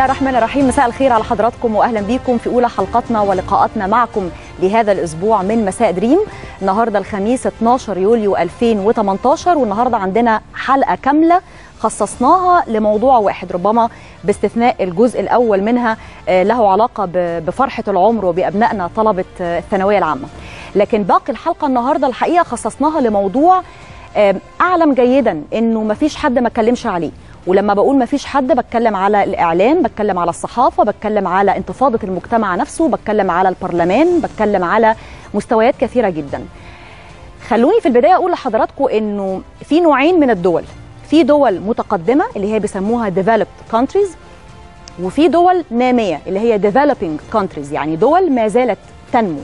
الرحمن الرحيم. مساء الخير على حضراتكم واهلا بيكم في اولى حلقاتنا ولقاءاتنا معكم لهذا الاسبوع من مساء دريم. النهارده الخميس 12 يوليو 2018، والنهارده عندنا حلقه كامله خصصناها لموضوع واحد، ربما باستثناء الجزء الاول منها له علاقه بفرحه العمر وبابنائنا طلبه الثانويه العامه، لكن باقي الحلقه النهارده الحقيقه خصصناها لموضوع اعلم جيدا انه مفيش حد ما اتكلمش عليه. ولما بقول مفيش حد بتكلم على الإعلام، بتكلم على الصحافة، بتكلم على انتفاضة المجتمع نفسه، بتكلم على البرلمان، بتكلم على مستويات كثيرة جدا. خلوني في البداية أقول لحضراتكم إنه في نوعين من الدول، في دول متقدمة اللي هي بيسموها developed countries، وفي دول نامية اللي هي developing countries، يعني دول ما زالت تنمو.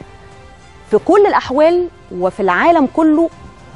في كل الأحوال وفي العالم كله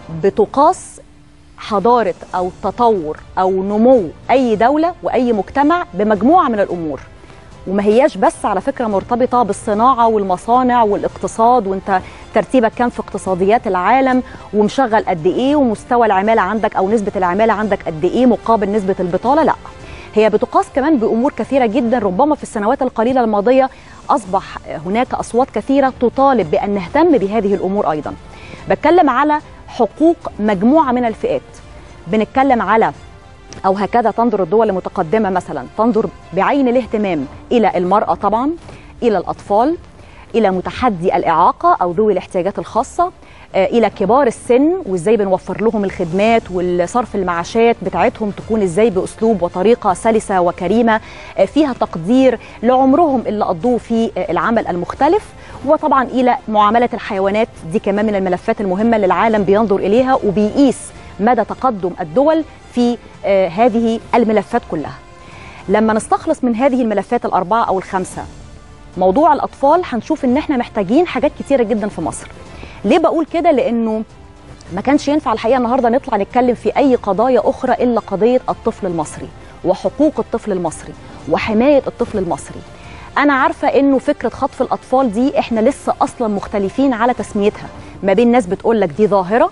بتقاس حضارة أو تطور أو نمو أي دولة وأي مجتمع بمجموعة من الأمور، وما هياش بس على فكرة مرتبطة بالصناعة والمصانع والاقتصاد وانت ترتيبك كام في اقتصاديات العالم ومشغل قد إيه ومستوى العمالة عندك أو نسبة العمالة عندك قد إيه مقابل نسبة البطالة. لا، هي بتقاس كمان بأمور كثيرة جدا. ربما في السنوات القليلة الماضية أصبح هناك أصوات كثيرة تطالب بأن نهتم بهذه الأمور أيضا. بتكلم على حقوق مجموعة من الفئات، بنتكلم على أو هكذا تنظر الدول المتقدمة مثلا، تنظر بعين الاهتمام إلى المرأة طبعا، إلى الأطفال، إلى متحدي الإعاقة أو ذوي الاحتياجات الخاصة، إلى كبار السن وإزاي بنوفر لهم الخدمات والصرف المعاشات بتاعتهم تكون إزاي بأسلوب وطريقة سلسة وكريمة فيها تقدير لعمرهم اللي قضوه في العمل المختلف، وطبعا إلى معاملة الحيوانات. دي كمان من الملفات المهمة اللي العالم بينظر إليها وبيقيس مدى تقدم الدول في هذه الملفات كلها. لما نستخلص من هذه الملفات الأربعة أو الخمسة موضوع الأطفال، هنشوف إن احنا محتاجين حاجات كتيرة جدا في مصر. ليه بقول كده؟ لأنه ما كانش ينفع الحقيقة النهاردة نطلع نتكلم في أي قضايا أخرى إلا قضية الطفل المصري وحقوق الطفل المصري وحماية الطفل المصري. أنا عارفة إنه فكرة خطف الأطفال دي إحنا لسه أصلا مختلفين على تسميتها، ما بين ناس بتقولك دي ظاهرة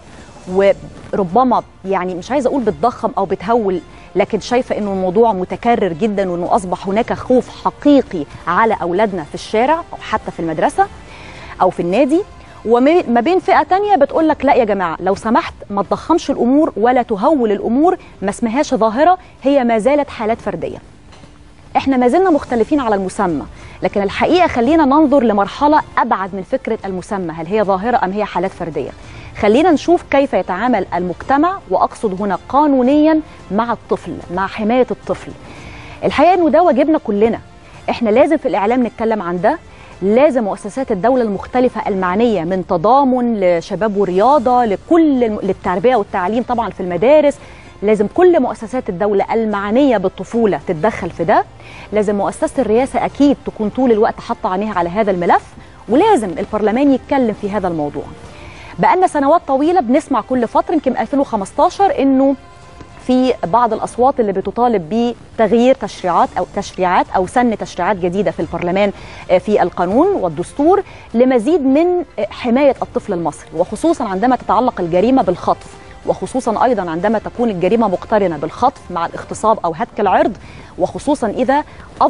وربما يعني مش عايزة أقول بتضخم أو بتهول، لكن شايفة إنه الموضوع متكرر جدا وإنه أصبح هناك خوف حقيقي على أولادنا في الشارع أو حتى في المدرسة أو في النادي. وما بين فئة تانية بتقولك لا يا جماعة لو سمحت ما تضخمش الأمور ولا تهول الأمور، ما اسمهاش ظاهرة، هي ما زالت حالات فردية. احنا ما زلنا مختلفين على المسمى، لكن الحقيقة خلينا ننظر لمرحلة أبعد من فكرة المسمى، هل هي ظاهرة أم هي حالات فردية. خلينا نشوف كيف يتعامل المجتمع، وأقصد هنا قانونيا، مع الطفل، مع حماية الطفل. الحقيقة إنه ده واجبنا كلنا، احنا لازم في الإعلام نتكلم عن ده، لازم مؤسسات الدولة المختلفة المعنية من تضامن لشباب ورياضة للتربية والتعليم طبعا في المدارس، لازم كل مؤسسات الدولة المعنية بالطفولة تتدخل في ده، لازم مؤسسة الرئاسة أكيد تكون طول الوقت حاطة عينيها على هذا الملف، ولازم البرلمان يتكلم في هذا الموضوع. بقالنا سنوات طويلة بنسمع كل فترة، يمكن 2015 إنه في بعض الأصوات اللي بتطالب بتغيير تشريعات أو سن تشريعات جديدة في البرلمان في القانون والدستور لمزيد من حماية الطفل المصري، وخصوصا عندما تتعلق الجريمة بالخطف، وخصوصا أيضا عندما تكون الجريمة مقترنة بالخطف مع الاغتصاب أو هتك العرض، وخصوصا إذا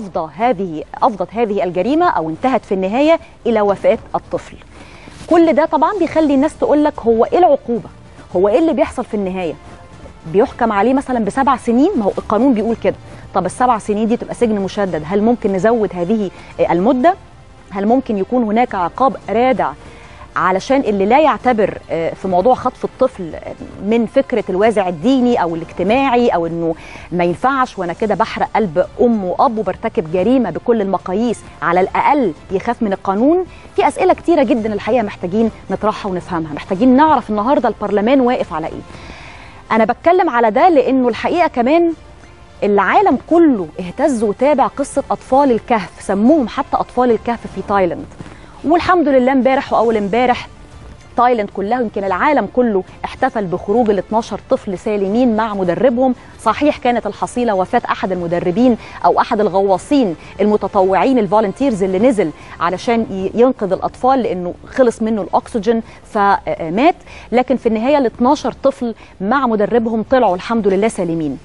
أفضت هذه الجريمة أو انتهت في النهاية إلى وفاة الطفل. كل ده طبعا بيخلي الناس تقولك هو إيه العقوبة؟ هو إيه اللي بيحصل في النهاية؟ بيحكم عليه مثلا ب7 سنين، ما هو القانون بيقول كده، طب ال7 سنين دي تبقى سجن مشدد، هل ممكن نزود هذه المدة؟ هل ممكن يكون هناك عقاب رادع علشان اللي لا يعتبر في موضوع خطف الطفل من فكرة الوازع الديني أو الاجتماعي أو أنه ما ينفعش وأنا كده بحرق قلب أم وأب وبرتكب جريمة بكل المقاييس، على الأقل يخاف من القانون؟ في أسئلة كتيرة جدا الحقيقة محتاجين نطرحها ونفهمها، محتاجين نعرف النهاردة البرلمان واقف على إيه. أنا بتكلم على ده لأنه الحقيقة كمان العالم كله اهتز وتابع قصة أطفال الكهف، سموهم حتى أطفال الكهف في تايلاند، والحمد لله امبارح وأول امبارح تايلاند كلها يمكن العالم كله احتفل بخروج ال 12 طفل سالمين مع مدربهم. صحيح كانت الحصيلة وفاة أحد المدربين أو أحد الغواصين المتطوعين الفولنتيرز اللي نزل علشان ينقذ الأطفال لأنه خلص منه الأكسجين فمات، لكن في النهاية ال 12 طفل مع مدربهم طلعوا الحمد لله سالمين.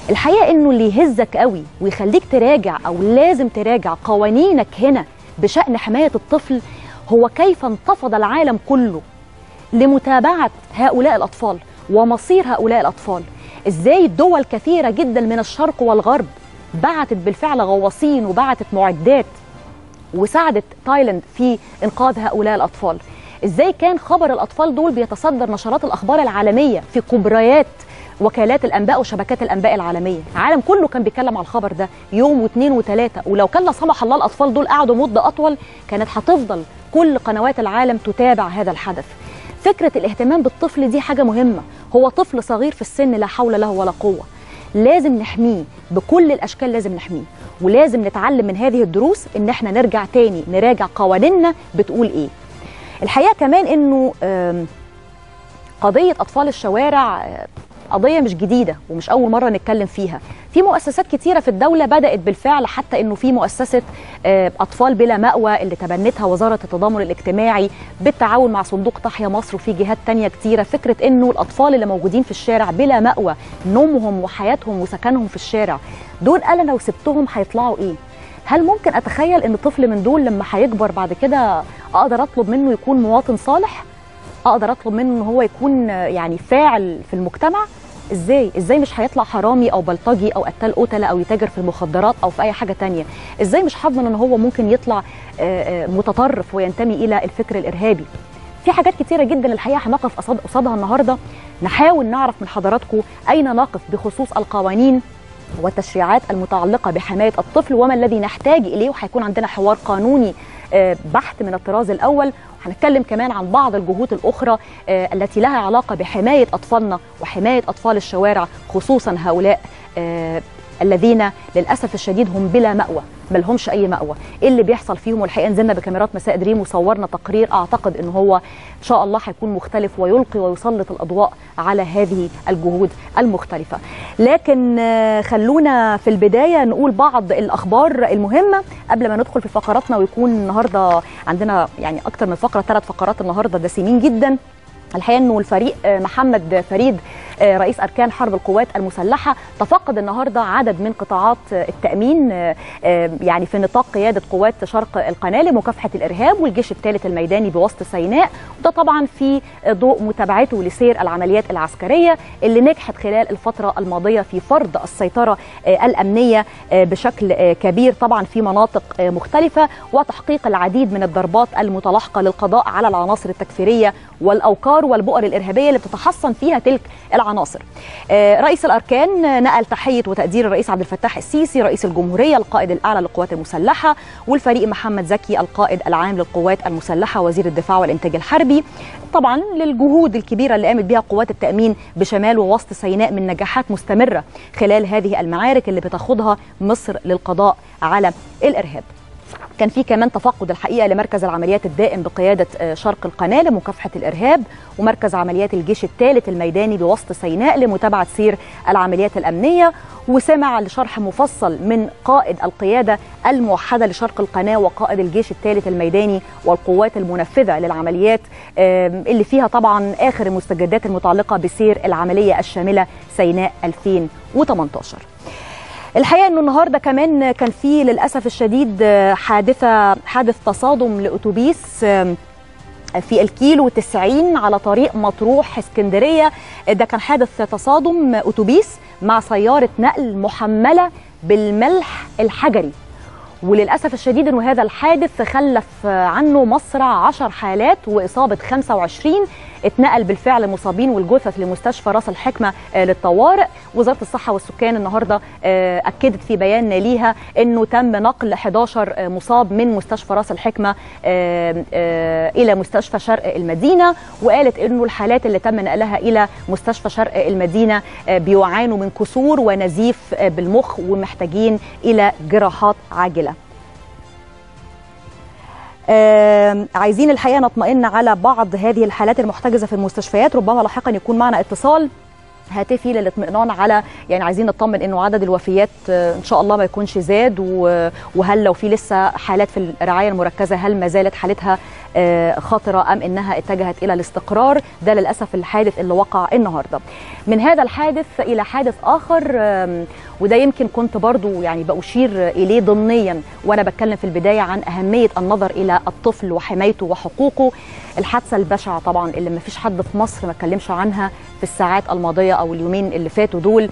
الحقيقه انه اللي يهزك قوي ويخليك تراجع او لازم تراجع قوانينك هنا بشان حمايه الطفل هو كيف انتفض العالم كله لمتابعه هؤلاء الاطفال ومصير هؤلاء الاطفال. ازاي دول كثيره جدا من الشرق والغرب بعتت بالفعل غواصين وبعتت معدات وساعدت تايلاند في انقاذ هؤلاء الاطفال. ازاي كان خبر الاطفال دول بيتصدر نشرات الاخبار العالميه في كبريات وكالات الانباء وشبكات الانباء العالميه. العالم كله كان بيتكلم على الخبر ده يوم واثنين وثلاثه، ولو كان لا سمح الله الاطفال دول قعدوا مده اطول كانت هتفضل كل قنوات العالم تتابع هذا الحدث. فكره الاهتمام بالطفل دي حاجه مهمه، هو طفل صغير في السن لا حول له ولا قوه، لازم نحميه بكل الاشكال، لازم نحميه، ولازم نتعلم من هذه الدروس ان احنا نرجع تاني نراجع قوانيننا بتقول ايه. الحقيقه كمان انه قضيه اطفال الشوارع قضيه مش جديده ومش اول مره نتكلم فيها. في مؤسسات كتيره في الدوله بدات بالفعل، حتى انه في مؤسسه اطفال بلا مأوى اللي تبنتها وزاره التضامن الاجتماعي بالتعاون مع صندوق تحيا مصر وفي جهات تانية كتيره. فكره انه الاطفال اللي موجودين في الشارع بلا مأوى، نومهم وحياتهم وسكنهم في الشارع، دول انا لو سبتهم هيطلعوا ايه؟ هل ممكن اتخيل ان طفل من دول لما هيكبر بعد كده اقدر اطلب منه يكون مواطن صالح؟ اقدر اطلب منه ان هو يكون يعني فاعل في المجتمع؟ ازاي مش هيطلع حرامي او بلطجي او قتال قتله او يتاجر في المخدرات او في اي حاجه تانية؟ ازاي مش هضمن ان هو ممكن يطلع متطرف وينتمي الى الفكر الارهابي؟ في حاجات كتيره جدا الحقيقه هنقف قصادها النهارده، نحاول نعرف من حضراتكم اين نقف بخصوص القوانين والتشريعات المتعلقه بحمايه الطفل وما الذي نحتاج اليه، وهيكون عندنا حوار قانوني بحت من الطراز الاول. هنتكلم كمان عن بعض الجهود الأخرى التي لها علاقة بحماية أطفالنا وحماية أطفال الشوارع، خصوصا هؤلاء الذين للأسف الشديد هم بلا مأوى، ما لهمش أي مأوى. إيه اللي بيحصل فيهم؟ والحقيقة نزلنا بكاميرات مساء دريم وصورنا تقرير أعتقد إن هو إن شاء الله هيكون مختلف ويلقي ويسلط الأضواء على هذه الجهود المختلفة. لكن خلونا في البداية نقول بعض الأخبار المهمة قبل ما ندخل في فقراتنا، ويكون النهاردة عندنا يعني أكتر من فقرة، 3 فقرات النهاردة دسمين جدا. الحقيقة أنه الفريق محمد فريد رئيس أركان حرب القوات المسلحة تفقد النهاردة عدد من قطاعات التأمين يعني في نطاق قيادة قوات شرق القناة لمكافحة الإرهاب والجيش الثالث الميداني بوسط سيناء، وده طبعا في ضوء متابعته لسير العمليات العسكرية اللي نجحت خلال الفترة الماضية في فرض السيطرة الأمنية بشكل كبير طبعا في مناطق مختلفة، وتحقيق العديد من الضربات المتلاحقة للقضاء على العناصر التكفيرية والأوقار والبؤر الإرهابية اللي بتتحصن فيها تلك العناصر. رئيس الأركان نقل تحية وتقدير الرئيس عبد الفتاح السيسي رئيس الجمهورية القائد الأعلى للقوات المسلحة، والفريق محمد زكي القائد العام للقوات المسلحة وزير الدفاع والإنتاج الحربي، طبعا للجهود الكبيرة اللي قامت بها قوات التأمين بشمال ووسط سيناء من نجاحات مستمرة خلال هذه المعارك اللي بتاخدها مصر للقضاء على الإرهاب. كان في كمان تفقد الحقيقه لمركز العمليات الدائم بقياده شرق القناه لمكافحه الارهاب، ومركز عمليات الجيش الثالث الميداني بوسط سيناء لمتابعه سير العمليات الامنيه، وسمع لشرح مفصل من قائد القياده الموحده لشرق القناه وقائد الجيش الثالث الميداني والقوات المنفذه للعمليات اللي فيها طبعا اخر المستجدات المتعلقه بسير العمليه الشامله سيناء 2018. الحقيقه انه النهارده كمان كان في للاسف الشديد حادث تصادم لاتوبيس في الكيلو 90 على طريق مطروح اسكندريه. ده كان حادث تصادم اتوبيس مع سياره نقل محمله بالملح الحجري، وللاسف الشديد انه هذا الحادث خلف عنه مصرع 10 حالات واصابه 25. اتنقل بالفعل المصابين والجثث لمستشفى راس الحكمه للطوارئ. وزاره الصحه والسكان النهارده اكدت في بيان ليها انه تم نقل 11 مصاب من مستشفى راس الحكمه الى مستشفى شرق المدينه، وقالت انه الحالات اللي تم نقلها الى مستشفى شرق المدينه بيعانوا من كسور ونزيف بالمخ ومحتاجين الى جراحات عاجله. عايزين الحقيقه نطمئن على بعض هذه الحالات المحتجزه في المستشفيات، ربما لاحقا يكون معنا اتصال هاتفي للاطمئنان على يعني عايزين نطمن انه عدد الوفيات ان شاء الله ما يكونش زاد، وهل لو في لسه حالات في الرعايه المركزه هل ما زالت حالتها خطره ام انها اتجهت الى الاستقرار. ده للاسف الحادث اللي وقع النهارده. من هذا الحادث الى حادث اخر، وده يمكن كنت برضو يعني بأشير اليه ضمنيا وانا بتكلم في البدايه عن اهميه النظر الى الطفل وحمايته وحقوقه. الحادثه البشعه طبعا اللي ما فيش حد في مصر ما اتكلمش عنها في الساعات الماضيه او اليومين اللي فاتوا دول،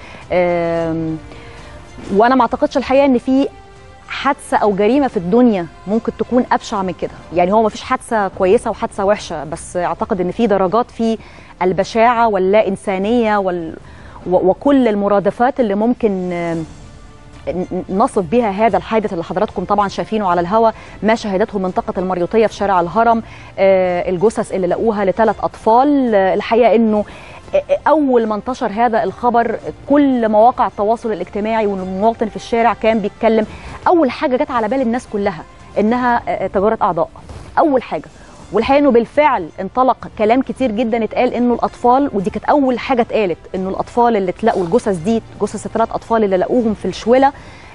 وانا ما اعتقدش الحقيقه ان في حادثه او جريمه في الدنيا ممكن تكون ابشع من كده. يعني هو ما فيش حادثه كويسه وحادثه وحشه، بس اعتقد ان في درجات في البشاعه واللا انسانيه وكل المرادفات اللي ممكن نصف بها هذا الحادث اللي حضراتكم طبعا شايفينه على الهواء. ما شهدته منطقه المريوطيه في شارع الهرم، الجثث اللي لقوها ل3 اطفال. الحقيقه انه اول ما انتشر هذا الخبر كل مواقع التواصل الاجتماعي والمواطن في الشارع كان بيتكلم. اول حاجه جت على بال الناس كلها انها تجاره اعضاء، اول حاجه. والحقيقه انه بالفعل انطلق كلام كتير جدا اتقال انه الاطفال، ودي كانت اول حاجه اتقالت، انه الاطفال اللي تلاقوا الجثث دي، جثث ال3 اطفال اللي لقوهم في الشوله،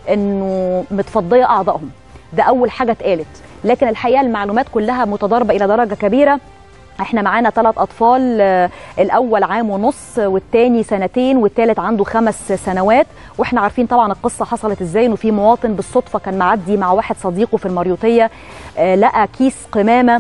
انه متفضيه اعضائهم. ده اول حاجه اتقالت. لكن الحقيقه المعلومات كلها متضاربه الى درجه كبيره. احنا معانا 3 اطفال، الاول 1.5 عام والثاني 2 سنين والثالث عنده 5 سنوات. واحنا عارفين طبعا القصه حصلت ازاي، انه في مواطن بالصدفه كان معدي مع واحد صديقه في المريوطيه، لقى كيس قمامه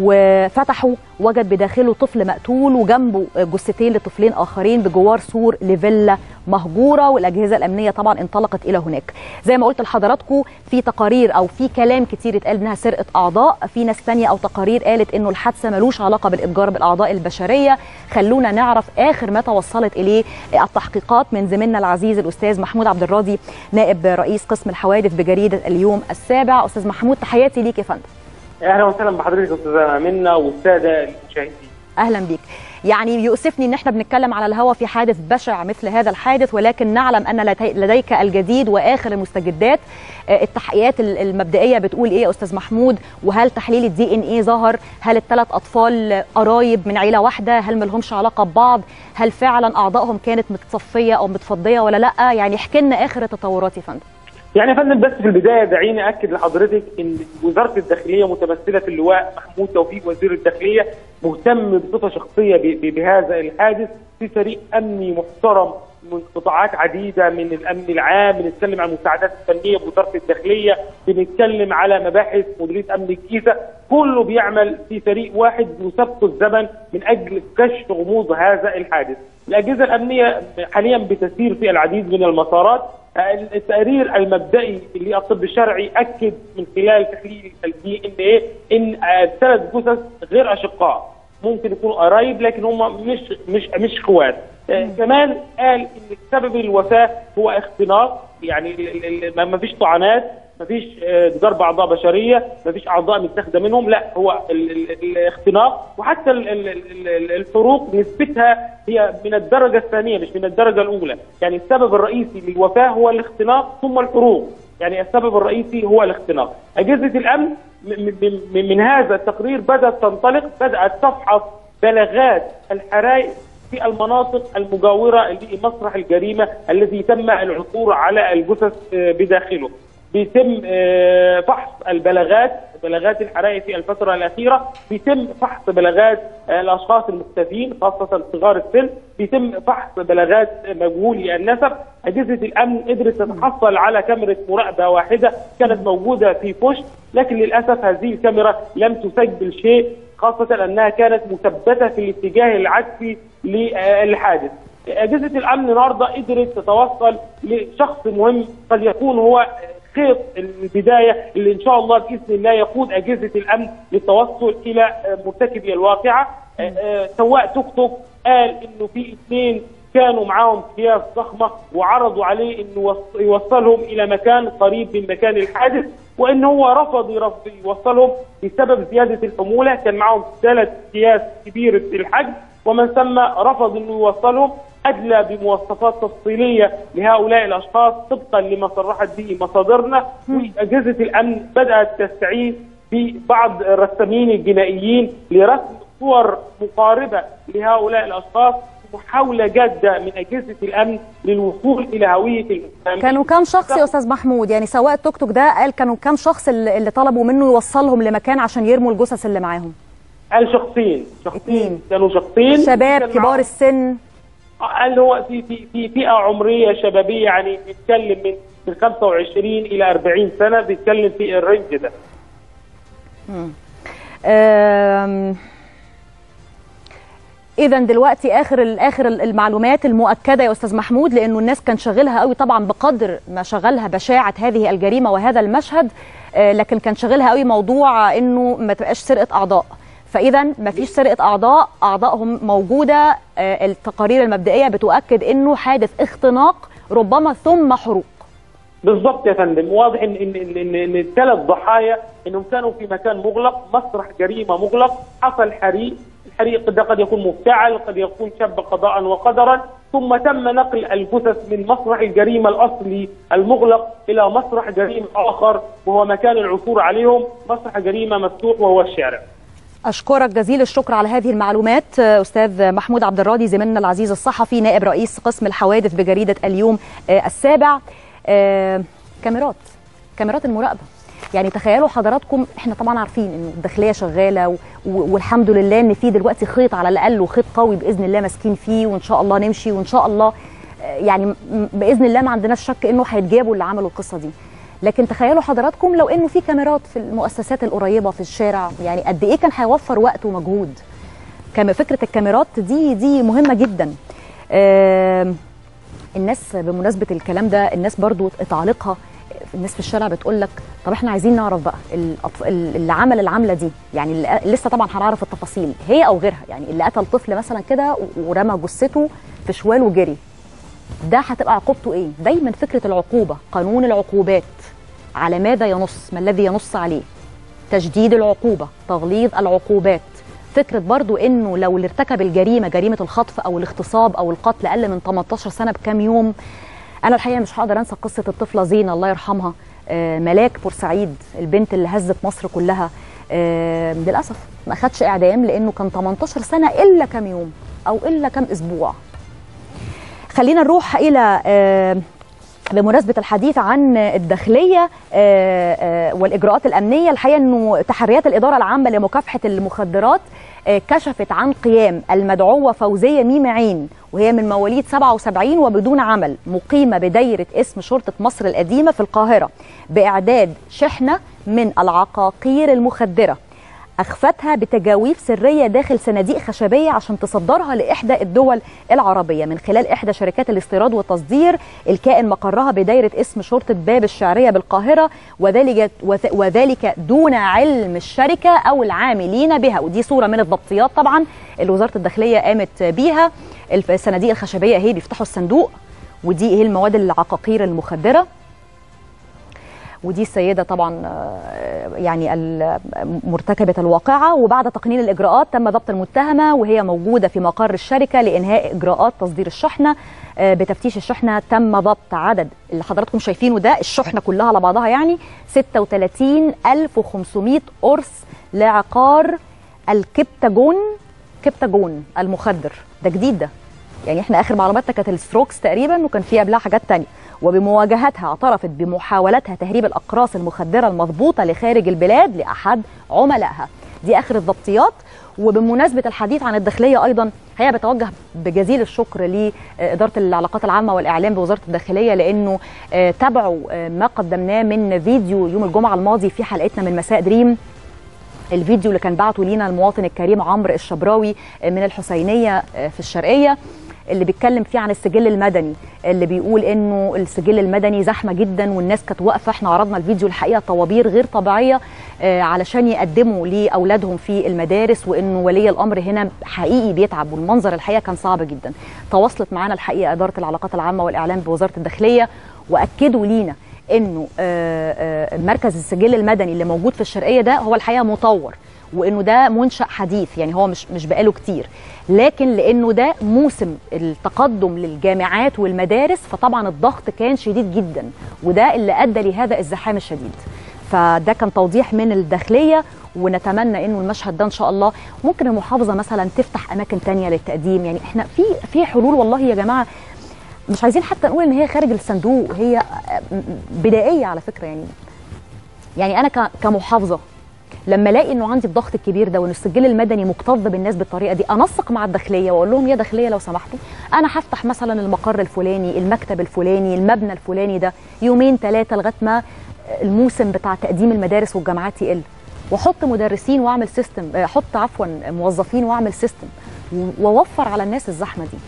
وفتحوا وجد بداخله طفل مقتول وجنبه جثتين لطفلين اخرين بجوار سور لفيلا مهجوره. والاجهزه الامنيه طبعا انطلقت الى هناك. زي ما قلت لحضراتكم في تقارير او في كلام كتير اتقال انها سرقه اعضاء، في ناس ثانيه او تقارير قالت انه الحادثه ملوش علاقه بالاتجار بالاعضاء البشريه. خلونا نعرف اخر ما توصلت اليه التحقيقات من زميلنا العزيز الاستاذ محمود عبد الراضي نائب رئيس قسم الحوادث بجريده اليوم السابع. استاذ محمود تحياتي ليك يا فندم. اهلا وسهلا بحضرتك يا استاذه منى والساده المشاهدين. اهلا بيك. يعني يؤسفني ان احنا بنتكلم على الهواء في حادث بشع مثل هذا الحادث، ولكن نعلم ان لديك الجديد واخر المستجدات. التحقيقات المبدئيه بتقول ايه يا استاذ محمود؟ وهل تحليل الDNA ظهر؟ هل ال3 اطفال قرايب من عيله واحده؟ هل ما لهمش علاقه ببعض؟ هل فعلا اعضائهم كانت متصفيه او متفضيه ولا لا؟ يعني احكي لنا اخر التطورات يا فندم. يعني يا فندم بس في البدايه دعيني اكد لحضرتك ان وزاره الداخليه متمثله في اللواء محمود توفيق وزير الداخليه مهتم بصفه شخصيه بهذا الحادث في فريق امني محترم من قطاعات عديده، من الامن العام، بنتكلم عن المساعدات الفنيه بوزاره الداخليه، بنتكلم على مباحث مديريه امن الجيزه، كله بيعمل في فريق واحد يسبق الزمن من اجل كشف غموض هذا الحادث. الاجهزه الامنيه حاليا بتسير في العديد من المسارات. التقرير المبدئي للطب الشرعي اكد من خلال تحليل الDNA ان 3 جثث غير اشقاء، ممكن يكونوا قرايب لكن هم مش اخوات. كمان قال ان سبب الوفاه هو اختناق، يعني ما فيش طعنات، ما فيش ضرب اعضاء بشريه، ما فيش اعضاء متاخده منهم، لا هو الاختناق. وحتى الحروق نسبتها هي من الدرجه الثانيه مش من الدرجه الاولى، يعني السبب الرئيسي للوفاه هو الاختناق ثم الحروق، يعني السبب الرئيسي هو الاختناق. اجهزه الامن من هذا التقرير بدات تفحص بلاغات الحرائق في المناطق المجاوره لمسرح الجريمه الذي تم العثور على الجثث بداخله. بيتم فحص بلاغات الحرائق في الفتره الاخيره، بيتم فحص بلاغات الاشخاص المختفين خاصه صغار السن، بيتم فحص بلاغات مجهولي النسب. اجهزه الامن قدرت تتحصل على كاميرا مراقبه واحده كانت موجوده في بوشت، لكن للاسف هذه الكاميرا لم تسجل شيء، خاصه انها كانت مثبته في الاتجاه العكسي للحادث. اجهزه الامن النهارده قدرت تتوصل لشخص مهم قد يكون هو خيط البدايه اللي ان شاء الله باذن الله يقود اجهزه الامن للتوصل الى مرتكبي الواقعه. سواق توك توك قال انه في 2 كانوا معاهم اكياس ضخمه وعرضوا عليه انه يوصلهم الى مكان قريب من مكان الحادث، وان هو رفض يوصلهم بسبب زياده الحموله. كان معاهم 3 اكياس كبيره الحجم، ومن ثم رفض انه يوصلهم. ادلى بمواصفات تفصيليه لهؤلاء الاشخاص طبقا لما صرحت به مصادرنا. واجهزه الامن بدات تستعين ببعض الرسامين الجنائيين لرسم صور مقاربه لهؤلاء الاشخاص محاوله جاده من اجهزه الامن للوصول الى هويه المتهمين. كانوا كام شخص يا استاذ محمود؟ يعني سواق التوك توك ده قال كانوا كام شخص اللي طلبوا منه يوصلهم لمكان عشان يرموا الجثث اللي معاهم؟ قال شخصين كانوا شخصين شباب كبار السن؟ قال هو في فئه عمريه شبابيه، يعني بيتكلم من 25 الى 40 سنه، بيتكلم في الرينج ده. إذا دلوقتي آخر المعلومات المؤكدة يا أستاذ محمود، لأنه الناس كان شاغلها قوي طبعا بقدر ما شغلها بشاعة هذه الجريمة وهذا المشهد، لكن كان شاغلها قوي موضوع إنه ما تبقاش سرقة أعضاء. فإذا ما فيش سرقة أعضائهم موجودة. التقارير المبدئية بتؤكد إنه حادث اختناق ربما ثم حروق. بالضبط يا فندم. واضح ان الثلاث ضحايا انهم كانوا في مكان مغلق، مسرح جريمه مغلق، حصل حريق. الحريق ده قد يكون مفتعل، قد يكون شب قضاء وقدرا، ثم تم نقل الجثث من مسرح الجريمه الاصلي المغلق الى مسرح جريمه اخر وهو مكان العثور عليهم، مسرح جريمه مفتوح وهو الشارع. أشكرك جزيل الشكر على هذه المعلومات أستاذ محمود عبد الراضي زميلنا العزيز الصحفي نائب رئيس قسم الحوادث بجريدة اليوم السابع. كاميرات المراقبة، يعني تخيلوا حضراتكم، احنا طبعا عارفين ان الداخليه شغاله والحمد لله ان في دلوقتي خيط على الاقل، وخيط قوي باذن الله ماسكين فيه، وان شاء الله نمشي، وان شاء الله يعني باذن الله ما عندناش شك انه هيتجابوا اللي عملوا القصه دي. لكن تخيلوا حضراتكم لو انه في كاميرات في المؤسسات القريبه في الشارع، يعني قد ايه كان هيوفر وقت ومجهود. فكره الكاميرات دي مهمه جدا. الناس بمناسبه الكلام ده، الناس برضو تعليقها، الناس في الشارع بتقول لك طب احنا عايزين نعرف بقى اللي عمل العمله دي، يعني لسه طبعا هنعرف التفاصيل هي او غيرها، يعني اللي قتل طفل مثلا كده ورمى جثته في شوال وجري، ده هتبقى عقوبته ايه؟ دايما فكره العقوبه، قانون العقوبات على ماذا ينص؟ ما الذي ينص عليه؟ تشديد العقوبه، تغليظ العقوبات. فكره برضو انه لو اللي ارتكب الجريمه، جريمه الخطف او الاغتصاب او القتل، اقل من 18 سنه بكام يوم. أنا الحقيقة مش هقدر أنسى قصة الطفلة زينة الله يرحمها، ملاك بورسعيد، البنت اللي هزت مصر كلها. للأسف ما أخدش إعدام لأنه كان 18 سنة إلا كام يوم أو إلا كام أسبوع. خلينا نروح إلى بمناسبة الحديث عن الداخلية والإجراءات الأمنية. الحقيقة أنه تحريات الإدارة العامة لمكافحة المخدرات كشفت عن قيام المدعوة فوزية ميم عين، وهي من مواليد 77 وبدون عمل، مقيمة بدايرة اسم شرطة مصر القديمة في القاهرة، بإعداد شحنة من العقاقير المخدرة، أخفتها بتجاويف سرية داخل صناديق خشبية عشان تصدرها لإحدى الدول العربية من خلال إحدى شركات الاستيراد والتصدير الكائن مقرها بدايرة اسم شرطة باب الشعرية بالقاهرة، وذلك دون علم الشركة أو العاملين بها. ودي صورة من الضبطيات طبعا اللي وزارة الداخلية قامت بيها. الصناديق الخشبية هي بيفتحوا الصندوق، ودي هي المواد العقاقير المخدرة، ودي السيدة طبعا يعني مرتكبة الواقعة. وبعد تقنين الإجراءات تم ضبط المتهمة وهي موجودة في مقر الشركة لإنهاء إجراءات تصدير الشحنة. بتفتيش الشحنة تم ضبط عدد اللي حضراتكم شايفينه ده، الشحنة كلها على بعضها يعني 36,500 قرص لعقار الكبتاجون المخدر. ده جديد ده، يعني احنا آخر معلوماتنا كانت الستروكس تقريبا، وكان في قبلها حاجات تانية. وبمواجهتها اعترفت بمحاولتها تهريب الأقراص المخدرة المضبوطة لخارج البلاد لأحد عملائها. دي آخر الضبطيات. وبمناسبة الحديث عن الداخلية أيضا، هي بتوجه بجزيل الشكر لإدارة العلاقات العامة والإعلام بوزارة الداخلية، لأنه تابعوا ما قدمناه من فيديو يوم الجمعة الماضي في حلقتنا من مساء دريم. الفيديو اللي كان بعته لينا المواطن الكريم عمرو الشبراوي من الحسينية في الشرقية، اللي بيتكلم فيه عن السجل المدني، اللي بيقول انه السجل المدني زحمه جدا والناس كانت واقفه. احنا عرضنا الفيديو الحقيقه طوابير غير طبيعيه علشان يقدموا لاولادهم في المدارس، وانه ولي الامر هنا حقيقي بيتعب، والمنظر الحقيقه كان صعب جدا. تواصلت معانا الحقيقه اداره العلاقات العامه والاعلام بوزاره الداخليه، واكدوا لينا انه مركز السجل المدني اللي موجود في الشرقيه ده هو الحقيقه مطور، وانه ده منشأ حديث، يعني هو مش بقاله كتير، لكن لانه ده موسم التقدم للجامعات والمدارس فطبعا الضغط كان شديد جدا، وده اللي ادى لهذا الزحام الشديد. فده كان توضيح من الداخليه. ونتمنى انه المشهد ده ان شاء الله ممكن المحافظه مثلا تفتح اماكن تانية للتقديم. يعني احنا في حلول والله يا جماعه، مش عايزين حتى نقول ان هي خارج الصندوق، هي بدائيه على فكره. يعني انا كمحافظه لما الاقي انه عندي الضغط الكبير ده وان السجل المدني مكتظ بالناس بالطريقه دي، انسق مع الداخليه واقول لهم يا داخليه لو سمحتوا انا هفتح مثلا المقر الفلاني، المكتب الفلاني، المبنى الفلاني ده يومين 3 لغايه ما الموسم بتاع تقديم المدارس والجامعات يقل، واحط مدرسين واعمل سيستم، احط عفوا موظفين واعمل سيستم، واوفر على الناس الزحمه دي.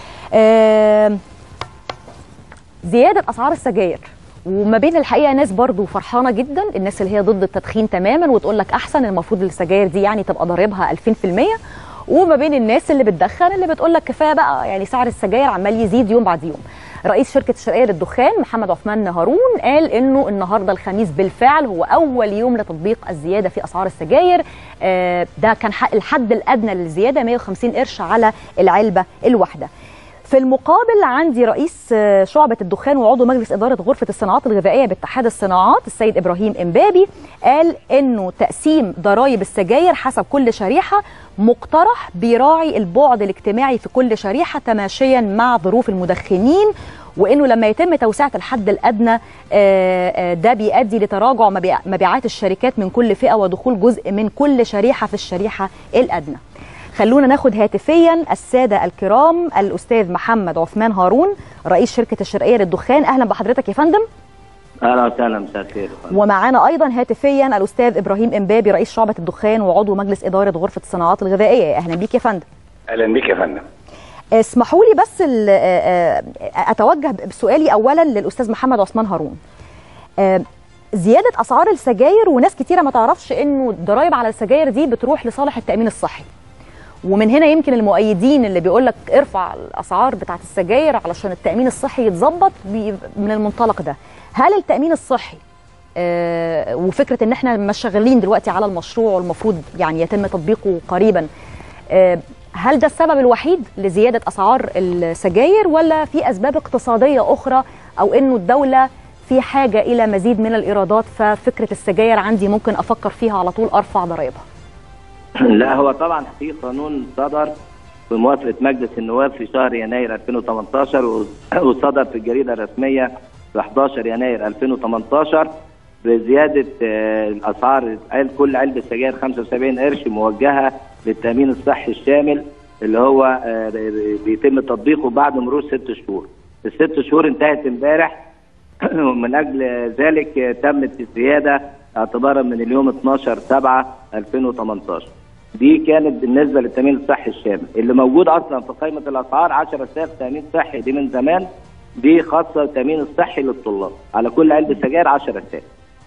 زياده اسعار السجاير، وما بين الحقيقه ناس برضو فرحانه جدا، الناس اللي هي ضد التدخين تماما وتقول لك احسن المفروض السجاير دي يعني تبقى ضاربها 2000%، وما بين الناس اللي بتدخن اللي بتقول لك كفايه بقى، يعني سعر السجاير عمال يزيد يوم بعد يوم. رئيس شركه الشرقيه للدخان محمد عثمان هارون قال انه النهارده الخميس بالفعل هو اول يوم لتطبيق الزياده في اسعار السجاير. ده كان الحد الادنى للزياده 150 قرش على العلبه الواحده. في المقابل عندي رئيس شعبة الدخان وعضو مجلس إدارة غرفة الصناعات الغذائية باتحاد الصناعات السيد إبراهيم إمبابي، قال إنه تقسيم ضرائب السجاير حسب كل شريحة مقترح بيراعي البعد الاجتماعي في كل شريحة تماشيا مع ظروف المدخنين، وإنه لما يتم توسعة الحد الأدنى ده بيؤدي لتراجع مبيعات الشركات من كل فئة ودخول جزء من كل شريحة في الشريحة الأدنى. خلونا ناخد هاتفيا السادة الكرام الأستاذ محمد عثمان هارون رئيس شركة الشرقية للدخان. أهلا بحضرتك يا فندم. أهلا وسهلا، مساء الخير. ومعانا أيضا هاتفيا الأستاذ إبراهيم إمبابي رئيس شعبة الدخان وعضو مجلس إدارة غرفة الصناعات الغذائية. أهلا بيك يا فندم. أهلا بيك يا فندم. اسمحوا لي بس أتوجه بسؤالي أولا للأستاذ محمد عثمان هارون. زيادة أسعار السجاير، وناس كتيرة ما تعرفش إنه الضرايب على السجاير دي بتروح لصالح التأمين الصحي، ومن هنا يمكن المؤيدين اللي بيقول لك ارفع الاسعار بتاعت السجاير علشان التامين الصحي يتظبط من المنطلق ده. هل التامين الصحي وفكره ان احنا مش شغالين دلوقتي على المشروع والمفروض يعني يتم تطبيقه قريبا، هل ده السبب الوحيد لزياده اسعار السجاير ولا في اسباب اقتصاديه اخرى، او انه الدوله في حاجه الى مزيد من الايرادات ففكره السجاير عندي ممكن افكر فيها على طول ارفع ضرائبها؟ لا، هو طبعا في قانون صدر بموافقه مجلس النواب في شهر يناير 2018 وصدر في الجريده الرسميه في 11 يناير 2018 بزياده الاسعار كل علبه سجاير 75 قرش موجهه للتامين الصحي الشامل اللي هو بيتم تطبيقه بعد مرور 6 شهور. ال6 شهور انتهت امبارح ومن اجل ذلك تمت الزياده اعتبارا من اليوم 12/7/2018. دي كانت بالنسبه للتامين الصحي الشامل اللي موجود اصلا في قائمه الاسعار 10 تامين صحي، دي من زمان، دي خاصه التامين الصحي للطلاب على كل علبه سجاير 10 ساغ.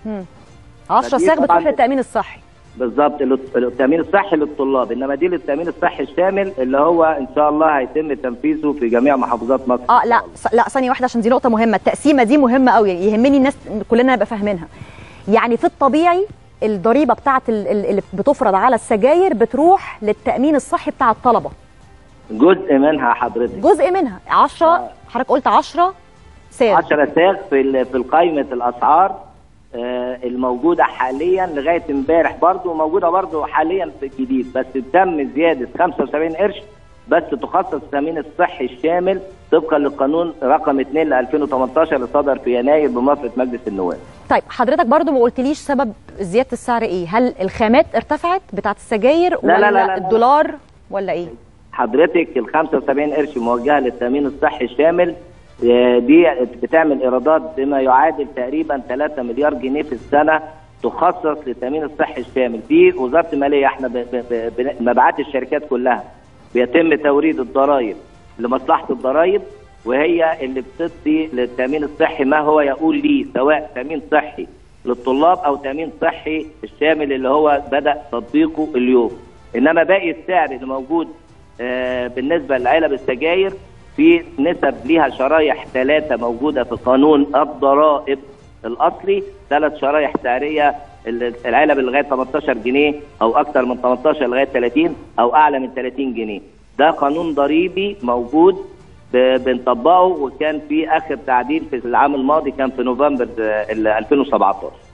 10 ساغ بتروح للتامين الصحي بالظبط، التامين الصحي للطلاب، انما دي للتامين الصحي الشامل اللي هو ان شاء الله هيتم تنفيذه في جميع محافظات مصر. لا ثانيه واحده عشان دي نقطه مهمه، التقسيمه دي مهمه قوي، يهمني الناس كلنا نبقى فاهمينها. يعني في الطبيعي الضريبه بتاعت اللي بتفرض على السجاير بتروح للتامين الصحي بتاع الطلبه. جزء منها حضرتك، جزء منها 10 حضرتك قلت 10 ساغ 10 ساغ في قائمه الاسعار الموجوده حاليا لغايه امبارح، برضه موجوده برضه حاليا في الجديد، بس تم زياده 75 قرش بس تخصص التامين الصحي الشامل طبقا للقانون رقم 2 ل2018 اللي صدر في يناير بموافقه مجلس النواب. طيب حضرتك برضو ما قلتليش سبب زياده السعر ايه؟ هل الخامات ارتفعت بتاعت السجاير ولا الدولار ولا ايه؟ حضرتك ال 75 قرش موجهه للتامين الصحي الشامل دي بتعمل ايرادات بما يعادل تقريبا 3 مليار جنيه في السنه تخصص للتامين الصحي الشامل. في وزاره الماليه احنا مبيعات الشركات كلها بيتم توريد الضرائب لمصلحه الضرائب، وهي اللي بتدي للتامين الصحي ما هو يقول ليه، سواء تامين صحي للطلاب او تامين صحي الشامل اللي هو بدا تطبيقه اليوم. انما باقي السعر اللي موجود بالنسبه لعلب السجاير في نسب ليها شرايح 3 موجوده في قانون الضرائب الاصلي، 3 شرايح سعريه، العلب لغايه 18 جنيه او اكثر من 18 لغايه 30 او اعلى من 30 جنيه. ده قانون ضريبي موجود بنطبقه، وكان في اخر تعديل في العام الماضي كان في نوفمبر 2017.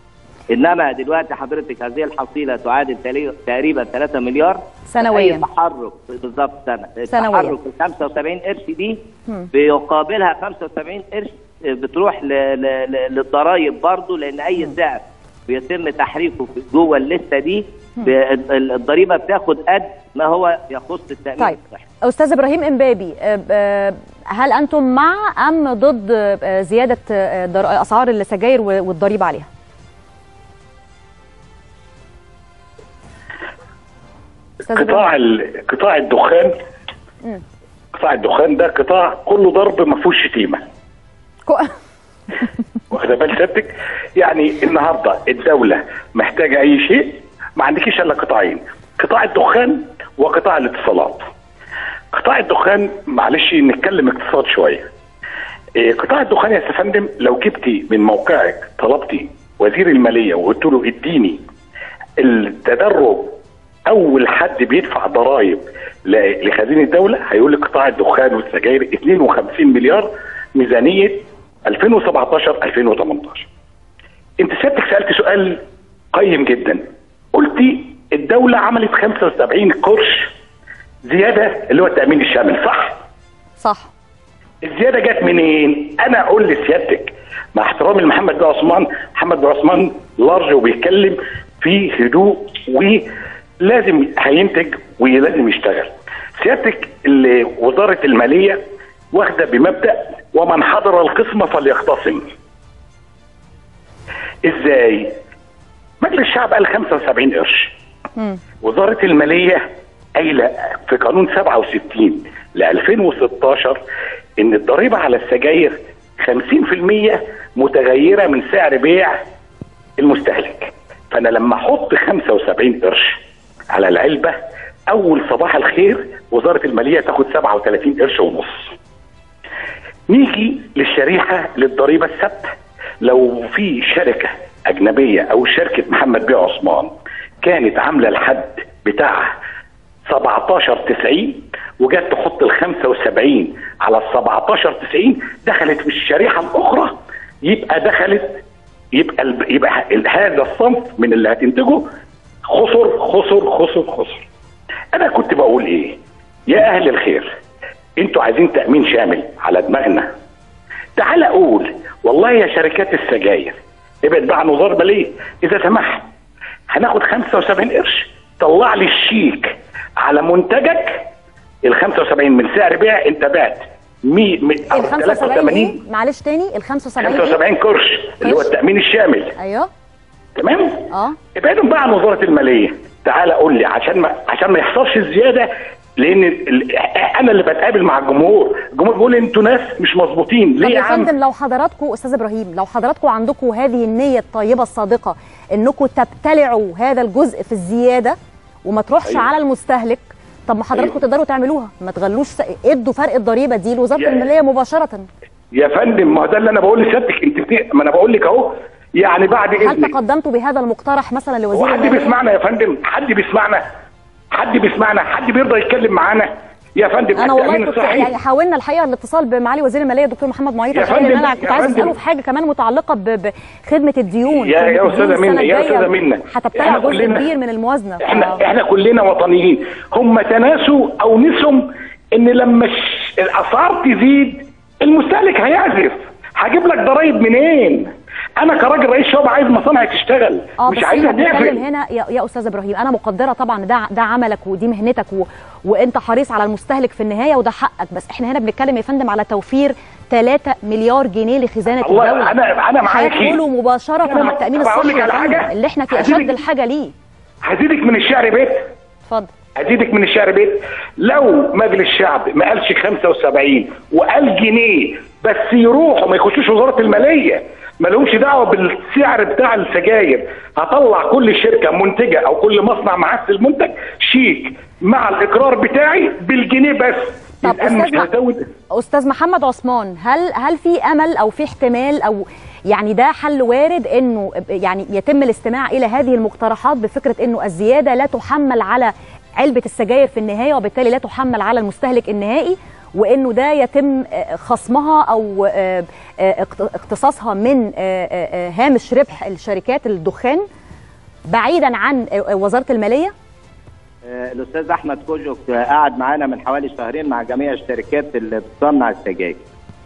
انما دلوقتي حضرتك هذه الحصيله تعادل تقريبا 3 مليار سنويا. تحرك بالظبط سنويا. تحرك ال 75 قرش دي بيقابلها 75 قرش بتروح للضرايب برضه، لان اي سعر بيتم تحريكه جوه الليسته دي الضريبه بتاخد قد ما هو يخص التامين طيب الصحي. استاذ ابراهيم امبابي، هل انتم مع ام ضد زياده اسعار السجاير والضريبه عليها؟ قطاع الدخان، قطاع الدخان ده قطاع كله ضرب ما فيهوش شتيمه. واخده بال سيادتك؟ يعني النهارده الدوله محتاجه اي شيء، ما عندكيش الا قطاعين، قطاع الدخان وقطاع الاتصالات. قطاع الدخان معلش نتكلم اقتصاد شويه. قطاع الدخان يا فندم، لو جبتي من موقعك طلبتي وزير الماليه وقلت له اديني التدرج اول حد بيدفع ضرائب لخزينه الدوله، هيقول لك قطاع الدخان والسجاير 52 مليار ميزانيه 2017 2018. انت سيادتك سالت سؤال قيم جدا، قلتي الدوله عملت 75 قرش زياده اللي هو التامين الشامل، صح؟ صح. الزياده جت منين؟ انا اقول لسيادتك مع احترامي لمحمد بن عثمان، محمد بن عثمان لارج وبيتكلم في هدوء ولازم هينتج ولازم يشتغل. سيادتك وزاره الماليه واخده بمبدا ومن حضر القسمه فليختصم. ازاي؟ مجلس الشعب قال 75 قرش. وزاره الماليه قايله في قانون 67 ل 2016 ان الضريبه على السجاير 50% متغيره من سعر بيع المستهلك. فانا لما احط 75 قرش على العلبه اول صباح الخير وزاره الماليه تاخد 37 قرش ونص. نيجي للشريحه للضريبه الثابته. لو في شركه اجنبيه او شركه محمد بن عثمان كانت عامله الحد بتاعها 17.90 وجت تحط ال 75 على ال 17.90 دخلت في الشريحه الاخرى، يبقى هذا الصنف من اللي هتنتجه خسر خسر خسر خسر. انا كنت بقول ايه؟ يا اهل الخير، انتوا عايزين تامين شامل على دماغنا. تعال اقول والله يا شركات السجاير ابعد بقى عن وزاره الماليه، اذا سمحت هناخد 75 قرش، طلع لي الشيك على منتجك ال 75 من سعر بيع انت بعت ال 75 معلش تاني ال 75 قرش اللي هو التامين الشامل. ايوه تمام. ابعدوا بقى عن وزاره الماليه. تعال قول لي عشان ما يحصلش الزياده، لان انا اللي بتقابل مع الجمهور بيقول انتوا ناس مش مظبوطين. ليه يا عم؟ فندم لو حضراتكم استاذ ابراهيم، لو حضراتكم عندكم هذه النيه الطيبه الصادقه انكم تبتلعوا هذا الجزء في الزياده وما تروحش أيوة. على المستهلك، طب ما حضراتكم أيوة. تقدروا تعملوها، ما تغلوش ادوا فرق الضريبه دي لوزاره الماليه مباشره. يا فندم ما ده اللي انا بقول لسيادتك، انت ما انا بقول لك اهو، يعني بعد اذنك هل تقدمتوا بهذا المقترح مثلا لوزير الماليه؟ حد بيسمعنا يا فندم؟ حد بيرضى يتكلم معانا يا فندم؟ انا والله كنت يعني حاولنا الحقيقه الاتصال بمعالي وزير الماليه الدكتور محمد معيط عشان انا كنت عايز اساله في حاجه كمان متعلقه بخدمه الديون. يا استاذه منى هتبتلع جزء كبير من الموازنه. احنا كلنا وطنيين. هم تناسوا او نسوا ان لما الاسعار تزيد المستهلك هيعزف، هجيب لك ضرايب منين؟ انا كراجل رئيس شعب عايز مصانع تشتغل، مش عايزها تقفل. هنا يا استاذ ابراهيم انا مقدره طبعا ده عملك ودي مهنتك وانت حريص على المستهلك في النهايه وده حقك، بس احنا هنا بنتكلم يا فندم على توفير 3 مليار جنيه لخزانه الدوله. انا معاكي، هيدخلوا مباشره مع التامين الصحي اللي احنا في اشد الحاجه ليه. هزيدك من الشعر بيت. اتفضل. هزيدك من الشعر بيت. لو مجلس الشعب ما قالش 75 وقال جنيه بس يروحوا ما يخشوش وزاره الماليه، ما لهمش دعوه بالسعر بتاع السجاير، هطلع كل شركه منتجه او كل مصنع معسل المنتج شيك مع الاقرار بتاعي بالجنيه بس. طب استاذ محمد عثمان، هل في امل او في احتمال او يعني ده حل وارد انه يعني يتم الاستماع الى هذه المقترحات بفكره انه الزياده لا تحمل على علبه السجاير في النهايه وبالتالي لا تحمل على المستهلك النهائي، وانه ده يتم خصمها او اقتصاصها من هامش ربح الشركات الدخان بعيدا عن وزارة المالية؟ الاستاذ احمد كوجك قعد معانا من حوالي شهرين مع جميع الشركات اللي بتصنع السجاير،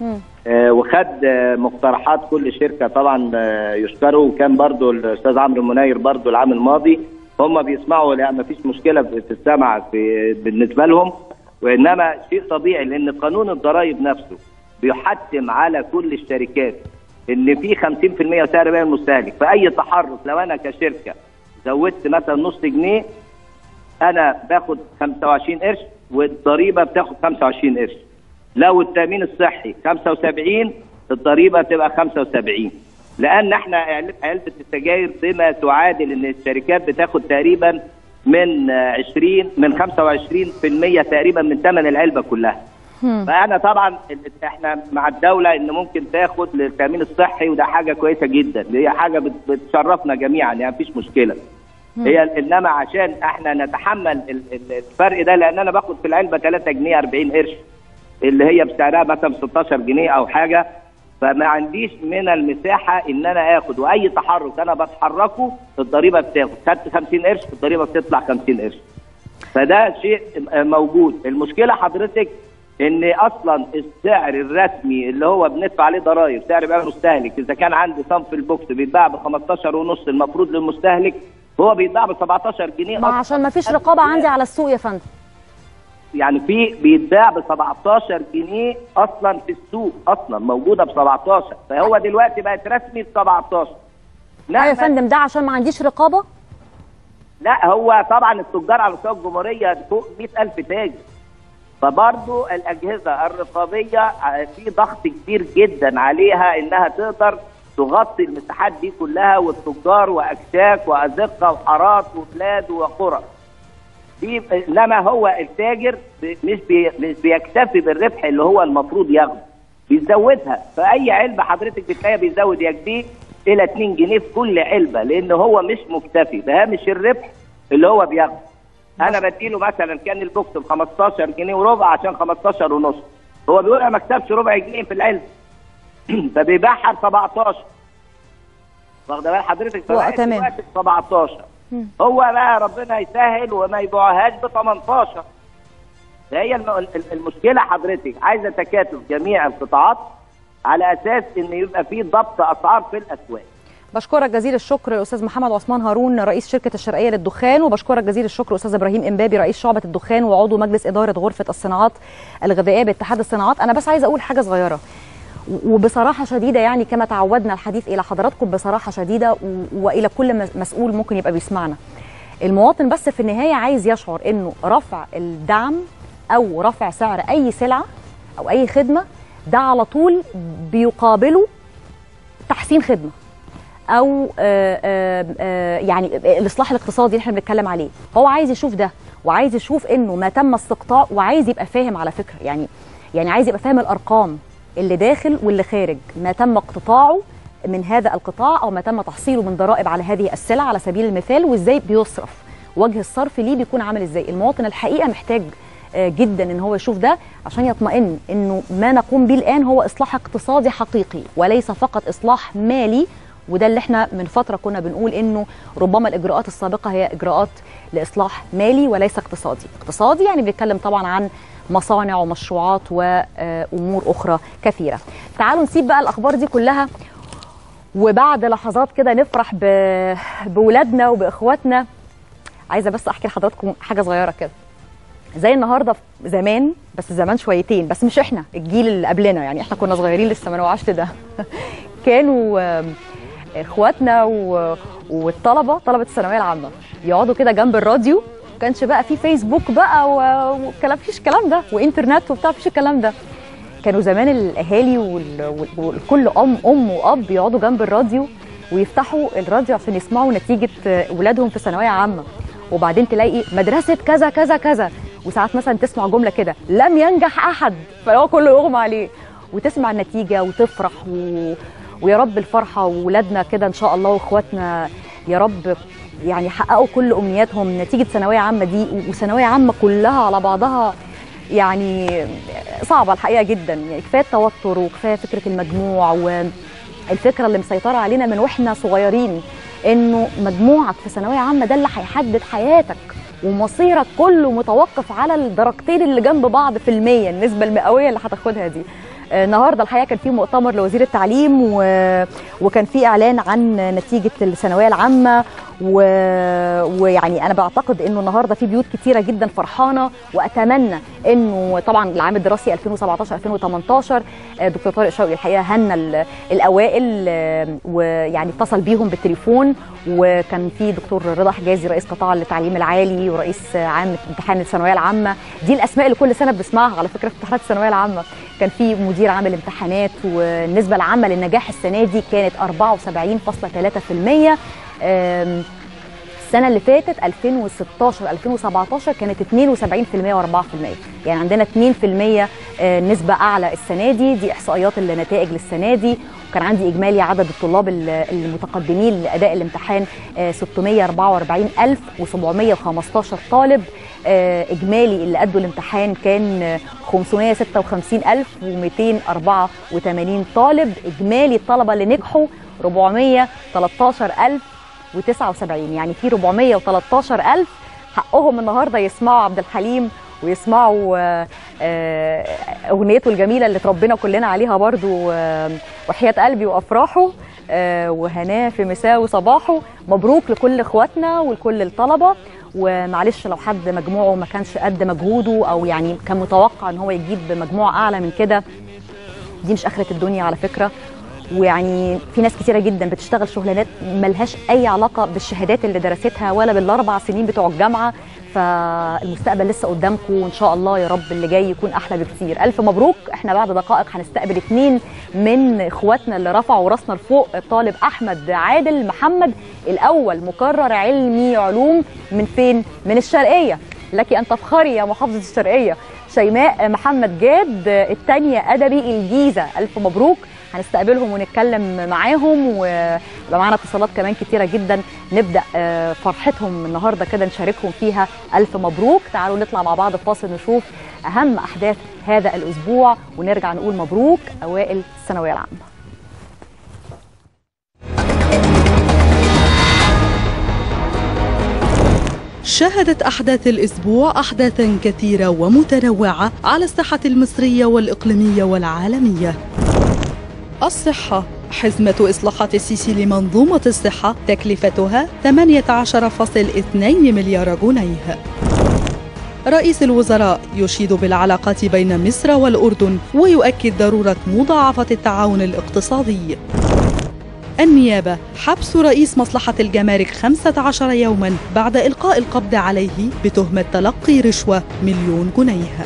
وخد مقترحات كل شركه طبعا يشكروا، وكان برضو الاستاذ عمرو منير برضو العام الماضي هم بيسمعوا، لا ما فيش مشكله في السمع بالنسبه لهم، وانما شيء طبيعي لان قانون الضرائب نفسه بيحتم على كل الشركات ان في 50% سعر بيع المستهلك، فاي تحرك لو انا كشركه زودت مثلا نص جنيه انا باخد 25 قرش والضريبه بتاخد 25 قرش. لو التامين الصحي 75 الضريبه تبقى 75، لان احنا علبه السجاير بما تعادل ان الشركات بتاخد تقريبا من 25% تقريبا من ثمن العلبه كلها. فانا طبعا احنا مع الدوله ان ممكن تاخد للتامين الصحي، وده حاجه كويسه جدا، هي حاجه بتشرفنا جميعا يعني مفيش مشكله. هي انما عشان احنا نتحمل الفرق ده، لان انا باخد في العلبه 3 جنيه 40 قرش اللي هي بسعرها مثلا 16 جنيه او حاجه، فما عنديش من المساحه ان انا اخد، واي تحرك انا بتحركه الضريبه بتاخد، خدت 50 قرش الضريبه بتطلع 50 قرش. فده شيء موجود. المشكله حضرتك ان اصلا السعر الرسمي اللي هو بندفع عليه ضرائب سعر بيع المستهلك، اذا كان عندي صنف البوكس بيتباع ب 15.5 المفروض للمستهلك، هو بيتباع ب 17 جنيه. ما عشان ما فيش رقابه عندي على السوق يا فندم. يعني بيتباع ب 17 جنيه اصلا في السوق، اصلا موجوده ب 17، فهو دلوقتي بقت رسمي ب 17. لا يا فندم، ده عشان ما عنديش رقابه؟ لا، هو طبعا التجار على مستوى الجمهوريه فوق 100,000 تاجر، فبرضه الاجهزه الرقابيه في ضغط كبير جدا عليها انها تقدر تغطي المساحات دي كلها، والتجار واكشاك وازقه وحارات وبلاد وقرى. انما هو التاجر مش بيكتفي بالربح اللي هو المفروض ياخده، بيزودها. فاي علبه حضرتك بتلاقيها بيزود يكفيه الى 2 جنيه في كل علبه، لان هو مش مكتفي بهامش الربح اللي هو بياخده. انا بديله مثلا كان البوكس ب 15 جنيه وربع عشان 15 ونص، هو بيقول انا ما اكسبش ربع جنيه في العلبه فبيبيعها ب 17. واخده بال حضرتك؟ تمام. 17 هو بقى ربنا يسهل وما يبيعوهاش ب 18. فهي المشكله حضرتك عايزه تكاتف جميع القطاعات على اساس ان يبقى في ضبط اسعار في الاسواق. بشكرك جزيل الشكر استاذ محمد عثمان هارون رئيس شركه الشرقيه للدخان، وبشكرك جزيل الشكر استاذ ابراهيم امبابي رئيس شعبه الدخان وعضو مجلس اداره غرفه الصناعات الغذائيه باتحاد الصناعات. انا بس عايزه اقول حاجه صغيره وبصراحه شديده، يعني كما تعودنا الحديث الى حضراتكم بصراحه شديده والى كل مسؤول ممكن يبقى بيسمعنا. المواطن بس في النهايه عايز يشعر انه رفع الدعم او رفع سعر اي سلعه او اي خدمه ده على طول بيقابله تحسين خدمه او يعني الاصلاح الاقتصادي اللي احنا بنتكلم عليه. هو عايز يشوف ده، وعايز يشوف انه ما تم استقطاع، وعايز يبقى فاهم على فكره، يعني عايز يبقى فاهم الارقام اللي داخل واللي خارج، ما تم اقتطاعه من هذا القطاع او ما تم تحصيله من ضرائب على هذه السلع على سبيل المثال، وازاي بيصرف، وجه الصرف ليه بيكون عامل ازاي. المواطن الحقيقه محتاج جدا ان هو يشوف ده عشان يطمئن انه ما نقوم به الان هو اصلاح اقتصادي حقيقي وليس فقط اصلاح مالي. وده اللي احنا من فتره كنا بنقول انه ربما الاجراءات السابقه هي اجراءات لاصلاح مالي وليس اقتصادي. اقتصادي يعني بنتكلم طبعا عن مصانع ومشروعات وامور اخرى كثيره. تعالوا نسيب بقى الاخبار دي كلها وبعد لحظات كده نفرح بولادنا وباخواتنا. عايزه بس احكي لحضراتكم حاجه صغيره كده. زي النهارده زمان، بس زمان شويتين، بس مش احنا، الجيل اللي قبلنا، يعني احنا كنا صغيرين لسه ما نوعاش ده. كانوا اخواتنا والطلبه، طلبه الثانويه العامه، يقعدوا كده جنب الراديو. ما كانش بقى في فيسبوك بقى وكلام، فيش الكلام ده، وانترنت وبتاع، فيش الكلام ده. كانوا زمان الاهالي وكل ام واب يقعدوا جنب الراديو ويفتحوا الراديو عشان يسمعوا نتيجه اولادهم في ثانويه عامه، وبعدين تلاقي مدرسه كذا كذا كذا، وساعات مثلا تسمع جمله كده لم ينجح احد، فهو كله يغمى عليه، وتسمع النتيجه وتفرح ويا رب الفرحه، وولادنا كده ان شاء الله واخواتنا يا رب يعني يحققوا كل امنياتهم نتيجه ثانويه عامه دي. وثانويه عامه كلها على بعضها يعني صعبه الحقيقه جدا. يعني كفايه التوتر وكفايه فكره المجموع والفكره اللي مسيطره علينا من واحنا صغيرين انه مجموعك في ثانويه عامه ده اللي هيحدد حياتك ومصيرك كله متوقف على الدرجتين اللي جنب بعض في المية، النسبه المئويه اللي هتاخدها دي. النهارده الحقيقه كان في مؤتمر لوزير التعليم وكان في اعلان عن نتيجه الثانويه العامه ويعني انا بعتقد انه النهارده في بيوت كتيره جدا فرحانه، واتمنى انه طبعا العام الدراسي 2017 2018 دكتور طارق شوقي الحقيقه هنى الاوائل ويعني اتصل بيهم بالتليفون، وكان في دكتور رضا حجازي رئيس قطاع التعليم العالي ورئيس عام امتحان الثانويه العامه. دي الاسماء اللي كل سنه بنسمعها على فكره في امتحانات الثانويه العامه. كان في مدير عام الامتحانات، والنسبه العامه للنجاح السنه دي كانت 74.3%. السنه اللي فاتت 2016 2017 كانت 72% و4%، يعني عندنا 2% نسبه اعلى السنه دي. دي احصائيات النتائج للسنه دي. وكان عندي اجمالي عدد الطلاب المتقدمين لاداء الامتحان 644,715 طالب. اجمالي اللي ادوا الامتحان كان 556,284 طالب. اجمالي الطلبه اللي نجحوا 413,079، يعني في 413,000 حقهم النهارده يسمعوا عبد الحليم ويسمعوا اغنيته الجميله اللي اتربينا كلنا عليها برضو، وحياة قلبي وافراحه وهناه في مساء وصباحه. مبروك لكل اخواتنا ولكل الطلبه، ومعلش لو حد مجموعه ما كانش قد مجهوده او يعني كان متوقع ان هو يجيب مجموع اعلى من كده، دي مش اخره الدنيا على فكره. ويعني في ناس كتيره جدا بتشتغل شغلانات ملهاش اي علاقه بالشهادات اللي درستها ولا بالاربع سنين بتوع الجامعه، فالمستقبل لسه قدامكم وان شاء الله يا رب اللي جاي يكون احلى بكتير. الف مبروك. احنا بعد دقائق هنستقبل 2 من اخواتنا اللي رفعوا راسنا لفوق. الطالب احمد عادل محمد الاول مقرر علمي علوم من فين؟ من الشرقيه، لك ان تفخري يا محافظه الشرقيه. شيماء محمد جاد الثانيه ادبي الجيزه، الف مبروك. هنستقبلهم ونتكلم معاهم، ويبقى معانا اتصالات كمان كتيره جدا نبدا فرحتهم النهارده كده نشاركهم فيها. الف مبروك. تعالوا نطلع مع بعض فاصل نشوف اهم احداث هذا الاسبوع ونرجع نقول مبروك اوائل الثانويه العامه. شهدت أحداث الأسبوع أحداثاً كثيرة ومتنوعة على الساحة المصرية والإقليمية والعالمية. الصحة، حزمة إصلاحات السيسي لمنظومة الصحة تكلفتها 18.2 مليار جنيه. رئيس الوزراء يشيد بالعلاقات بين مصر والأردن ويؤكد ضرورة مضاعفة التعاون الاقتصادي. النيابة، حبس رئيس مصلحة الجمارك 15 يوماً بعد إلقاء القبض عليه بتهمة تلقي رشوة 1,000,000 جنيه.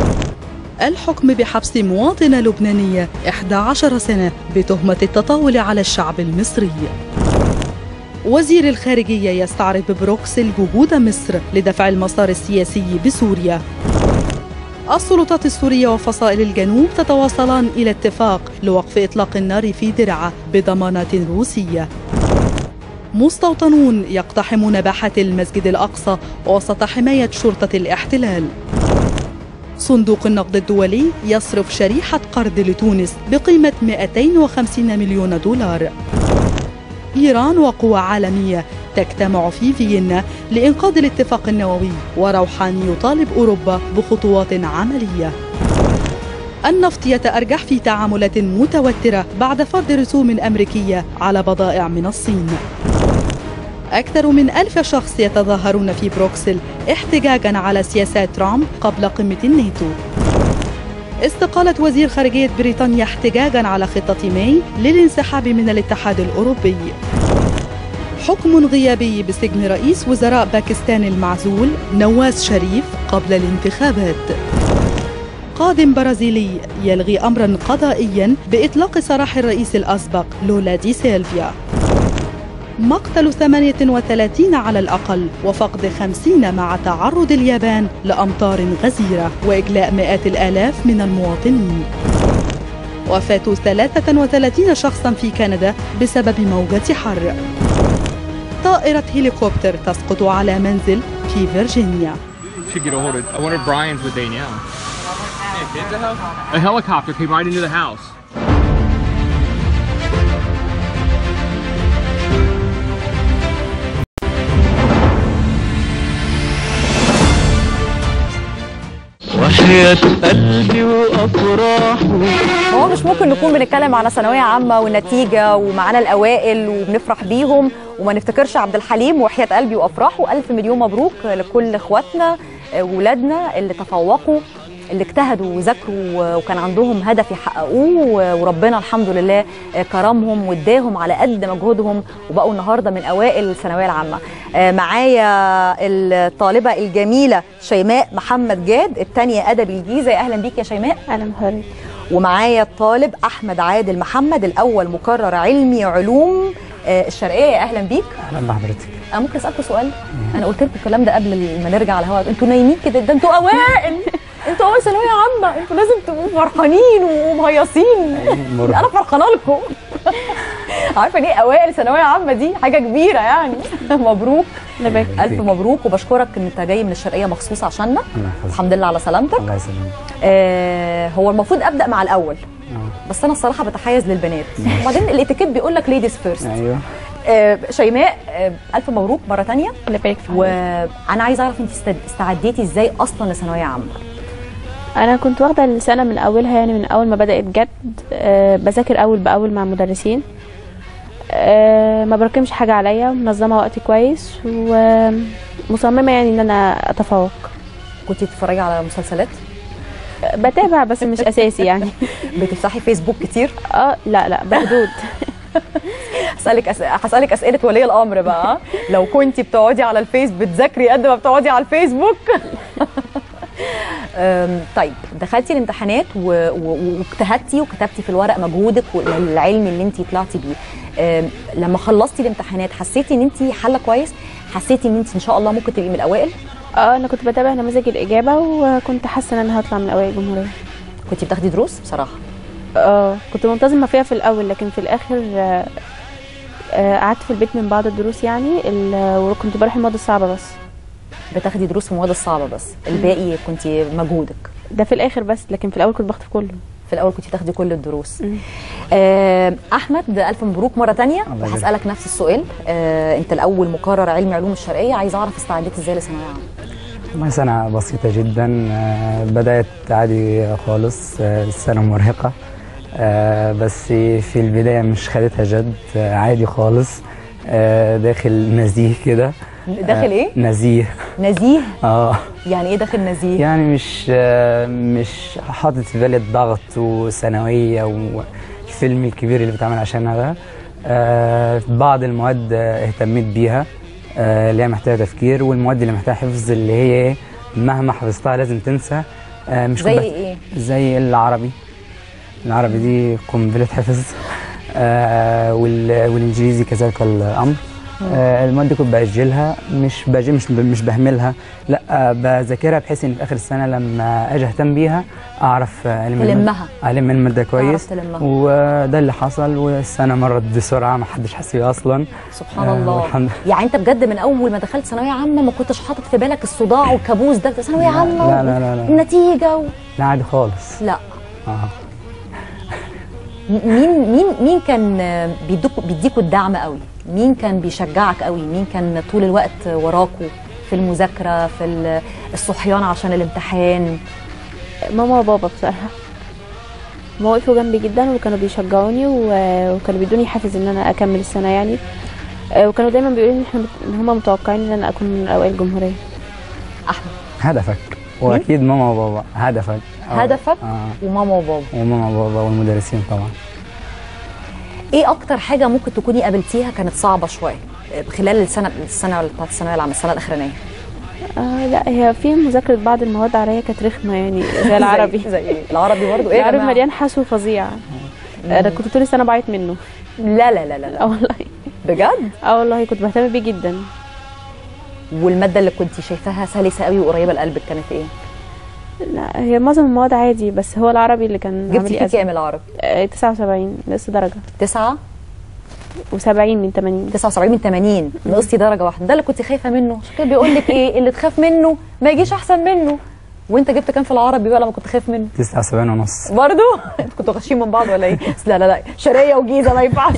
الحكم بحبس مواطنة لبنانية 11 سنة بتهمة التطاول على الشعب المصري. وزير الخارجية يستعرض ببروكسل جهود مصر لدفع المسار السياسي بسوريا. السلطات السورية وفصائل الجنوب تتواصلان إلى اتفاق لوقف إطلاق النار في درعا بضمانات روسية. مستوطنون يقتحمون باحات المسجد الأقصى وسط حماية شرطة الاحتلال. صندوق النقد الدولي يصرف شريحة قرض لتونس بقيمة 250 مليون دولار. إيران وقوى عالمية تجتمع في فيينا لإنقاذ الاتفاق النووي، وروحاني يطالب أوروبا بخطوات عملية. النفط يتأرجح في تعاملات متوترة بعد فرض رسوم أمريكية على بضائع من الصين. أكثر من 1000 شخص يتظاهرون في بروكسل احتجاجاً على سياسات ترامب قبل قمة الناتو. استقالة وزير خارجية بريطانيا احتجاجاً على خطة ماي للانسحاب من الاتحاد الأوروبي. حكم غيابي بسجن رئيس وزراء باكستان المعزول نواز شريف قبل الانتخابات. قاضٍ برازيلي يلغي أمراً قضائياً بإطلاق سراح الرئيس الأسبق لولا دي سيلفيا. مقتل 38 على الأقل وفقد 50 مع تعرض اليابان لأمطار غزيرة وإجلاء مئات الآلاف من المواطنين. وفاة 33 شخصا في كندا بسبب موجة حر. طائرة هليكوبتر تسقط على منزل في فيرجينيا. A helicopter came right into the house. وحياة قلبي وأفراحه. هو مش ممكن نكون بنتكلم على ثانوية عامة والنتيجة ومعانا الأوائل وبنفرح بيهم وما نفتكرش عبد الحليم وحياة قلبي وأفراحه. ألف مليون مبروك لكل إخواتنا وولادنا اللي تفوقوا، اللي اجتهدوا وذاكروا وكان عندهم هدف يحققوه، وربنا الحمد لله كرمهم واداهم على قد مجهودهم وبقوا النهارده من اوائل الثانويه العامه. معايا الطالبه الجميله شيماء محمد جاد، الثانيه ادبي الجيزه. اهلا بيك يا شيماء. اهلا بحضرتك. ومعايا الطالب احمد عادل محمد، الاول مقرر علمي علوم الشرقيه. اهلا بيك. اهلا بحضرتك. ممكن اسالكم سؤال؟ انا قلت لكم الكلام ده قبل ما نرجع على الهواء، انتوا نايمين كده، ده انتوا اوائل، انتوا اول ثانويه عامه، انتوا لازم تبقوا فرحانين ومهيصين. انا فرحانه لكم. عارفه ليه اوائل ثانويه عامه دي حاجه كبيره يعني. مبروك. الف مبروك، وبشكرك ان انت جاي من الشرقيه مخصوص عشاننا. الحمد لله على سلامتك. الله يسلمك. هو المفروض ابدا مع الاول، بس انا الصراحه بتحيز للبنات، وبعدين الاتيكيت بيقول لك ليديز فيرست. ايوه. شيماء الف مبروك مره ثانيه. الله يبارك فيك. وانا عايزه اعرف انت استعديتي ازاي اصلا لثانويه عامه؟ انا كنت واخده السنه من اولها، يعني من اول ما بدات جد. بذاكر اول باول مع مدرسين، ما بركمش حاجه عليا، منظمه وقتي كويس ومصممه يعني ان انا اتفوق. كنت بتتفرجي على مسلسلات؟ بتابع بس مش اساسي يعني. بتفتحي فيسبوك كتير؟ لا بحدود. هسألك أسئلة ولي الأمر بقى. لو كنتي بتقعدي على الفيس بتذاكري قد ما بتقعدي على الفيسبوك؟ طيب، دخلتي الامتحانات واجتهدتي وكتبتي في الورق مجهودك والعلم اللي انت طلعتي بيه. لما خلصتي الامتحانات حسيتي ان انت حله كويس؟ حسيتي ان انت ان شاء الله ممكن تبقي من الاوائل؟ انا كنت بتابع نماذج الاجابه وكنت حاسه ان انا هطلع من اوائل الجمهوريه. كنت بتاخدي دروس بصراحه؟ كنت منتظمه فيها في الاول، لكن في الاخر قعدت في البيت من بعض الدروس يعني، وكنت بروح المواد الصعبه بس. بتاخدي دروس في المواد الصعبه بس، الباقي كنت مجهودك؟ ده في الاخر بس، لكن في الاول كنت باخد كله. في الاول كنت تاخدي كل الدروس. احمد الف مبروك مره ثانيه، وهسالك نفس السؤال. انت الاول مقرر علمي علوم الشرقيه، عايزه اعرف استعديتي ازاي لثانويه عامه؟ والله سنه بسيطه جدا، بدات عادي خالص، السنه مرهقه، بس في البدايه مش خدتها جد، عادي خالص، داخل نزيه كده. داخل ايه؟ نزيه. نزيه؟ يعني ايه داخل نزيه؟ يعني مش حاطط في بالي الضغط وثانويه والفيلم الكبير اللي بتعمل عشانها ده. بعض المواد اهتميت بيها اللي هي محتاجه تفكير، والمواد اللي محتاجه حفظ اللي هي مهما حفظتها لازم تنسى. مش زي ايه؟ زي العربي دي قنبله حفظ، والانجليزي كذلك الامر. المواد دي كنت باجلها، مش بهملها، لا بذاكرها بحيث ان في اخر السنه لما اجي اهتم بيها اعرف الم الماده كويس. وده اللي حصل، والسنه مرت بسرعه ما حدش حس بيها اصلا. سبحان الله. يعني انت بجد من اول ما دخلت ثانويه عامه ما كنتش حاطط في بالك الصداع والكابوس ده ثانويه عامه؟ لا النتيجه لا عادي خالص. لا. مين كان بيديكوا الدعم قوي؟ مين كان بيشجعك قوي؟ مين كان طول الوقت وراكوا في المذاكره، في الصحيان عشان الامتحان؟ ماما وبابا بصراحه. ما وقفوا جنبي جدا وكانوا بيشجعوني وكانوا بيدوني حافز ان انا اكمل السنه يعني، وكانوا دايما بيقولوا لي ان هم متوقعين ان انا اكون من اوائل الجمهوريه. احمد هدفك، واكيد ماما وبابا. هدفك وماما وبابا والمدرسين طبعا. ايه اكتر حاجه ممكن تكوني قابلتيها كانت صعبه شويه خلال السنه بتاعت الثانويه العامه، السنه الاخرانيه؟ لا، هي في مذاكره بعض المواد عليا كانت رخمه يعني، زي العربي. زي ايه؟ العربي برضه ايه؟ العربي مليان حشو فظيع. انا كنت طول السنه بعيط منه. لا والله. بجد؟ والله كنت بهتم بيه جدا. والماده اللي كنت شايفاها سلسه قوي وقريبه لقلبك كانت ايه؟ لا، هي معظم المواد عادي، بس هو العربي اللي كان عامل لي كام العربي؟ 79 نقص درجه. 79 من 80. 79 من 80 نقصتي درجه واحده. ده اللي كنت خايفه منه، عشان كده بيقول لك ايه اللي تخاف منه ما يجيش احسن منه. وانت جبت كام في العربي بقى لما كنت خايف منه؟ 79 ونص. برضه انتوا كنتوا غشيم من بعض ولا ايه؟ لا شرقيه وجيزه ما ينفعش.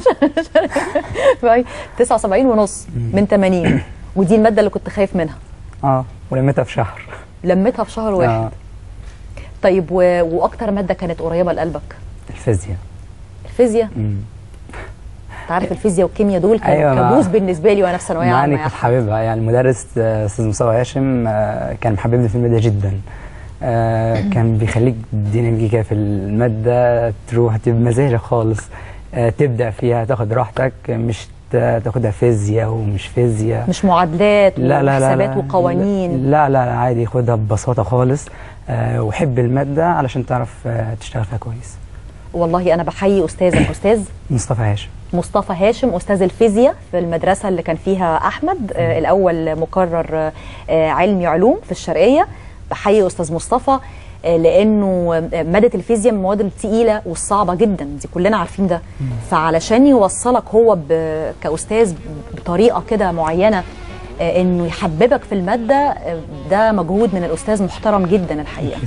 79 ونص من 80. ودي الماده اللي كنت خايف منها. ولميتها في شهر. لميتها في شهر واحد. طيب واكتر ماده كانت قريبه لقلبك؟ الفيزياء. الفيزياء؟ انت عارف الفيزياء والكيمياء دول كانوا كابوس بالنسبه لي وانا في ثانويه عامه. كنت حاببها، يعني المدرس استاذ مصطفى هاشم كان محببني في الماده جدا. كان بيخليك ديناميكيه في الماده، تروح بمزاجك خالص، تبدع فيها، تاخد راحتك، مش تاخدها فيزياء ومش فيزياء، مش معادلات وحسابات وقوانين. لا عادي، خدها ببساطه خالص، وحب الماده علشان تعرف تشتغل فيها كويس. والله انا بحيي استاذك استاذ مصطفى هاشم استاذ الفيزياء في المدرسه اللي كان فيها احمد، الاول مقرر علمي علوم في الشرقيه. بحيي استاذ مصطفى لانه ماده الفيزياء من المواد الثقيله والصعبه جدا، دي كلنا عارفين ده. فعلشان يوصلك هو كاستاذ بطريقه كده معينه انه يحببك في الماده، ده مجهود من الاستاذ محترم جدا الحقيقه.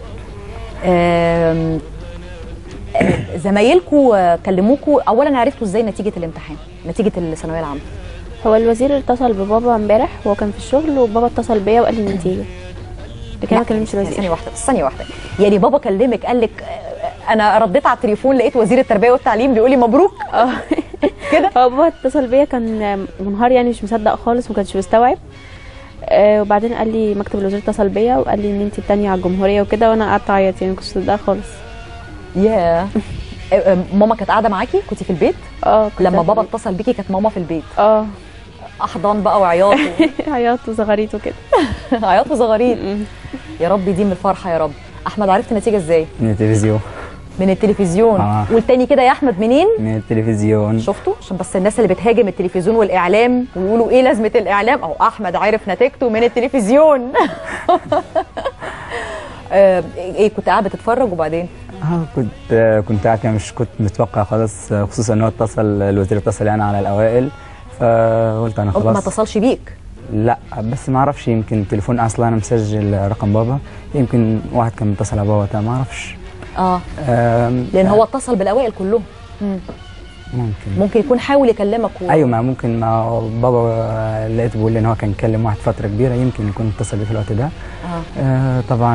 زمايلكوا كلموكوا اولا، عرفتوا ازاي نتيجه الامتحان، نتيجه الثانويه العامه؟ هو الوزير اتصل ببابا امبارح وهو كان في الشغل، وبابا اتصل بيا وقال لي النتيجه، لكن ما كلمش الوزير. ثانيه واحده يعني بابا كلمك قال لك انا رديت على التليفون لقيت وزير التربيه والتعليم بيقول لي مبروك؟ كده هو بابا اتصل بيا كان منهار، يعني مش مصدق خالص، ما كانش مستوعب. وبعدين قال لي مكتب الوزير اتصل بيا وقال لي ان انت الثانيه على الجمهوريه وكده، وانا قعدت اعيط، يعني ما كنتش مصدقه خالص. ماما كانت قاعده معاكي؟ كنتي في البيت؟ لما بابا اتصل بيكي كانت ماما في البيت؟ احضان بقى وعياط عياط وزغاريط وكده. عياط وزغاريط. يا رب يديم الفرحه يا رب. احمد عرفت النتيجه ازاي؟ من التلفزيون. من التلفزيون. والتاني كده يا احمد منين؟ من التلفزيون. شفتوا؟ عشان بس الناس اللي بتهاجم التلفزيون والاعلام ويقولوا ايه لازمه الاعلام، اهو احمد عرف نتيجته من التلفزيون. ايه كنت قاعد بتتفرج وبعدين؟ كنت قاعد كده، مش كنت متوقع خالص، خصوصا ان هو الوزير اتصل يعني على الاوائل، فقلت انا خلاص. ما اتصلش بيك؟ لا، بس ما اعرفش، يمكن التليفون اصلا انا مسجل رقم بابا، يمكن واحد كان متصل على بابا وقتها، ما اعرفش. لان هو اتصل بالاوائل كلهم. ممكن يكون حاول يكلمك ايوه، ما ممكن، ما بابا لقيته بيقول لي ان هو كان كلم واحد فتره كبيره، يمكن يكون اتصل بيه في الوقت ده. طبعا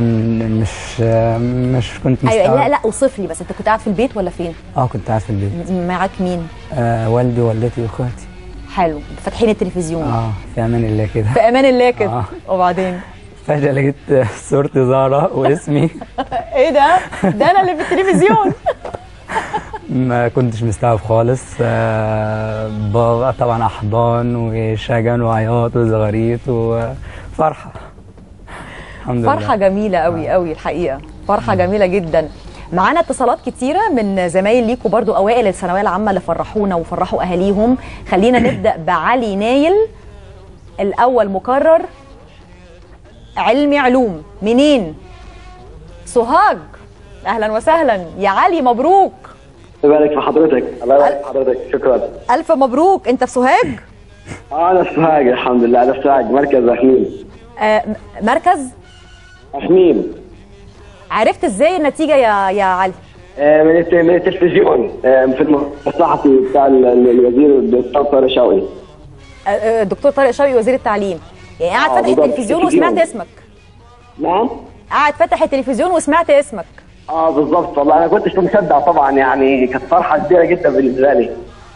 مش كنت مستوعب. ايوه لا اوصف لي بس، انت كنت قاعد في البيت ولا فين؟ كنت قاعد في البيت. معاك مين؟ والدي ووالدتي واخواتي. حلو، فاتحين التلفزيون. في امان الله كده. في امان الله كده. وبعدين فجاه لقيت صورتي زهره واسمي. ايه ده انا اللي في التلفزيون. ما كنتش مستوعب خالص. بابا طبعا احضان وشجن وعياط وزغاريط وفرحه. الحمد لله. فرحه جميله قوي قوي الحقيقه، فرحه جميله جدا. معانا اتصالات كتيره من زمايل ليكوا برضو اوائل الثانويه العامه اللي فرحونا وفرحوا اهاليهم. خلينا نبدا بعلي نايل، الاول مكرر علمي علوم. منين؟ سوهاج. اهلا وسهلا يا علي، مبروك. الله يبارك في حضرتك. الله يبارك في حضرتك، شكرا. الف مبروك. انت في سوهاج؟ انا في سوهاج الحمد لله، انا في سوهاج مركز اخميم. مركز اخميم. عرفت ازاي النتيجه يا علي؟ من التلفزيون، في الصحفي بتاع الوزير الدكتور طارق شوقي. الدكتور طارق شوقي وزير التعليم، يعني قاعد فاتح التلفزيون وسمعت اسمك؟ نعم؟ قاعد فاتح التلفزيون وسمعت اسمك؟ بالظبط، والله انا كنتش مصدق طبعا، يعني كانت فرحه كبيره جدا بالنسبه لي.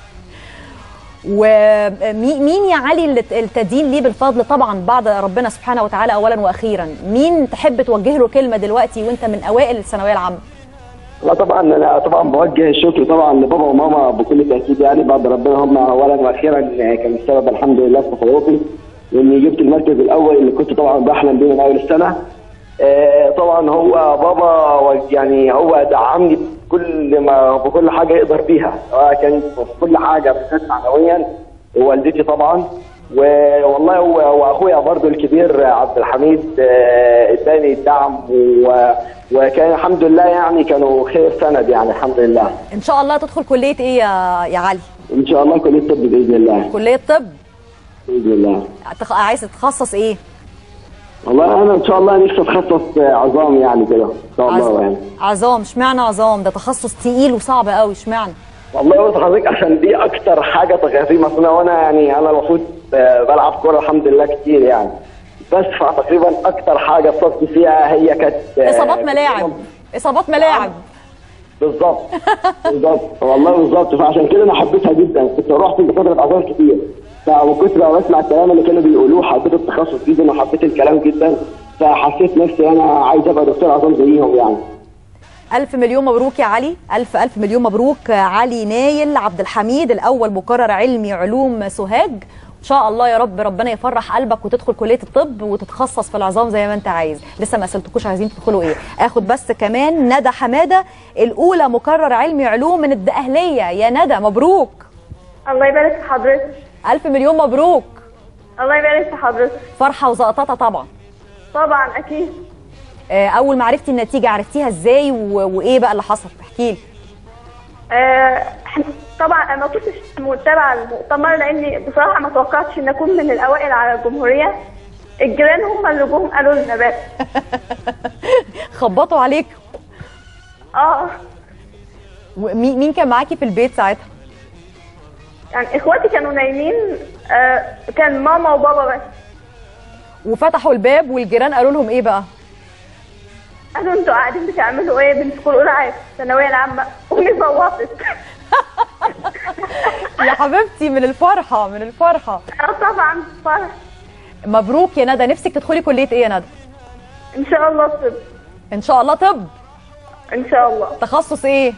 ومين يا علي اللي التدين ليه بالفضل طبعا بعد ربنا سبحانه وتعالى اولا واخيرا؟ مين تحب توجه له كلمه دلوقتي وانت من اوائل الثانويه العامه؟ لا طبعا انا بوجه الشكر طبعا لبابا وماما بكل تاكيد، يعني بعد ربنا هم اولا واخيرا كان السبب الحمد لله في تفوقي، واني جبت المركز الاول اللي كنت طبعا بحلم بيه من اول السنه. طبعا هو بابا يعني هو دعمني بكل حاجه يقدر بيها، كان في كل حاجه بالذات معنويا، ووالدتي طبعا، والله واخويا برضو الكبير عبد الحميد اداني الدعم، وكان الحمد لله يعني كانوا خير سند، يعني الحمد لله. ان شاء الله تدخل كليه ايه يا علي؟ ان شاء الله كليه طب باذن الله. كليه طب باذن الله. عايز تتخصص ايه؟ والله انا ان شاء الله نفسي اتخصص عظام يعني كده ان شاء الله يعني. عظام؟ اشمعنى عظام؟ ده تخصص تقيل وصعب قوي، اشمعنى؟ والله بص حضرتك، عشان دي اكتر حاجه تقريبا اصلا، وانا يعني انا المفروض بلعب كوره الحمد لله كتير يعني، بس فتقريبا اكتر حاجه اتصبت فيها هي كانت اصابات ملاعب. اصابات ملاعب بالظبط. بالظبط والله بالظبط، فعشان كده انا حبيتها جدا. كنت رحت لدكاتره عظام كتير، وكنت بسمع الكلام اللي كانوا بيقولوه، حبيت التخصص جدا وحبيت الكلام جدا، فحسيت نفسي انا عايز ابقى دكتور عظام زيهم يعني. ألف مليون مبروك يا علي، ألف مليون مبروك. علي نايل عبد الحميد، الأول مقرر علمي علوم سوهاج. إن شاء الله يا رب ربنا يفرح قلبك وتدخل كلية الطب وتتخصص في العظام زي ما أنت عايز. لسه ما سألتكوش عايزين تدخلوا إيه. آخد بس كمان ندى حمادة، الأولى مقرر علمي علوم من الدقهلية. يا ندى مبروك. الله يبارك في حضرتك. ألف مليون مبروك. الله يبارك في حضرتك. فرحة وزقططة طبعا. طبعا أكيد. أول ما عرفتي النتيجة عرفتيها إزاي وإيه بقى اللي حصل؟ احكي لي. طبعا انا ما كنتش متابعه المؤتمر، لاني بصراحه ما توقعتش ان اكون من الاوائل على الجمهوريه. الجيران هم اللي جم قالوا لنا بس. خبطوا عليك؟ مين كان معاكي في البيت ساعتها؟ يعني اخواتي كانوا نايمين، كان ماما وبابا بس. وفتحوا الباب والجيران قالوا لهم ايه بقى؟ قالوا انتوا قاعدين بتعملوا ايه؟ بنتكم الاولى عارف الثانويه العامه. امي صوتت. يا حبيبتي من الفرحه من الفرحه. طبعا فرح. مبروك يا ندى. نفسك تدخلي كليه ايه يا ندى؟ ان شاء الله طب. ان شاء الله طب. ان شاء الله. تخصص ايه؟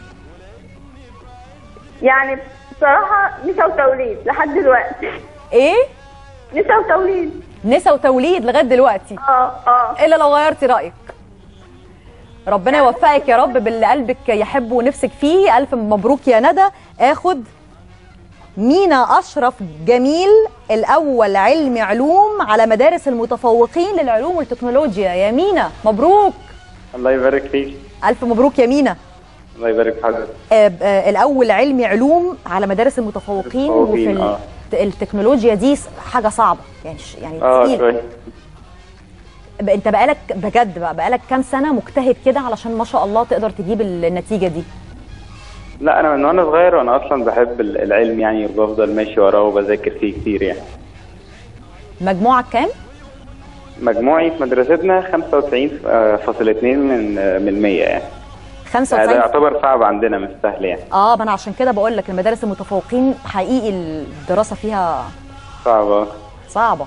يعني بصراحه نسا وتوليد لحد دلوقتي. ايه؟ نسا وتوليد. نسا وتوليد لغايه دلوقتي؟ الا لو غيرتي رايك. ربنا يوفقك يا رب باللي قلبك يحبه ونفسك فيه. ألف مبروك يا ندى. آخد مينا أشرف جميل، الأول علمي علوم على مدارس المتفوقين للعلوم والتكنولوجيا. يا مينا مبروك. الله يبارك فيك. ألف مبروك يا مينا. الله يبارك في حضرتك. الأول علمي علوم على مدارس المتفوقين وفي التكنولوجيا دي حاجة صعبة يعني تقيل. انت بقالك بجد بقالك كام سنه مجتهد كده علشان ما شاء الله تقدر تجيب النتيجه دي؟ لا انا من وانا صغير وانا اصلا بحب العلم يعني، وبفضل ماشي وراه وبذاكر فيه كتير يعني. مجموعك كام؟ مجموعي في مدرستنا 95.2 من 100 يعني. 95 ده يعتبر صعب عندنا، مش سهل يعني. ما انا عشان كده بقول لك المدارس المتفوقين حقيقي الدراسه فيها صعبه.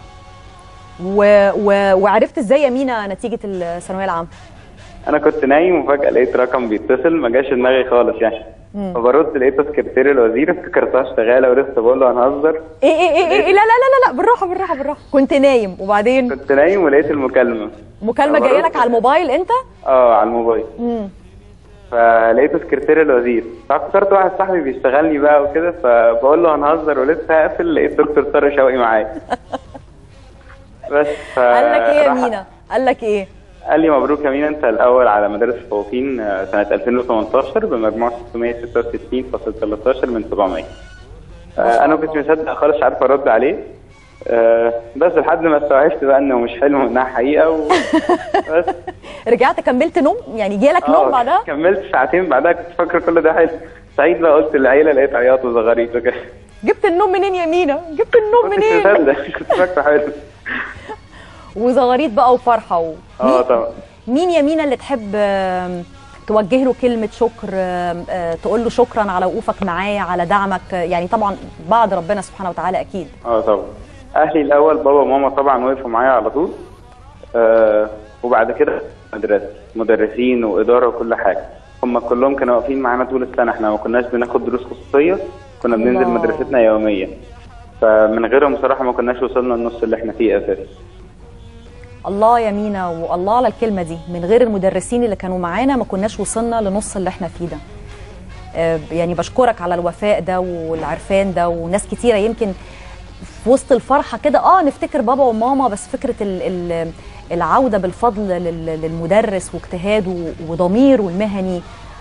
وعرفت ازاي يا مينا نتيجه الثانويه العامه؟ انا كنت نايم وفجاه لقيت رقم بيتصل، ما جاش دماغي خالص يعني. فبرد لقيته سكرتير الوزير، افتكرتها شغاله ولسه بقول له هنهزر. ايه لا بالراحه. كنت نايم وبعدين؟ كنت نايم ولقيت المكالمه جايه لك على الموبايل انت؟ على الموبايل. فلقيته سكرتير الوزير، فافتكرت واحد صاحبي بيشتغلني بقى وكده، فبقول له هنهزر ولسه هقفل لقيت دكتور طارق شوقي معايا. بس قال لك ايه يا مينا؟ قال لك ايه؟ قال لي مبروك يا مينا، انت الاول على مدارس الفوقين سنه 2018 بمجموع 666.13 من 700. انا ما كنتش مصدق خالص، مش عارف ارد عليه. بس لحد ما استوعبت بقى انه مش حلم وانها حقيقه بس. رجعت كملت نوم يعني؟ جالك نوم بعدها؟ كملت ساعتين بعدها، كنت فاكره كل ده حلم. سعيد بقى قلت للعيله لقيت عياط وزغاريط وكده. جبت النوم منين يا مينا؟ جبت النوم منين؟ كنت فاكره حلم. وزغاريط بقى وفرحه طبعا. مين يا مينا اللي تحب توجه له كلمه شكر، تقول له شكرا على وقوفك معايا، على دعمك يعني؟ طبعا بعد ربنا سبحانه وتعالى اكيد. طبعا اهلي الاول، بابا وماما طبعا وقفوا معايا على طول. وبعد كده مدرسين واداره وكل حاجه، هم كلهم كانوا واقفين معانا طول السنه. احنا ما كناش بناخد دروس خصوصيه، كنا بننزل مدرستنا يوميا، فمن غيرهم بصراحه ما كناش وصلنا النص اللي احنا فيه اساسا. الله يا مينا، والله على الكلمه دي، من غير المدرسين اللي كانوا معانا ما كناش وصلنا لنص اللي احنا فيه ده. يعني بشكرك على الوفاء ده والعرفان ده، وناس كتيره يمكن في وسط الفرحه كده نفتكر بابا وماما، بس فكره العوده بالفضل للمدرس واجتهاده وضميره المهني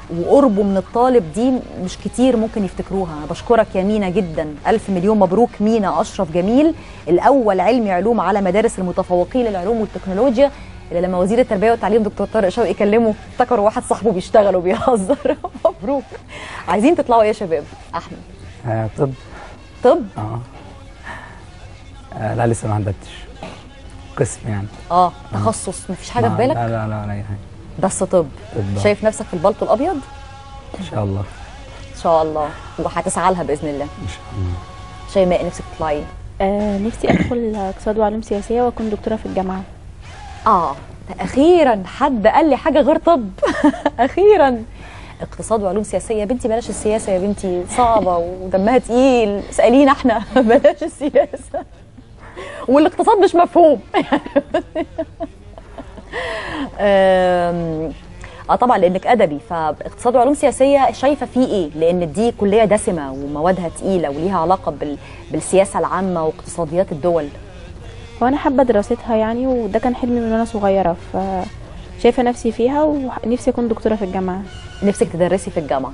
وقربه من الطالب دي مش كتير ممكن يفتكروها. أنا بشكرك يا مينا جدا، ألف مليون مبروك. مينا أشرف جميل، الأول علمي علوم على مدارس المتفوقين للعلوم والتكنولوجيا، اللي لما وزير التربية والتعليم دكتور طارق شوقي كلمه افتكروا واحد صاحبه بيشتغل وبيهزر. مبروك. عايزين تطلعوا ايه يا شباب؟ أحمد طب لا لسه ما عدتش قسم يعني. تخصص مفيش حاجة في بالك؟ لا أي حاجة، بس طب. شايف نفسك في البلطو الأبيض؟ إن شاء الله. إن شاء الله، وهتسعى لها بإذن الله. إن شاء الله. شيماء نفسك تطلعي ايه؟ نفسي ادخل اقتصاد وعلوم سياسيه واكون دكتوره في الجامعه. اخيرا حد قال لي حاجه غير طب. اخيرا. اقتصاد وعلوم سياسيه يا بنتي، بلاش السياسه يا بنتي، صعبه ودمها تقيل، اسالينا احنا. بلاش السياسه والاقتصاد مش مفهوم. طبعا لانك ادبي، فاقتصاد وعلوم سياسيه شايفه فيه ايه؟ لان دي كليه دسمه وموادها تقيله وليها علاقه بالسياسه العامه واقتصاديات الدول. وانا حابه دراستها يعني، وده كان حلمي من وانا صغيره، فشايفه نفسي فيها ونفسي اكون دكتوره في الجامعه. نفسك تدرسي في الجامعه.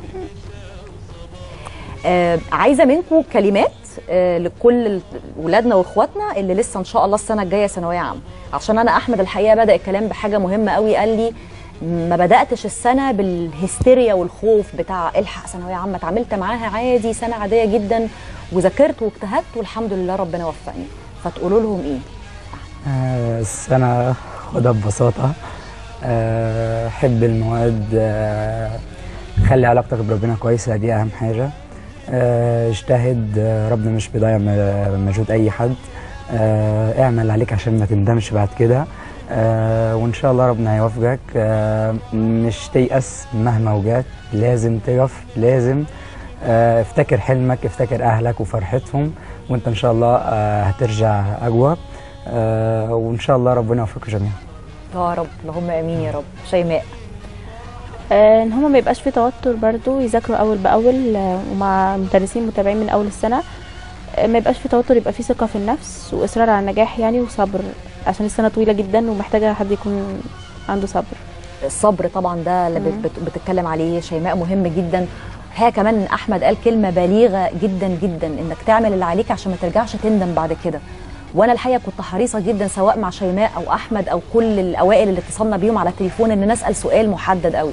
عايزه منكم كلمات لكل ولادنا واخواتنا اللي لسه ان شاء الله السنه الجايه ثانويه عامه، عشان انا احمد الحقيقه بدا الكلام بحاجه مهمه قوي. قال لي ما بداتش السنه بالهستيريا والخوف بتاع الحق ثانويه عامه، اتعاملت معاها عادي، سنه عاديه جدا، وذاكرت واجتهدت والحمد لله ربنا وفقني. فتقولوا لهم ايه؟ السنه خدها ببساطه، حب المواد، خلي علاقتك بربنا كويسه، دي اهم حاجه. اجتهد، ربنا مش بيضيع مجهود اي حد. اعمل عليك عشان ما تندمش بعد كده، وان شاء الله ربنا هيوفقك. مش تيأس مهما وجات، لازم تقف، لازم افتكر حلمك، افتكر اهلك وفرحتهم، وانت ان شاء الله هترجع اقوى، وان شاء الله ربنا يوفقكم جميعا يا رب. اللهم امين يا رب. شيماء؟ ان هما ما يبقاش في توتر برضو، يذاكروا اول باول ومع مدرسين متابعين من اول السنه، ما يبقاش في توتر، يبقى في ثقه في النفس واصرار على النجاح يعني، وصبر، عشان السنه طويله جدا ومحتاجه حد يكون عنده صبر. الصبر طبعا ده اللي بتتكلم عليه شيماء مهم جدا. هي كمان احمد قال كلمه بليغه جدا جدا، انك تعمل اللي عليك عشان ما ترجعش تندم بعد كده. وانا الحقيقه كنت حريصه جدا سواء مع شيماء او احمد او كل الاوائل اللي اتصلنا بيهم على التليفون ان نسال سؤال محدد قوي.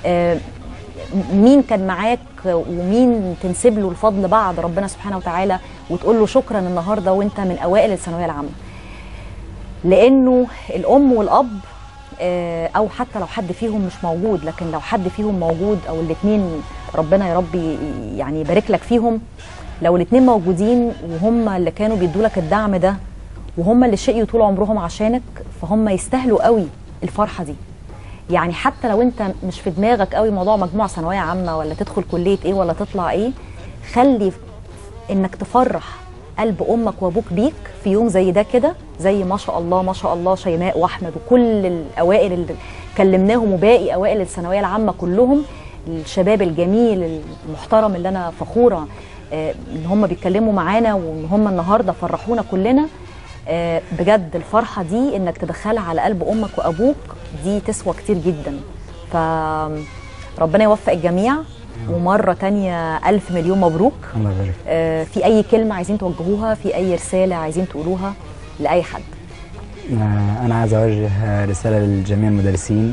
مين كان معاك ومين تنسب له الفضل بعد ربنا سبحانه وتعالى وتقول له شكرا النهارده وانت من اوائل الثانويه العامه؟ لانه الام والاب او حتى لو حد فيهم مش موجود، لكن لو حد فيهم موجود او الاثنين ربنا يا رب يعني يبارك لك فيهم، لو الاثنين موجودين وهم اللي كانوا بيدوا لك الدعم ده وهم اللي شقيوا طول عمرهم عشانك، فهم يستاهلوا قوي الفرحه دي. يعني حتى لو انت مش في دماغك قوي موضوع مجموع ثانويه عامه ولا تدخل كليه ايه ولا تطلع ايه، خلي انك تفرح قلب امك وابوك بيك في يوم زي ده كده، زي ما شاء الله ما شاء الله شيماء واحمد وكل الاوائل اللي كلمناهم وباقي اوائل الثانويه العامه كلهم، الشباب الجميل المحترم اللي انا فخوره ان هم بيتكلموا معانا وان هم النهارده فرحونا كلنا. بجد الفرحه دي انك تدخلها على قلب امك وابوك دي تسوى كتير جدا. فربنا يوفق الجميع، ومره تانية الف مليون مبروك. الله يبارك. في اي كلمه عايزين توجهوها، في اي رساله عايزين تقولوها لاي حد؟ انا عايز اوجه رساله لجميع المدرسين،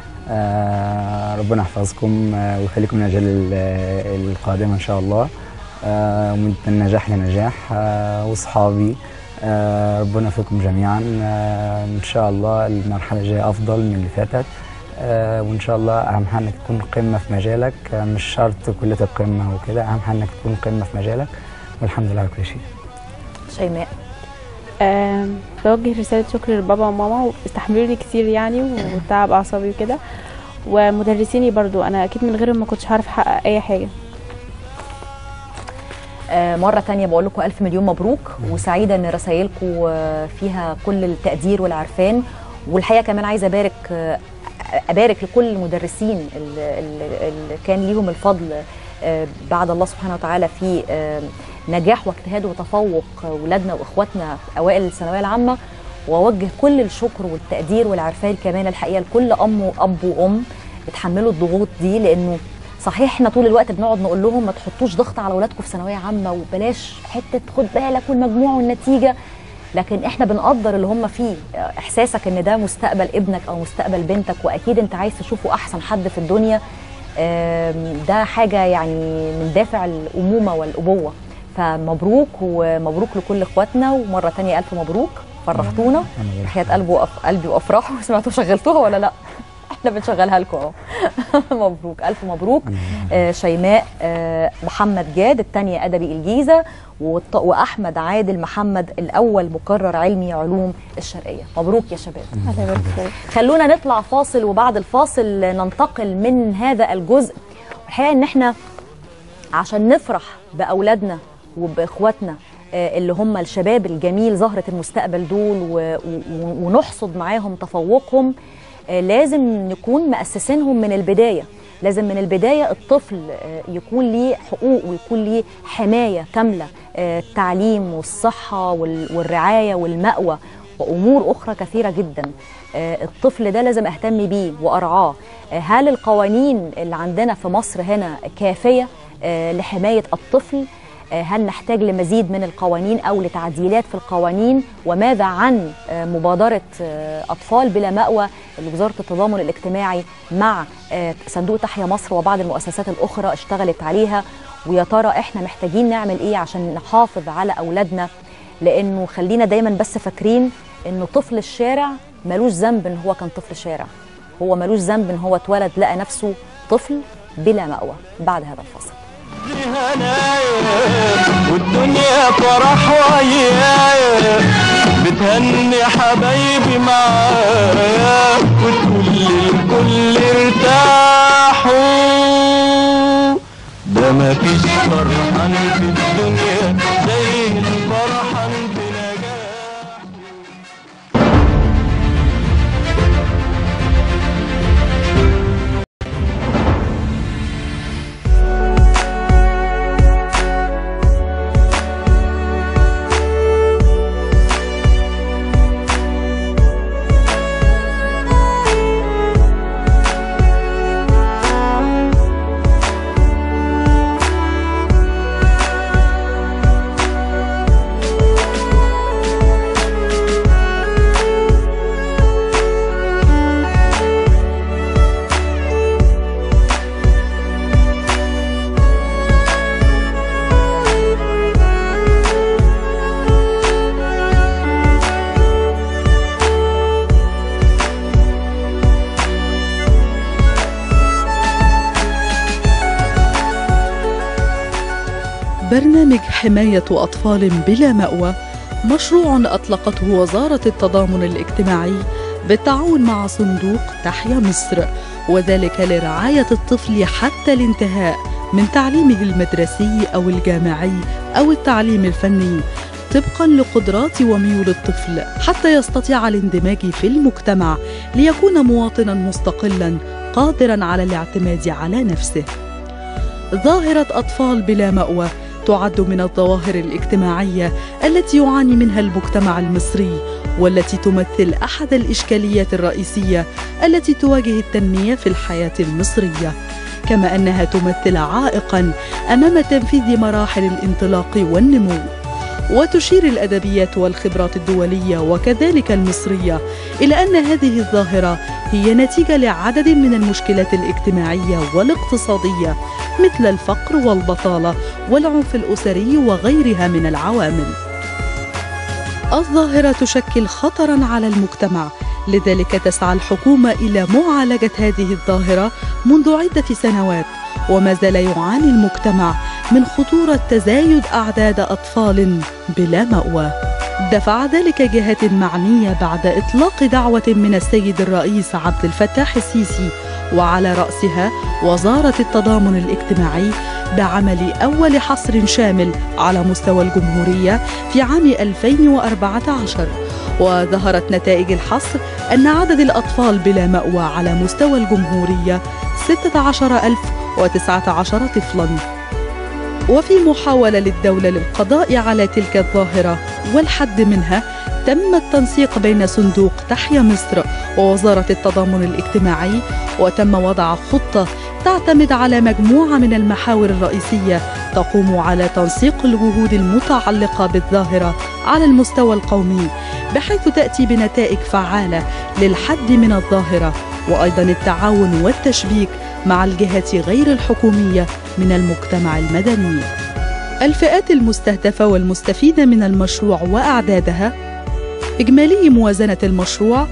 ربنا يحفظكم ويخليكم من الاجيال القادمه ان شاء الله، ومن النجاح لنجاح. واصحابي ربنا يوفقكم جميعا، ان شاء الله المرحله الجايه افضل من اللي فاتت، وان شاء الله اهم حاجه انك تكون قمه في مجالك، مش شرط كليه القمه وكده، اهم حاجه انك تكون قمه في مجالك، والحمد لله على كل شيء. شيماء؟ بوجه رساله شكر لبابا وماما، واستحملوني كتير يعني وتعب اعصابي وكده، ومدرسيني برضو انا اكيد من غيرهم ما كنتش هعرف احقق اي حاجه. مرة تانية بقول لكم ألف مليون مبروك، وسعيدة إن رسائلكم فيها كل التقدير والعرفان. والحقيقة كمان عايزة أبارك لكل المدرسين اللي كان ليهم الفضل بعد الله سبحانه وتعالى في نجاح واجتهاد وتفوق ولادنا وإخواتنا أوائل الثانوية العامة، وأوجه كل الشكر والتقدير والعرفان كمان الحقيقة لكل أب وأم بتحملوا الضغوط دي؟ لانه صحيح احنا طول الوقت بنقعد نقول لهم ما تحطوش ضغط على اولادكم في ثانويه عامه، وبلاش حته خد بالك والمجموع والنتيجه، لكن احنا بنقدر اللي هم فيه. احساسك ان ده مستقبل ابنك او مستقبل بنتك، واكيد انت عايز تشوفه احسن حد في الدنيا، ده حاجه يعني من دافع الامومه والابوه. فمبروك، ومبروك لكل اخواتنا، ومره ثانيه الف مبروك، فرحتونا. تحيات قلبي وافراحه. سمعتوا شغلتوها ولا لا؟ احنا بنشغلها لكم اهو. مبروك، الف مبروك. شيماء محمد جاد الثانيه ادبي الجيزه، واحمد عادل محمد الاول مقرر علمي علوم الشرقيه. مبروك يا شباب. خلونا نطلع فاصل، وبعد الفاصل ننتقل من هذا الجزء. الحقيقه ان احنا عشان نفرح باولادنا وباخواتنا اللي هم الشباب الجميل زهرة المستقبل دول، ونحصد معاهم تفوقهم، لازم نكون مؤسسينهم من البداية. لازم من البداية الطفل يكون ليه حقوق ويكون ليه حماية كاملة، التعليم والصحة والرعاية والمأوى وأمور أخرى كثيرة جدا. الطفل ده لازم أهتم بيه وأرعاه. هل القوانين اللي عندنا في مصر هنا كافية لحماية الطفل؟ هل نحتاج لمزيد من القوانين أو لتعديلات في القوانين؟ وماذا عن مبادرة أطفال بلا مأوى اللي وزارة التضامن الاجتماعي مع صندوق تحيا مصر وبعض المؤسسات الأخرى اشتغلت عليها؟ ويا ترى احنا محتاجين نعمل ايه عشان نحافظ على أولادنا؟ لأنه خلينا دايما بس فاكرين إنه طفل الشارع ملوش ذنب إن هو كان طفل شارع، هو ملوش ذنب إن هو اتولد لقى نفسه طفل بلا مأوى. بعد هذا الفصل. والدنيا فرح ويايا، بتهني حبايبي معايا، وتقول الكل ارتاحوا. ده مفيش فرحان في الدنيا زي الفرحان بنجاح. برنامج حماية أطفال بلا مأوى مشروع أطلقته وزارة التضامن الاجتماعي بالتعاون مع صندوق تحيا مصر، وذلك لرعاية الطفل حتى الانتهاء من تعليمه المدرسي أو الجامعي أو التعليم الفني طبقا لقدرات وميول الطفل، حتى يستطيع الاندماج في المجتمع ليكون مواطنا مستقلا قادرا على الاعتماد على نفسه. ظاهرة أطفال بلا مأوى تعد من الظواهر الاجتماعية التي يعاني منها المجتمع المصري، والتي تمثل أحد الإشكاليات الرئيسية التي تواجه التنمية في الحياة المصرية، كما أنها تمثل عائقا أمام تنفيذ مراحل الانطلاق والنمو. وتشير الأدبيات والخبرات الدولية وكذلك المصرية إلى أن هذه الظاهرة هي نتيجة لعدد من المشكلات الاجتماعية والاقتصادية مثل الفقر والبطالة والعنف الأسري وغيرها من العوامل. الظاهرة تشكل خطرا على المجتمع، لذلك تسعى الحكومة إلى معالجة هذه الظاهرة منذ عدة سنوات، وما زال يعاني المجتمع من خطورة تزايد أعداد أطفال بلا مأوى. دفع ذلك جهات معنية بعد إطلاق دعوة من السيد الرئيس عبد الفتاح السيسي، وعلى رأسها وزارة التضامن الاجتماعي، بعمل أول حصر شامل على مستوى الجمهورية في عام 2014. وظهرت نتائج الحصر أن عدد الأطفال بلا مأوى على مستوى الجمهورية 16,019 طفلاً. وفي محاولة للدولة للقضاء على تلك الظاهرة والحد منها، تم التنسيق بين صندوق تحيا مصر ووزارة التضامن الاجتماعي، وتم وضع خطة تعتمد على مجموعة من المحاور الرئيسية تقوم على تنسيق الجهود المتعلقة بالظاهرة على المستوى القومي، بحيث تأتي بنتائج فعالة للحد من الظاهرة، وأيضا التعاون والتشبيك مع الجهات غير الحكومية من المجتمع المدني. الفئات المستهدفة والمستفيدة من المشروع وأعدادها: إجمالي موازنة المشروع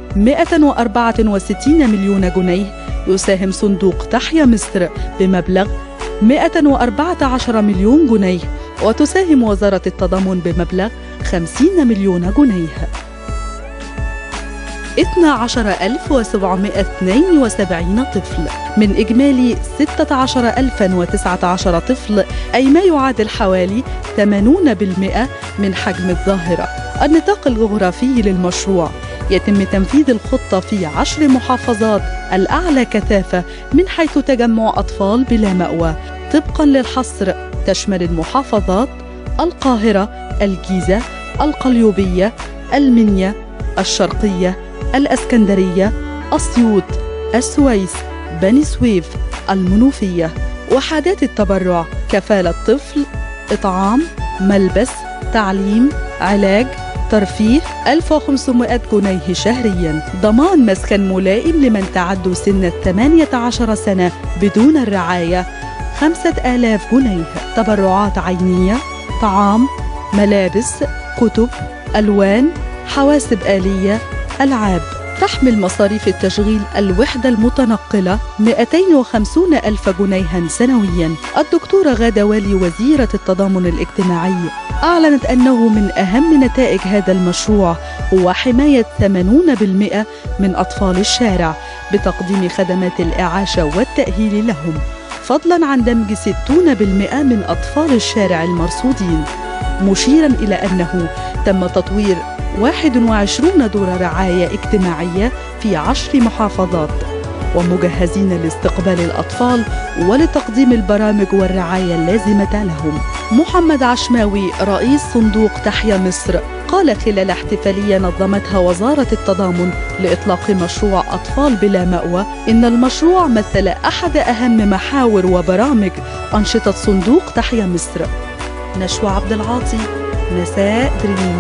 164 مليون جنيه، يساهم صندوق تحيا مصر بمبلغ 114 مليون جنيه، وتساهم وزارة التضامن بمبلغ 50 مليون جنيه. 12772 طفل من إجمالي 16019 طفل، أي ما يعادل حوالي 80% من حجم الظاهرة. النطاق الجغرافي للمشروع: يتم تنفيذ الخطة في 10 محافظات الأعلى كثافة من حيث تجمع أطفال بلا مأوى طبقا للحصر، تشمل المحافظات القاهرة، الجيزة، القليوبية، المنيا، الشرقية، الإسكندرية، أسيوط، السويس، بني سويف، المنوفية. وحدات التبرع: كفالة طفل، إطعام، ملبس، تعليم، علاج، ترفيه 1500 جنيه شهريا. ضمان مسكن ملائم لمن تعدوا سن 18 سنة بدون الرعاية 5000 جنيه. تبرعات عينية: طعام، ملابس، كتب، ألوان، حواسب آلية، ألعاب. تحمل مصاريف التشغيل الوحدة المتنقلة 250 ألف جنيها سنويا. الدكتورة غادة والي وزيرة التضامن الاجتماعي أعلنت أنه من أهم نتائج هذا المشروع هو حماية 80% من أطفال الشارع بتقديم خدمات الإعاشة والتأهيل لهم، فضلا عن دمج 60% من أطفال الشارع المرصودين، مشيرا إلى أنه تم تطوير 21 دور رعاية اجتماعية في 10 محافظات، ومجهزين لاستقبال الأطفال ولتقديم البرامج والرعاية اللازمة لهم. محمد عشماوي رئيس صندوق تحيا مصر قال خلال احتفالية نظمتها وزارة التضامن لإطلاق مشروع أطفال بلا مأوى إن المشروع مثل أحد أهم محاور وبرامج أنشطة صندوق تحيا مصر. نشوى عبد العاطي، مساء دريم.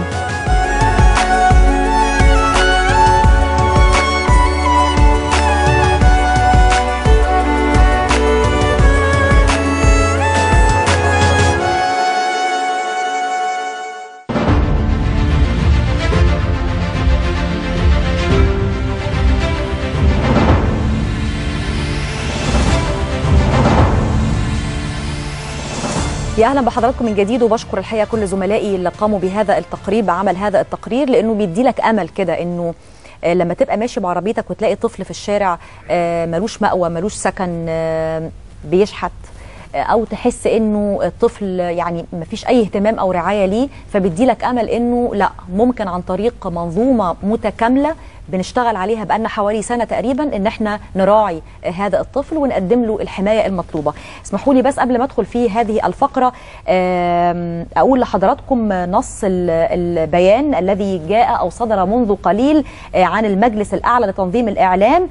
يا اهلا بحضراتكم من جديد، وبشكر الحقيقه كل زملائي اللي قاموا بهذا التقرير، بعمل هذا التقرير، لانه بيدي لك امل كده انه لما تبقى ماشي بعربيتك وتلاقي طفل في الشارع ملوش مأوى، ملوش سكن، بيشحت، او تحس انه الطفل يعني مفيش اي اهتمام او رعايه ليه، فبيدي لك امل انه لا، ممكن عن طريق منظومه متكامله بنشتغل عليها بقالنا حوالي سنة تقريبا ان احنا نراعي هذا الطفل ونقدم له الحماية المطلوبة. اسمحوا لي بس قبل ما ادخل في هذه الفقرة اقول لحضراتكم نص البيان الذي جاء او صدر منذ قليل عن المجلس الاعلى لتنظيم الاعلام.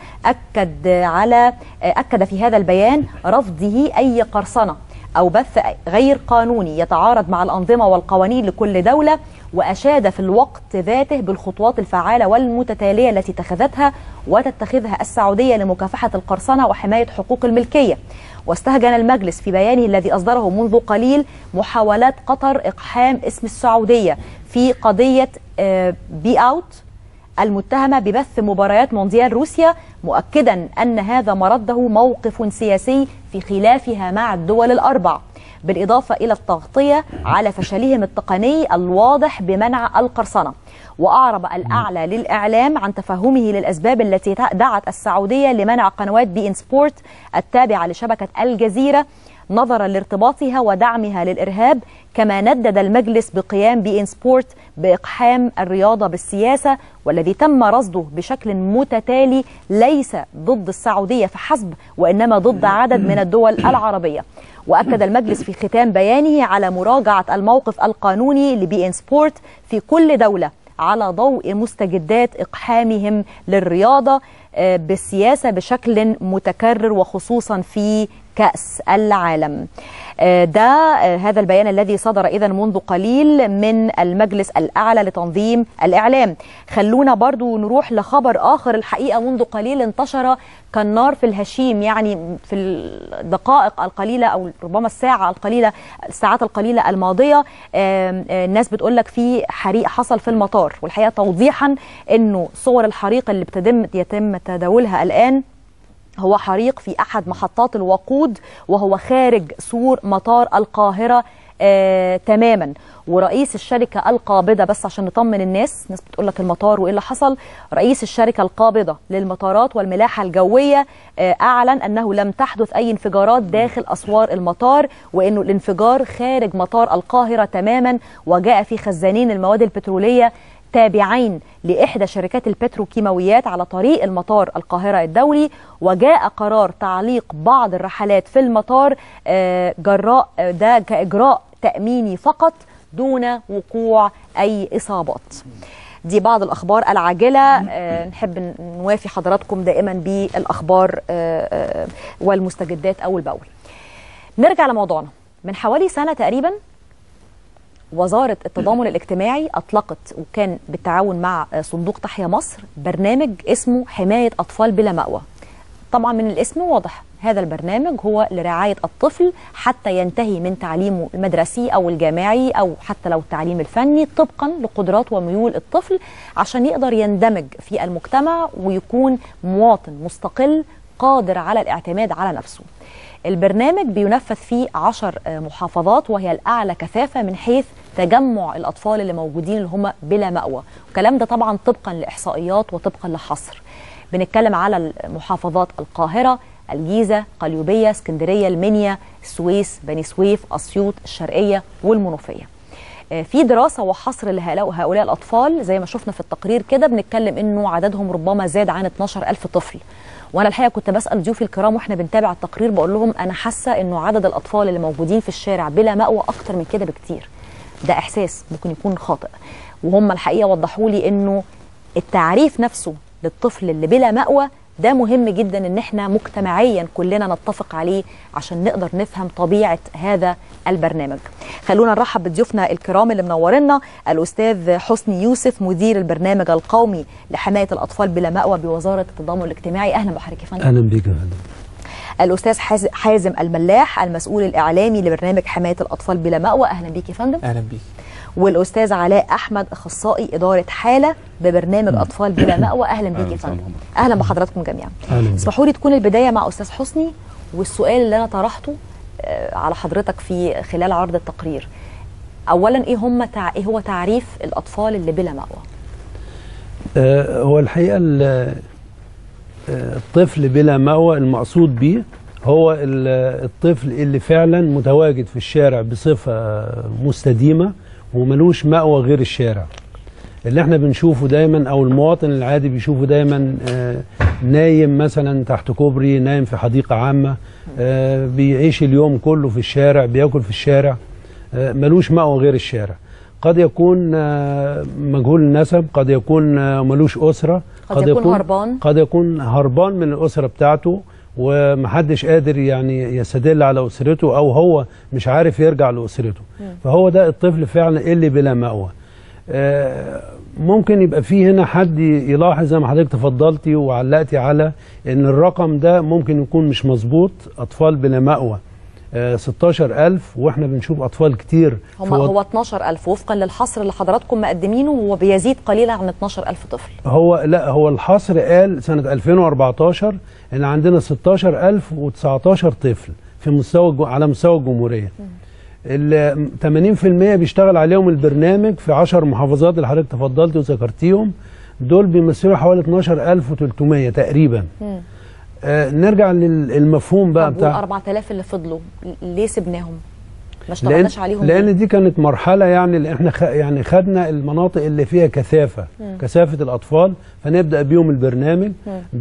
اكد في هذا البيان رفضه اي قرصنة أو بث غير قانوني يتعارض مع الأنظمة والقوانين لكل دولة، وأشاد في الوقت ذاته بالخطوات الفعالة والمتتالية التي اتخذتها وتتخذها السعودية لمكافحة القرصنة وحماية حقوق الملكية. واستهجن المجلس في بيانه الذي أصدره منذ قليل محاولات قطر إقحام اسم السعودية في قضية بي أوت المتهمة ببث مباريات مونديال روسيا، مؤكدا أن هذا مرده موقف سياسي في خلافها مع الدول الأربع، بالإضافة إلى التغطية على فشلهم التقني الواضح بمنع القرصنة. وأعرب الأعلى للإعلام عن تفهمه للأسباب التي دعت السعودية لمنع قنوات بي إن سبورت التابعة لشبكة الجزيرة نظرا لارتباطها ودعمها للإرهاب. كما ندد المجلس بقيام بي إن سبورت بإقحام الرياضة بالسياسة، والذي تم رصده بشكل متتالي ليس ضد السعودية فحسب، وإنما ضد عدد من الدول العربية. وأكد المجلس في ختام بيانه على مراجعة الموقف القانوني لبي إن سبورت في كل دولة على ضوء مستجدات إقحامهم للرياضة بالسياسة بشكل متكرر وخصوصا في كأس العالم. هذا البيان الذي صدر إذن منذ قليل من المجلس الأعلى لتنظيم الإعلام. خلونا برضو نروح لخبر آخر الحقيقة منذ قليل انتشر كالنار في الهشيم، يعني في الدقائق القليلة أو ربما الساعات القليلة الماضية الناس بتقول لك في حريق حصل في المطار، والحقيقة توضيحا أنه صور الحريق اللي يتم تداولها الآن هو حريق في أحد محطات الوقود وهو خارج سور مطار القاهرة تماما. ورئيس الشركة القابضة، بس عشان نطمن الناس بتقول لك المطار وإيه اللي حصل، رئيس الشركة القابضة للمطارات والملاحة الجوية أعلن أنه لم تحدث أي انفجارات داخل أسوار المطار، وأنه الانفجار خارج مطار القاهرة تماما، وجاء في خزانين المواد البترولية تابعين لإحدى شركات البتروكيماويات على طريق المطار القاهرة الدولي، وجاء قرار تعليق بعض الرحلات في المطار جراء ده كإجراء تأميني فقط دون وقوع أي إصابات. دي بعض الأخبار العاجلة. نحب نوافي حضراتكم دائما بالأخبار والمستجدات أول بأول. نرجع لموضوعنا. من حوالي سنة تقريبا وزارة التضامن الاجتماعي أطلقت، وكان بالتعاون مع صندوق تحيا مصر، برنامج اسمه حماية أطفال بلا مأوى. طبعا من الاسم واضح هذا البرنامج هو لرعاية الطفل حتى ينتهي من تعليمه المدرسي أو الجامعي أو حتى لو التعليم الفني طبقا لقدرات وميول الطفل، عشان يقدر يندمج في المجتمع ويكون مواطن مستقل قادر على الاعتماد على نفسه. البرنامج بينفذ في 10 محافظات، وهي الأعلى كثافة من حيث تجمع الأطفال اللي موجودين اللي هم بلا مأوى، والكلام ده طبعا طبقا لإحصائيات وطبقا لحصر. بنتكلم على المحافظات القاهرة، الجيزة، قليوبية، اسكندرية، المنيا، السويس، بني سويف، أسيوط، الشرقية والمنوفية. في دراسة وحصر لهؤلاء الأطفال زي ما شفنا في التقرير كده، بنتكلم إنه عددهم ربما زاد عن 12,000 طفل. وانا الحقيقه كنت بسال ضيوفي الكرام واحنا بنتابع التقرير، بقول لهم انا حاسه انه عدد الاطفال اللي موجودين في الشارع بلا مأوى اكتر من كده بكتير. ده احساس ممكن يكون خاطئ، وهم الحقيقه وضحوا لي انه التعريف نفسه للطفل اللي بلا مأوى ده مهم جدا ان احنا مجتمعيا كلنا نتفق عليه عشان نقدر نفهم طبيعه هذا البرنامج. خلونا نرحب بضيوفنا الكرام اللي منورنا، الاستاذ حسني يوسف مدير البرنامج القومي لحمايه الاطفال بلا مأوى بوزاره التضامن الاجتماعي. اهلا بحضرتك يا فندم. اهلا بيك يا فندم. الاستاذ حازم الملاح المسؤول الاعلامي لبرنامج حمايه الاطفال بلا مأوى. اهلا بيك يا فندم. اهلا بيك. والاستاذ علاء احمد اخصائي اداره حاله ببرنامج اطفال بلا مأوى. اهلا بيك يا فندم. اهلا بحضراتكم جميعا. اسمحوا لي تكون البدايه مع استاذ حسني، والسؤال اللي انا طرحته على حضرتك في خلال عرض التقرير. اولا ايه هو تعريف الاطفال اللي بلا مأوى؟ هو الحقيقه الطفل بلا مأوى المقصود به هو الطفل اللي فعلا متواجد في الشارع بصفه مستديمه وملوش مأوى غير الشارع. اللي احنا بنشوفه دايما او المواطن العادي بيشوفه دايما نايم مثلا تحت كوبري، نايم في حديقة عامة، بيعيش اليوم كله في الشارع، بياكل في الشارع، ملوش مأوى غير الشارع. قد يكون مجهول النسب، قد يكون ملوش أسرة، قد يكون هربان من الأسرة بتاعته ومحدش قادر يعني يستدل على أسرته، أو هو مش عارف يرجع لأسرته. فهو ده الطفل فعلا اللي بلا مأوى. ممكن يبقى فيه هنا حد يلاحظ زي ما حضرتك تفضلتي وعلقتي على ان الرقم ده ممكن يكون مش مظبوط. اطفال بلا مأوى 16,000 واحنا بنشوف اطفال كتير. هو 12,000 وفقا للحصر اللي حضراتكم مقدمينه، هو بيزيد قليلا عن 12,000 طفل. هو الحصر قال سنة 2014 ان عندنا 16,019 طفل في على مستوى الجمهورية. ال 80% بيشتغل عليهم البرنامج في 10 محافظات اللي حضرتك تفضلتي وذكرتيهم، دول بيمثلوا حوالي 12,300 تقريبا. نرجع للمفهوم بقى بتاع 4,000 اللي فضلوا ليه سبناهم؟ ما اشتغلناش عليهم لان دي كانت مرحله يعني اللي احنا يعني خدنا المناطق اللي فيها كثافه الاطفال، فنبدا بيهم البرنامج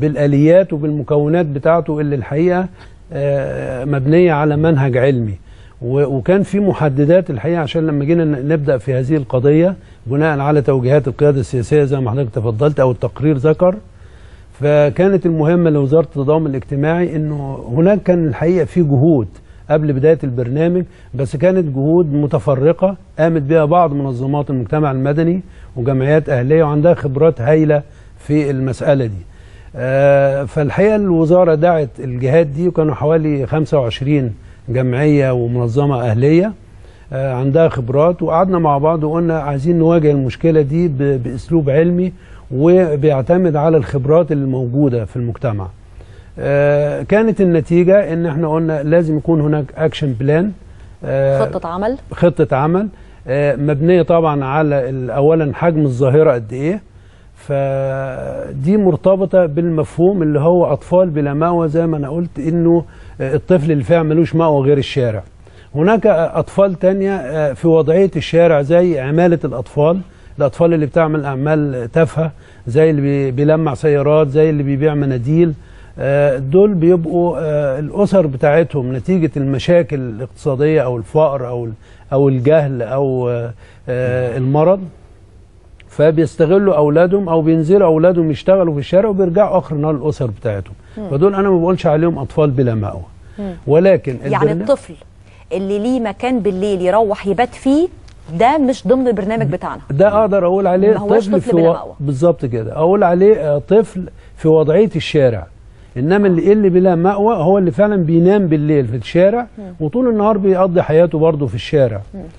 بالاليات وبالمكونات بتاعته اللي الحقيقه مبنيه على منهج علمي. وكان في محددات الحقيقه عشان لما جينا نبدا في هذه القضيه بناء على توجيهات القياده السياسيه زي ما حضرتك تفضلت او التقرير ذكر. فكانت المهمه لوزاره التضامن الاجتماعي انه هناك كان الحقيقه في جهود قبل بدايه البرنامج، بس كانت جهود متفرقه قامت بها بعض منظمات المجتمع المدني وجمعيات اهليه وعندها خبرات هائله في المساله دي. فالحقيقه الوزاره دعت الجهات دي وكانوا حوالي 25 جمعيه ومنظمه اهليه عندها خبرات، وقعدنا مع بعض وقلنا عايزين نواجه المشكله دي باسلوب علمي وبيعتمد على الخبرات اللي موجوده في المجتمع. كانت النتيجه ان احنا قلنا لازم يكون هناك اكشن بلان، خطه عمل مبنيه طبعا على اولا حجم الظاهره قد ايه، فدي مرتبطه بالمفهوم اللي هو اطفال بلا مأوى، زي ما انا قلت انه الطفل اللي فعلا ملوش مأوى غير الشارع. هناك اطفال تانية في وضعيه الشارع زي عماله الاطفال اللي بتعمل اعمال تافهه، زي اللي بيلمع سيارات، زي اللي بيبيع مناديل. دول بيبقوا الاسر بتاعتهم نتيجه المشاكل الاقتصاديه او الفقر او الجهل او المرض، فبيستغلوا اولادهم او بينزلوا اولادهم يشتغلوا في الشارع وبيرجعوا اخر النهار للاسر بتاعتهم. فدول انا ما بقولش عليهم اطفال بلا مأوى، ولكن يعني الطفل اللي ليه مكان بالليل يروح يبات فيه ده مش ضمن البرنامج بتاعنا. ده اقدر اقول عليه طفل في بالظبط كده، اقول عليه طفل في وضعيه الشارع. انما اللي بلا مأوى هو اللي فعلا بينام بالليل في الشارع وطول النهار بيقضي حياته برضه في الشارع.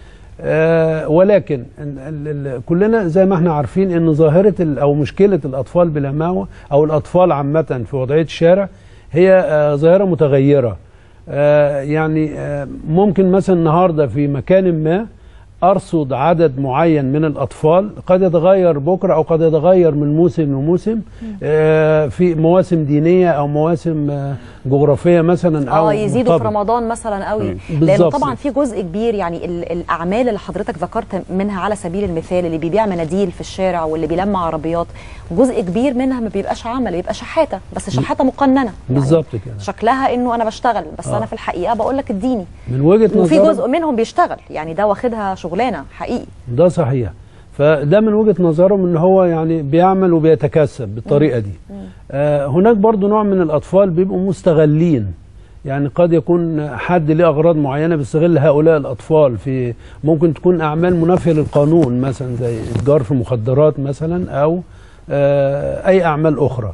ولكن كلنا زي ما احنا عارفين ان ظاهره او مشكله الاطفال بلا مأوى او الاطفال عامه في وضعيه الشارع هي ظاهره متغيره. يعني ممكن مثلا النهارده في مكان ما أرصد عدد معين من الأطفال، قد يتغير بكرة أو قد يتغير من موسم لموسم في مواسم دينية أو مواسم جغرافية مثلا أو يزيدوا في رمضان مثلا قوي، لأنه طبعا في جزء كبير يعني الأعمال اللي حضرتك ذكرت منها على سبيل المثال اللي بيبيع مناديل في الشارع واللي بيلمع عربيات، جزء كبير منها ما بيبقاش عمل، بيبقى شحاتة، بس شحاتة مقننة بالظبط كده، شكلها إنه أنا بشتغل بس أنا في الحقيقة بقول لك اديني من وجهة نظر، وفي جزء منهم بيشتغل يعني ده واخدها شغلانه حقيقي. ده صحيح، فده من وجهة نظرهم ان هو يعني بيعمل وبيتكسب بالطريقه دي. هناك برضو نوع من الاطفال بيبقوا مستغلين، يعني قد يكون حد له اغراض معينه بيستغل هؤلاء الاطفال في ممكن تكون اعمال منافيه للقانون مثلا زي اتجار في مخدرات مثلا او اي اعمال اخرى.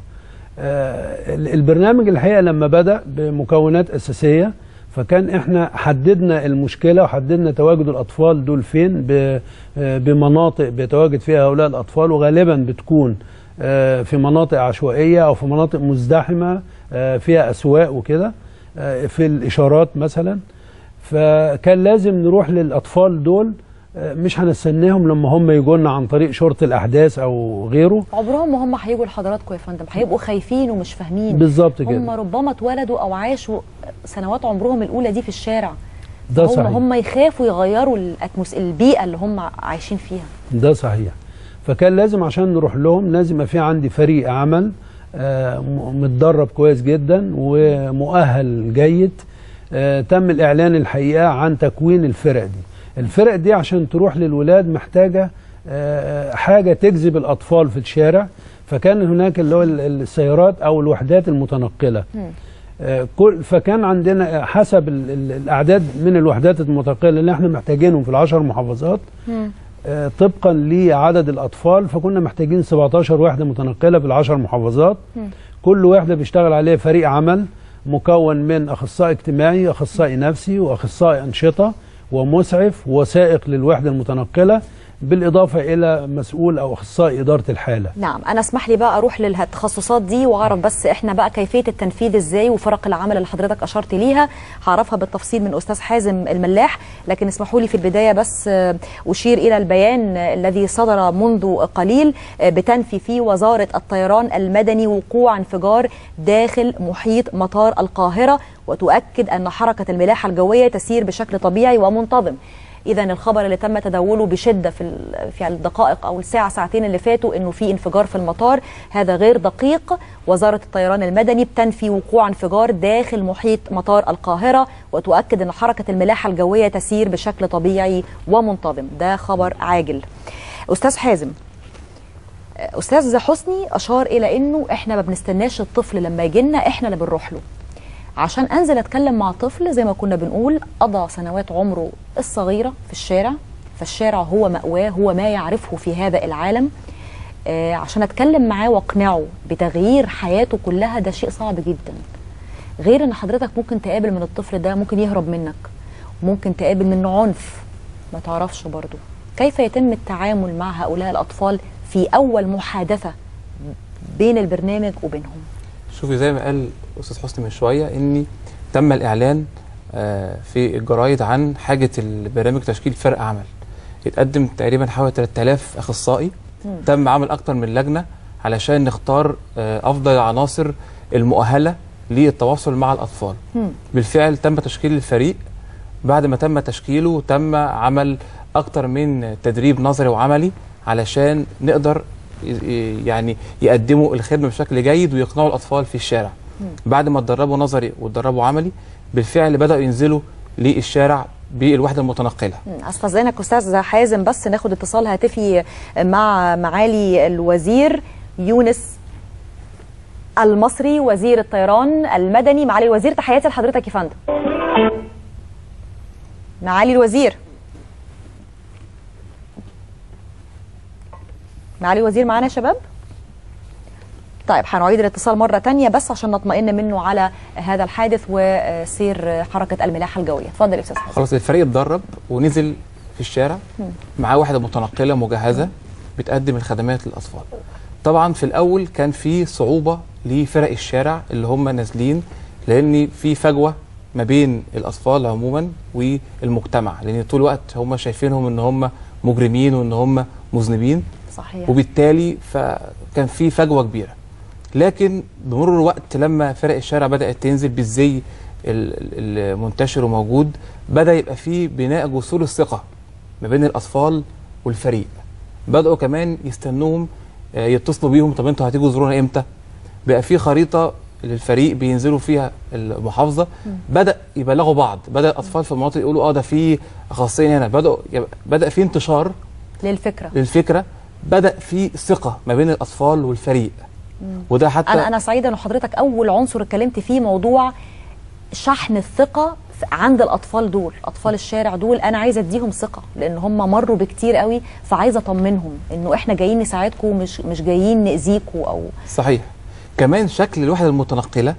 البرنامج الحقيقه لما بدأ بمكونات اساسيه، فكان احنا حددنا المشكله وحددنا تواجد الاطفال دول فين بمناطق بيتواجد فيها هؤلاء الاطفال، وغالبا بتكون في مناطق عشوائيه او في مناطق مزدحمه فيها اسواق وكده، في الاشارات مثلا. فكان لازم نروح للاطفال دول، مش هنستناهم لما هم يجوا لنا عن طريق شرطه الاحداث او غيره. عمرهم ما هم هيجوا لحضراتكم يا فندم، هيبقوا خايفين ومش فاهمين بالظبط كده. هم ربما اتولدوا او عاشوا سنوات عمرهم الاولى دي في الشارع، ده صحيح. هم يخافوا يغيروا البيئه اللي هم عايشين فيها. ده صحيح. فكان لازم عشان نروح لهم لازم يبقى في عندي فريق عمل متدرب كويس جدا ومؤهل جيد. تم الاعلان الحقيقه عن تكوين الفرق دي. الفرق دي عشان تروح للولاد محتاجة حاجة تجذب الأطفال في الشارع، فكان هناك اللي هو السيارات أو الوحدات المتنقلة. فكان عندنا حسب الأعداد من الوحدات المتنقلة اللي احنا محتاجينهم في ال10 محافظات طبقا لعدد الأطفال، فكنا محتاجين 17 وحدة متنقلة في ال10 محافظات. كل وحدة بيشتغل عليها فريق عمل مكون من أخصائي اجتماعي، أخصائي نفسي، وأخصائي أنشطة، ومسعف، وسائق للوحدة المتنقلة، بالإضافة إلى مسؤول أو أخصائي إدارة الحالة. نعم، أنا اسمح لي بقى أروح للتخصصات دي وأعرف بس إحنا بقى كيفية التنفيذ إزاي وفرق العمل اللي حضرتك أشرت ليها، هعرفها بالتفصيل من أستاذ حازم الملاح. لكن اسمحوا لي في البداية بس أشير إلى البيان الذي صدر منذ قليل بتنفي فيه وزارة الطيران المدني وقوع انفجار داخل محيط مطار القاهرة، وتؤكد أن حركة الملاحة الجوية تسير بشكل طبيعي ومنتظم. اذا الخبر اللي تم تداوله بشده في الدقائق او الساعه ساعتين اللي فاتوا انه في انفجار في المطار، هذا غير دقيق. وزاره الطيران المدني بتنفي وقوع انفجار داخل محيط مطار القاهره، وتؤكد ان حركه الملاحه الجويه تسير بشكل طبيعي ومنتظم. ده خبر عاجل. استاذ حازم، استاذ حسني اشار الى انه احنا ما بنستناش الطفل لما يجي لنا، احنا اللي بنروح له. عشان انزل اتكلم مع طفل زي ما كنا بنقول قضى سنوات عمره الصغيره في الشارع، فالشارع هو مأواه، هو ما يعرفه في هذا العالم. عشان اتكلم معاه واقنعه بتغيير حياته كلها، ده شيء صعب جدا. غير ان حضرتك ممكن تقابل من الطفل ده، ممكن يهرب منك، ممكن تقابل منه عنف ما تعرفش برضه. كيف يتم التعامل مع هؤلاء الأطفال في أول محادثة بين البرنامج وبينهم؟ شوفي، زي ما قال أستاذ حسني من شوية إن تم الإعلان في الجرايد عن حاجة البرنامج تشكيل فرق عمل. يتقدم تقريبا حوالي 3000 أخصائي. تم عمل أكتر من لجنة علشان نختار أفضل العناصر المؤهلة للتواصل مع الأطفال. بالفعل تم تشكيل الفريق. بعد ما تم تشكيله تم عمل أكتر من تدريب نظري وعملي علشان نقدر يعني يقدموا الخدمة بشكل جيد ويقنعوا الأطفال في الشارع. بعد ما اتدربوا نظري واتدربوا عملي، بالفعل بدأوا ينزلوا للشارع بالوحدة المتنقلة. استاذنك استاذ حازم بس ناخد اتصال هاتفي مع معالي الوزير يونس المصري وزير الطيران المدني. معالي الوزير، تحياتي لحضرتك يا فندم. معالي الوزير، معالي الوزير معانا يا شباب؟ طيب هنعيد الاتصال مرة تانية بس عشان نطمئن منه على هذا الحادث وسير حركة الملاحة الجوية. اتفضل يا استاذ حسن. خلاص، الفريق اتدرب ونزل في الشارع معاه وحدة متنقلة مجهزة بتقدم الخدمات للأطفال. طبعا في الأول كان في صعوبة لفرق الشارع اللي هم نازلين، لأن في فجوة ما بين الأطفال عموما والمجتمع، لأن طول الوقت هم شايفينهم إن هم مجرمين وإن هم مذنبين. صحيح. وبالتالي فكان في فجوة كبيرة. لكن بمرور الوقت لما فرق الشارع بدأت تنزل بالزي المنتشر وموجود، بدأ يبقى في بناء جسور الثقة ما بين الأطفال والفريق. بدأوا كمان يستنوهم يتصلوا بيهم، طب انتوا هتيجوا تزورونا امتى؟ بقى في خريطة للفريق بينزلوا فيها المحافظة. بدأ يبلغوا بعض، بدأ الأطفال في المناطق يقولوا ده في أخصائيين هنا. بدأ في انتشار للفكرة. بدأ في ثقة ما بين الأطفال والفريق. وده حتى أنا سعيدة إن حضرتك أول عنصر اتكلمت فيه موضوع شحن الثقة عند الأطفال دول، أطفال الشارع دول. أنا عايزة أديهم ثقة لأن هم مروا بكتير قوي، فعايزة أطمنهم إنه إحنا جايين نساعدكم، مش جايين نأذيكم أو. صحيح. كمان شكل الوحدة المتنقلة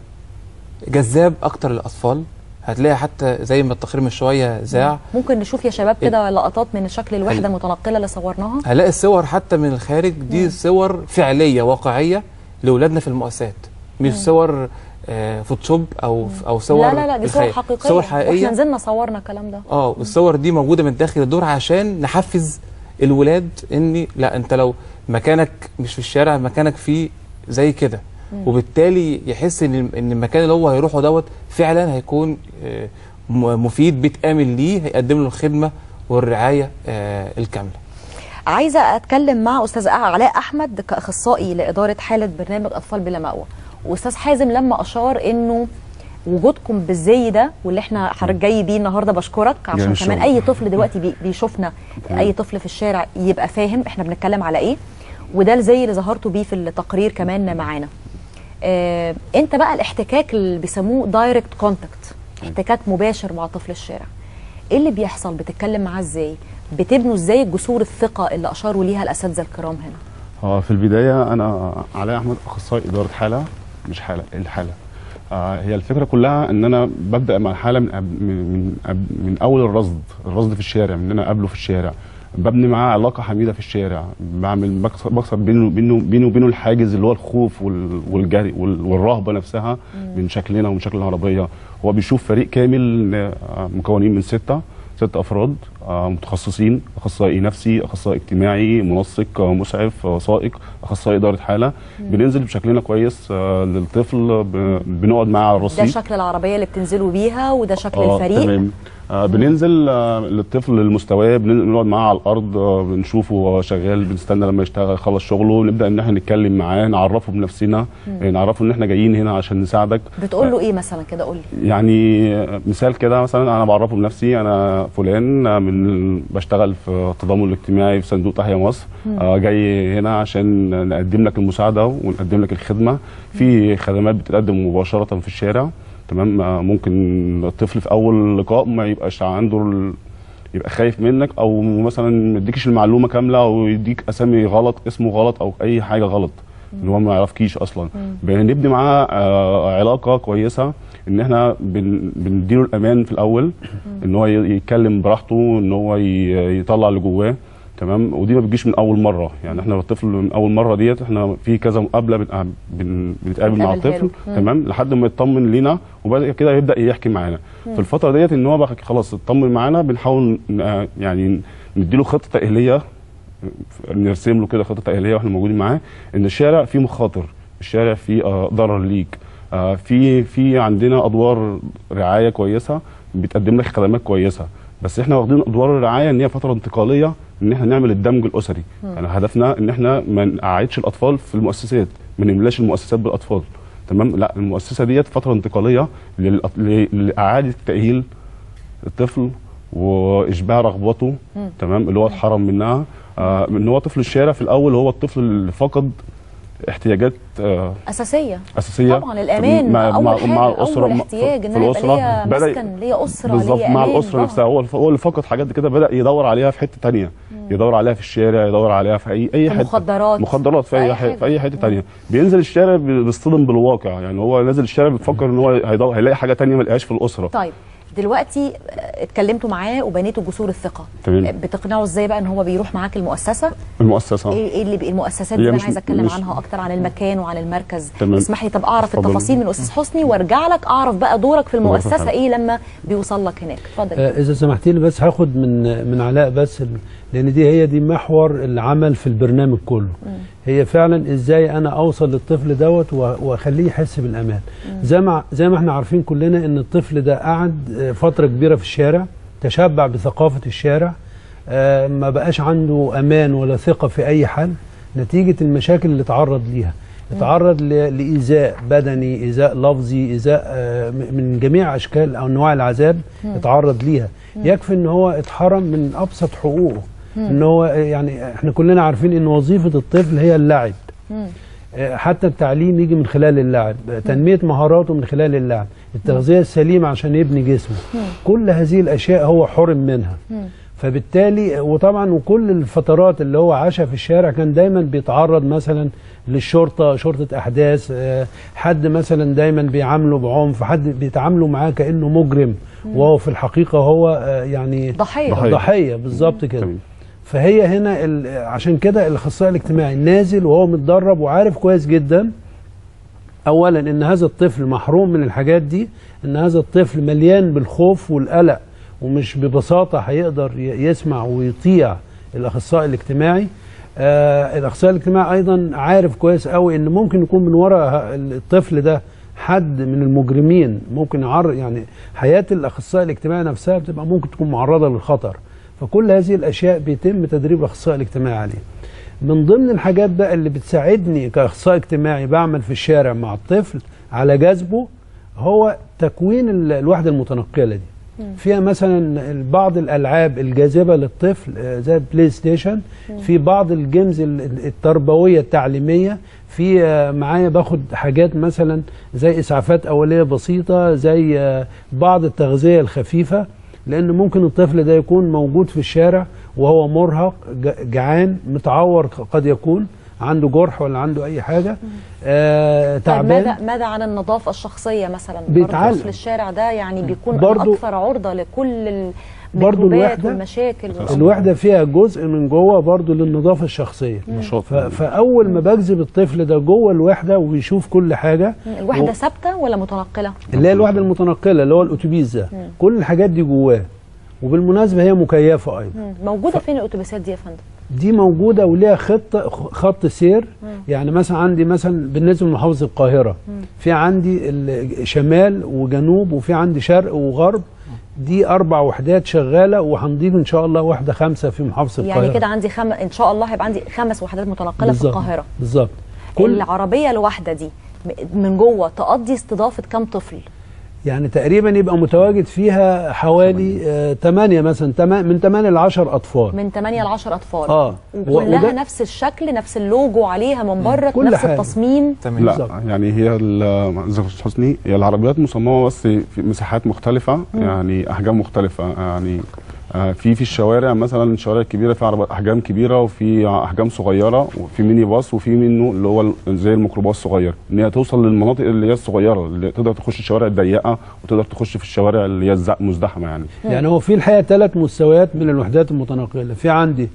جذاب أكتر للأطفال. هتلاقي حتى زي ما التقرير من شويه ذاع. ممكن نشوف يا شباب كده لقطات من شكل الوحده المتنقله اللي صورناها. هلاقي الصور حتى من الخارج دي صور فعليه واقعيه لاولادنا في المؤسسات، مش صور فوتوشوب او صور. لا دي صور حقيقيه، صور حقيقيه. واحنا نزلنا صورنا الكلام ده. الصور دي موجوده من داخل الدور عشان نحفز الولاد ان لا، انت لو مكانك مش في الشارع، مكانك فيه زي كده. وبالتالي يحس ان المكان اللي هو هيروحه دوت فعلا هيكون مفيد، بيتآمن ليه، هيقدم له الخدمه والرعايه الكامله. عايزه اتكلم مع استاذ علاء احمد كاخصائي لاداره حاله برنامج اطفال بلا مأوى. واستاذ حازم لما اشار انه وجودكم بالزي ده واللي احنا حضرتك جاي بيه النهارده، بشكرك عشان كمان اي طفل دلوقتي بيشوفنا، اي طفل في الشارع يبقى فاهم احنا بنتكلم على ايه. وده الزي اللي ظهرتوا بيه في التقرير كمان معانا. انت بقى الاحتكاك اللي بيسموه دايركت كونتاكت، احتكاك مباشر مع طفل الشارع، ايه اللي بيحصل؟ بتتكلم معاه ازاي؟ بتبنوا ازاي جسور الثقه اللي اشاروا ليها الاساتذه الكرام هنا؟ في البدايه انا علاء احمد، اخصائي اداره حاله، مش حاله الحاله. هي الفكره كلها ان انا ببدا مع الحاله من اول الرصد في الشارع، من ان انا اقابله في الشارع، ببني معاه علاقه حميده في الشارع، بكسر بينه وبينه الحاجز اللي هو الخوف والجري والرهبه نفسها من شكلنا ومن شكل العربيه. هو بيشوف فريق كامل مكونين من 6 افراد متخصصين، اخصائي نفسي، اخصائي اجتماعي، منسق، مسعف، سائق، اخصائي اداره حاله. بننزل بشكلنا كويس للطفل، بنقعد معاه على الرصيف. ده شكل العربيه اللي بتنزلوا بيها وده شكل الفريق. تمام. بننزل للطفل لمستواه، بنقعد معاه على الارض، بنشوفه وهو شغال، بنستنى لما يشتغل يخلص شغله، نبدا ان احنا نتكلم معاه، نعرفه بنفسنا، نعرفه ان احنا جايين هنا عشان نساعدك. بتقول له ايه مثلا كده؟ قول لي يعني مثال كده، مثلا انا بعرفه بنفسي، انا فلان بشتغل في التضامن الاجتماعي في صندوق تحيا مصر، جاي هنا عشان نقدم لك المساعده ونقدم لك الخدمه. في خدمات بتتقدم مباشره في الشارع، تمام. ممكن الطفل في اول لقاء ما يبقاش عنده يبقى خايف منك، او مثلا ما يديكش المعلومه كامله، او يديك اسامي غلط، اسمه غلط، او اي حاجه غلط اللي هو ما يعرفكيش اصلا. بنبني معاه علاقه كويسه، ان احنا بنديله الامان في الاول، ان هو يتكلم براحته، ان هو يطلع اللي جواه، تمام. ودي ما بتجيش من اول مره، يعني احنا الطفل من اول مره ديت احنا في كذا مقابله بنتقابل مع الطفل، تمام، لحد ما يطمن لينا، وبعد كده يبدا يحكي معانا. في الفتره ديت ان هو خلاص اطمن معانا، بنحاول يعني نديله خطه تاهيليه، نرسم له كده خطه تاهيليه واحنا موجودين معاه، ان الشارع فيه مخاطر، الشارع فيه ضرر ليك، في عندنا ادوار رعايه كويسه بتقدم لك خدمات كويسه، بس احنا واخدين ادوار الرعايه ان هي فتره انتقاليه، ان احنا نعمل الدمج الاسري. يعني هدفنا ان احنا ما نقعدش الاطفال في المؤسسات، ما نملاش المؤسسات بالاطفال، تمام. لا، المؤسسه ديت فتره انتقاليه لاعاده تاهيل الطفل واشباع رغبته، تمام، اللي هو اتحرم منها. ان هو طفل الشارع في الاول هو الطفل اللي فقد احتياجات اساسيه طبعا، الامان مع الاسره، اول احتياج ان يبقى ليا مسكن، ليا اسره، بالظبط، مع الاسره نفسها. هو اللي فقد حاجات كده، بدا يدور عليها في حته ثانيه، يدور عليها في الشارع، يدور عليها في اي حته، مخدرات في اي حته ثانيه. بينزل الشارع بيصطدم بالواقع، يعني هو نازل الشارع بيفكر ان هو هيلاقي حاجه ثانيه ما لقاهاش في الاسره. طيب دلوقتي اتكلمتوا معاه وبنيتوا جسور الثقه، تمام. بتقنعه ازاي بقى ان هو بيروح معاك المؤسسه؟ ايه اللي المؤسسات دي؟ انا عايزه اتكلم عنها اكتر، عن المكان وعن المركز. تمام. اسمح لي طب اعرف التفاصيل من استاذ حسني، وارجع لك اعرف بقى دورك في المؤسسه ايه لما بيوصل لك هناك. اتفضل. اذا سمحتي لي بس هاخد من علاء بس، لان هي دي محور العمل في البرنامج كله. هي فعلا ازاي انا اوصل للطفل دوت واخليه يحس بالامان. زي ما احنا عارفين كلنا ان الطفل ده قعد فتره كبيره في الشارع، تشبع بثقافه الشارع، ما بقاش عنده امان ولا ثقه في اي حل نتيجه المشاكل اللي اتعرض ليها. اتعرض لايذاء بدني، ايذاء لفظي، ايذاء من جميع اشكال او انواع العذاب اتعرض ليها. يكفي ان هو اتحرم من ابسط حقوقه، ان هو يعني احنا كلنا عارفين ان وظيفه الطفل هي اللعب. حتى التعليم يجي من خلال اللعب، تنميه مهاراته من خلال اللعب، التغذيه السليمه عشان يبني جسمه. كل هذه الاشياء هو حرم منها. فبالتالي وطبعا وكل الفترات اللي هو عاشها في الشارع كان دايما بيتعرض مثلا للشرطه، شرطه احداث، حد مثلا دايما بيعامله بعنف، حد بيتعاملوا معاه كانه مجرم، وهو في الحقيقه هو يعني ضحيه بالظبط كده. فهي هنا عشان كده الاخصائي الاجتماعي نازل وهو متدرب وعارف كويس جدا اولا ان هذا الطفل محروم من الحاجات دي، ان هذا الطفل مليان بالخوف والقلق، ومش ببساطه هيقدر يسمع ويطيع الاخصائي الاجتماعي. الاخصائي الاجتماعي ايضا عارف كويس قوي ان ممكن يكون من وراء الطفل ده حد من المجرمين، ممكن يعني حياه الاخصائي الاجتماعي نفسها بتبقى ممكن تكون معرضه للخطر. فكل هذه الاشياء بيتم تدريب الاخصائي الاجتماعي عليها. من ضمن الحاجات بقى اللي بتساعدني كاخصائي اجتماعي بعمل في الشارع مع الطفل على جذبه هو تكوين الوحده المتنقله دي. فيها مثلا بعض الالعاب الجاذبه للطفل زي البلاي ستيشن، في بعض الجيمز التربويه التعليميه، في معايا باخد حاجات مثلا زي اسعافات اوليه بسيطه، زي بعض التغذيه الخفيفه، لان ممكن الطفل ده يكون موجود في الشارع وهو مرهق، جعان، متعور، قد يكون عنده جرح ولا عنده اي حاجه، تعبان. طيب ماذا عن النظافه الشخصيه مثلا؟ بيتعلم في الشارع ده يعني بيكون اكثر عرضه لكل الميكروبات والمشاكل. الوحده فيها جزء من جوه برضو للنظافه الشخصيه. فاول ما بجذب الطفل ده جوه الوحده وبيشوف كل حاجه. الوحده ثابته ولا متنقله؟ اللي هي الوحده المتنقله اللي هو الاتوبيس ده، كل الحاجات دي جواه، وبالمناسبه هي مكيفه ايضا. موجوده فين الاتوبيسات دي يا فندم؟ دي موجوده وليها خط سير. يعني مثلا عندي مثلا بالنسبه لمحافظه القاهره، في عندي شمال وجنوب، وفي عندي شرق وغرب. دي 4 وحدات شغاله، وهنضيف ان شاء الله واحده 5 في محافظه القاهره. يعني كده عندي ان شاء الله هيبقى عندي 5 وحدات متنقله في القاهره. بالظبط. العربيه الواحده دي من جوه تقضي استضافه كام طفل؟ يعني تقريبا يبقى متواجد فيها حوالي 8 مثلا، من 8 ل 10 اطفال. من 8 ل 10 اطفال. وكلها نفس الشكل، نفس اللوجو عليها من بره، نفس حاجة. التصميم. لا يعني هي زي حسني، هي العربيات مصممه بس في مساحات مختلفه، يعني احجام مختلفه. يعني في الشوارع مثلا، الشوارع الكبيره في عربيات احجام كبيره، وفي احجام صغيره، وفي ميني باص، وفي منه اللي هو زي الميكروباص الصغير، ان هي توصل للمناطق اللي هي الصغيره، اللي تقدر تخش الشوارع الضيقه وتقدر تخش في الشوارع اللي هي مزدحمه يعني. يعني هو في الحقيقه 3 مستويات من الوحدات المتنقله. في عندي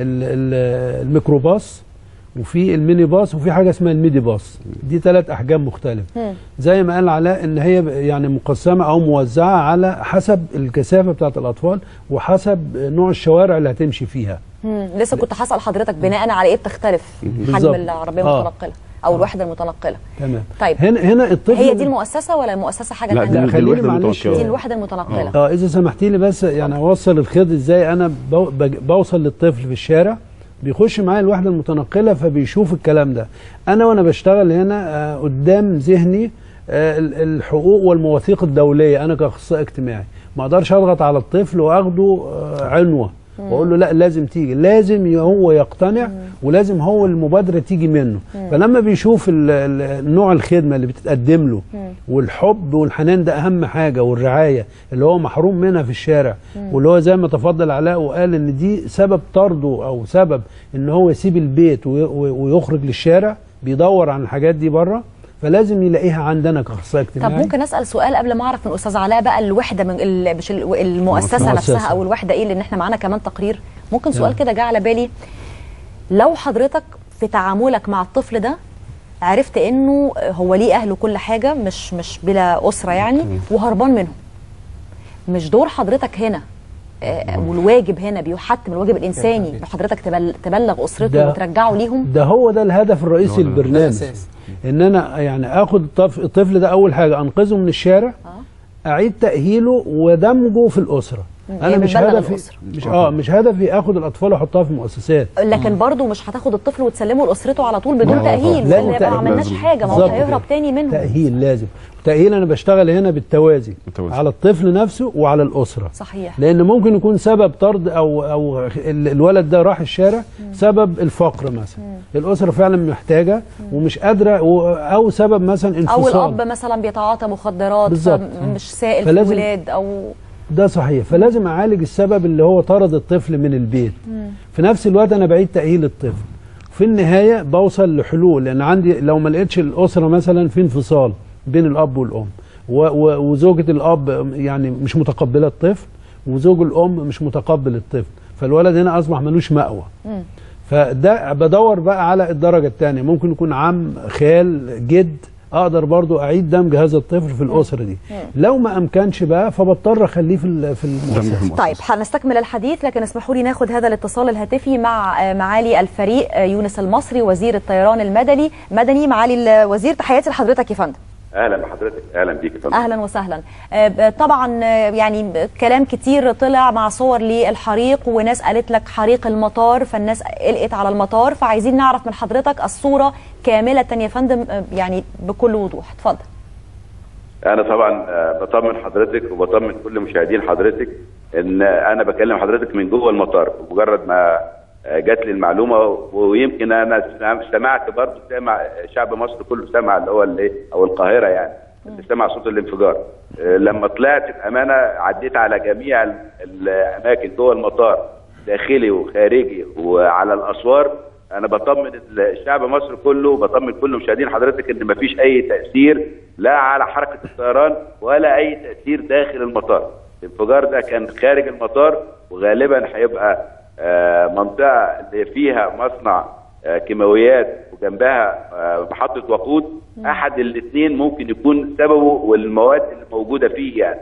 الميكروباص، وفي الميني باص، وفي حاجه اسمها الميدي باص. دي 3 احجام مختلفه. زي ما قال علاء ان هي يعني مقسمه او موزعه على حسب الكثافه بتاعه الاطفال وحسب نوع الشوارع اللي هتمشي فيها. لسه كنت هسال حضرتك بناء على ايه بتختلف حجم العربيه المتنقله او الوحده المتنقله؟ تمام. طيب هنا الطفل، هي دي المؤسسه ولا المؤسسه حاجه ثانيه؟ لا خليني معلش، دي الوحده المتنقله. اذا سمحتي لي بس يعني اوصل الخيط ازاي انا بوصل للطفل في الشارع. بيخش معايا الوحده المتنقله فبيشوف الكلام ده. انا وانا بشتغل هنا قدام ذهني الحقوق والمواثيق الدوليه. انا كاخصائي اجتماعي ما اقدرش اضغط على الطفل واخده عنوه واقول له لا لازم تيجي، لازم هو يقتنع ولازم هو المبادره تيجي منه. فلما بيشوف نوع الخدمه اللي بتتقدم له والحب والحنان، ده اهم حاجه، والرعايه اللي هو محروم منها في الشارع، واللي هو زي ما تفضل علاء وقال ان دي سبب طرده او سبب ان هو يسيب البيت ويخرج للشارع، بيدور عن الحاجات دي بره، فلازم يلاقيها عندنا كاخصائي اجتماعي. طب ممكن اسال سؤال قبل ما اعرف من استاذ علاء بقى الوحده من مش المؤسسه نفسها او الوحده ايه، لان احنا معانا كمان تقرير. ممكن سؤال كده جه على بالي، لو حضرتك في تعاملك مع الطفل ده عرفت انه هو ليه اهله كل حاجه، مش بلا اسره يعني، وهربان منهم، مش دور حضرتك هنا والواجب هنا بيحتم الواجب الانساني حضرتك تبلغ اسرته وترجعه ليهم؟ ده هو ده الهدف الرئيسي للبرنامج، ان انا يعني اخد الطفل ده اول حاجه انقذه من الشارع، اعيد تاهيله ودمجه في الاسره. انا مش هدفي مش هدفي اخد الاطفال واحطها في مؤسسات، لكن برضو مش هتاخد الطفل وتسلمه لاسرته على طول بدون تاهيل، لان ما عملناش حاجه، ما هو هيهرب تاني منهم. تاهيل لازم، تاهيل انا بشتغل هنا بالتوازي على الطفل نفسه وعلى الاسره. صحيح. لان ممكن يكون سبب طرد او الولد ده راح الشارع سبب الفقر مثلا، الاسره فعلا محتاجه ومش قادره، او سبب مثلا انفصال، او الاب مثلا بيتعاطى مخدرات مش سائل في الولاد او ده صحيح. فلازم اعالج السبب اللي هو طرد الطفل من البيت. في نفس الوقت انا بعيد تاهيل الطفل. في النهايه بوصل لحلول، لان عندي لو ما لقيتش الاسره مثلا في انفصال بين الاب والام، وزوجه الاب يعني مش متقبله الطفل، وزوج الام مش متقبل الطفل، فالولد هنا اصبح ملوش مأوى. فده بدور بقى على الدرجه الثانيه، ممكن يكون عم، خال، جد، اقدر برضو اعيد دمج هذا الطفل في الاسره دي. لو ما امكنش بقى فبضطر اخليه في المؤسسه. طيب هنستكمل الحديث، لكن اسمحوا لي ناخد هذا الاتصال الهاتفي مع معالي الفريق يونس المصري وزير الطيران المدني. معالي الوزير، تحياتي لحضرتك يا فندم. اهلا بحضرتك. اهلا بيك يا فندم. اهلا وسهلا. طبعا يعني كلام كتير طلع مع صور للحريق، وناس قالت لك حريق المطار، فالناس قلقت على المطار، فعايزين نعرف من حضرتك الصوره كامله يا فندم يعني بكل وضوح. اتفضل. انا طبعا بطمن حضرتك وبطمن كل مشاهدين حضرتك ان انا بكلم حضرتك من جوه المطار، بمجرد ما جات لي المعلومه، ويمكن انا سمعت برضه، سمع شعب مصر كله سمع اللي هو الايه او القاهره يعني اللي سمع صوت الانفجار. لما طلعت بامانه عديت على جميع الاماكن جوه المطار، داخلي وخارجي وعلى الاسوار. انا بطمن الشعب مصر كله، بطمن كل مشاهدين حضرتك ان مفيش اي تاثير لا على حركه الطيران ولا اي تاثير داخل المطار. الانفجار ده كان خارج المطار، وغالبا هيبقى منطقه اللي فيها مصنع كيماويات وجنبها محطه وقود، احد الاثنين ممكن يكون سببه والمواد اللي موجوده فيه يعني.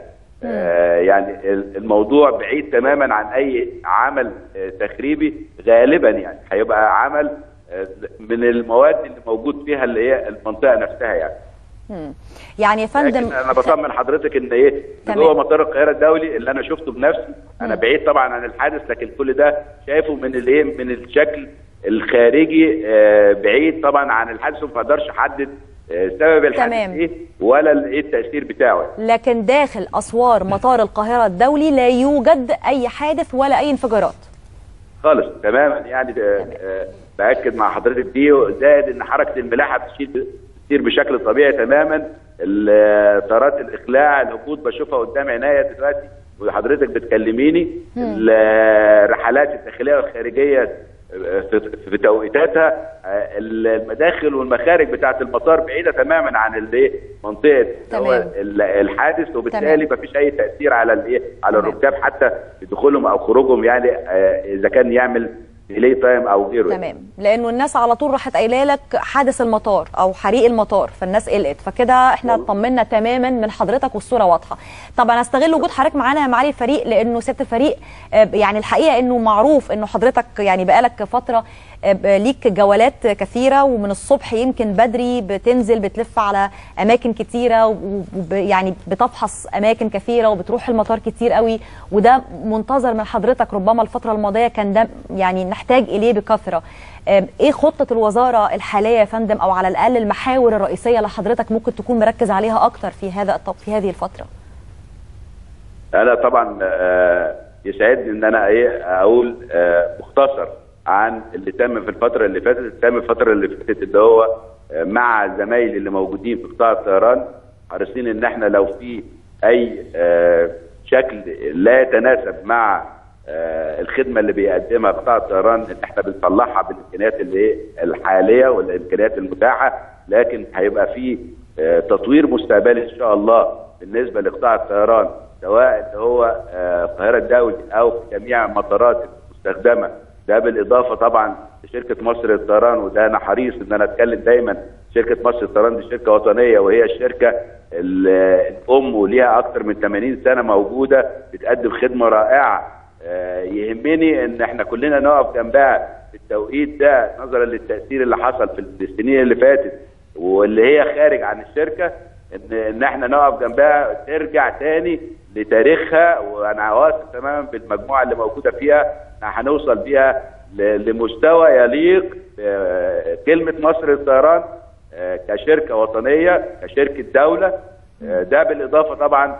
يعني الموضوع بعيد تماما عن اي عمل تخريبي، غالبا يعني هيبقى عمل من المواد اللي موجود فيها اللي هي المنطقه نفسها يعني. يعني يا فندم انا بطمن حضرتك ان ايه جوه مطار القاهره الدولي اللي انا شفته بنفسي. انا بعيد طبعا عن الحادث، لكن كل ده شايفه من الايه من الشكل الخارجي، بعيد طبعا عن الحادث، وما اقدرش احدد سبب الحادث ايه ولا ايه التاثير بتاعه. لكن داخل اسوار مطار القاهره الدولي لا يوجد اي حادث ولا اي انفجارات خالص تماما. يعني باكد مع حضرتك دي، زائد ان حركه الملاحه بتسير بشكل طبيعي تماما. طيارات الاقلاع الهبوط بشوفها قدام عينيا دلوقتي وحضرتك بتكلميني. الرحلات الداخليه والخارجيه في توقيتاتها. المداخل والمخارج بتاعه المطار بعيده تماما عن منطقه الحادث، وبالتالي ما فيش اي تاثير على على الركاب حتى في دخولهم او خروجهم، يعني اذا كان يعمل ديلي تايم او غيره. تمام، لانه الناس على طول راحت قايله لك حادث المطار او حريق المطار، فالناس قلقت، فكده احنا اطمنا تماما من حضرتك والصوره واضحه. طب انا استغل وجود حضرتك معانا يا معالي الفريق، لانه سياده الفريق يعني الحقيقه انه معروف انه حضرتك يعني بقالك فتره ليك جولات كثيره، ومن الصبح يمكن بدري بتنزل بتلف على اماكن كثيره، ويعني بتفحص اماكن كثيره وبتروح المطار كتير قوي، وده منتظر من حضرتك. ربما الفتره الماضيه كان ده يعني نحتاج اليه بكثره. ايه خطه الوزاره الحاليه يا فندم، او على الاقل المحاور الرئيسيه اللي حضرتك ممكن تكون مركز عليها اكتر في هذه الفتره؟ انا طبعا يسعدني ان انا اقول مختصر عن اللي تم في الفتره اللي فاتت. تم الفتره اللي فاتت اللي هو مع زمايلي اللي موجودين في قطاع الطيران حريصين ان احنا لو في اي شكل لا يتناسب مع الخدمه اللي بيقدمها قطاع الطيران ان احنا بنصلحها بالامكانيات اللي الحاليه والامكانيات المتاحه، لكن هيبقى في تطوير مستقبلي ان شاء الله بالنسبه لقطاع الطيران، سواء اللي هو القاهره الدولي او في جميع المطارات المستخدمه. ده بالاضافه طبعا لشركه مصر للطيران، وده انا حريص ان انا اتكلم دايما. شركه مصر للطيران دي شركه وطنيه، وهي الشركه الام وليها اكثر من 80 سنه موجوده، بتقدم خدمه رائعه. يهمني ان احنا كلنا نقف جنبها في التوقيت ده، نظرا للتاثير اللي حصل في السنين اللي فاتت واللي هي خارج عن الشركه، ان احنا نقف جنبها ترجع تاني لتاريخها. وانا واثق تماما بالمجموعه اللي موجوده فيها هنوصل بيها لمستوى يليق بكلمه مصر للطيران كشركه وطنيه كشركه دوله. ده بالاضافه طبعا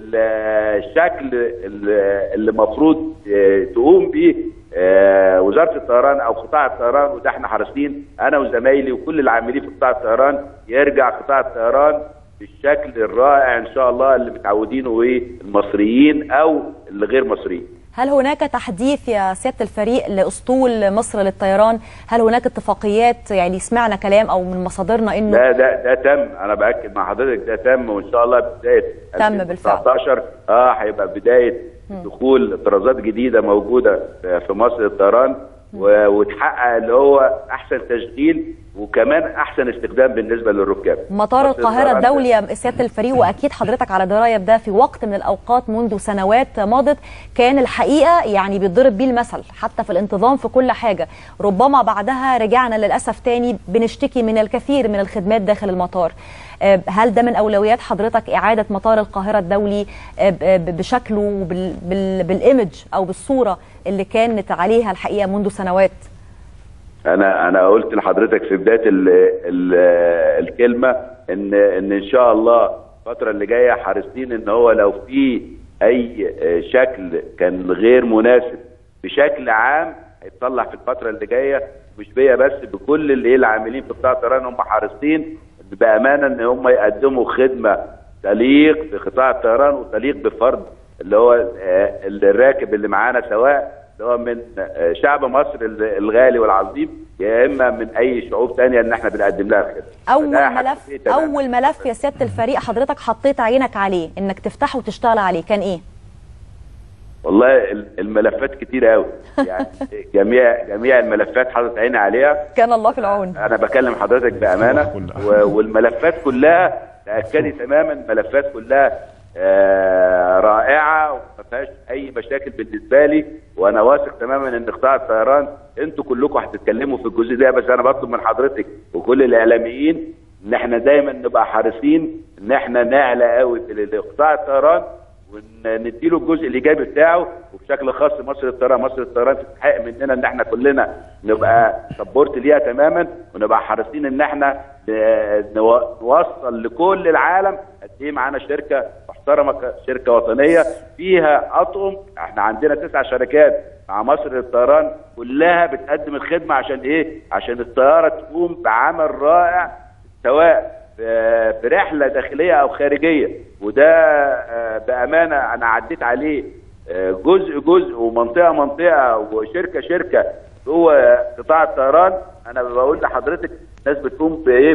للشكل اللي المفروض تقوم به وزاره الطيران او قطاع الطيران، وده احنا حريصين انا وزمايلي وكل العاملين في قطاع الطيران يرجع قطاع الطيران بالشكل الرائع ان شاء الله اللي متعودينه المصريين او اللي غير مصريين. هل هناك تحديث يا سياده الفريق لاسطول مصر للطيران؟ هل هناك اتفاقيات؟ يعني سمعنا كلام او من مصادرنا انه ده تم. انا باكد مع حضرتك ده تم، وان شاء الله بدايه تم بالفعل 2019 هيبقى بدايه دخول طرازات جديده موجوده في مصر للطيران، وتحقق اللي هو احسن تشغيل وكمان احسن استخدام بالنسبه للركاب. مطار القاهره الدولي يا سياده الفريق، واكيد حضرتك على درايه بده، في وقت من الاوقات منذ سنوات مضت كان الحقيقه يعني بيتضرب بيه المثل حتى في الانتظام في كل حاجه. ربما بعدها رجعنا للاسف تاني بنشتكي من الكثير من الخدمات داخل المطار. هل ده من اولويات حضرتك اعاده مطار القاهره الدولي بشكله بالايمج او بالصوره اللي كانت عليها الحقيقه منذ سنوات؟ انا قلت لحضرتك في بدايه الكلمه ان شاء الله الفتره اللي جايه حريصين ان هو لو في اي شكل كان غير مناسب بشكل عام هيتصلح في الفتره اللي جايه، مش بيا بس بكل اللي العاملين في قطاع الطيران. هم حريصين بامانه ان هم يقدموا خدمه تليق بقطاع الطيران وتليق بفرد اللي هو الراكب اللي معانا، سواء اللي هو من شعب مصر الغالي والعظيم يا اما من اي شعوب ثانيه ان احنا بنقدم لها الخدمه. اول ملف يا سياده الفريق حضرتك حطيت عينك عليه انك تفتحه وتشتغل عليه كان ايه؟ والله الملفات كتير قوي، يعني جميع الملفات حاطط عيني عليها. كان الله في العون. انا بكلم حضرتك بامانه، والملفات كلها تاكدي تماما الملفات كلها رائعه وما فيهاش اي مشاكل بالنسبه لي، وانا واثق تماما ان قطاع الطيران انتوا كلكم هتتكلموا في الجزء ده. بس انا بطلب من حضرتك وكل الاعلاميين ان احنا دايما نبقى حريصين ان احنا نعلى قوي في قطاع الطيران ونديله الجزء الايجابي بتاعه، وبشكل خاص مصر الطيران. مصر الطيران تستحق مننا ان احنا كلنا نبقى سبورت ليها تماما، ونبقى حريصين ان احنا نوصل لكل العالم قد ايه معانا شركه محترمه، شركه وطنيه فيها اطقم. احنا عندنا 9 شركات مع مصر للطيران كلها بتقدم الخدمه عشان ايه؟ عشان الطياره تقوم بعمل رائع سواء في رحله داخليه او خارجيه. وده بامانه انا عديت عليه جزء ومنطقه منطقه وشركه شركه جوه قطاع الطيران. انا بقول لحضرتك الناس بتقوم بايه؟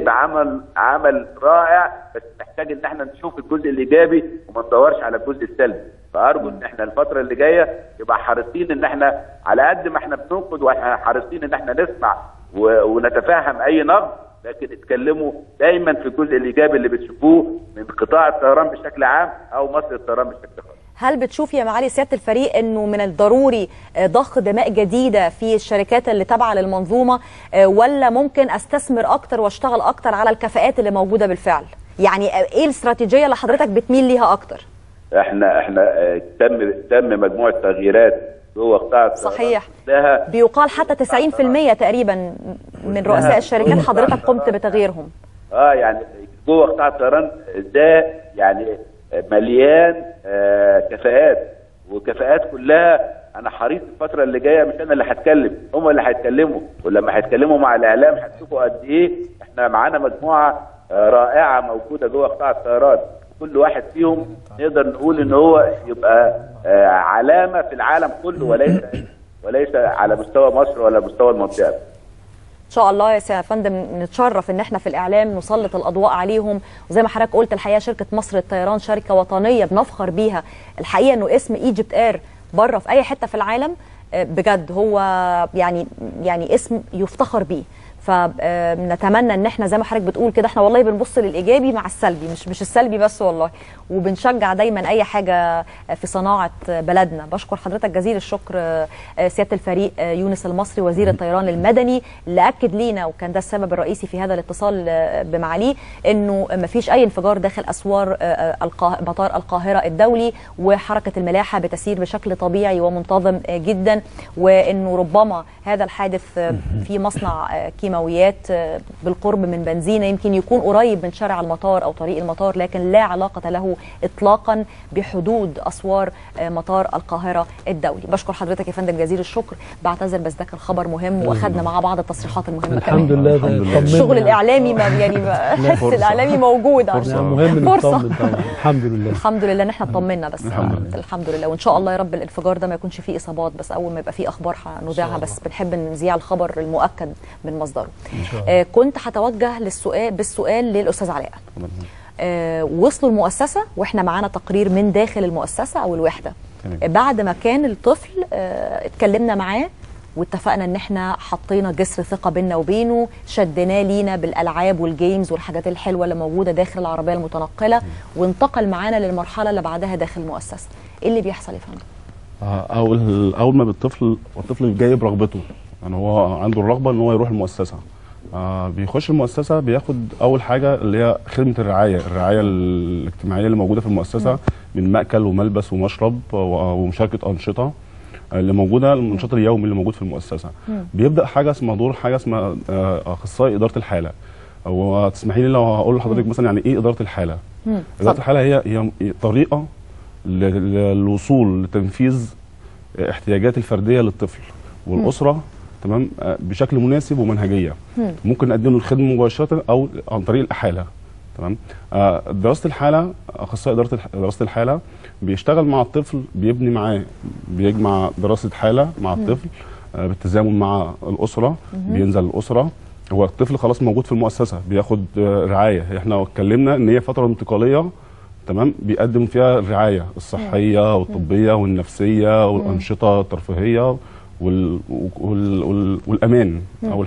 عمل رائع، بس محتاج ان احنا نشوف الجزء الايجابي وما ندورش على الجزء السلبي. فارجو ان احنا الفتره اللي جايه يبقى حريصين ان احنا على قد ما احنا بننقد واحنا حريصين ان احنا نسمع ونتفهم اي نقد، لكن اتكلموا دايما في الجزء الايجابي اللي بتشوفوه من قطاع الطيران بشكل عام او مصر الطيران بشكل خاص. هل بتشوف يا معالي سياده الفريق انه من الضروري ضخ دماء جديده في الشركات اللي تابعه للمنظومه، ولا ممكن استثمر اكتر واشتغل اكتر على الكفاءات اللي موجوده بالفعل؟ يعني ايه الاستراتيجيه اللي حضرتك بتميل ليها اكتر؟ احنا تم مجموعه تغييرات جوه قطاع الطيران. صحيح. بيقال حتى 90% تقريبا من رؤساء الشركات حضرتك قمت بتغييرهم. يعني جوه قطاع الطيران ده يعني مليان كفاءات، وكفاءات كلها انا حريص الفتره اللي جايه مش انا اللي هتكلم، هم اللي هيتكلموا، ولما هيتكلموا مع الاعلام هتشوفوا قد ايه احنا معانا مجموعه رائعه موجوده جوه قطاع الطيران. كل واحد فيهم نقدر نقول ان هو يبقى علامه في العالم كله، وليس على مستوى مصر ولا مستوى المنطقه. ان شاء الله يا فندم نتشرف ان احنا في الاعلام نسلط الاضواء عليهم. وزي ما حضرتك قلت الحقيقه شركه مصر للطيران شركه وطنيه بنفخر بيها. الحقيقه انه اسم ايجيبت اير بره في اي حته في العالم بجد هو يعني اسم يفتخر بيه. فنتمنى ان احنا زي ما حضرتك بتقول كده احنا والله بنبص للايجابي مع السلبي، مش السلبي بس والله، وبنشجع دايما اي حاجه في صناعه بلدنا. بشكر حضرتك جزيل الشكر سياده الفريق يونس المصري وزير الطيران المدني اللي اكد لينا، وكان ده السبب الرئيسي في هذا الاتصال بمعاليه، انه مفيش اي انفجار داخل اسوار مطار القاهره الدولي، وحركه الملاحه بتسير بشكل طبيعي ومنتظم جدا، وانه ربما هذا الحادث في مصنع كيماويات بالقرب من بنزينه يمكن يكون قريب من شارع المطار او طريق المطار، لكن لا علاقه له اطلاقا بحدود اسوار مطار القاهره الدولي. بشكر حضرتك يا فندم جزيل الشكر. بعتذر بس ده كان خبر مهم واخدنا مع بعض التصريحات المهمه. الحمد لله ده الشغل الاعلامي حس الاعلامي موجود مهم فرصه. الحمد لله الحمد لله ان احنا اطمنا بس الحمد لله. وان شاء الله يا رب الانفجار ده ما يكونش فيه اصابات، بس اول ما يبقى فيه اخبار هنذيعها، بس بنحب نذيع الخبر المؤكد من مصدره. كنت هتوجه بالسؤال للاستاذ علاء. وصلوا المؤسسه واحنا معانا تقرير من داخل المؤسسه او الوحده بعد ما كان الطفل اتكلمنا معاه واتفقنا ان احنا حطينا جسر ثقه بيننا وبينه، شدناه لينا بالالعاب والجيمز والحاجات الحلوه اللي موجوده داخل العربيه المتنقله، وانتقل معانا للمرحله اللي بعدها داخل المؤسسه. ايه اللي بيحصل يا فندم؟ اول ما الطفل جاي برغبته، يعني هو عنده الرغبه ان هو يروح المؤسسه. بيخش المؤسسه بياخد اول حاجه اللي هي خدمه الرعايه الاجتماعيه اللي موجوده في المؤسسه، من مأكل وملبس ومشرب ومشاركه انشطه اللي موجوده، النشاط اليومي اللي موجود في المؤسسه. بيبدا حاجه اسمها اخصائي اداره الحاله. وتسمحي لي لو هقول لحضرتك مثلا يعني ايه اداره الحاله؟ اداره الحاله هي طريقه للوصول لتنفيذ احتياجات الفرديه للطفل والاسره تمام بشكل مناسب ومنهجيه. ممكن نقدم له الخدمه مباشره او عن طريق الاحاله. تمام. دراسه الحاله، اخصائي دراسه الحاله بيشتغل مع الطفل، بيبني معاه، بيجمع دراسه حاله مع الطفل بالتزامن مع الاسره. بينزل الاسره، هو الطفل خلاص موجود في المؤسسه بياخد رعايه. احنا اتكلمنا ان هي فتره انتقاليه تمام، بيقدم فيها الرعايه الصحيه والطبيه والنفسيه والانشطه الترفيهيه والامان اول حاجه.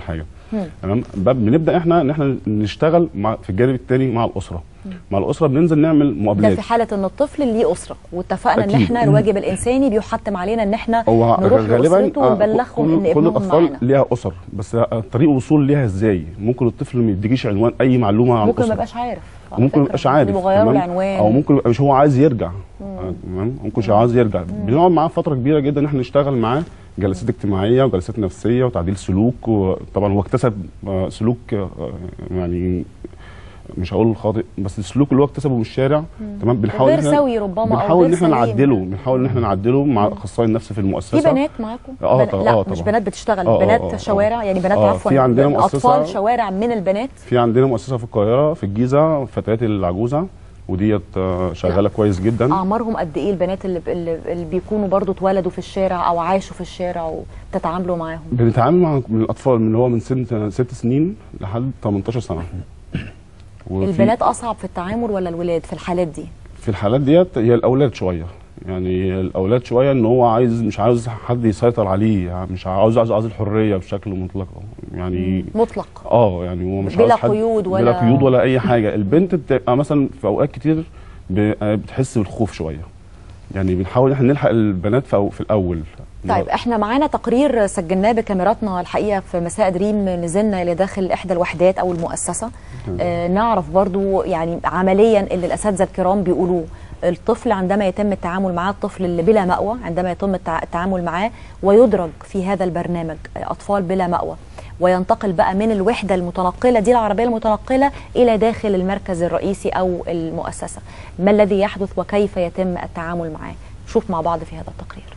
تمام. بنبدا ان احنا نشتغل في الجانب الثاني مع الاسره. مع الاسره بننزل نعمل مقابلات. ده في حاله ان الطفل ليه اسره واتفقنا ان احنا الواجب الانساني بيحتم علينا ان احنا نروح لاسرته ونبلغهم ان ابنهم معانا. كل الاطفال ليها اسر، بس طريق الوصول ليها ازاي؟ ممكن الطفل ما يديكيش عنوان اي معلومه عن ممكن الاسره، ما يبقاش عارف، ممكن ما يبقاش عارف يغيروا العنوان، او ممكن يبقى مش هو عايز يرجع. تمام. ممكن مش عايز يرجع. بنقعد معاه فتره كبيره جدا ان احنا نشتغل معاه جلسات اجتماعيه وجلسات نفسيه وتعديل سلوك. وطبعا هو اكتسب سلوك يعني مش هقول خاطئ، بس السلوك اللي هو اكتسبه من الشارع. تمام. بنحاول غير سوي ربما، بنحاول ان احنا نعدله مع اخصائي النفس في المؤسسه. في بنات معاكم؟ لا مش بنات بتشتغل، بنات شوارع يعني، بنات عفوا في عندنا مؤسسه اطفال شوارع من البنات. في عندنا مؤسسه في القاهره في الجيزه فتيات العجوزه، وديت شغاله كويس جدا. اعمارهم قد ايه البنات اللي بيكونوا برضو اتولدوا في الشارع او عاشوا في الشارع وبتتعاملوا معاهم؟ بنتعامل مع الاطفال من هو من سن 6 سنين لحد 18 سنه. البنات اصعب في التعامل ولا الولاد في الحالات دي؟ في الحالات ديت هي الاولاد شويه، يعني الاولاد شويه ان هو مش عاوز حد يسيطر عليه، يعني مش عاوز الحريه بشكل مطلق يعني مطلق. يعني هو مش بلا عاوز قيود بلا قيود ولا اي حاجه. البنت بتبقى مثلا في اوقات كتير بتحس بالخوف شويه، يعني بنحاول ان احنا نلحق البنات في الاول. طيب احنا معانا تقرير سجلناه بكاميراتنا الحقيقه في مساء دريم، نزلنا الى داخل احدى الوحدات او المؤسسه. نعرف برضو يعني عمليا اللي الاساتذه الكرام بيقولوه. الطفل عندما يتم التعامل معاه، الطفل اللي بلا مأوى عندما يتم التعامل معاه ويدرج في هذا البرنامج اطفال بلا مأوى، وينتقل بقى من الوحده المتنقله دي، العربيه المتنقله، الى داخل المركز الرئيسي او المؤسسه. ما الذي يحدث وكيف يتم التعامل معاه؟ شوف مع بعض في هذا التقرير.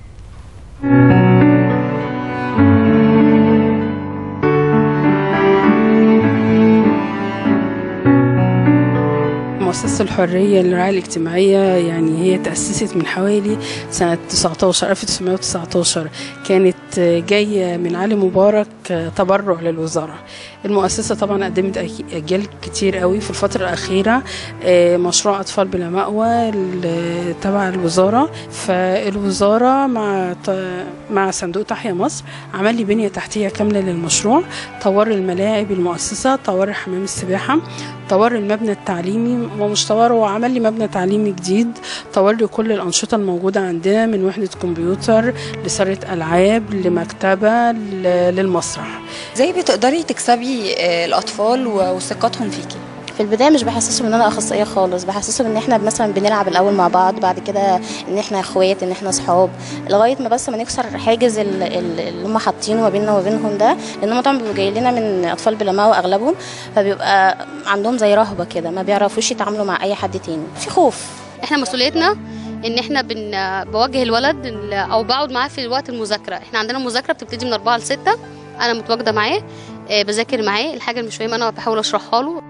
مؤسسة الحرية للرعاية الاجتماعية يعني هي تأسست من حوالي سنة 1919. كانت جاية من علي مبارك تبرع للوزارة. المؤسسة طبعا قدمت أجيال كتير قوي في الفترة الأخيرة. مشروع أطفال بلا مأوى تبع الوزارة، فالوزارة مع صندوق تحيا مصر عمل لي بنية تحتية كاملة للمشروع. طور الملاعب المؤسسة، طور حمام السباحة، طور المبنى التعليمي، ومش طور، هو عمل لي مبنى تعليمي جديد. طور لي كل الأنشطة الموجودة عندنا، من وحدة كمبيوتر لصالة ألعاب لمكتبة للمسرح. ازاي بتقدري تكسبي الأطفال وثقتهم فيكي؟ في البدايه مش بحسسهم ان انا اخصائيه خالص، بحسسهم ان احنا مثلا بنلعب الاول مع بعض، بعد كده ان احنا اخوات، ان احنا اصحاب، لغايه ما بس ما نكسر حاجز اللي هم حاطينه ما بيننا وبينهم ده. لان هم طبعا بيبقوا جايين لنا من اطفال بلا مأوى اغلبهم، فبيبقى عندهم زي رهبه كده، ما بيعرفوش يتعاملوا مع اي حد تاني، في خوف. احنا مسؤوليتنا ان احنا بوجه الولد او بقعد معاه في وقت المذاكره. احنا عندنا مذاكره بتبتدي من 4 ل 6، انا متواجده معاه، بذاكر معاه الحاجه اللي مش فاهمها انا بحاول اشرحها له.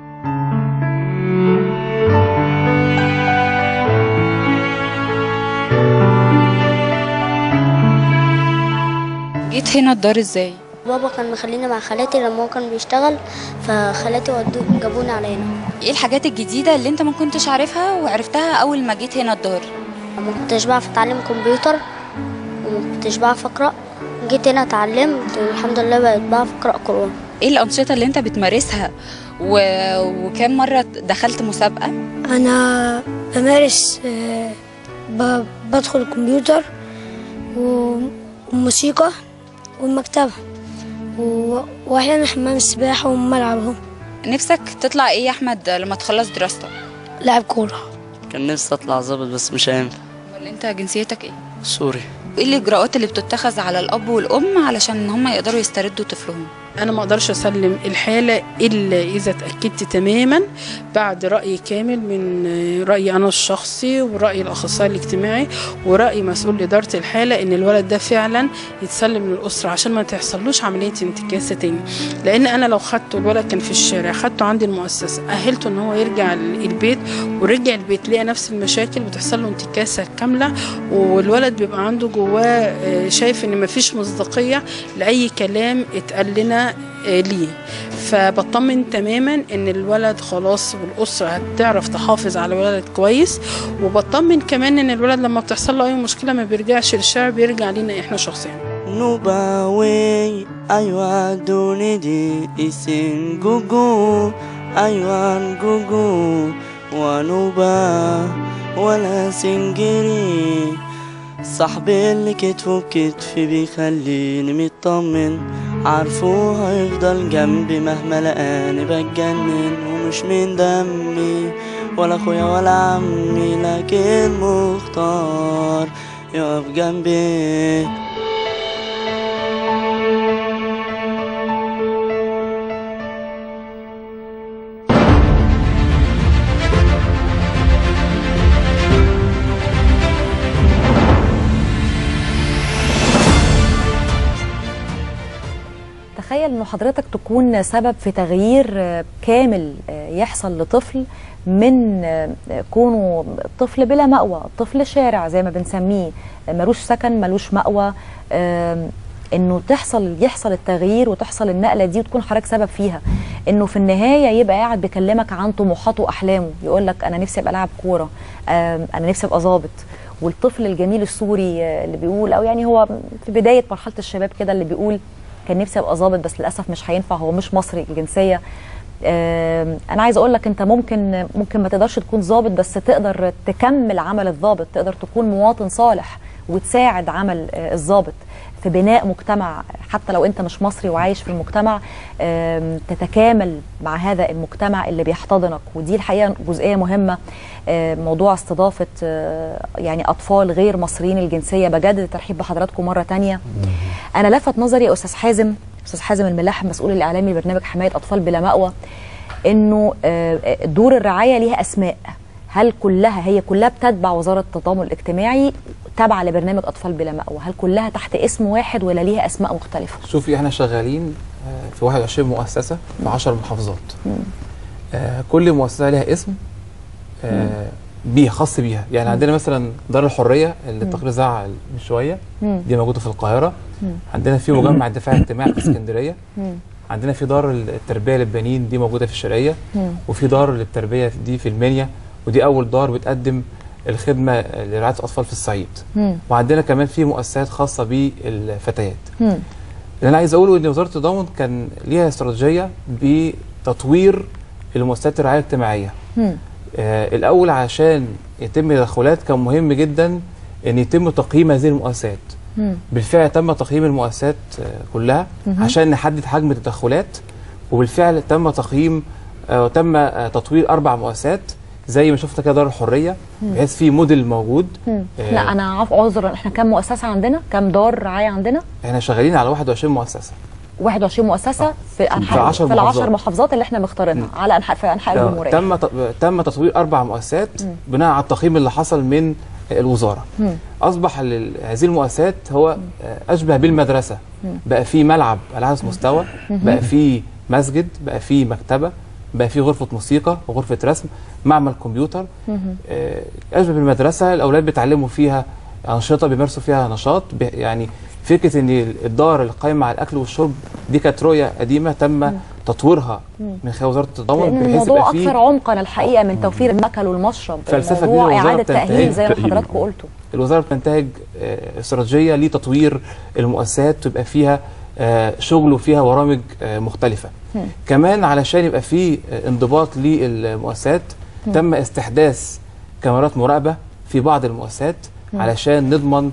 جيت هنا الدار ازاي؟ بابا كان مخليني مع خالاتي لما هو كان بيشتغل، فخالاتي جابوني على هنا. ايه الحاجات الجديده اللي انت ما كنتش عارفها وعرفتها اول ما جيت هنا الدار؟ ما كنتش بعرف اتعلم كمبيوتر وما كنتش بعرف اقرا، جيت هنا اتعلمت والحمد لله بقيت بعرف اقرا قرآن. ايه الانشطه اللي انت بتمارسها وكم مره دخلت مسابقه؟ انا بمارس بدخل الكمبيوتر والموسيقى والمكتبه واحيانا حمام السباحه وملعبهم. نفسك تطلع ايه يا احمد لما تخلص دراستك؟ لاعب كوره. كان نفسي اطلع ظابط بس مش هينفع. ولا انت جنسيتك ايه؟ سوري. ايه الاجراءات اللي بتتخذ على الاب والام علشان هم يقدروا يستردوا طفلهم؟ انا ما اقدرش اسلم الحاله الا اذا اتاكدت تماما بعد راي كامل، من رايي انا الشخصي وراي الاخصائي الاجتماعي وراي مسؤول اداره الحاله، ان الولد ده فعلا يتسلم للاسره عشان ما تحصلوش عمليه انتكاسه تاني. لان انا لو خدته، الولد كان في الشارع، خدته عندي المؤسسه، اهلته ان هو يرجع البيت، ورجع البيت لقى نفس المشاكل، بتحصل له انتكاسه كامله، والولد بيبقى عنده جواه شايف ان مفيش مصداقيه لاي كلام اتقال لنا ليه. فبطمن تماما ان الولد خلاص والاسره هتعرف تحافظ على الولد كويس، وبطمن كمان ان الولد لما بتحصل له اي مشكله ما بيرجعش للشارع، بيرجع لينا احنا شخصيا. نوباوي أيوة دوني دي إسين جوجو أيوة جوجو ونوبا ولا سنجري صاحبي اللي كتفه بكتفي بيخليني مطمن عارفه هيفضل جنبي مهما لقاني بتجنن ومش من دمي ولا اخويا ولا عمي لكن مختار يقف جنبي. تخيل انه حضرتك تكون سبب في تغيير كامل يحصل لطفل من كونه طفل بلا مأوى، طفل شارع زي ما بنسميه، ملوش سكن ملوش مأوى، انه يحصل التغيير وتحصل النقله دي وتكون حضرتك سبب فيها، انه في النهايه يبقى قاعد بيكلمك عن طموحاته واحلامه، يقول لك انا نفسي ابقى لاعب كوره، انا نفسي ابقى ظابط. والطفل الجميل السوري اللي بيقول، او يعني هو في بدايه مرحله الشباب كده، اللي بيقول كان نفسي ابقى ظابط بس للاسف مش هينفع، هو مش مصري الجنسيه. انا عايزه اقول لك انت ممكن ما تقدرش تكون ظابط، بس تقدر تكمل عمل الظابط، تقدر تكون مواطن صالح وتساعد عمل الظابط في بناء مجتمع، حتى لو انت مش مصري وعايش في المجتمع تتكامل مع هذا المجتمع اللي بيحتضنك. ودي الحقيقه جزئيه مهمه، موضوع استضافه يعني اطفال غير مصريين الجنسيه. بجدد الترحيب بحضراتكم مره ثانيه. انا لفت نظري يا استاذ حازم الملاح، المسؤول الاعلامي لبرنامج حمايه اطفال بلا مأوى، انه دور الرعايه ليها اسماء. هل هي كلها بتتبع وزاره التضامن الاجتماعي، تابعه لبرنامج اطفال بلا مأوى؟ هل كلها تحت اسم واحد ولا ليها اسماء مختلفه؟ شوفي احنا شغالين في 21 مؤسسه في 10 محافظات. كل مؤسسه لها اسم بيها خاص بيها. يعني عندنا مثلا دار الحريه اللي التقرير زعل من شويه، دي موجوده في القاهره. عندنا في مجمع الدفاع الاجتماعي في اسكندريه. عندنا في دار التربيه للبنين، دي موجوده في الشرقيه. وفي دار للتربيه دي في المنيا، ودي اول دار بتقدم الخدمه لرعايه الاطفال في الصعيد. وعندنا كمان في مؤسسات خاصه بالفتيات. اللي انا عايز اقوله ان وزاره التضامن كان ليها استراتيجيه بتطوير المؤسسات الرعايه الاجتماعيه. الاول عشان يتم تدخلات كان مهم جدا ان يتم تقييم هذه المؤسسات. بالفعل تم تقييم المؤسسات كلها عشان نحدد حجم التدخلات، وبالفعل تم تقييم وتم تطوير 4 مؤسسات زي ما شفنا كده دار الحريه، بحيث في موديل موجود. لا انا عذرا، احنا كام مؤسسه عندنا؟ كام دار رعايه عندنا؟ احنا شغالين على 21 مؤسسه. 21 مؤسسه في ال10 محافظات اللي احنا مختارينها على انحاء الجمهوريه. تم تطوير 4 مؤسسات بناء على التقييم اللي حصل من الوزاره. اصبح هذه المؤسسات هو اشبه بالمدرسه. بقى في ملعب على هذا المستوى، بقى في مسجد، بقى في مكتبه، بقى في غرفه موسيقى وغرفه رسم، معمل كمبيوتر. اشبه بالمدرسه، الاولاد بيتعلموا فيها انشطه، بيمارسوا فيها نشاط. يعني فكره ان الدار القائمه على الاكل والشرب دي كانت رؤيه قديمه تم تطويرها من خلال وزاره التضامن، بحيث الموضوع اكثر عمقا الحقيقه من توفير المأكل والمشرب. فلسفه موضوع اعاده تاهيل زي ما حضراتكم قلتوا. الوزاره بتنتهج استراتيجيه لتطوير المؤسسات، تبقى فيها شغل وفيها برامج مختلفه. كمان علشان يبقى في انضباط للمؤسسات تم استحداث كاميرات مراقبه في بعض المؤسسات علشان نضمن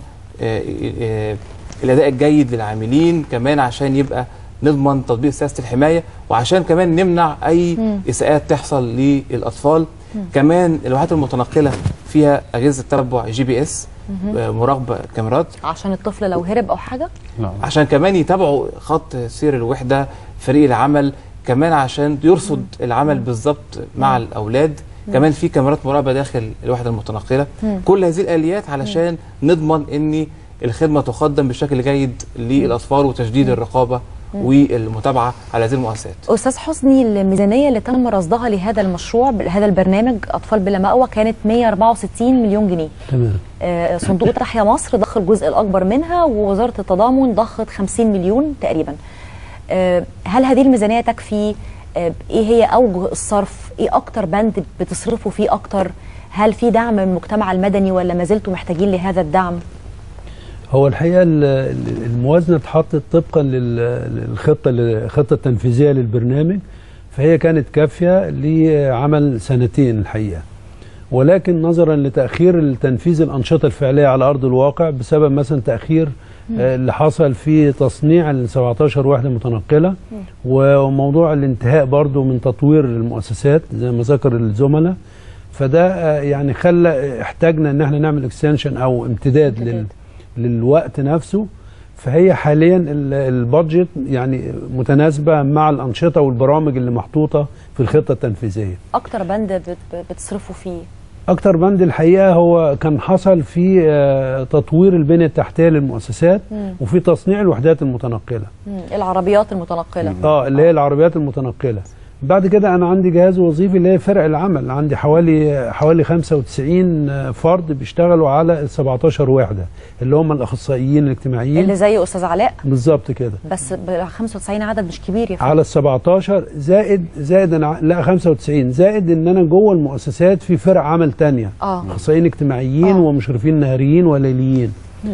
الاداء الجيد للعاملين، كمان عشان يبقى نضمن تطبيق سياسه الحمايه، وعشان كمان نمنع اي اساءات تحصل للاطفال. كمان الوحدات المتنقله فيها اجهزه تتبع GPS، مراقبه كاميرات عشان الطفل لو هرب او حاجه، عشان كمان يتابعوا خط سير الوحده، فريق العمل، كمان عشان يرصد العمل بالظبط مع الاولاد. كمان في كاميرات مراقبه داخل الوحده المتنقله. كل هذه الاليات علشان نضمن ان الخدمه تقدم بشكل جيد للاطفال، وتشديد الرقابه والمتابعه على هذه المؤسسات. استاذ حسني، الميزانيه اللي تم رصدها لهذا المشروع، هذا البرنامج اطفال بلا مأوى، كانت 164 مليون جنيه. تمام. صندوق تحيا مصر ضخ الجزء الاكبر منها، ووزاره التضامن ضخت 50 مليون تقريبا. هل هذه الميزانيه تكفي؟ ايه هي اوجه الصرف؟ ايه اكتر بند بتصرفوا فيه اكتر؟ هل في دعم من المجتمع المدني ولا ما زلتوا محتاجين لهذا الدعم؟ هو الحقيقه الموازنه اتحطت طبقا للخطه التنفيذيه للبرنامج، فهي كانت كافيه لعمل سنتين الحقيقه، ولكن نظرا لتاخير التنفيذ الانشطه الفعليه على ارض الواقع بسبب مثلا تاخير اللي حصل في تصنيع ال 17 وحده متنقله، وموضوع الانتهاء برضو من تطوير المؤسسات زي ما ذكر الزملاء، فده يعني خلى احتاجنا ان احنا نعمل اكستنشن او امتداد للوقت نفسه. فهي حاليا البادجت يعني متناسبه مع الانشطه والبرامج اللي محطوطه في الخطه التنفيذيه. اكتر بند بتصرفوا فيه؟ اكتر بند الحقيقه هو كان حصل في تطوير البنيه التحتيه للمؤسسات وفي تصنيع الوحدات المتنقله. العربيات المتنقله. اللي هي العربيات المتنقله. بعد كده انا عندي جهاز وظيفي اللي هي فرق العمل، عندي حوالي 95 فرد بيشتغلوا على ال 17 وحده اللي هم الاخصائيين الاجتماعيين اللي زي استاذ علاء بالظبط كده. بس 95 عدد مش كبير يا فندم. على ال 17 زائد أنا لا 95 زائد ان انا جوه المؤسسات في فرق عمل ثانيه اخصائيين اجتماعيين ومشرفين نهاريين وليليين.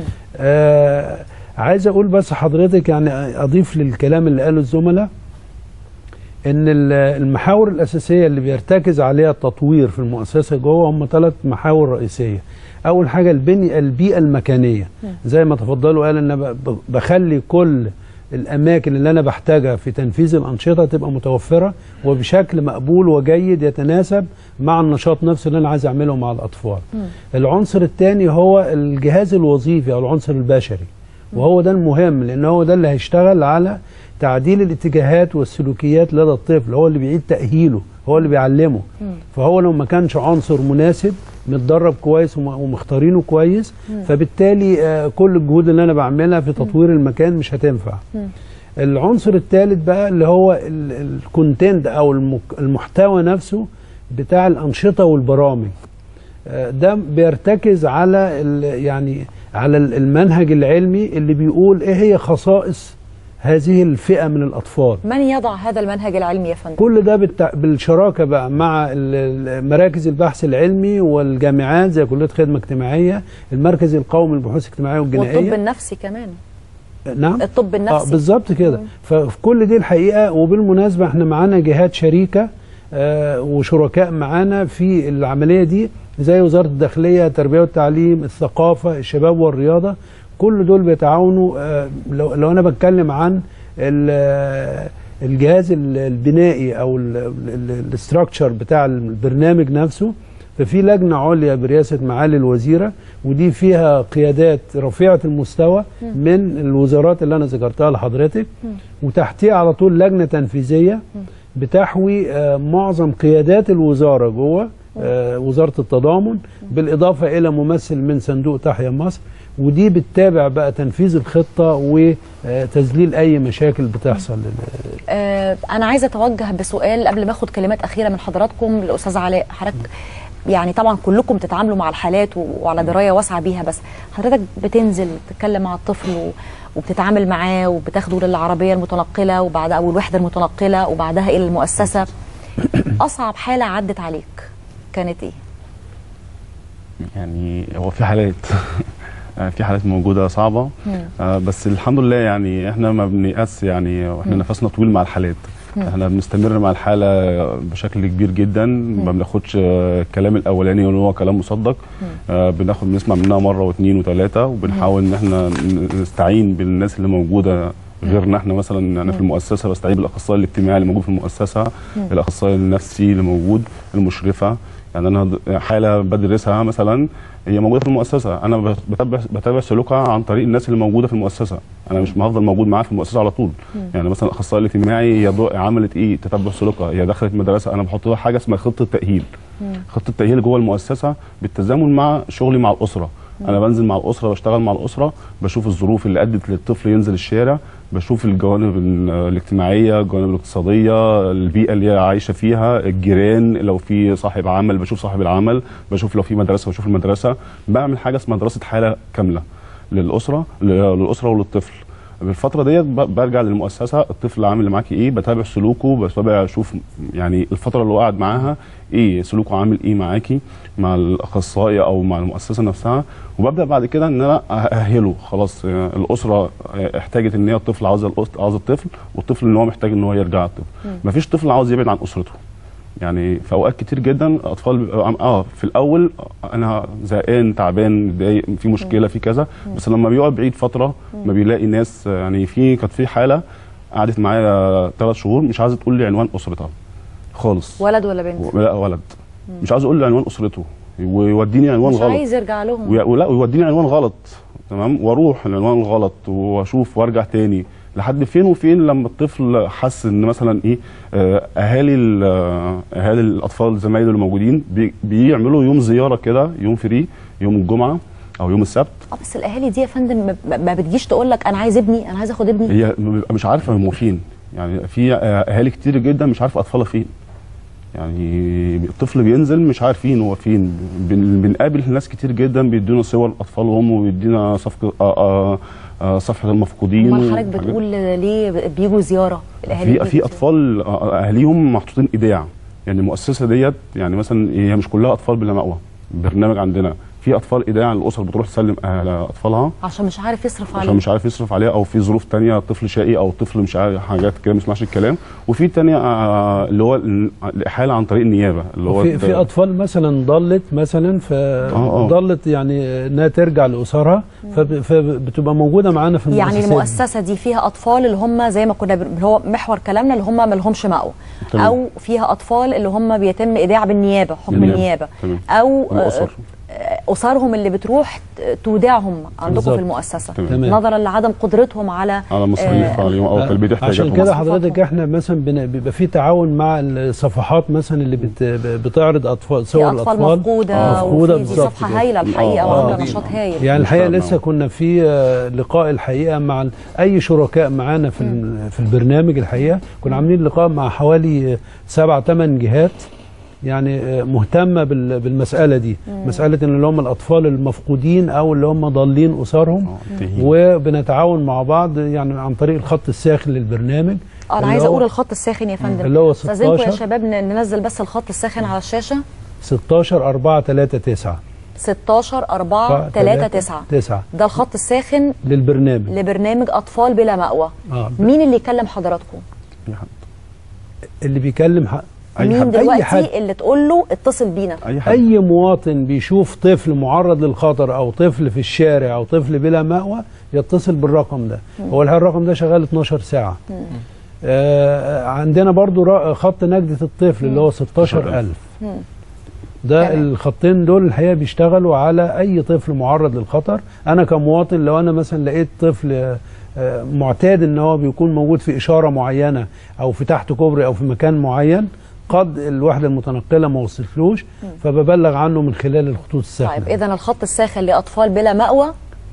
عايز اقول بس حضرتك يعني اضيف للكلام اللي قاله الزملاء ان المحاور الاساسيه اللي بيرتكز عليها التطوير في المؤسسه جوه هم 3 محاور رئيسيه. اول حاجه البيئه المكانيه، زي ما تفضلوا قال ان بخلي كل الاماكن اللي انا بحتاجها في تنفيذ الانشطه تبقى متوفره وبشكل مقبول وجيد يتناسب مع النشاط نفسه اللي انا عايز اعمله مع الاطفال. العنصر الثاني هو الجهاز الوظيفي او العنصر البشري، وهو ده المهم لان هو ده اللي هيشتغل على تعديل الاتجاهات والسلوكيات لدى الطفل، هو اللي بيعيد تأهيله، هو اللي بيعلمه. فهو لو ما كانش عنصر مناسب متدرب كويس ومختارينه كويس، فبالتالي كل الجهود اللي انا بعملها في تطوير المكان مش هتنفع. العنصر الثالث بقى اللي هو الكونتنت او المحتوى نفسه بتاع الأنشطة والبرامج. ده بيرتكز على يعني على المنهج العلمي اللي بيقول ايه هي خصائص هذه الفئة من الأطفال. من يضع هذا المنهج العلمي يا فندم؟ كل ده بالشراكة بقى مع مراكز البحث العلمي والجامعات زي كلية خدمة اجتماعية، المركز القومي للبحوث الاجتماعية والجنائية، والطب النفسي كمان. نعم الطب النفسي. بالظبط كده. ففي كل دي الحقيقة، وبالمناسبة احنا معانا جهات شريكة وشركاء معانا في العملية دي زي وزارة الداخلية، التربية والتعليم، الثقافة، الشباب والرياضة. كل دول بيتعاونوا. لو انا بتكلم عن الجهاز البنائي او الاستراكشر بتاع البرنامج نفسه، ففي لجنه عليا برئاسه معالي الوزيره، ودي فيها قيادات رفيعه المستوى من الوزارات اللي انا ذكرتها لحضرتك، وتحتيها على طول لجنه تنفيذيه بتحوي معظم قيادات الوزاره جوه وزاره التضامن، بالاضافه الى ممثل من صندوق تحيا مصر، ودي بتتابع بقى تنفيذ الخطة وتذليل أي مشاكل بتحصل. أنا عايزة أتوجه بسؤال قبل ما أخد كلمات أخيرة من حضراتكم للأستاذ علاء. حضرتك يعني طبعا كلكم تتعاملوا مع الحالات وعلى دراية واسعة بيها، بس حضرتك بتنزل تتكلم مع الطفل وبتتعامل معاه وبتاخده للعربية المتنقلة وبعدها أو الوحدة المتنقلة وبعدها إلى المؤسسة. أصعب حالة عدت عليك كانت إيه؟ يعني هو في حالات في حالات موجوده صعبه، بس الحمد لله يعني احنا ما بنيأس، يعني واحنا نفسنا طويل مع الحالات. احنا بنستمر مع الحاله بشكل كبير جدا، ما بناخدش الكلام الاولاني اللي هو كلام مصدق، بنسمع منها مره واثنين وثلاثه، وبنحاول ان احنا نستعين بالناس اللي موجوده غيرنا. احنا مثلا انا في المؤسسه بستعين بالاخصائي الاجتماعي اللي موجود في المؤسسه، الاخصائي النفسي اللي موجود، المشرفه. يعني انا حاله بدرسها مثلا هي موجوده في المؤسسه، انا بتابع سلوكها عن طريق الناس اللي موجوده في المؤسسه، انا مش هفضل موجود معاها في المؤسسه على طول. يعني مثلا الاخصائي الاجتماعي هي عملت ايه تتبع سلوكها، هي دخلت مدرسه، انا بحط لها حاجه اسمها خطه تاهيل. خطه تاهيل جوه المؤسسه بالتزامن مع شغلي مع الاسره. انا بنزل مع الاسره، بشتغل مع الاسره، بشوف الظروف اللي ادت للطفل ينزل الشارع، بشوف الجوانب الاجتماعيه، الجوانب الاقتصاديه، البيئه اللي هي عايشه فيها، الجيران، لو في صاحب عمل بشوف صاحب العمل، بشوف لو في مدرسه بشوف المدرسه. بعمل حاجه اسمها دراسه حاله كامله للاسره وللطفل. بالفتره ديت برجع للمؤسسه، الطفل عامل اللي معاكي ايه، بتابع سلوكه، بتابع اشوف يعني الفتره اللي هو قاعد معاها ايه سلوكه، عامل ايه معاكي مع الاخصائي او مع المؤسسه نفسها، وببدا بعد كده ان انا ااهله خلاص. الاسره احتاجت ان هي الطفل عاوز الطفل، والطفل ان هو محتاج ان هو يرجع الطفل. مفيش طفل عاوز يبعد عن اسرته. يعني في اوقات كتير جدا اطفال في الاول انا زهقان تعبان متضايق في مشكله في كذا، بس لما بيقعد بعيد فتره ما بيلاقي ناس. يعني كانت في حاله قعدت معايا 3 شهور مش عايزه تقول لي عنوان اسرتها خالص. ولد ولا بنت؟ لا ولد. مش عايز اقول لي عنوان اسرته، ويوديني عنوان غلط، مش عايز يرجع لهم، ولا ويوديني عنوان غلط. تمام، واروح العنوان الغلط واشوف وارجع تاني لحد فين وفين لما الطفل حس ان مثلا ايه اهالي الاطفال زمايله اللي موجودين بيعملوا يوم زياره كده، يوم فري، يوم الجمعه او يوم السبت. بس الاهالي دي يا فندم ما بتجيش تقول لك انا عايز ابني، انا عايز اخد ابني. هي مش عارفه هم فين. يعني في اهالي كتير جدا مش عارفه اطفالها فين. يعني الطفل بينزل مش عارفين هو فين. بنقابل ناس كتير جدا بيدونا صور اطفالهم ويدينا صفحه المفقودين. امال حضرتك بتقول ليه بيجوا زياره الاهالي؟ في اطفال اهاليهم محطوطين ايداع. يعني المؤسسه ديت يعني مثلا هي مش كلها اطفال بلا مأوى. برنامج عندنا في اطفال ايداع، الاسر بتروح تسلم اطفالها عشان مش عارف يصرف عليها، عشان مش عارف يصرف عليها، او في ظروف تانية، طفل شقي او طفل مش عارف حاجات كده ما بيسمعش الكلام. وفي تانية اللي هو الاحاله عن طريق النيابه، اللي هو في اطفال مثلا ضلت مثلا ضلت يعني انها ترجع لاسرها، فبتبقى موجوده معانا في المؤسسه. يعني المؤسسه دي فيها اطفال اللي هم زي ما كنا اللي هو محور كلامنا اللي هم ما لهمش مأوى، او فيها اطفال اللي هم بيتم ايداع بالنيابه، حكم النيابه، او أسرهم اللي بتروح تودعهم عندكم في المؤسسة نظرا لعدم قدرتهم على مصاريف عليهم او تلبيه احتياجاتهم. عشان كده حضرتك احنا مثلا بيبقى في تعاون مع الصفحات مثلا اللي بتعرض اطفال صور الاطفال مفقوده دي صفحه هايله الحقيقه وعامله نشاط هايل. يعني الحقيقه لسه كنا في لقاء الحقيقه مع اي شركاء معانا في البرنامج. الحقيقه كنا عاملين لقاء مع حوالي 7-8 جهات يعني مهتمه بالمساله دي، مساله ان اللي هم الاطفال المفقودين او اللي هم ضالين اسرهم، وبنتعاون مع بعض يعني عن طريق الخط الساخن للبرنامج. انا عايزه اقول الخط الساخن يا فندم اللي هو استاذنكم يا شباب ننزل بس الخط الساخن على الشاشه. 16-4-3-9 16-4-3-9 ده الخط الساخن لبرنامج اطفال بلا مأوى. مين اللي يكلم حضراتكم؟ اللي بيكلم مين دلوقتي اللي تقول له اتصل بينا؟ اي مواطن بيشوف طفل معرض للخطر او طفل في الشارع او طفل بلا مأوى يتصل بالرقم ده. هو الرقم ده شغال 12 ساعه. عندنا برضو خط نجدة الطفل اللي هو 16,000. ده الخطين دول الحقيقه بيشتغلوا على اي طفل معرض للخطر. انا كمواطن لو انا مثلا لقيت طفل معتاد ان هو بيكون موجود في اشاره معينه او في تحت كوبري او في مكان معين، قد الوحده المتنقله ما وصلتلوش، فببلغ عنه من خلال الخطوط الساخنه. طيب اذا الخط الساخن لاطفال بلا مأوى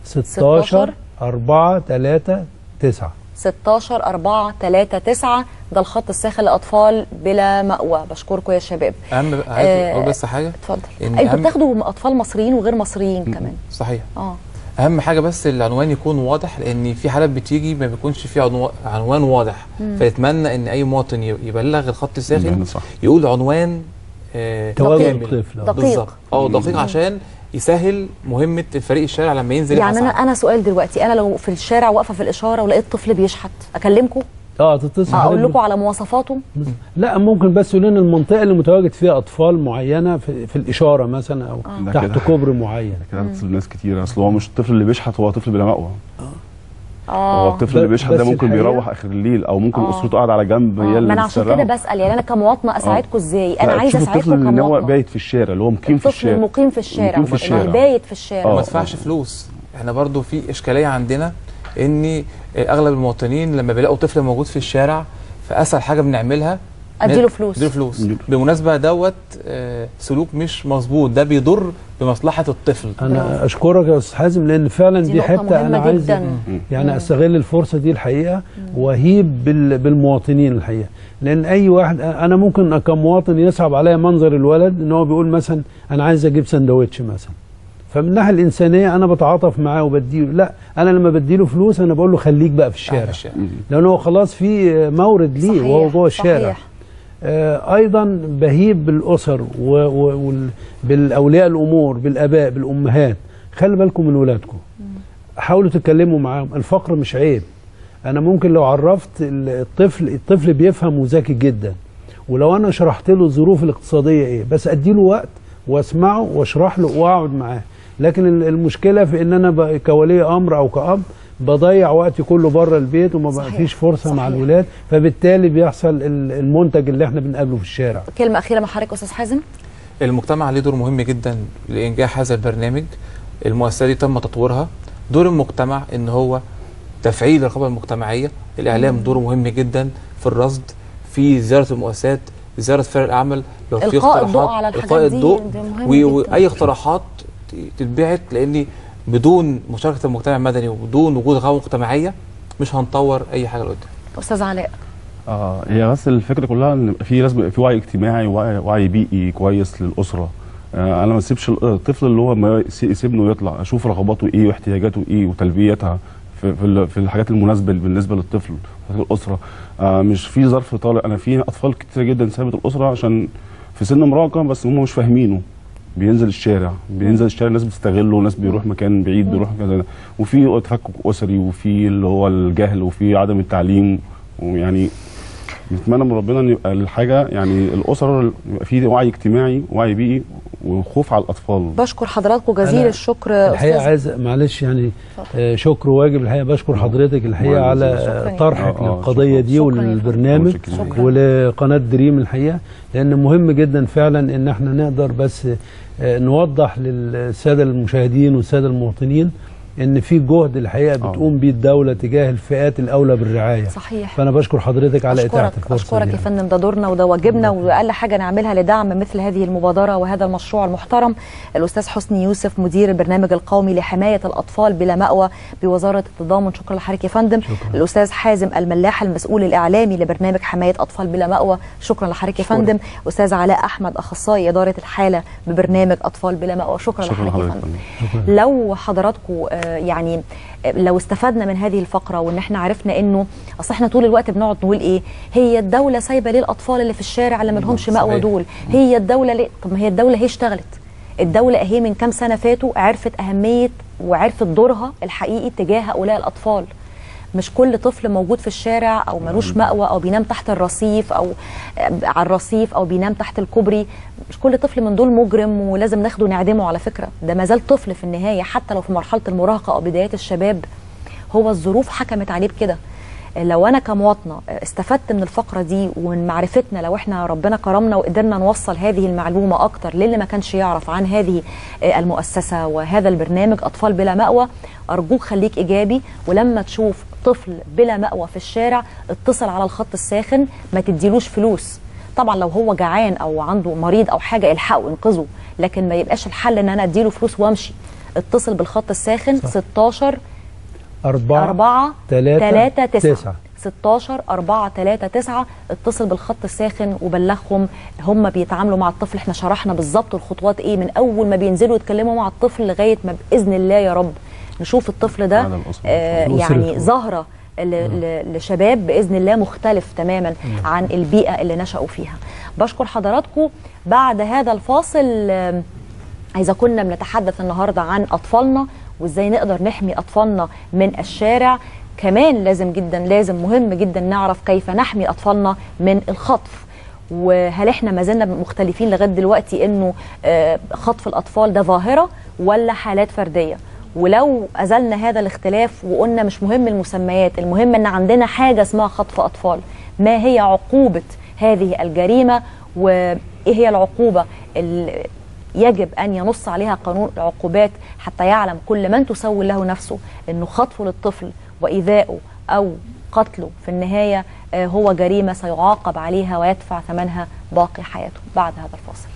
16-4-3-9 16-4-3-9 ده الخط الساخن لاطفال بلا مأوى. بشكركم يا شباب. عايز اقول بس حاجه. اتفضل. انتوا بتاخدوا اطفال مصريين وغير مصريين كمان. صحيح. اهم حاجه بس العنوان يكون واضح، لان في حالات بتيجي ما بيكونش فيها عنوان واضح. فنتمنى ان اي مواطن يبلغ الخط الساخن يقول عنوان دقيق بالظبط دقيق عشان يسهل مهمه الفريق الشارع لما ينزل. يعني انا سؤال دلوقتي، انا لو في الشارع واقفه في الاشاره ولقيت طفل بيشحت اكلمكم؟ تتصل اقول لكم على مواصفاته؟ لا ممكن بس يقول لنا المنطقه اللي متواجد فيها اطفال معينه في الاشاره مثلا او تحت كوبري معين. كده هتصل ناس كتير. اصل هو مش الطفل اللي بيشحت، هو طفل بلا مأوى. هو الطفل اللي بيشحت ده ممكن بيروح اخر الليل او ممكن اسرته قاعده على جنب هي اللي ما انا عشان كده بسال. يعني انا كمواطنه اساعدكم ازاي؟ انا عايزه اساعدكم كمواطنه. الطفل اللي هو بايت في الشارع، اللي هو مقيم في الشارع، مقيم في الشارع، بايت في الشارع ما تدفعش فلوس. احنا برضو في اشكاليه عندنا ان اغلب المواطنين لما بيلاقوا طفل موجود في الشارع فاسهل حاجه بنعملها اديله فلوس. بالمناسبه دوت سلوك مش مظبوط، ده بيضر بمصلحه الطفل. انا اشكرك يا استاذ حازم، لان فعلا دي حته انا عايز يعني استغل الفرصه دي الحقيقه واهيب بالمواطنين الحقيقه. لان اي واحد انا ممكن كمواطن يصعب عليا منظر الولد ان هو بيقول مثلا انا عايز اجيب سندوتش مثلا، فمن الناحيه الانسانيه انا بتعاطف معاه وبديله، لا انا لما بديله فلوس انا بقول له خليك بقى في الشارع، لان هو خلاص في مورد ليه وهو جوه الشارع. ايضا بهيب بالاسر وبالاولياء الامور، بالاباء، بالامهات، خلي بالكم من ولادكم، حاولوا تتكلموا معاهم. الفقر مش عيب، انا ممكن لو عرفت الطفل بيفهم وذكي جدا، ولو انا شرحت له الظروف الاقتصاديه ايه، بس اديله وقت واسمعه واشرح له واقعد معاه. لكن المشكله في ان انا كولي امر او كأب بضيع وقتي كله بره البيت وما بقى فيش فرصه مع الولاد، فبالتالي بيحصل المنتج اللي احنا بنقابله في الشارع. كلمه اخيره مع حضرتك استاذ حازم. المجتمع ليه دور مهم جدا لانجاح هذا البرنامج. المؤسسه دي تم تطويرها. دور المجتمع ان هو تفعيل الرقابه المجتمعيه، الاعلام دوره مهم جدا في الرصد، في زياره المؤسسات، زياره فرق العمل، لو في اقتراحات القاء الضوء واي اقتراحات تتبعت، لان بدون مشاركه المجتمع المدني وبدون وجود رقابه مجتمعيه مش هنطور اي حاجه لقدام. استاذ علاء. هي بس الفكره كلها ان في لازم يبقى في وعي اجتماعي ووعي بيئي كويس للاسره. انا ما اسيبش الطفل اللي هو ما يسيبني يطلع، اشوف رغباته ايه واحتياجاته ايه وتلبيتها في الحاجات المناسبه بالنسبه للطفل الاسره. مش في ظرف طارئ، انا في اطفال كتير جدا سابت الاسره عشان في سن مراهقه بس هم مش فاهمينه، بينزل الشارع الناس بتستغله، وناس بيروح مكان بعيد، بيروح كذا، وفي تفكك اسري، وفي اللي هو الجهل، وفي عدم التعليم. ويعني نتمنى من ربنا ان يبقى الحاجه يعني الاسر يبقى في وعي اجتماعي ووعي بيئي وخوف على الاطفال. بشكر حضراتكم جزيل الشكر. الحقيقه عايز معلش يعني شكر واجب الحقيقه، بشكر حضرتك الحقيقه على طرحك للقضيه دي وللبرنامج ولقناه دريم الحقيقه، لان مهم جدا فعلا ان احنا نقدر بس نوضح للساده المشاهدين والساده المواطنين ان في جهد الحقيقه بتقوم بيه الدوله تجاه الفئات الاولى بالرعايه. صحيح. فانا بشكر حضرتك على اتاحه الفرصه. اشكرك يا فندم، ده دورنا وده واجبنا، واقل حاجه نعملها لدعم مثل هذه المبادره وهذا المشروع المحترم. الاستاذ حسني يوسف مدير البرنامج القومي لحمايه الاطفال بلا مأوى بوزاره التضامن، شكرا لحضرتك يا فندم. الاستاذ حازم الملاح المسؤول الاعلامي لبرنامج حمايه اطفال بلا مأوى، شكرا لحضرتك يا فندم. استاذ علاء احمد اخصائي اداره الحاله ببرنامج اطفال بلا مأوى، شكرا لحضرتك يا فندم. لو حضراتكم يعني لو استفدنا من هذه الفقره وان احنا عرفنا انه اصل احنا طول الوقت بنقعد نقول ايه، هي الدوله سايبه ليه الاطفال اللي في الشارع اللي ما لهمش مأوى دول؟ هي الدوله ليه؟ طب ما هي الدوله هي اشتغلت. الدوله اهي من كام سنه فاتوا عرفت اهميه وعرفت دورها الحقيقي تجاه هؤلاء الاطفال. مش كل طفل موجود في الشارع او ملوش مأوى او بينام تحت الرصيف او على الرصيف او بينام تحت الكوبري، مش كل طفل من دول مجرم ولازم ناخده نعدمه. على فكره ده ما زال طفل في النهايه، حتى لو في مرحله المراهقه او بدايات الشباب، هو الظروف حكمت عليه بكده. لو انا كمواطنه استفدت من الفقره دي ومن معرفتنا، لو احنا ربنا كرمنا وقدرنا نوصل هذه المعلومه اكتر للي ما كانش يعرف عن هذه المؤسسه وهذا البرنامج اطفال بلا مأوى، ارجوك خليك ايجابي، ولما تشوف طفل بلا مأوى في الشارع اتصل على الخط الساخن، ما تديلوش فلوس. طبعا لو هو جعان او عنده مريض او حاجه الحقه انقذه، لكن ما يبقاش الحل ان انا اديله فلوس وامشي. اتصل بالخط الساخن 16 4 3 9 16 4 3 9. اتصل بالخط الساخن وبلغهم هم بيتعاملوا مع الطفل. احنا شرحنا بالظبط الخطوات ايه من اول ما بينزلوا يتكلموا مع الطفل لغايه ما باذن الله يا رب نشوف الطفل ده يعني ظاهره لشباب باذن الله مختلف تماما عن البيئه اللي نشأوا فيها. بشكر حضراتكم. بعد هذا الفاصل إذا كنا بنتحدث النهارده عن اطفالنا وازاي نقدر نحمي اطفالنا من الشارع، كمان لازم مهم جدا نعرف كيف نحمي اطفالنا من الخطف. وهل احنا ما زلنا مختلفين لغايه دلوقتي انه خطف الاطفال ده ظاهره ولا حالات فرديه؟ ولو أزلنا هذا الاختلاف وقلنا مش مهم المسميات، المهم ان عندنا حاجه اسمها خطف اطفال، ما هي عقوبه هذه الجريمه وايه هي العقوبه اللي يجب ان ينص عليها قانون العقوبات حتى يعلم كل من تسول له نفسه انه خطفه للطفل وايذائه او قتله في النهايه هو جريمه سيعاقب عليها ويدفع ثمنها باقي حياته. بعد هذا الفاصل.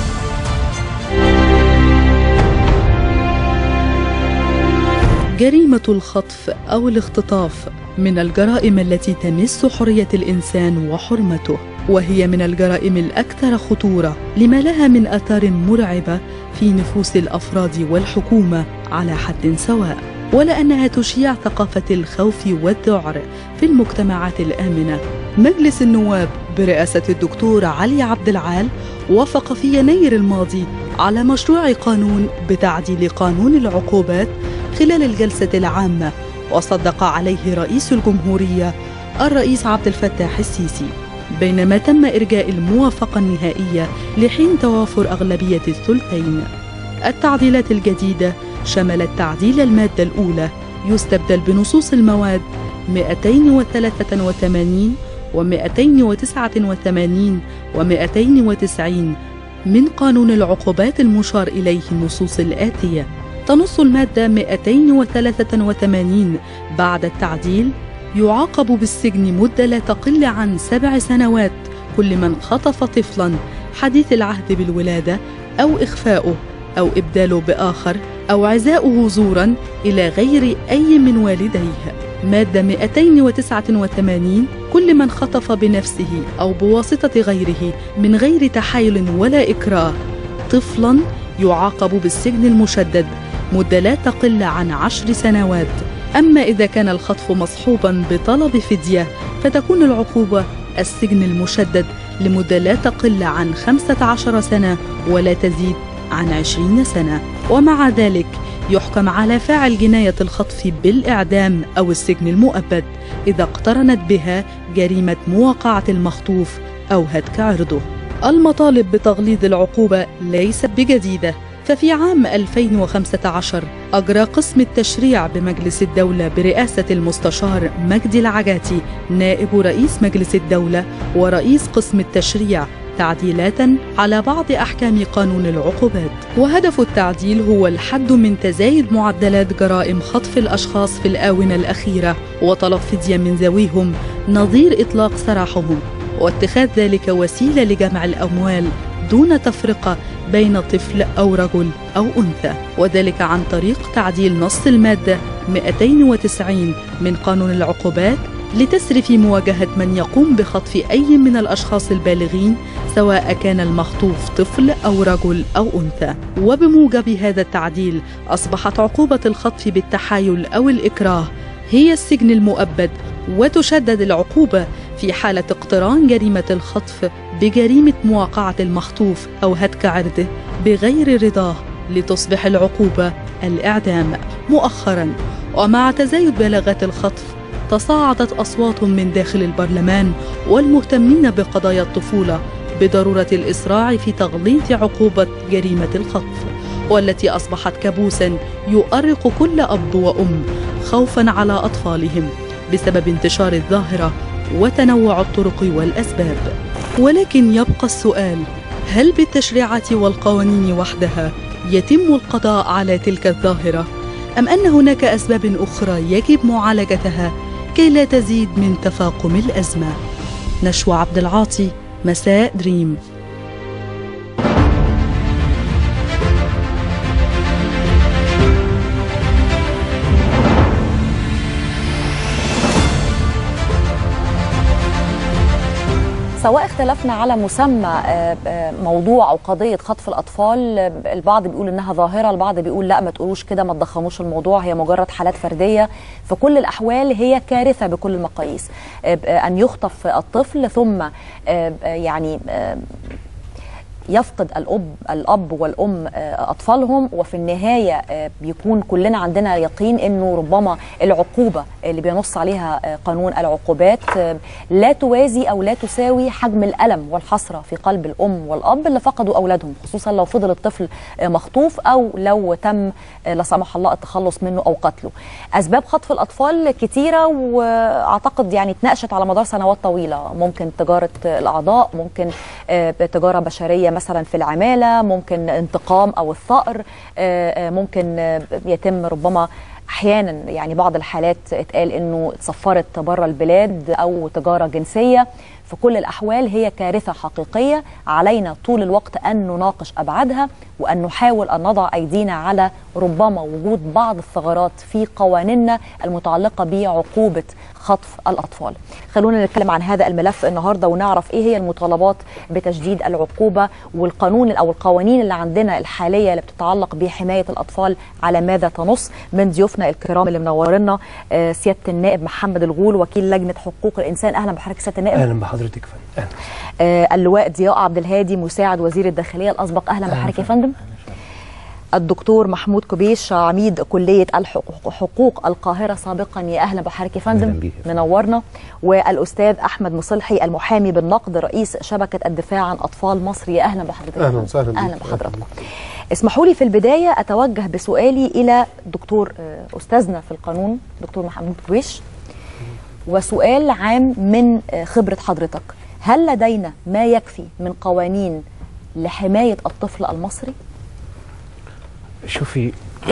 جريمة جريمة الخطف أو الاختطاف من الجرائم التي تمس حرية الإنسان وحرمته، وهي من الجرائم الأكثر خطورة لما لها من آثار مرعبة في نفوس الأفراد والحكومة على حد سواء، ولأنها تشيع ثقافة الخوف والذعر في المجتمعات الآمنة. مجلس النواب برئاسة الدكتور علي عبد العال وافق في يناير الماضي على مشروع قانون بتعديل قانون العقوبات خلال الجلسة العامة، وصدق عليه رئيس الجمهورية الرئيس عبد الفتاح السيسي، بينما تم إرجاء الموافقة النهائية لحين توافر أغلبية الثلثين. التعديلات الجديدة شملت تعديل المادة الأولى يستبدل بنصوص المواد 283 و289 و290 من قانون العقوبات المشار إليه النصوص الآتية. تنص المادة 283 بعد التعديل: يعاقب بالسجن مدة لا تقل عن 7 سنوات كل من خطف طفلا حديث العهد بالولادة أو إخفاؤه أو إبداله بآخر أو عزاؤه زورا إلى غير أي من والديه. مادة 289: كل من خطف بنفسه أو بواسطة غيره من غير تحايل ولا إكراه طفلا يعاقب بالسجن المشدد مدة لا تقل عن 10 سنوات. أما إذا كان الخطف مصحوبا بطلب فدية فتكون العقوبة السجن المشدد لمدة لا تقل عن 15 سنة ولا تزيد عن 20 سنة. ومع ذلك يحكم على فاعل جناية الخطف بالإعدام أو السجن المؤبد إذا اقترنت بها جريمة مواقعة المخطوف أو هتك عرضه. المطالب بتغليظ العقوبة ليست بجديدة، ففي عام 2015 أجرى قسم التشريع بمجلس الدولة برئاسة المستشار مجدي العجاتي نائب رئيس مجلس الدولة ورئيس قسم التشريع تعديلات على بعض أحكام قانون العقوبات، وهدف التعديل هو الحد من تزايد معدلات جرائم خطف الأشخاص في الآونة الأخيرة وطلب فدية من ذويهم نظير إطلاق سراحهم، واتخاذ ذلك وسيلة لجمع الأموال دون تفرقة بين طفل أو رجل أو أنثى، وذلك عن طريق تعديل نص المادة 290 من قانون العقوبات لتسري في مواجهة من يقوم بخطف أي من الأشخاص البالغين سواء كان المخطوف طفل أو رجل أو أنثى. وبموجب هذا التعديل أصبحت عقوبة الخطف بالتحايل أو الإكراه هي السجن المؤبد، وتشدد العقوبة في حالة اقتران جريمة الخطف بجريمة مواقعة المخطوف أو هتك عرضه بغير رضاه لتصبح العقوبة الإعدام. مؤخرا ومع تزايد بلاغات الخطف تصاعدت أصوات من داخل البرلمان والمهتمين بقضايا الطفولة بضرورة الإسراع في تغليظ عقوبة جريمة الخطف، والتي أصبحت كابوسا يؤرق كل أب وأم خوفا على أطفالهم بسبب انتشار الظاهرة وتنوع الطرق والأسباب. ولكن يبقى السؤال: هل بالتشريعات والقوانين وحدها يتم القضاء على تلك الظاهرة، أم أن هناك أسباب أخرى يجب معالجتها كي لا تزيد من تفاقم الأزمة؟ نشوى عبد العاطي، مساء دريم. سواء اختلفنا على مسمى موضوع أو قضية خطف الأطفال، البعض بيقول إنها ظاهرة، البعض بيقول لا ما تقولوش كده، ما تضخموش الموضوع، هي مجرد حالات فردية. في كل الأحوال هي كارثة بكل المقاييس أن يخطف الطفل ثم يعني يفقد الأب والأم أطفالهم، وفي النهاية بيكون كلنا عندنا يقين أنه ربما العقوبة اللي بينص عليها قانون العقوبات لا توازي أو لا تساوي حجم الألم والحسرة في قلب الأم والأب اللي فقدوا أولادهم، خصوصا لو فضل الطفل مخطوف أو لو تم لا سمح الله التخلص منه أو قتله. أسباب خطف الأطفال كتيرة، وأعتقد يعني اتناقشت على مدار سنوات طويلة. ممكن تجارة الأعضاء، ممكن تجارة بشرية مثلا في العمالة، ممكن انتقام أو الثأر، ممكن يتم ربما أحيانا يعني بعض الحالات اتقال إنه اتسفرت بره البلاد أو تجارة جنسية. في كل الأحوال هي كارثة حقيقية، علينا طول الوقت أن نناقش أبعادها وأن نحاول أن نضع أيدينا على ربما وجود بعض الثغرات في قوانيننا المتعلقة بعقوبة خطف الأطفال. خلونا نتكلم عن هذا الملف النهاردة ونعرف إيه هي المطالبات بتشديد العقوبة والقانون أو القوانين اللي عندنا الحالية اللي بتتعلق بحماية الأطفال على ماذا تنص. من ضيوفنا الكرام اللي منورنا سيادة النائب محمد الغول وكيل لجنة حقوق الإنسان. أهلا بحضرتك سيادة النائب. أهلا بحضرتك يا فندم. اللواء ضياء عبد الهادي مساعد وزير الداخلية الأسبق. أهلا بحضرتك يا فندم. الدكتور محمود كبيش عميد كلية حقوق القاهرة سابقا. يا أهلا بحضرتك يا فندم، منورنا. والأستاذ أحمد مصلحي المحامي بالنقد رئيس شبكة الدفاع عن أطفال مصر. يا أهلا بحضرتك. أهلا وسهلا. أهلا بحضرتك. اسمحوا لي في البداية أتوجه بسؤالي إلى دكتور أستاذنا في القانون دكتور محمود كبيش، وسؤال عام من خبرة حضرتك. هل لدينا ما يكفي من قوانين لحماية الطفل المصري؟ شوفي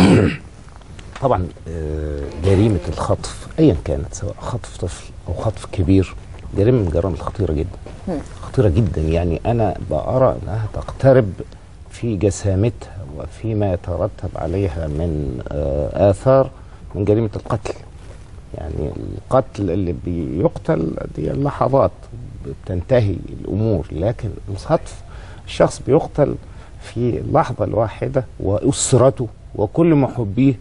طبعا جريمة الخطف أيا كانت، سواء خطف طفل أو خطف كبير، جريمة من الجرائم الخطيرة جدا. خطيرة جدا، يعني أنا بأرى أنها تقترب في جسامتها وفيما يترتب عليها من آثار من جريمة القتل. يعني القتل اللي بيقتل دي اللحظات بتنتهي الأمور، لكن الخطف الشخص بيقتل في اللحظة الواحدة وأسرته وكل محبيه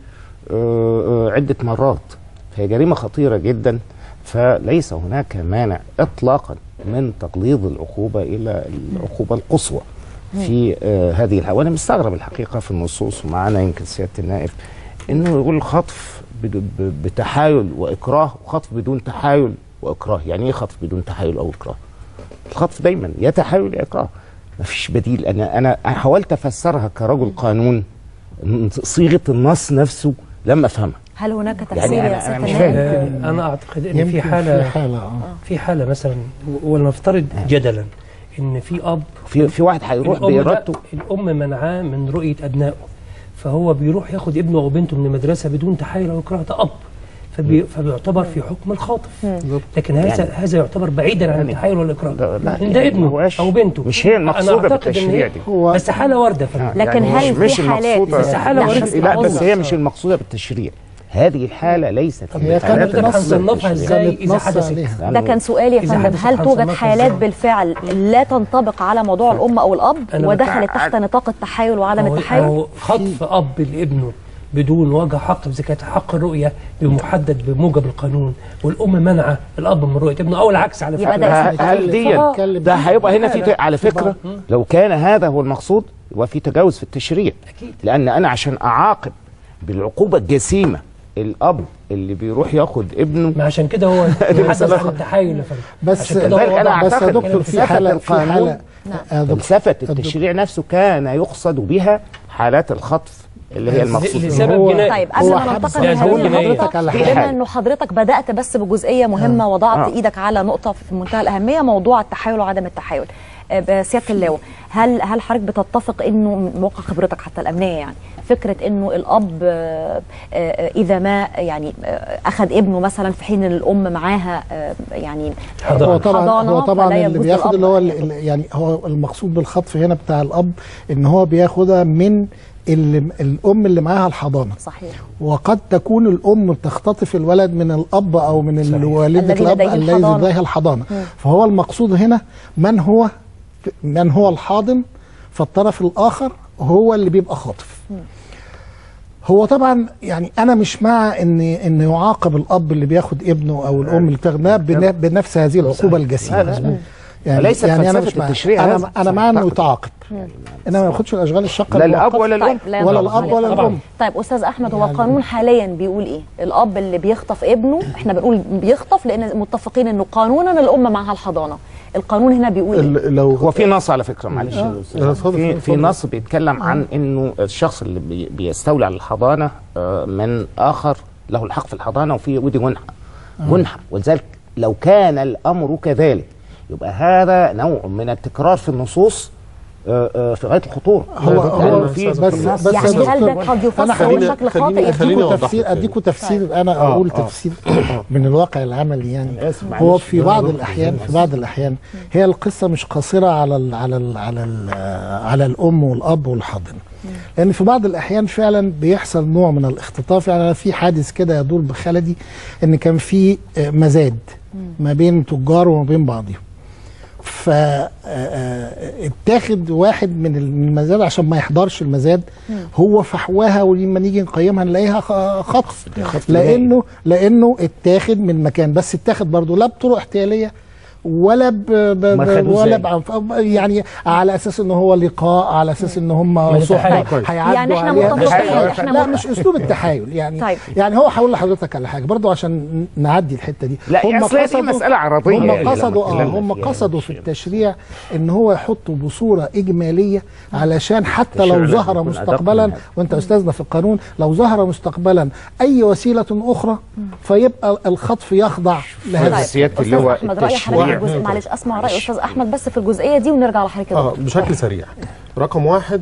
عدة مرات، فهي جريمة خطيرة جدا. فليس هناك مانع إطلاقا من تقليص العقوبة إلى العقوبة القصوى في هذه الحالة. وأنا مستغرب الحقيقة في النصوص، ومعنا يمكن سيادة النائب إنه يقول خطف بتحايل وإكراه وخطف بدون تحايل وإكراه. يعني إيه خطف بدون تحايل أو إكراه؟ الخطف دايما يا تحايل يا إكراه، ما فيش بديل. أنا حاولت أفسرها كرجل قانون، صيغة النص نفسه لم أفهمها. هل هناك تفسير يعني يا سيادة النائب؟ أنا أعتقد إن في حالة مثلا، ولنفترض جدلا إن في أب في واحد هيروح بإرادته، الأم منعاه من رؤية أبنائه، فهو بيروح ياخد ابنه أو بنته من المدرسة بدون تحايل أو إكراه، ده أب، فبيعتبر في حكم الخاطف. لكن هذا يعتبر بعيدا عن التحايل والاكراه، ده ابنه او بنته. مش هي المقصوده بالتشريع دي، بس حاله وارده. لكن هل في حالات بس حاله وارده؟ لا، بس هي مش المقصوده بالتشريع. هذه الحالة ليست هي كانت هنصنفها ازاي اذا حدثت؟ ده كان سؤالي يا فندم. هل توجد حالات بالفعل لا تنطبق على موضوع الام او الاب ودخلت تحت نطاق التحايل وعدم التحايل؟ خطف اب لابنه بدون وجه حق، اذا كانت حق الرؤيه بمحدد بموجب القانون، والام منع الاب من رؤيه ابنه او العكس على فكره، هل ده هيبقى هنا في على فكره لو كان هذا هو المقصود يبقى في تجاوز في التشريع. لان انا عشان اعاقب بالعقوبه الجسيمه الاب اللي بيروح ياخد ابنه، ما عشان كده هو بيحدث عن التحايل يا فندم. بس انا اعتقد دكتور في حاله فلسفه التشريع نفسه كان يقصد بها حالات الخطف اللي هي المقصود. طيب قبل ما ننتقل لحضرتك، بما انه حضرتك بدات بس بجزئيه مهمه وضعت ايدك على نقطه في منتهى الاهميه، موضوع التحايل وعدم التحايل. سياده اللواء، هل حضرتك بتتفق انه من واقع خبرتك حتى الامنيه، يعني فكره انه الاب اذا ما يعني اخذ ابنه مثلا في حين الام معاها يعني هو طبعا اللي بياخد اللي هو يعني هو المقصود بالخطف هنا بتاع الاب ان هو بياخدها من الام اللي معاها الحضانه. صحيح. وقد تكون الام تختطف الولد من الاب او من والده الاب الذي لديها الحضانه. فهو المقصود هنا من هو الحاضن، فالطرف الاخر هو اللي بيبقى خاطف. هو طبعا يعني انا مش مع ان يعاقب الاب اللي بياخد ابنه او الام اللي بتاخدها بنفس هذه العقوبه الجسيمه. يعني انا مش التشريع، انا مع انه يتعاقب، انما ما ياخدش الاشغال الشاقه لا الاب ولا الام، ولا الاب ولا الام. طيب استاذ احمد، هو القانون حاليا بيقول ايه؟ الاب اللي بيخطف ابنه، احنا بنقول بيخطف لان متفقين انه قانونا الام معها الحضانه، القانون هنا بيقول ايه؟ هو في نص على فكره، معلش في نص بيتكلم عن انه الشخص اللي بيستولي على الحضانه من اخر له الحق في الحضانه، ودي جنحه، ولذلك لو كان الامر كذلك يبقى هذا نوع من التكرار في النصوص في غايه الخطوره. هو بس يعني هل ده قد يفسر بشكل خاطئ؟ اديكوا تفسير انا اقول تفسير من الواقع العملي يعني. هو في بعض الاحيان هي القصه مش قاصره على الام والاب والحاضن، لان في بعض الاحيان فعلا بيحصل نوع من الاختطاف. يعني في حادث كده يدور بخلدي ان كان في مزاد ما بين تجار وما بين بعضهم، فاتاخد واحد من المزاد عشان ما يحضرش المزاد، هو فحواها، ولما نيجي نقيمها نلاقيها خطف، لانه اتاخد من مكان، بس اتاخد برضه لا بطرق احتياليه ولا يعني على اساس ان هو لقاء، على اساس ان هم صحبه هيعدوا يعني احنا متفقين. لا مش اسلوب التحايل يعني. طيب. يعني هو هقول لحضرتك على حاجه برضو عشان نعدي الحته دي. لا هم قصدوا مساله عرضيه، هم قصدوا في التشريع ان هو يحطوا بصوره اجماليه علشان حتى لو ظهر مستقبلا، وانت استاذنا في القانون، لو ظهر مستقبلا اي وسيله اخرى فيبقى الخطف يخضع لهذا السياده اللي هو التشريع. معلش اسمع راي استاذ احمد بس في الجزئيه دي ونرجع لحضرتك. بشكل سريع. رقم واحد،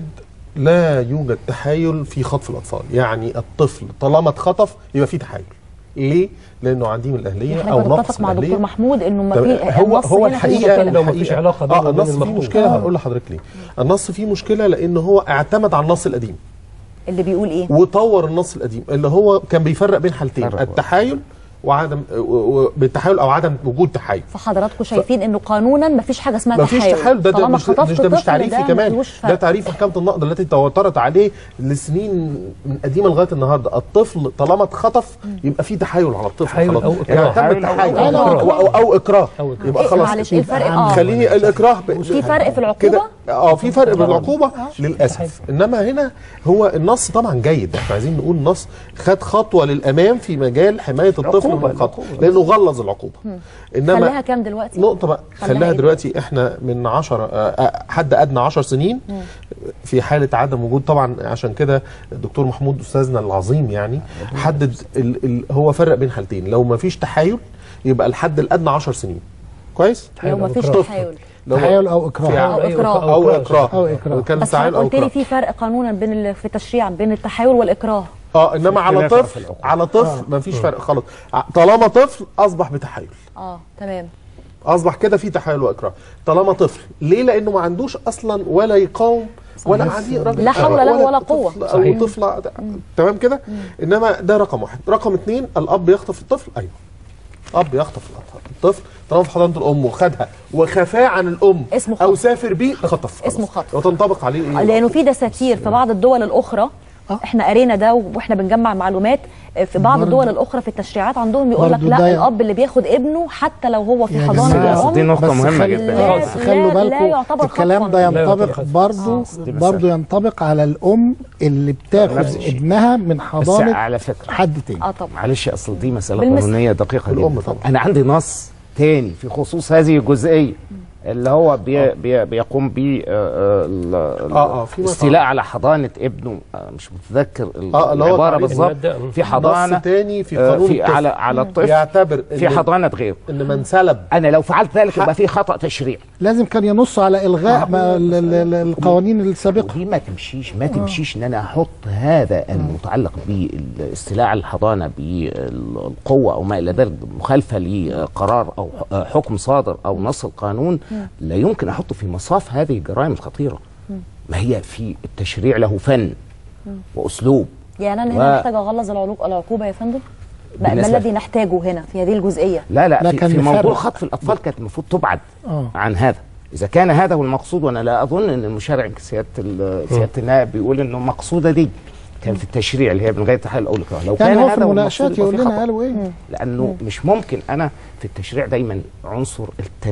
لا يوجد تحايل في خطف الاطفال، يعني الطفل طالما اتخطف يبقى في تحايل. ليه؟ لانه عديم الاهليه او نقص نتفق مع دكتور محمود انه ما في هو الحقيقه لو ما فيش علاقه بينه وبين النص فيه مشكله. هقول لحضرتك ليه. النص فيه مشكله لان هو اعتمد على النص القديم اللي بيقول ايه، وطور النص القديم اللي هو كان بيفرق بين حالتين، التحايل وعدم بالتحايل او عدم وجود تحايل. فحضراتكم شايفين انه قانونا مفيش حاجه اسمها تحايل؟ مفيش تحايل. ده مش تعريفي كمان، ده تعريف محكمه النقض التي توترت عليه لسنين من قديمه لغايه النهارده. الطفل طالما اتخطف يبقى في تحايل على الطفل، خلاص يعني تم التحايل او اكراه، يبقى خلاص. معلش الفرق خليني الاكراه في فرق في العقوبه في فرق في العقوبه للاسف. انما هنا هو النص طبعا جيد، احنا عايزين نقول النص خد خطوه للامام في مجال حمايه الطفل من الخطف، لانه غلظ العقوبه. انما خليها كام دلوقتي؟ نقطه بقى، خليها دلوقتي احنا من 10 حد ادنى 10 سنين في حاله عدم وجود. طبعا عشان كده الدكتور محمود استاذنا العظيم يعني حدد هو فرق بين حالتين، لو ما فيش تحايل يبقى الحد الادنى 10 سنين. كويس؟ لو ما فيش تحايل او اكراه او اكراه بس قلت لي في فرق قانونا بين في التشريع بين التحايل والاكراه. انما على طفل ما فيش فرق خالص. طالما طفل اصبح بتحايل. تمام. اصبح كده في تحايل واكراه طالما طفل. ليه؟ لانه ما عندوش اصلا ولا يقاوم ولا عادي راجل، لا حول له ولا قوه، او طفله. تمام كده. انما ده رقم واحد. رقم اثنين، الاب يخطف الطفل. ايوه، اب يخطف الطفل طالما في حضانه الام وخدها وخفاه عن الام او سافر بيه، خطف. اسمه خطف وتنطبق عليه ايه؟ لانه في دساتير في بعض الدول الاخرى، احنا قرينا ده واحنا بنجمع معلومات في بعض الدول الاخرى في التشريعات عندهم يقول لك لا، الاب اللي بياخد ابنه حتى لو هو في حضانه الام، دي نقطه مهمه جدا. بس خلوا بالكم الكلام ده ينطبق برضه ينطبق على الام اللي بتاخد ابنها من حضانه على فكره حد تاني. طبعا معلش، اصل دي مساله قانونيه دقيقه جدا. انا عندي نص تاني في خصوص هذه الجزئيه اللي هو بيقوم ب استيلاء على حضانه ابنه. مش متذكر العباره بالظبط. في حضانه تاني في قانون على الطفل يعتبر في حضانه غير ان من سلب. انا لو فعلت ذلك يبقى في خطا تشريعي. لازم كان ينص على الغاء القوانين السابقه. دي ما تمشيش ان انا احط هذا المتعلق بالاستيلاء على الحضانه بالقوه او ما الى ذلك مخالفه لقرار او حكم صادر او نص القانون، لا يمكن احطه في مصاف هذه الجرائم الخطيره. ما هي في التشريع له فن واسلوب. يعني انا هنا محتاج اغلظ العقوبه يا فندم؟ ما الذي نحتاجه هنا في هذه الجزئيه؟ لا في موضوع خطف الاطفال كانت المفروض تبعد عن هذا. اذا كان هذا هو المقصود، وانا لا اظن ان المشرع سياده النائب بيقول انه مقصوده دي كان في التشريع اللي هي من غير تحايل او اكراه. لو كان هذا في المناقشات يقول لنا قالوا ايه؟ لانه مش ممكن انا في التشريع دايما عنصر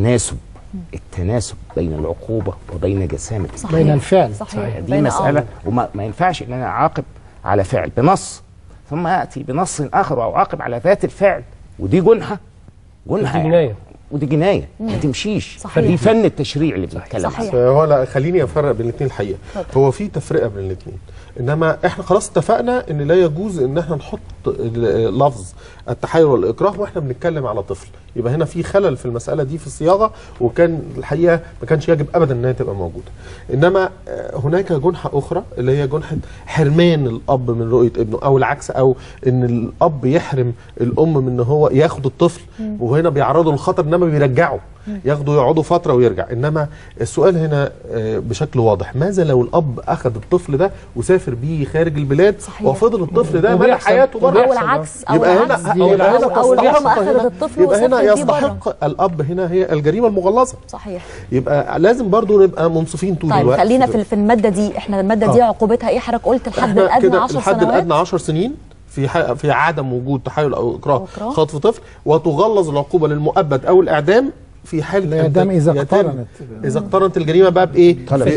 التناسب بين العقوبه وبين جسامه بين الفعل. صحيح. دي مساله وما ينفعش ان انا اعاقب على فعل بنص ثم اتي بنص اخر واعاقب على ذات الفعل، ودي جنحه جنايه. ودي جنايه ما تمشيش. فدي فن التشريع اللي بنتكلم عنه. هو لا خليني افرق بين الاثنين الحقيقه. هو في تفرقه بين الاثنين، انما احنا خلاص اتفقنا ان لا يجوز ان احنا نحط لفظ التحايل والاكراه واحنا بنتكلم على طفل، يبقى هنا في خلل في المساله دي في الصياغه، وكان الحقيقه ما كانش يجب ابدا انها تبقى موجوده. انما هناك جنحه اخرى اللي هي جنحه حرمان الاب من رؤيه ابنه، او العكس، او ان الاب يحرم الام من ان هو ياخد الطفل وهنا بيعرضه للخطر انما بيرجعه، ياخده يقعدوا فتره ويرجع. انما السؤال هنا بشكل واضح، ماذا لو الاب اخذ الطفل ده وسافر بيه خارج البلاد وفضل الطفل ده مدى حياته بره؟ او العكس، يبقى هنا او الام اخذت الطفل يبقى هنا وسافرت بيه بره. يستحق الاب هنا هي الجريمه المغلظه. صحيح. يبقى لازم برضو نبقى منصفين طول الوقت. طيب خلينا في الماده دي، احنا الماده دي عقوبتها ايه؟ حضرتك قلت الحد الادنى 10 سنوات. الحد الادنى 10 سنين في عدم وجود تحايل او اكراه خطف طفل، وتغلظ العقوبه للمؤبد او الاعدام في حاله الاعدام اذا اقترنت الجريمه بقى بايه؟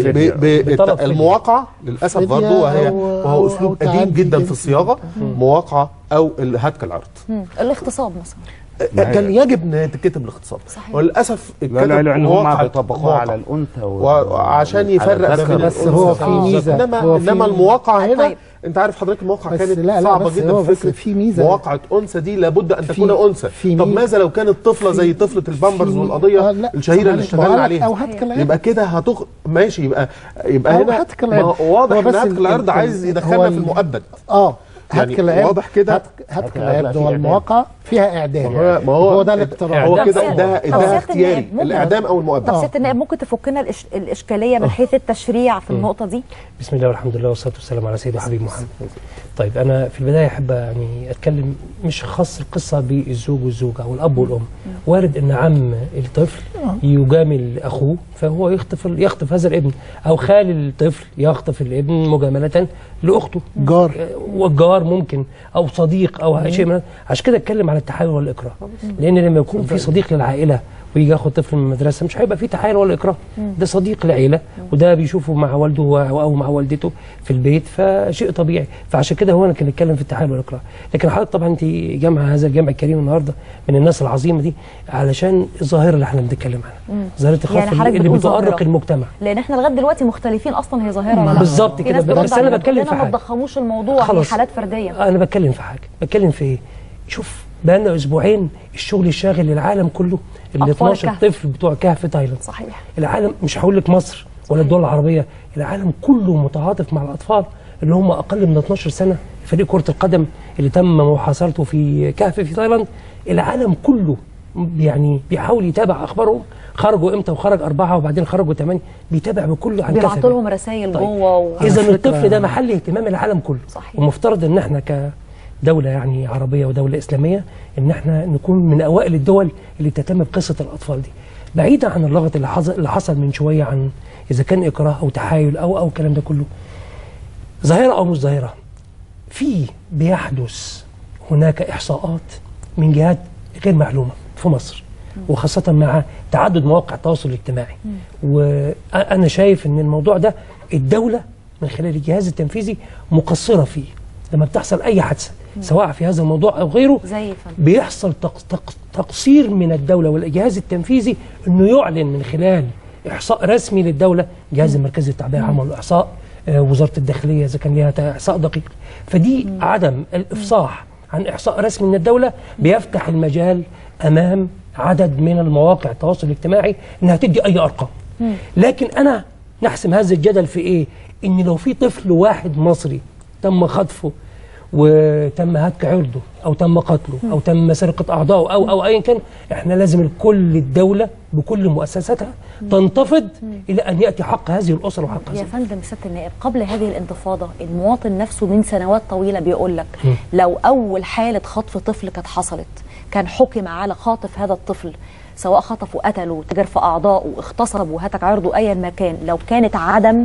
بالمواقعه للاسف برضه، وهو اسلوب قديم جدا في الصياغه، مواقعه او هتك العرض. الاغتصاب مثلا كان يجب ان تتكتب الاغتصاب، وللاسف لان هم بيطبقوها على الانثى وعشان يفرق بين بس هو في ميزه، انما المواقعه هنا انت عارف حضرتك المواقعه كانت صعبه جدا في فكره في ميزه مواقعه انثى دي لابد ان تكون انثى. طب ماذا لو كانت طفله زي طفله البامبرز والقضيه الشهيره اللي اشتغلنا عليها؟ يبقى كده ماشي، يبقى هنا واضح ان هتك العرض عايز يدخلنا في المؤبد. هتك العرض واضح كده، هتك العرض والمواقع فيها اعدام. ما هو ده الاقتراح، هو كده ده اختياري، الاعدام او المؤبد. طب سياده النائب ممكن تفكنا الاشكاليه من حيث التشريع في النقطه دي؟ بسم الله والحمد لله والصلاه والسلام على سيدنا حبيب محمد. طيب انا في البدايه احب يعني اتكلم مش خاص القصه بالزوج والزوجه او الاب والام. وارد ان عم الطفل يجامل اخوه فهو يخطف هذا الابن، او خال الطفل يخطف الابن مجامله لاخته، والجار ممكن، او صديق او شيء من. عشان كده اتكلم على التحايل والاكراه، لان لما يكون في صديق للعائله ويجي ياخد طفل من المدرسه مش هيبقى في تحايل ولا اكراه، ده صديق العيله وده بيشوفه مع والده او مع والدته في البيت، فشيء طبيعي. فعشان كده هو انا كان نتكلم في التحايل والاكراه. لكن حضرتك طبعا انت جامعه هذا الجامع الكريم النهارده من الناس العظيمه دي علشان الظاهره اللي احنا بنتكلم عنها، ظاهره الخطف يعني اللي بتؤرق المجتمع، لان احنا لغايه دلوقتي مختلفين اصلا هي ظاهره بالظبط كده. بس انا بتكلم في حاجه، ما تضخموش الموضوع في حالات فرديه. انا بتكلم في حاجه، بتكلم في ايه؟ شوف بقالنا اسبوعين الشغل الشاغل للعالم كله ال 12 طفل بتوع كهف في تايلاند. صحيح. العالم مش هقول لك مصر ولا الدول العربيه، العالم كله متعاطف مع الاطفال اللي هم اقل من 12 سنه. فريق كره القدم اللي تم محاصرته في كهف في تايلاند، العالم كله يعني بيحاول يتابع اخبارهم، خرجوا امتى وخرج 4 وبعدين خرجوا 8، بيتابع بكله عن كثب، بيبعتوا لهم رسائل جوه. اذا الطفل ده محل اهتمام العالم كله. صحيح. ومفترض ان احنا كدوله يعني عربيه ودوله اسلاميه ان احنا نكون من اوائل الدول اللي بتهتم بقصه الاطفال دي، بعيدا عن اللغط اللي حصل من شويه عن اذا كان اكراه او تحايل او الكلام ده كله. ظاهره او مش ظاهره، بيحدث هناك احصاءات من جهات غير معلومه في مصر، وخاصه مع تعدد مواقع التواصل الاجتماعي. وانا شايف ان الموضوع ده الدوله من خلال الجهاز التنفيذي مقصره فيه. لما بتحصل اي حادثه سواء في هذا الموضوع او غيره بيحصل تقصير من الدوله والجهاز التنفيذي انه يعلن من خلال احصاء رسمي للدوله، الجهاز المركزي للتعبئه العامه والاحصاء، وزاره الداخليه اذا كان ليها احصاء دقيق. فدي عدم الافصاح عن احصاء رسمي من الدوله بيفتح المجال امام عدد من المواقع التواصل الاجتماعي انها تدي اي ارقام. لكن انا نحسم هذا الجدل في ايه؟ ان لو في طفل واحد مصري تم خطفه وتم هتك عرضه او تم قتله او تم سرقه اعضائه او ايا كان، احنا لازم كل الدوله بكل مؤسساتها تنتفض الى ان ياتي حق هذه الاسره وحق هذه. يا فندم سياده النائب، قبل هذه الانتفاضه المواطن نفسه من سنوات طويله بيقول لك لو اول حاله خطف طفل كانت حصلت كان حكم على خاطف هذا الطفل، سواء خطفه قتله تجر في اعضائه اغتصب وهتك عرضه ايا ما كان، لو كانت عدم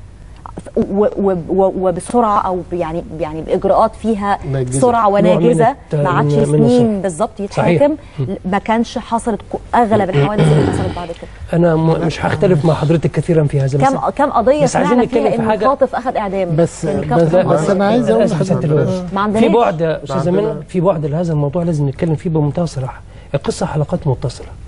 وبسرعه او يعني باجراءات فيها سرعه وناجزه ما عادش سنين بالظبط يتحاكم، ما كانش حصلت اغلب الحوادث اللي حصلت بعد كده. انا مش هختلف مع حضرتك كثيرا في هذا المسألة. كم قضيه سمعنا فيها ان الخاطف اخذ اعدام، بس انا عايز اقول في بعد استاذه منى، في بعد لهذا الموضوع لازم نتكلم فيه بمنتهى الصراحه. القصه حلقات متصله،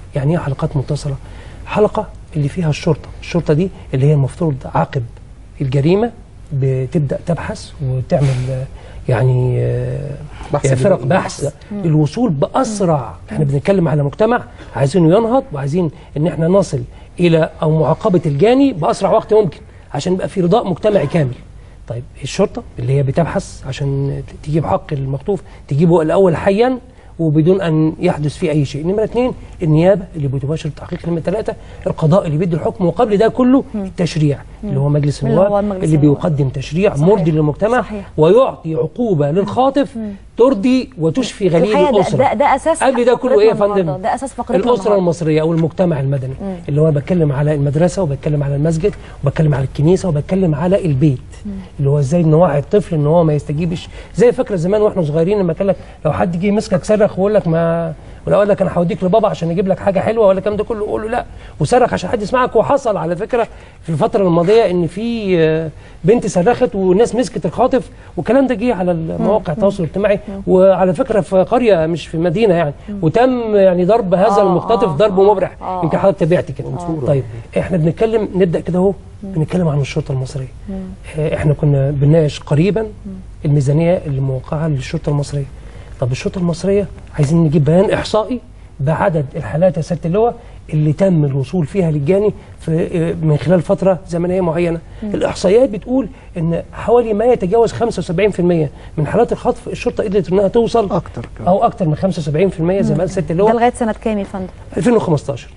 يعني ايه حلقات متصله؟ حلقه اللي فيها الشرطه دي اللي هي المفروض عقب الجريمه بتبدا تبحث وتعمل يعني فرق بحث للوصول باسرع. احنا بنتكلم على مجتمع عايزينه ينهض، وعايزين ان احنا نصل الى او معاقبه الجاني باسرع وقت ممكن عشان يبقى في رضاء مجتمعي كامل. طيب الشرطه اللي هي بتبحث عشان تجيب حق المخطوف، تجيبه الاول حيا وبدون ان يحدث فيه اي شيء. نمره 2 النيابه اللي بتباشر التحقيق. نمره 3 القضاء اللي بيدي الحكم، وقبل ده كله التشريع اللي هو مجلس النواب اللي بيقدم تشريع مرضي للمجتمع ويعطي عقوبه للخاطف ترضي وتشفي غليل الاسره. ده اساس. قبل ده كله ايه يا فندم؟ ده اساس فقرتنا الاسره المصريه او المجتمع المدني اللي هو بتكلم على المدرسه وبتكلم على المسجد وبتكلم على الكنيسه وبتكلم على البيت اللي هو ازاي نوعي الطفل ان هو ما يستجيبش. زي فاكره زمان واحنا صغيرين لما كان لك لو حد جه يمسكك صرخ ويقول لك ما ولا اقول لك انا هوديك لبابا عشان يجيب لك حاجه حلوه ولا الكلام ده كله، قول له لا وصرخ عشان حد يسمعك. وحصل على فكره في الفتره الماضيه ان في بنت صرخت والناس مسكت الخاطف، والكلام ده جه على مواقع التواصل الاجتماعي، وعلى فكره في قريه مش في مدينه يعني، وتم يعني ضرب هذا المختطف ضرب مبرح. يمكن حضرتك تابعتي كده. طيب احنا بنتكلم نبدا كده اهو بنتكلم عن الشرطه المصريه. احنا كنا بنناقش قريبا الميزانيه اللي موقعه للشرطه المصريه. طب الشرطه المصريه عايزين نجيب بيان احصائي بعدد الحالات يا سياده اللواء اللي تم الوصول فيها للجاني في من خلال فتره زمنيه معينه. الاحصائيات بتقول ان حوالي ما يتجاوز 75% من حالات الخطف الشرطه قدرت انها توصل اكتر من 75% زي ما قال سياده اللواء. ده لغايه سنه كام يا فندم؟ 2015.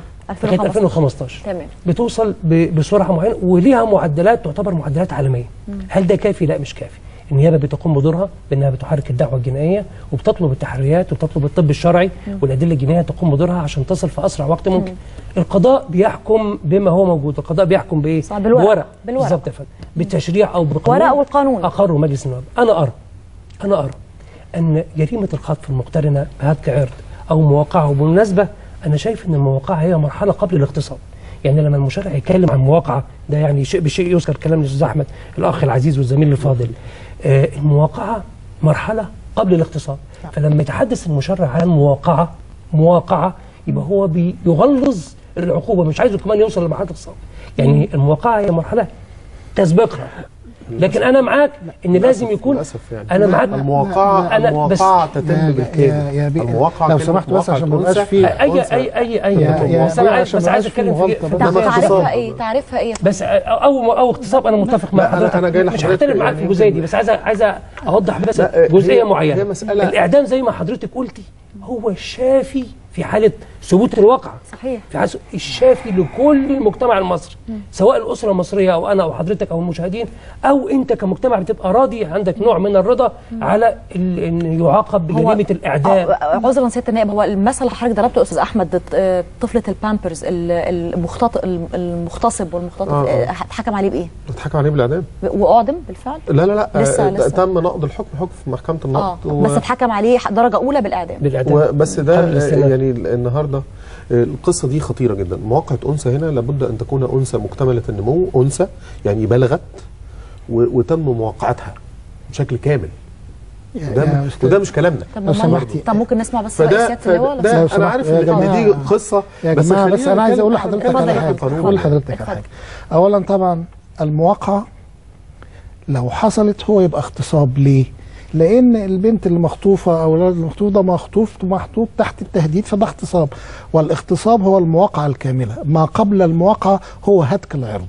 2015 تمام. بتوصل بسرعه معينه وليها معدلات تعتبر معدلات عالميه. هل ده كافي؟ لا مش كافي. النيابه بتقوم بدورها بانها بتحرك الدعوه الجنائيه وبتطلب التحريات وبتطلب الطب الشرعي والادله الجنائيه تقوم بدورها عشان تصل في اسرع وقت ممكن. القضاء بيحكم بما هو موجود. القضاء بيحكم بايه؟ بالورق. بالظبط يا فندم. بالتشريع او بالقانون. ورق والقانون اقره مجلس النواب. انا ارى ان جريمه الخطف المقترنه بهتك عرض او مواقعه، وبالمناسبه انا شايف ان المواقعه هي مرحله قبل الاغتصاب. يعني لما المشرع يتكلم عن مواقعه ده يعني شيء بشيء يذكر كلام الاستاذ احمد الاخ العزيز والزميل الفاضل. المواقعه مرحله قبل الاغتصاب. فلما يتحدث المشرع عن مواقعه يبقى هو بيغلظ العقوبه، مش عايزه كمان يوصل لمرحله الاغتصاب. يعني المواقعه هي مرحله تسبقها. لكن انا معاك ان لازم يكون يعني. انا معاك المواقعه تتم بالكامل. المواقعه لو سمحت بس عشان ما يبقاش فيه اي بس عايز اتكلم في تعرفها ايه بس او اغتصاب. انا متفق مع حضرتك، انا جاي مش هختلف معاك في الجزئيه دي، بس عايز اوضح بس جزئيه معينه. الاعدام زي ما حضرتك قلتي هو الشافي في حاله ثبوت الواقع. صحيح. في حاله الشافي لكل المجتمع المصري، سواء الاسره المصريه او انا او حضرتك او المشاهدين او انت كمجتمع بتبقى راضي عندك نوع من الرضا على ان يعاقب بجريمه الاعدام. عذرا سياده النائب، هو المثل اللي حضرتك ضربته استاذ احمد طفله البامبرز المغتصب والمختطف اتحكم عليه بايه؟ اتحكم عليه بالاعدام واعدم بالفعل؟ لا لسه تم نقض الحكم في محكمه النقض بس اتحكم عليه درجه اولى بالاعدام. بس ده يعني النهارده القصه دي خطيره جدا. مواقعه انثى هنا لابد ان تكون انثى مكتمله النمو، انثى يعني بلغت وتم مواقعتها بشكل كامل. وده مش كلامنا. طب ممكن نسمع بس سياده اللواء؟ انا عارف ان دي قصه بس انا عايز اقول لحضرتك على حاجه. اولا طبعا المواقعه لو حصلت هو يبقى اغتصاب. ليه؟ لان البنت اللي مخطوفه او الولد المخطوف ده محطوط تحت التهديد، فده اغتصاب. والاغتصاب هو المواقعه الكامله. ما قبل المواقعه هو هتك العرض.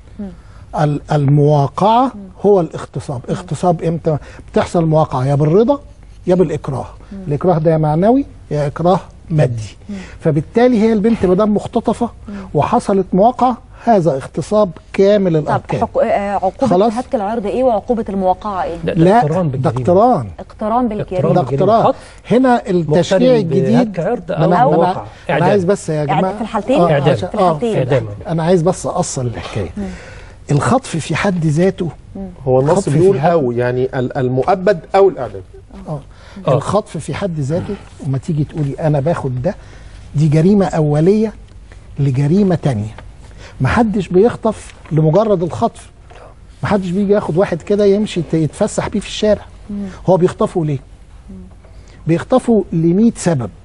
المواقعه هو الاغتصاب. اغتصاب امتى بتحصل مواقعه؟ يا بالرضا يا بالاكراه. الاكراه ده يا معنوي يا اكراه مادي. فبالتالي هي البنت ما دام مختطفه وحصلت مواقعه، هذا اغتصاب كامل الاركان. طب عقوبه هتك العرض ايه وعقوبه المواقعه ايه؟ لا ده اقتران. اقتران بالجريمه. ده اقتران. هنا التشريع الجديد انا عايز بس يا جماعه في الحالتين اعدام. انا عايز بس اصل الحكايه. الخطف في حد ذاته هو النص بيقول او يعني المؤبد او الاعدام. الخطف في حد ذاته وما تيجي تقولي انا باخد ده، دي جريمه اوليه لجريمه ثانيه. محدش بيخطف لمجرد الخطف. محدش بيجي ياخد واحد كده يمشي يتفسح بيه في الشارع. هو بيخطفوا ليه؟ بيخطفوا ل100 سبب.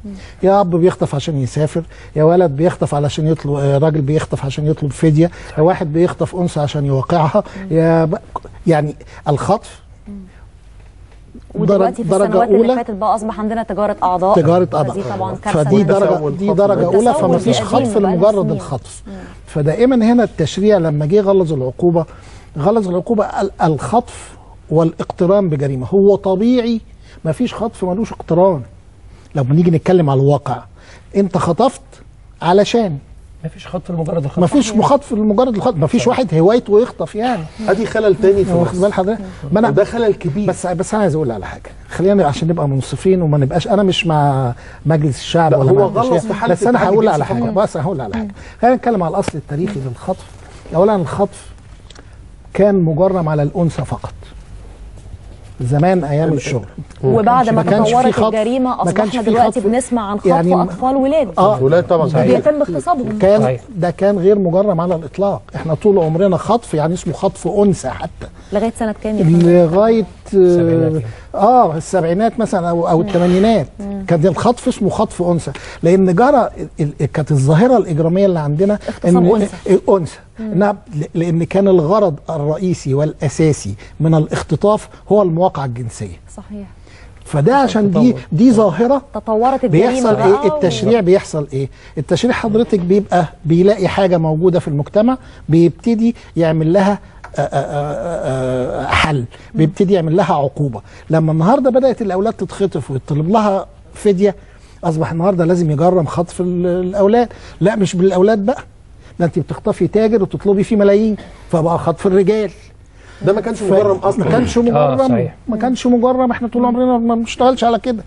يا اب بيخطف عشان يسافر، يا ولد بيخطف علشان يطلب، راجل بيخطف عشان يطلب فديه، يا واحد بيخطف انثى عشان يوقعها، يعني الخطف ودلوقتي في السنوات اللي فاتت بقى اصبح عندنا تجاره اعضاء. فدي طبعا فدي درجه اولى، فما فيش خطف لمجرد الخطف. فدائما هنا التشريع لما جه غلظ العقوبه الخطف والاقتران بجريمه. هو طبيعي ما فيش خطف ملوش اقتران. لو بنيجي نتكلم على الواقع، انت خطفت علشان ما فيش خطف لمجرد الخطف، ما فيش خطف لمجرد الخطف، ما فيش واحد هوايته يخطف يعني. ادي خلل تاني في واخد بال حضرتك؟ ده خلل كبير. بس انا عايز اقول على حاجه، خلينا عشان نبقى منصفين وما نبقاش، انا مش مع مجلس الشعب ولا هو غلط في حاله، بس انا هقول على حاجه، خلينا نتكلم على الاصل التاريخي للخطف. اولا الخطف كان مجرم على الانثى فقط زمان ايام الشغل، وبعد ما تطورت الجريمه اصبحنا دلوقتي بنسمع عن خطف يعني اطفال ولاد. ولاد طبعا بيتم اغتصابهم. ده كان غير مجرم على الاطلاق. احنا طول عمرنا خطف يعني اسمه خطف انثى حتى لغايه سنه كام؟ لغايه السبعينات مثلا او الثمانينات كان الخطف اسمه خطف انثى، لان جرى كانت الظاهره الاجراميه اللي عندنا ان انثى، لان كان الغرض الرئيسي والاساسي من الاختطاف هو المواقعه الجنسيه. صحيح. فده عشان دي ظاهره تطورت الجريمه. بيحصل ايه التشريع؟ بيحصل ايه التشريع؟ حضرتك بيلاقي حاجه موجوده في المجتمع، بيبتدي يعمل لها حل، بيبتدي يعمل لها عقوبه. لما النهارده بدات الاولاد تتخطف ويطلب لها فديه، اصبح النهارده لازم يجرم خطف الاولاد. لا مش بالاولاد بقى، ده انت بتخطفي تاجر وتطلبي فيه ملايين، فبقى خطف الرجال. ده ما كانش مجرم اصلا، ما كانش مجرم. احنا طول عمرنا ما بنشتغلش على كده.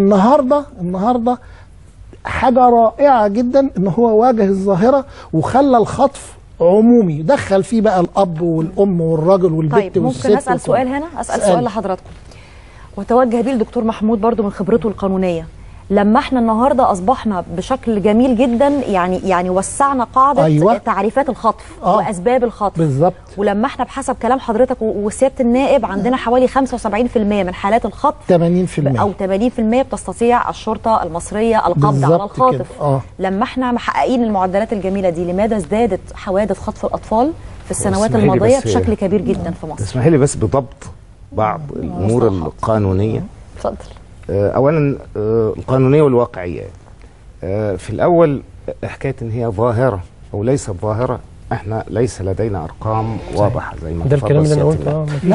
النهارده حاجه رائعه جدا ان هو واجه الظاهره وخلى الخطف عمومي، دخل فيه بقى الاب والام والراجل والبنت طيب والست. ممكن اسال سؤال هنا؟ اسال سؤال لحضراتكم وتوجه بيه للدكتور محمود برضو من خبرته القانونيه. لما احنا النهارده اصبحنا بشكل جميل جدا يعني وسعنا قاعده تعريفات الخطف واسباب الخطف بالظبط، ولما احنا بحسب كلام حضرتك وسياده النائب عندنا حوالي 75% من حالات الخطف 80% او 80% بتستطيع الشرطه المصريه القبض على الخاطف. لما احنا محققين المعدلات الجميله دي، لماذا ازدادت حوادث خطف الاطفال في السنوات الماضيه بشكل كبير جدا في مصر؟ اسمحي لي بس بضبط بعض الامور القانونيه. اتفضل. اولا القانونيه والواقعيه. في الاول حكايه ان هي ظاهره او ليست ظاهره، احنا ليس لدينا ارقام واضحه زي ما ده الكلام اللي انا قلته. مفيش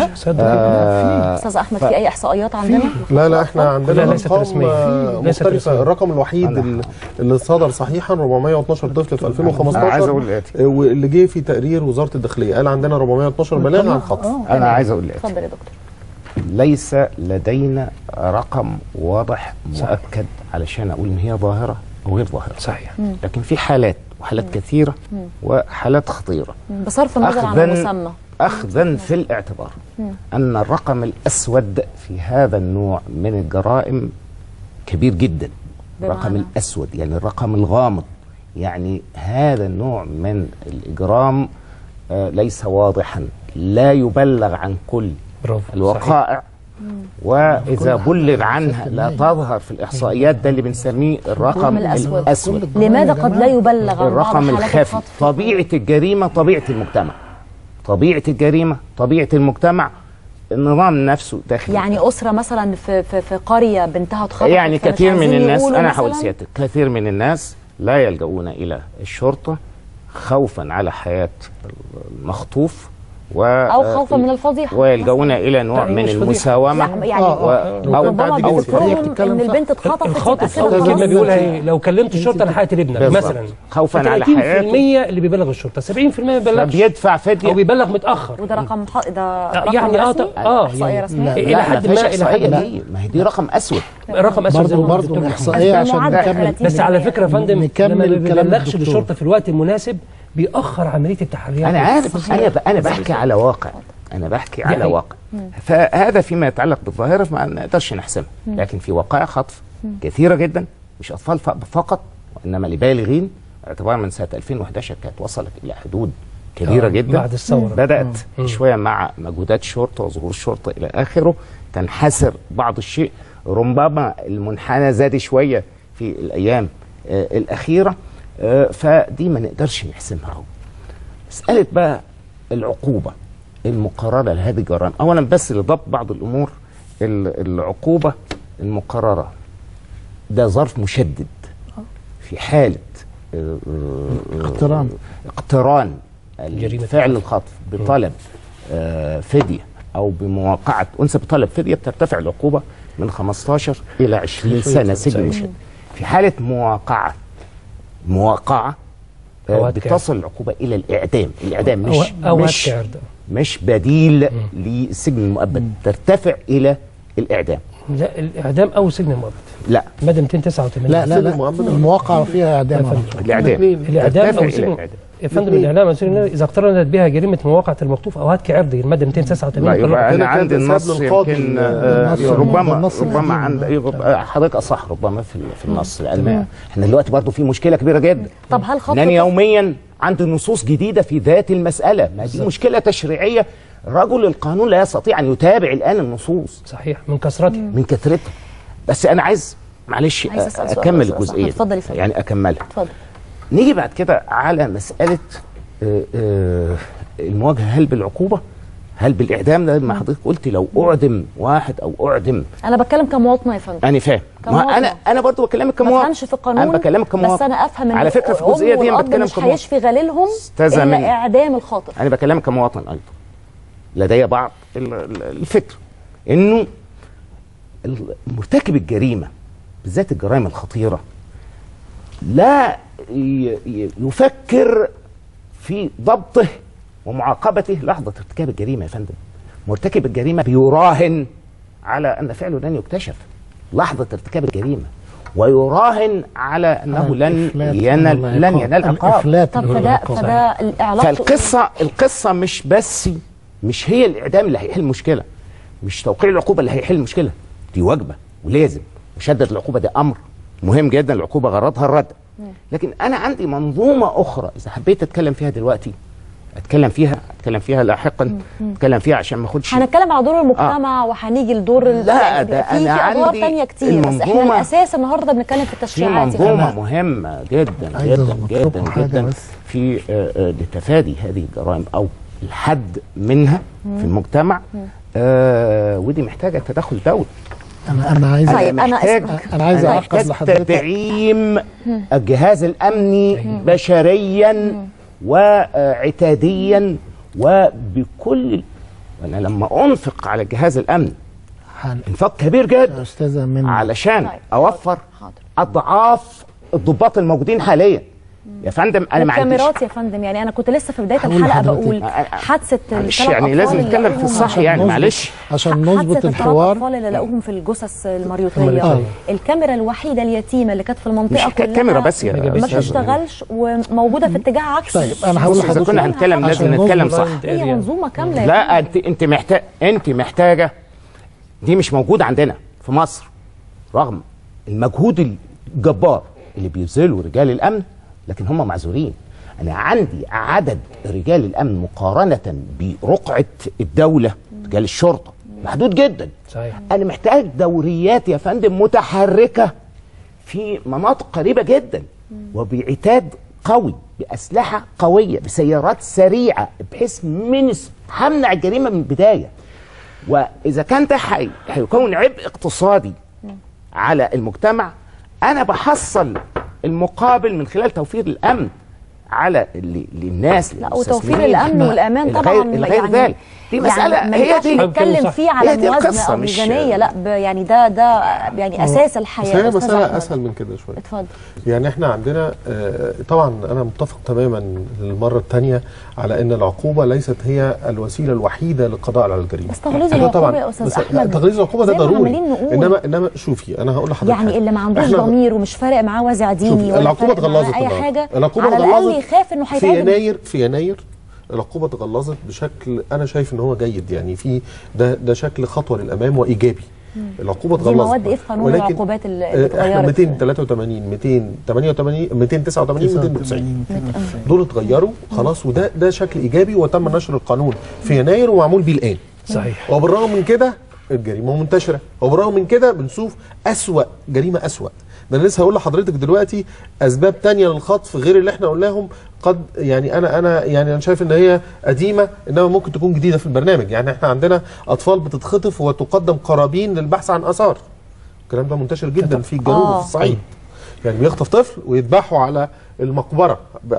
استاذ احمد في اي احصائيات عندنا؟ لا احنا عندنا ارقام مختلفه. الرقم الوحيد اللي صدر صحيحا 412 طفل في 2015. عايز اقول ايه واللي جه في تقرير وزاره الداخليه قال عندنا 412 بلاغ عن خطف. انا عايز اقول ايه، اتفضل يا دكتور. ليس لدينا رقم واضح مؤكد علشان اقول ان هي ظاهره او غير ظاهره. صحيح. لكن في حالات كثيره وحالات خطيره بصرف النظر عن المسمى، اخذا في الاعتبار ان الرقم الاسود في هذا النوع من الجرائم كبير جدا. الرقم الاسود يعني الرقم الغامض، يعني هذا النوع من الاجرام ليس واضحا، لا يبلغ عن كل الوقائع، واذا بلغ عنها لا تظهر في الاحصائيات. ده اللي بنسميه الرقم الاسود. لماذا قد لا يبلغ عن الرقم الخفي؟ طبيعه الجريمه، طبيعه المجتمع، طبيعه الجريمه، طبيعه المجتمع، النظام نفسه داخلي. يعني اسره مثلا في قريه بنتها اتخطفت، يعني كثير من الناس، انا هقول سيادتك، كثير من الناس لا يلجؤون الى الشرطه خوفا على حياه المخطوف او خوفا من الفضيحه، ويلجؤون الى نوع من المساومه. يعني ربما بيفكرهم ان البنت اتخطفت. الخاطف كلمه بيقولها ايه؟ لو كلمت الشرطه انا هقتل ابنك مثلا، خوفا على حياته. 30% اللي بيبلغ الشرطه، 70% ما بيبلغش، بيدفع فديه او بيبلغ متاخر. وده رقم يعني احصائيه رسميه الى حد ما هي دي رقم اسود. رقم اسود برضه احصائيه عشان نكمل. بس على فكره يا فندم لما ما بيبلغش للشرطه في الوقت المناسب بيأخر عمليه التحريات. انا عارف، انا بحكي على واقع، انا بحكي على واقع. فهذا فيما يتعلق بالظاهره فما نقدرش نحسمها، لكن في وقائع خطف كثيره جدا، مش اطفال فقط وانما لبالغين، اعتبارا من سنه 2011 كانت وصلت الى حدود كبيره جدا بعد الثوره. بدات شويه مع مجهودات الشرطه وظهور الشرطه الى اخره تنحسر بعض الشيء، ربما المنحنى زاد شويه في الايام الاخيره، فدي ما نقدرش نحسمها اهو. مساله بقى العقوبه المقرره لهذه الجرائم، اولا بس لضبط بعض الامور، العقوبه المقرره ده ظرف مشدد في حاله اقتران فعل الخطف بطلب فديه او بمواقعه انثى بطلب فديه، بترتفع العقوبه من 15 الى 20 سنه سجن مشدد. في حاله مواقعه بتصل العقوبه الى الاعدام. الاعدام مش بديل للسجن المؤبد، ترتفع الى الاعدام. لا الاعدام او سجن المؤبد. لا ماده 289. لا المواقعه فيها اعدام. الاعدام او سجن يا فندم. الاعلام اذا اقترنت بها جريمه مواقعه المخطوف او هتك عرضي الماده 289. لا يبقى انا عندي النص يمكن ربما عند حضرتك اصح ربما في النص، لان احنا دلوقتي برضه في مشكله كبيره جدا. طب هل خطوه لان يوميا عندي نصوص جديده في ذات المساله، ما دي مشكله تشريعيه. رجل القانون لا يستطيع ان يتابع الان النصوص. صحيح من كثرتها. بس انا عايز معلش اكمل الجزئيه يعني اكملها. اتفضل. نيجي بعد كده على مساله المواجهه، هل بالعقوبه هل بالاعدام؟ ده ما حضرتك قلت لو اعدم واحد او اعدم. انا بتكلم كمواطنه يا فندم. انا فاهم. انا برضه بكلمك كمواطن. ما افهمش في القانون. انا بكلمك كمواطن. بس انا افهم ان على فكره في الجزئيه دي انا بتكلم مش هيشفي غليلهم الا اعدام الخاطف. انا بكلمك كمواطن ايضا. لدي بعض الفكر انه مرتكب الجريمه بالذات الجرائم الخطيره لا يفكر في ضبطه ومعاقبته لحظه ارتكاب الجريمه. يا فندم مرتكب الجريمه بيراهن على ان فعله لن يكتشف لحظه ارتكاب الجريمه، ويراهن على انه لن ينال عقاب. طب فده فالقصه مش هي الاعدام اللي هيحل المشكله، مش توقيع العقوبه اللي هيحل المشكله، دي واجبه ولازم. مشدد العقوبه ده امر مهم جدا، العقوبه غرضها الردع. لكن انا عندي منظومه اخرى اذا حبيت اتكلم فيها دلوقتي اتكلم فيها لاحقا، اتكلم فيها عشان ما اخدش. هنتكلم على دور المجتمع وهنيجي لدور لا ده في ادوار ثانيه كتير، بس احنا الاساس النهارده بنتكلم في التشريعات. في منظومه مهمه جدا جدا جدا جدا في لتفادي هذه الجرائم او الحد منها في المجتمع، ودي محتاجه تدخل دولي. انا عايز اعقب لحضرتك تدعيم الجهاز الامني بشريا وعتاديا وبكل. انا لما انفق على الجهاز الامني انفاق كبير جدا علشان اوفر اضعاف الضباط الموجودين حاليا. يا فندم انا ما عنديش الكاميرات يا فندم، يعني انا كنت لسه في بدايه الحلقه بقول حادثه معلش يعني لازم نتكلم في الصح يعني معلش عشان نظبط الحوار. الاطفال اللي لقوهم في الجثث المريوطيه، الكاميرا الوحيده اليتيمه اللي كانت في المنطقه كلها كاميرا بس ما بتشتغلش وموجوده في اتجاه عكسي. طيب انا هقول لحضرتك كنا هنتكلم لازم نتكلم صح. هي منظومه كامله. لا انت محتاجه، دي مش موجوده عندنا في مصر رغم المجهود الجبار اللي بيبذله رجال الامن، لكن هم معذورين. أنا عندي عدد رجال الأمن مقارنة برقعة الدولة رجال الشرطة محدود جدا. صحيح. أنا محتاج دوريات يا فندم متحركة في مناطق قريبة جدا وبعتاد قوي بأسلحة قوية بسيارات سريعة بحيث همنع الجريمة من البداية. وإذا كان ده هيكون عبء اقتصادي على المجتمع، أنا بحصل المقابل من خلال توفير الامن على للناس. لا وتوفير الامن والامان طبعا غير ذلك دي مساله يعني هي دي نتكلم فيه على موازنه او ميزانيه، لا يعني ده يعني اساس الحياه. هي مساله اسهل من كده شويه. اتفضل. يعني احنا عندنا طبعا انا متفق تماما للمره الثانيه على ان العقوبه ليست هي الوسيله الوحيده للقضاء على الجريمه. بس تغليظ العقوبه يا استاذ احمد، تغليظ العقوبه ده ضروري، انما شوفي انا هقول لحضرتك يعني اللي ما عندوش ضمير ومش فارق معاه وازع ديني ولا العقوبه اتغلظت اي حاجه، العقوبه على الاقل يخاف انه هيتعدم. في يناير العقوبه اتغلظت بشكل انا شايف ان هو جيد، يعني في ده شكل خطوه للامام وايجابي. العقوبه اتغلظت. دي مواد ايه في قانون العقوبات اللي اتغيرت؟ 283 288 289 290 دول اتغيروا خلاص، وده شكل ايجابي وتم نشر القانون في يناير ومعمول بيه الان. صحيح. وبالرغم من كده الجريمه منتشره، وبالرغم من كده بنشوف جريمه اسوأ ده انا لسه هقول لحضرتك دلوقتي اسباب تانية للخطف غير اللي احنا قلناهم. قد يعني انا شايف ان هي قديمه، انما ممكن تكون جديده في البرنامج. يعني احنا عندنا اطفال بتتخطف وتقدم قرابين للبحث عن اثار. الكلام ده منتشر جدا في الجنوب وفي الصعيد. يعني بيخطف طفل ويذبحوا على المقبره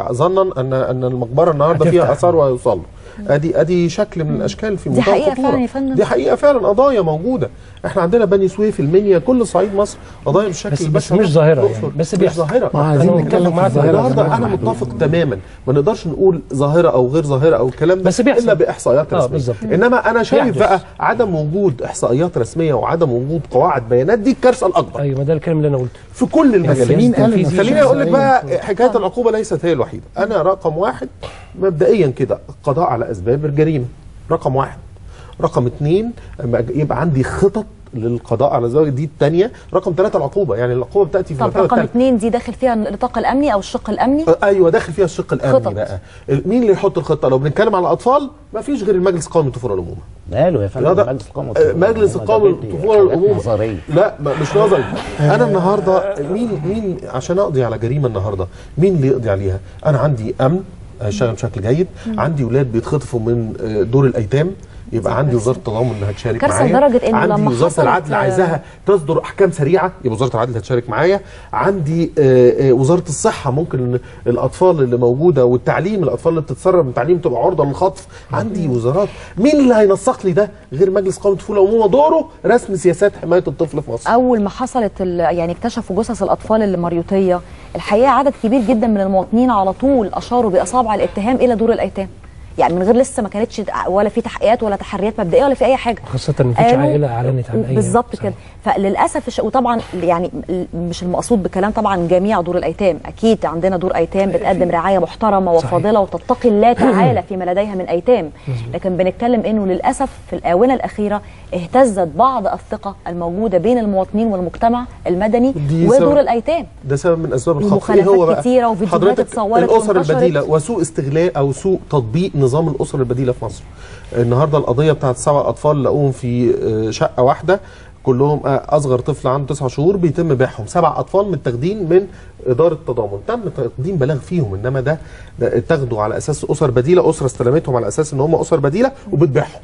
ظنا ان المقبره النهارده فيها اثار ويوصل له. ادي شكل من الاشكال في منتهى الخطوره. دي حقيقه فعلا يا فندم، دي حقيقه فعلا، قضايا موجوده. احنا عندنا بني سويف، المنيا، كل صعيد مصر قضايا بالشكل بس مش ظاهره يعني، بس مش ظاهره. عايزين نتكلم في النهارده انا متفق تماما، ما نقدرش نقول ظاهره او غير ظاهره او الكلام ده الا باحصائيات رسميه. انما انا شايف بقى عدم وجود احصائيات رسميه وعدم وجود قواعد بيانات دي الكارثه الاكبر. ايوه، ما ده الكلام اللي انا قلته في كل المجالات. خليني اقول لك بقى، حكايه العقوبه ليست هي الوحيده. انا رقم واحد مبدئيا كده القضاء على اسباب الجريمه، رقم واحد. رقم اثنين يبقى عندي خطط للقضاء على الزواج، دي الثانيه. رقم ثلاثه العقوبه، يعني العقوبه بتاتي في طب رقم اثنين دي داخل فيها النطاق الامني او الشق الامني؟ ايوه داخل فيها الشق الامني خطط. بقى مين اللي يحط الخطه؟ لو بنتكلم على الاطفال ما فيش غير المجلس القومي للطفوله والامومه. ماله يا فندم مجلس القومي للطفوله والامومه. لا مش نظري. انا النهارده مين عشان اقضي على جريمه النهارده مين اللي يقضي عليها؟ انا عندي امن هيشتغل بشكل جيد، عندي ولاد بيتخطفوا من دور الايتام، يبقى عندي وزاره التضامن انها تشارك معايا. لدرجه ان عندي لما وزاره العدل عايزاها تصدر احكام سريعه، يبقى وزاره العدل هتشارك معايا. عندي وزاره الصحه، ممكن الاطفال اللي موجوده والتعليم، الاطفال اللي بتتسرب من التعليم تبقى عرضه للخطف. عندي وزارات. مين اللي هينسق لي ده غير مجلس قومي للطفوله والامومه؟ دوره رسم سياسات حمايه الطفل في مصر. اول ما حصلت يعني اكتشفوا جثث الاطفال اللي مريوطيه، الحقيقه عدد كبير جدا من المواطنين على طول اشاروا باصابع الاتهام الى دور الايتام. يعني من غير لسه ما كانتش ولا في تحقيقات ولا تحريات مبدئيه ولا في اي حاجه، خاصه ان مفيش عائله اعلنت عن اي بالظبط كده. فللاسف وطبعا يعني مش المقصود بكلام طبعا جميع دور الايتام، اكيد عندنا دور ايتام بتقدم رعايه محترمه وفاضله وتتقي الله تعالى فيما لديها من ايتام، لكن بنتكلم انه للاسف في الاونه الاخيره اهتزت بعض الثقه الموجوده بين المواطنين والمجتمع المدني ودور الايتام. ده سبب من اسباب الخطف. ايه هو بقى؟ كتيره وفيديوهات اتصورت الاسر البديله وسوء استغلال او سوء تطبيق نظام الاسر البديله في مصر. النهارده القضيه بتاعت 7 اطفال لقوهم في شقه واحده، كلهم اصغر طفل عنده 9 شهور، بيتم بيعهم. 7 اطفال متاخدين من اداره التضامن، تم تقديم بلاغ فيهم، انما ده اتاخدوا على اساس اسر بديله، اسره استلمتهم على اساس ان هم اسر بديله وبتبيعهم.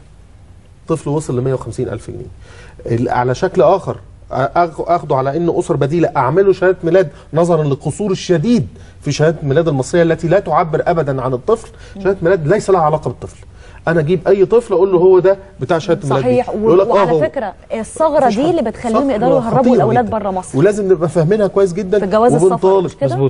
طفل وصل ل 150,000 جنيه. على شكل اخر اخده على انه اسر بديله، اعمله شهاده ميلاد نظرا للقصور الشديد في شهاده الميلاد المصريه التي لا تعبر ابدا عن الطفل. شهاده ميلاد ليس لها علاقه بالطفل. انا اجيب اي طفل اقول له هو ده بتاع شهاده الميلاد. صحيح. وعلى فكره الثغره دي اللي بتخليهم يقدروا يهربوا الاولاد بره مصر، ولازم نبقى فاهمينها كويس جدا في جواز السفر. مظبوط.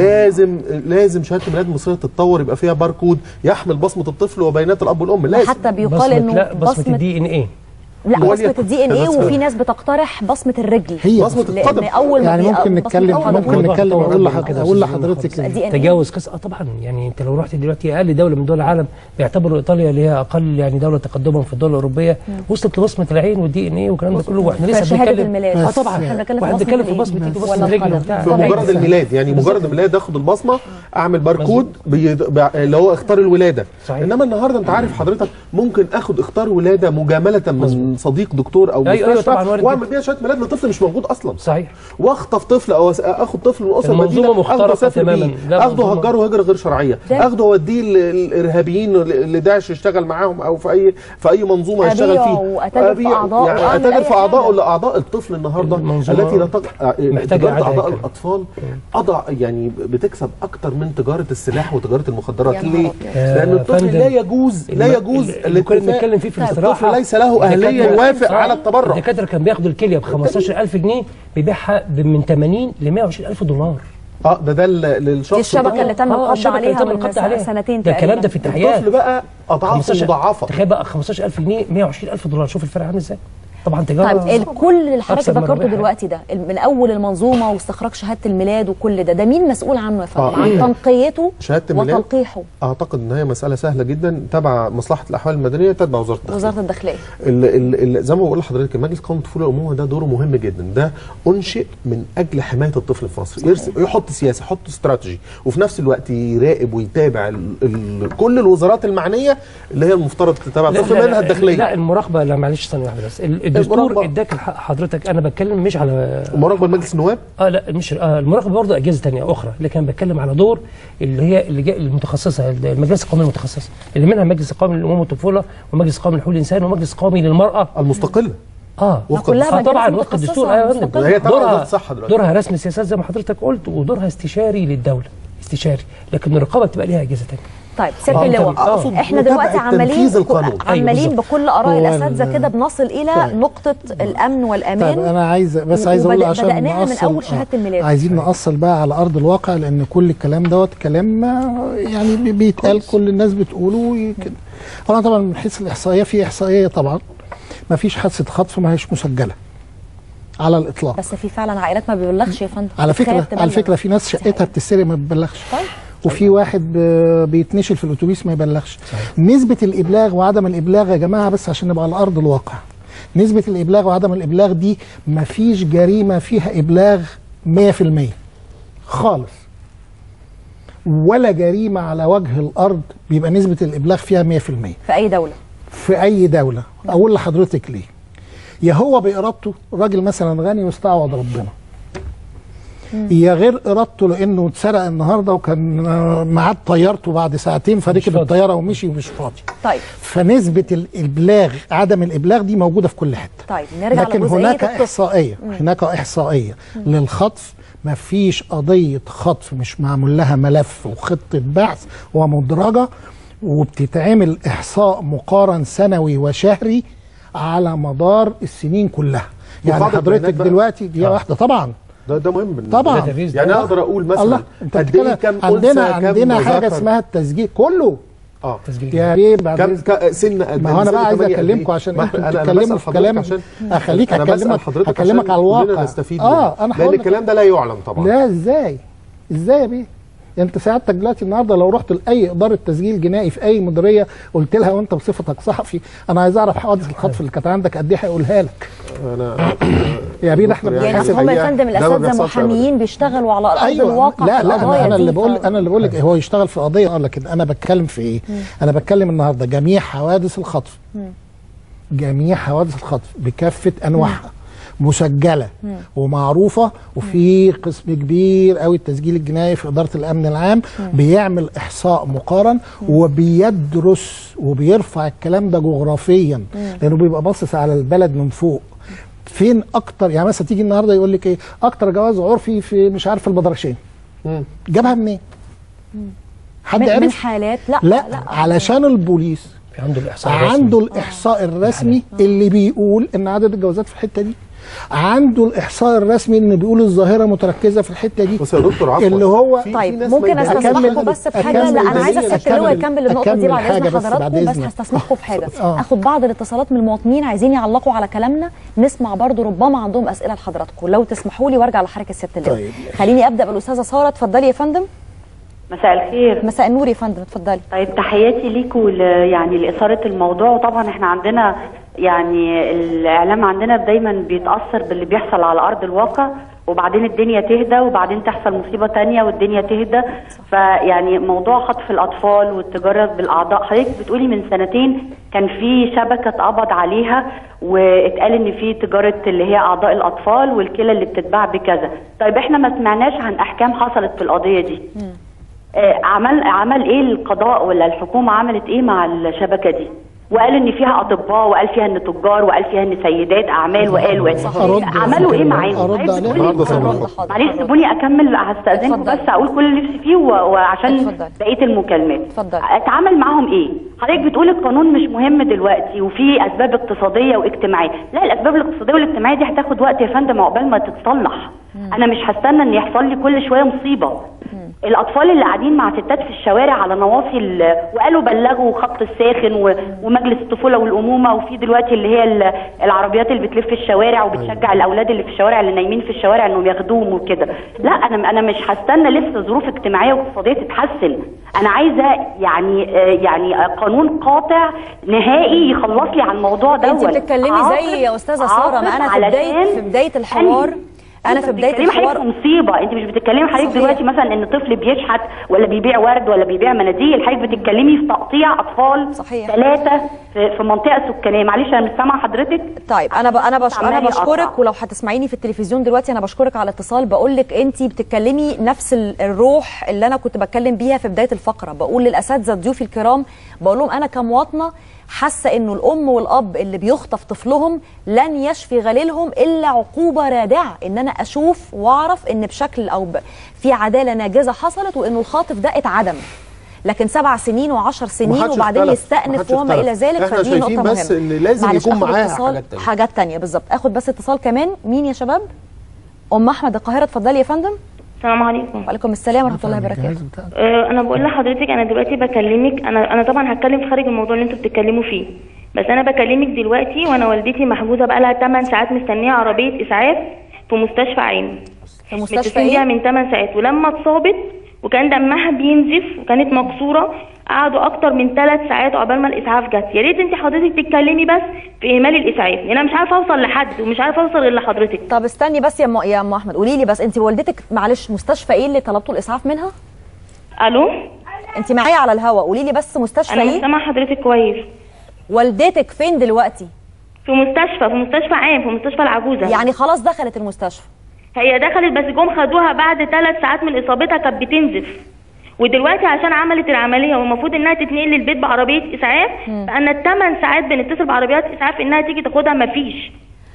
لازم شهاده الميلاد المصريه تتطور، يبقى فيها باركود يحمل بصمه الطفل وبيانات الاب والام. لازم حتى بيقال انه بصمه الدي ان ايه. لا بصمه الدي ان ايه، وفي ناس بتقترح بصمه الرجل، هي بصمه القدم. اول يعني ممكن نتكلم اقول لحضرتك تجاوز قصه. طبعا يعني انت لو رحت دلوقتي اقل دوله من دول العالم بيعتبروا ايطاليا اللي هي اقل يعني دوله تقدما في الدول الاوروبيه وصلت لبصمه العين والدي ان ايه والكلام ده كله، واحنا لسه بنتكلم. طبعا احنا بنتكلم في بصمه ايد وبصمه الرجل وبتاع. في مجرد الميلاد، يعني مجرد الميلاد اخد البصمه، اعمل باركود اللي هو اختار الولاده. انما النهارده انت عارف حضرتك ممكن اخد اختار ولاده مجامله من صديق دكتور او مستشفى واعمل بيها شهاده ميلاد لطفل مش موجود اصلا. صحيح. واخطف طفل او اخد طفل من اسره بديله، اخده اسافر بيه، اخده هجره هجره غير شرعيه، اخده اوديه للارهابيين اللي داعش يشتغل معاهم او في اي منظومه يشتغل فيه، اتاجر في اعضائه لاعضاء الطفل النهارده التي لا محتاجه اعضاء الاطفال يعني بتكسب اكتر من تجاره السلاح وتجاره المخدرات. ليه؟ لان الطفل لا يجوز اللي كنا بنتكلم فيه في الاستراحه، الطفل ليس له اهليه يوافق على التبرع. الدكاتره كان بياخدوا الكليه ب 15,000 جنيه بيبيعها من 80 ل 120,000 دولار. ده للشخص الشبكه اللي تم القبض عليها من سنتين ده الكلام ده في التحقيقات. الطفل بقى اضعاف مضاعفه. تخيل بقى 15,000 جنيه 120,000 دولار، شوف الفرق عامل ازاي. طبعا تجاره. طيب كل اللي حضرتك ذكرته دلوقتي ده من اول المنظومه واستخراج شهاده الميلاد وكل ده مين مسؤول عنه يا فندم؟ عن تنقيته وتلقيحه؟ اعتقد ان هي مساله سهله جدا، تبع مصلحه الاحوال المدنيه، تتبع وزاره الداخليه. زي ما بقول لحضرتك المجلس القومي للطفوله والامومه ده دوره مهم جدا. ده انشئ من اجل حمايه الطفل في مصر، يحط سياسه، يحط استراتيجي، وفي نفس الوقت يراقب ويتابع كل الوزارات المعنيه اللي هي المفترض تتابع الطفل، منها الداخليه. لا المراقبه، لا معلش ثانيه واحده بس، الدستور اداك الحق حضرتك. انا بتكلم مش على مراقبه مجلس النواب. لا مش المراقبه برضه اجهزه ثانيه اخرى، لكن انا بتكلم على دور اللي هي المتخصصه، المجلس القومي المتخصصه اللي منها المجلس القومي للامومه والطفوله ومجلس القومي لحقوق الانسان ومجلس القومي للمراه المستقله. طبعا وفق الدستور. هي طبعا صح دلوقتي. دورها رسم سياسات زي ما حضرتك قلت، ودورها استشاري للدوله، استشاري، لكن الرقابه بتبقى ليها اجهزه ثانيه. طيب سياده اللواء، احنا دلوقتي عمالين بكل اراء الاساتذه كده بنصل الى نقطه الامن والامان. طيب انا عايز اقول عشان بدأناها من اول شهاده الميلاد. عايزين نأصل بقى على ارض الواقع، لان كل الكلام دوت كلام يعني بيتقال، كل الناس بتقوله كده. طبعا من حيث الاحصائيه، في احصائيه طبعا ما فيش حادثه خطف ما هيش مسجله على الاطلاق. بس في فعلا عائلات ما بيبلغش يا فندم. على فكره في ناس شقتها بتسرق ما بتبلغش. طيب. وفي واحد بيتنشل في الاتوبيس ما يبلغش. نسبه الابلاغ وعدم الابلاغ يا جماعه، بس عشان نبقى على ارض الواقع، نسبه الابلاغ وعدم الابلاغ دي ما فيش جريمه فيها ابلاغ 100% خالص، ولا جريمه على وجه الارض بيبقى نسبه الابلاغ فيها 100%. في اي دوله؟ في اي دوله. اقول لحضرتك ليه؟ يا هو بارادته راجل مثلا غني واستعوض ربنا، يا غير ارادته لانه اتسرق النهارده وكان ميعاد طيارته بعد ساعتين فركب الطياره ومشي ومش فاضي. طيب فنسبه الابلاغ، عدم الابلاغ دي موجوده في كل حته. طيب نرجع لكن هناك احصائيه للخطف. ما فيش قضيه خطف مش معمول لها ملف وخطه بحث ومدرجه وبتتعمل احصاء مقارن سنوي وشهري على مدار السنين كلها. يعني حضرتك دلوقتي دي واحده طبعا ده مهم طبعا. يعني اقدر اقول مثلا قد ايه كام عندنا حاجه اسمها التسجيل كله. يا ريت بعد سن ما هو انا بقى عايز اكلمكم عشان انتوا تتكلموا في كلام اخليك اكلمك على الواقع. لان الكلام ده لا يعلم طبعا. لا ازاي يا بيه؟ انت سعادتك دلوقتي النهارده لو رحت لاي اداره تسجيل جنائي في اي مديريه قلت لها وانت بصفتك صحفي انا عايز اعرف حوادث الخطف اللي كانت عندك قد ايه، هيقولها لك. يا بيه احنا بنحاسب هم يا فندم الاساتذه محاميين بيشتغلوا على ارض الواقع. لا انا اللي بقول لك هو يشتغل في قضيه، لكن انا بتكلم في ايه؟ انا بتكلم النهارده جميع حوادث الخطف، جميع حوادث الخطف بكافه انواعها مسجله ومعروفه، وفي قسم كبير قوي التسجيل الجنائي في اداره الامن العام بيعمل احصاء مقارن وبيدرس وبيرفع الكلام ده جغرافيا، لانه بيبقى باصص على البلد من فوق. فين اكتر، يعني مثلا تيجي النهارده يقول لك ايه اكتر جواز عرفي في مش عارف البدرشين، جابها منين؟ حد عرف؟ من حالات لا علشان البوليس عنده الاحصاء الرسمي اللي بيقول ان عدد الجوازات في الحته دي، عنده الاحصاء الرسمي اللي بيقول الظاهره متركزه في الحته دي. بس يا دكتور عفوا اللي هو طيب ممكن استسمحكم بس في حاجه. لا انا عايزه الست اللي هو يكمل النقطه دي بعد اذن حضراتكم، بس هستسمحكم في حاجه. اخد بعض الاتصالات من المواطنين عايزين يعلقوا على كلامنا، نسمع برضو ربما عندهم اسئله لحضراتكم لو تسمحوا لي، وارجع لحركه الست اللي طيب. خليني ابدا بالاستاذه ساره. اتفضلي يا فندم. مساء الخير. مساء النور يا فندم، اتفضلي. طيب تحياتي ليكوا يعني لإثارة الموضوع. وطبعا احنا عندنا يعني الإعلام عندنا دايما بيتأثر باللي بيحصل على أرض الواقع، وبعدين الدنيا تهدى وبعدين تحصل مصيبة تانية والدنيا تهدى. فيعني موضوع خطف الأطفال والتجارة بالأعضاء، حضرتك بتقولي من سنتين كان في شبكة اتقبض عليها واتقال ان في تجارة اللي هي أعضاء الأطفال والكلى اللي بتتباع بكذا. طيب احنا ما سمعناش عن أحكام حصلت في القضية دي. عمل ايه القضاء ولا الحكومه عملت ايه مع الشبكه دي؟ وقال ان فيها اطباء، وقال فيها ان تجار، وقال فيها ان سيدات اعمال، عملوا ايه معاهم؟ معلش سيبوني اكمل، هستاذنكم بس اقول كل اللي نفسي فيه وعشان بقيه المكالمات. اتعامل معاهم ايه؟ حضرتك بتقول القانون مش مهم دلوقتي وفي اسباب اقتصاديه واجتماعيه. لا، الاسباب الاقتصاديه والاجتماعيه دي هتاخد وقت يا فندم عقبال ما تتصلح. انا مش هستنى ان يحصل لي كل شويه مصيبه. الاطفال اللي قاعدين مع ستات في الشوارع على نواصي وقالوا بلغوا خط الساخن ومجلس الطفوله والامومه، وفي دلوقتي اللي هي العربيات اللي بتلف في الشوارع وبتشجع الاولاد اللي في الشوارع اللي نايمين في الشوارع انهم ياخدوهم وكده. لا انا مش هستنى لسه ظروف اجتماعيه واقتصاديه تتحسن. انا عايزه يعني قانون قاطع نهائي يخلص لي على الموضوع ده. انت بتتكلمي زي يا استاذه ساره، ما انا في بدايه الحوار انا في بدايه الحوار مصيبه. انت مش بتتكلمي حضرتك دلوقتي مثلا ان طفل بيشحت ولا بيبيع ورد ولا بيبيع مناديل، حضرتك بتتكلمي في تقطيع اطفال 3 في منطقه سكانيه. معلش انا مش سامعه حضرتك. طيب انا بشكرك، ولو هتسمعيني في التلفزيون دلوقتي انا بشكرك على الاتصال. بقول لك انت بتتكلمي نفس الروح اللي انا كنت بتكلم بيها في بدايه الفقره. بقول للاساتذه ضيوفي الكرام، بقول لهم انا كمواطنه حاسه انه الام والاب اللي بيخطف طفلهم لن يشفي غليلهم الا عقوبه رادعه، ان انا اشوف واعرف ان بشكل او في عداله ناجزه حصلت وانه الخاطف ده اتعدم. لكن 7 سنين و10 سنين وبعدين يستأنف وما الى ذلك، فدي نقطه مهمه. بس ان لازم يكون معاها حاجات تانية بالظبط. اخد بس اتصال كمان. مين يا شباب؟ ام احمد القاهره، اتفضلي يا فندم. السلام عليكم. وعليكم السلام ورحمه الله وبركاته. انا بقول لحضرتك انا دلوقتي بكلمك، انا طبعا هتكلم خارج الموضوع اللي انتوا بتتكلموا فيه، بس انا بكلمك دلوقتي وانا والدتي محجوزه بقى لها 8 ساعات مستنيه عربيه اسعاف في مستشفى عين. في مستشفى ايه؟ من 8 ساعات، ولما اتصابت وكان دمها بينزف وكانت مكسوره قعدوا اكتر من 3 ساعات عقبال ما الاسعاف جت. يا ريت انت حضرتك تتكلمي بس في اهمال الاسعاف، لان انا مش عارفه اوصل لحد ومش عارفه اوصل غير لحضرتك. طب استني بس يا ام احمد، قولي لي بس انت والدتك معلش مستشفى ايه اللي طلبتوا الاسعاف منها؟ الو، انت معايا على الهوا، قولي لي بس مستشفى ايه؟ انا سامعه حضرتك كويس. والدتك فين دلوقتي؟ في مستشفى عام، في مستشفى العجوزه. يعني خلاص دخلت المستشفى؟ هي دخلت بس جم خدوها بعد 3 ساعات من اصابتها، كانت بتنزف. ودلوقتي عشان عملت العمليه والمفروض انها تتنقل للبيت بعربيه اسعاف، بقالنا 8 ساعات بنتصل بعربيات اسعاف انها تيجي تاخدها، مفيش.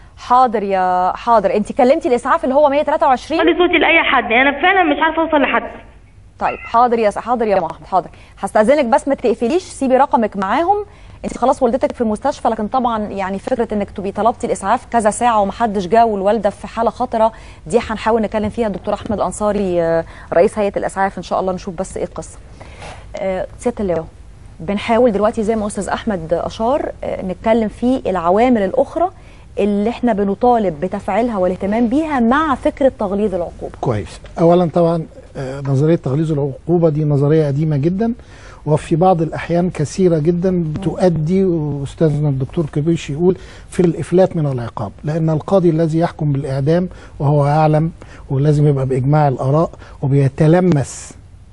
حاضر. انت كلمتي الاسعاف اللي هو 123؟ خلي صوتي لاي حد، انا فعلا مش عارفه اوصل لحد. طيب حاضر يا محمد، حاضر. هستأذنك بس ما تقفليش، سيبي رقمك معاهم. انت خلاص والدتك في المستشفى، لكن طبعا يعني فكره انك تبقي طلبتي الاسعاف كذا ساعه ومحدش جه والوالده في حاله خطره، دي هنحاول نتكلم فيها الدكتور احمد الانصاري رئيس هيئه الاسعاف ان شاء الله، نشوف بس ايه القصه. سياده اللواء، بنحاول دلوقتي زي ما استاذ احمد اشار نتكلم في العوامل الاخرى اللي احنا بنطالب بتفعيلها والاهتمام بيها مع فكره تغليظ العقوبه. كويس. اولا طبعا نظريه تغليظ العقوبه دي نظريه قديمه جدا، وفي بعض الأحيان كثيرة جدا بتؤدي، وأستاذنا الدكتور كبيش يقول، في الإفلات من العقاب، لأن القاضي الذي يحكم بالإعدام وهو أعلم ولازم يبقى بإجماع الآراء وبيتلمس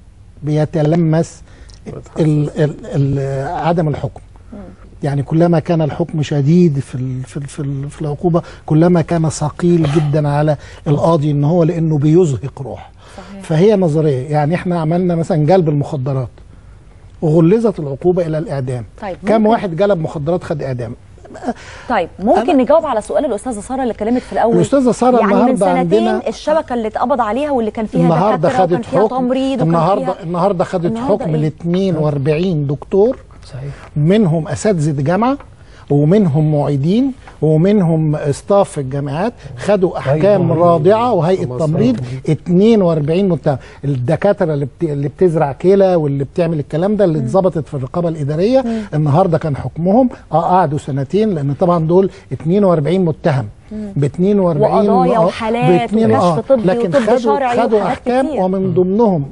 عدم الحكم. يعني كلما كان الحكم شديد في العقوبة كلما كان ثقيل جدا على القاضي ان هو لانه بيزهق روح. فهي نظرية. يعني احنا عملنا مثلا جلب المخدرات وغلظت العقوبة الى الاعدام. طيب كم واحد جلب مخدرات خد اعدام؟ طيب ممكن نجاوب على سؤال الاستاذه ساره اللي كلمت في الاول؟ الاستاذه ساره يعني من سنتين عندنا الشبكه اللي اتقبض عليها واللي كان فيها النهارده دكاتره وكان خدت فيها حكم تمريض النهارده خدت حكم ل 42 دكتور، صحيح، منهم اساتذه جامعه ومنهم معيدين ومنهم استاف الجامعات، خدوا احكام رادعه، وهيئه تمريض 42 متهم. الدكاتره اللي بتزرع كلى واللي بتعمل الكلام ده اللي اتظبطت في الرقابه الاداريه النهارده كان حكمهم قعدوا 2 سنين، لان طبعا دول 42 متهم ب 42 وقضايا وحالات وكشف طبي لكن وطب شرعي خدوا احكام كتير. ومن ضمنهم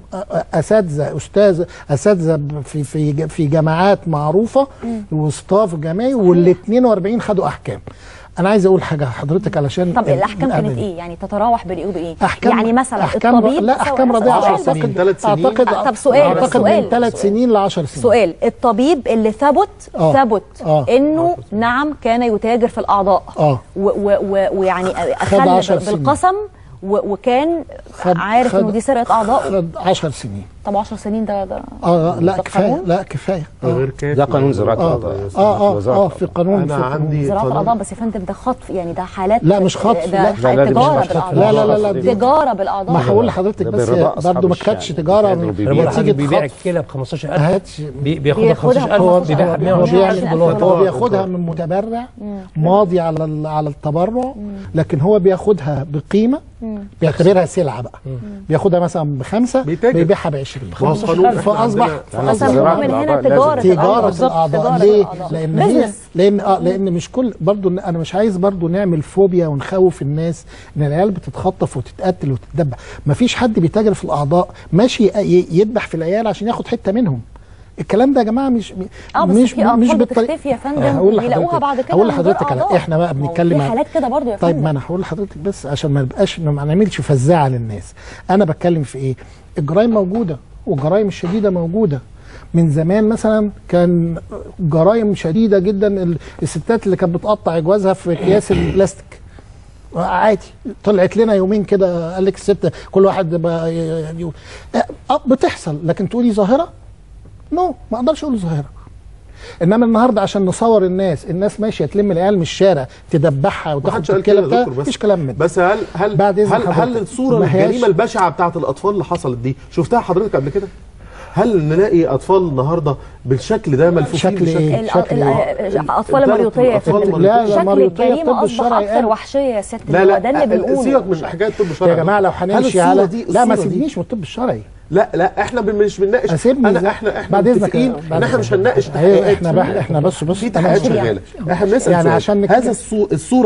اساتذه في جامعات معروفه وستاف جامعي، وال 42 خدوا احكام. انا عايز اقول حاجه حضرتك علشان طب الاحكام كانت ايه؟ يعني تتراوح بين ايه وبايه؟ يعني مثلا الطبيب لا احكام رضيعه 10 سنين 3 سنين. طب سؤال من 3 سنين ل 10 سنين. سؤال، الطبيب اللي ثبت انه نعم كان يتاجر في الاعضاء ويعني خلد بالقسم وكان عارف انه دي سرقه اعضاء، خد 10 سنين. طب 10 سنين ده لا كفايه، لا كفايه غير كافي. ده قانون زراعه الاعضاء. في قانون انا عندي زراعه الاعضاء، بس يا فندم ده خطف، يعني ده حالات لا مش خطف، ده تجاره بالاعضاء. لا تجاره بالاعضاء. ما هقول لحضرتك بس برضه ما كانتش تجاره. تيجي بيبيع الكلى ب 15000 بياخدها ب 15000 بيبيعها ب 120,000. هو بياخدها من متبرع ماضي على التبرع، لكن هو بياخدها بقيمه، بيعتبرها سلعه بقى. بياخدها مثلا ب5 بيبيعها ب20. فاصبح من هنا تجاره الاعضاء. ليه؟ لان مش كل برضو، انا مش عايز برضو نعمل فوبيا ونخوف الناس ان العيال بتتخطف وتتقتل وتتدبح. مفيش حد بيتاجر في الاعضاء ماشي يذبح في العيال عشان ياخد حته منهم. الكلام ده يا جماعه مش بتختفي يا فندم بيلاقوها بعد كده. هقول لحضرتك احنا بقى بنتكلم في حالات كده برضه يا فندم. طيب ما انا هقول لحضرتك بس عشان ما نبقاش ما نعملش فزاعه للناس. انا بتكلم في ايه؟ الجرائم موجوده والجرائم الشديده موجوده. من زمان مثلا كان جرائم شديده جدا، الستات اللي كانت بتقطع جوازها في اكياس البلاستيك عادي، طلعت لنا يومين كده قال لك الست كل واحد بتحصل، لكن تقولي ظاهره؟ نو، ما اقدرش اقول ظاهره. انما النهارده عشان نصور الناس ماشيه تلم العيال من الشارع تدبحها وتاخد الكلام، مفيش كلام من بس هل الصوره الجريمه البشعه بتاعت الاطفال اللي حصلت دي شفتها حضرتك قبل كده؟ هل نلاقي اطفال النهارده بالشكل ده ملفوفين شكل ايه؟ اطفال مريوطيه. لا شكل الجريمه اصبح اكثر وحشيه يا ست. لا ده اللي بنقوله. سيبك من حكايه الطب الشرعي يا جماعه، لو هنمشي على لا ما سيبنيش من الطب الشرعي. لا احنا مش بنناقش. احنا متفقين ان احنا مش هنناقش احنا بس في تحقيقات شغاله. احنا بنسال يعني عشان هذا الصوره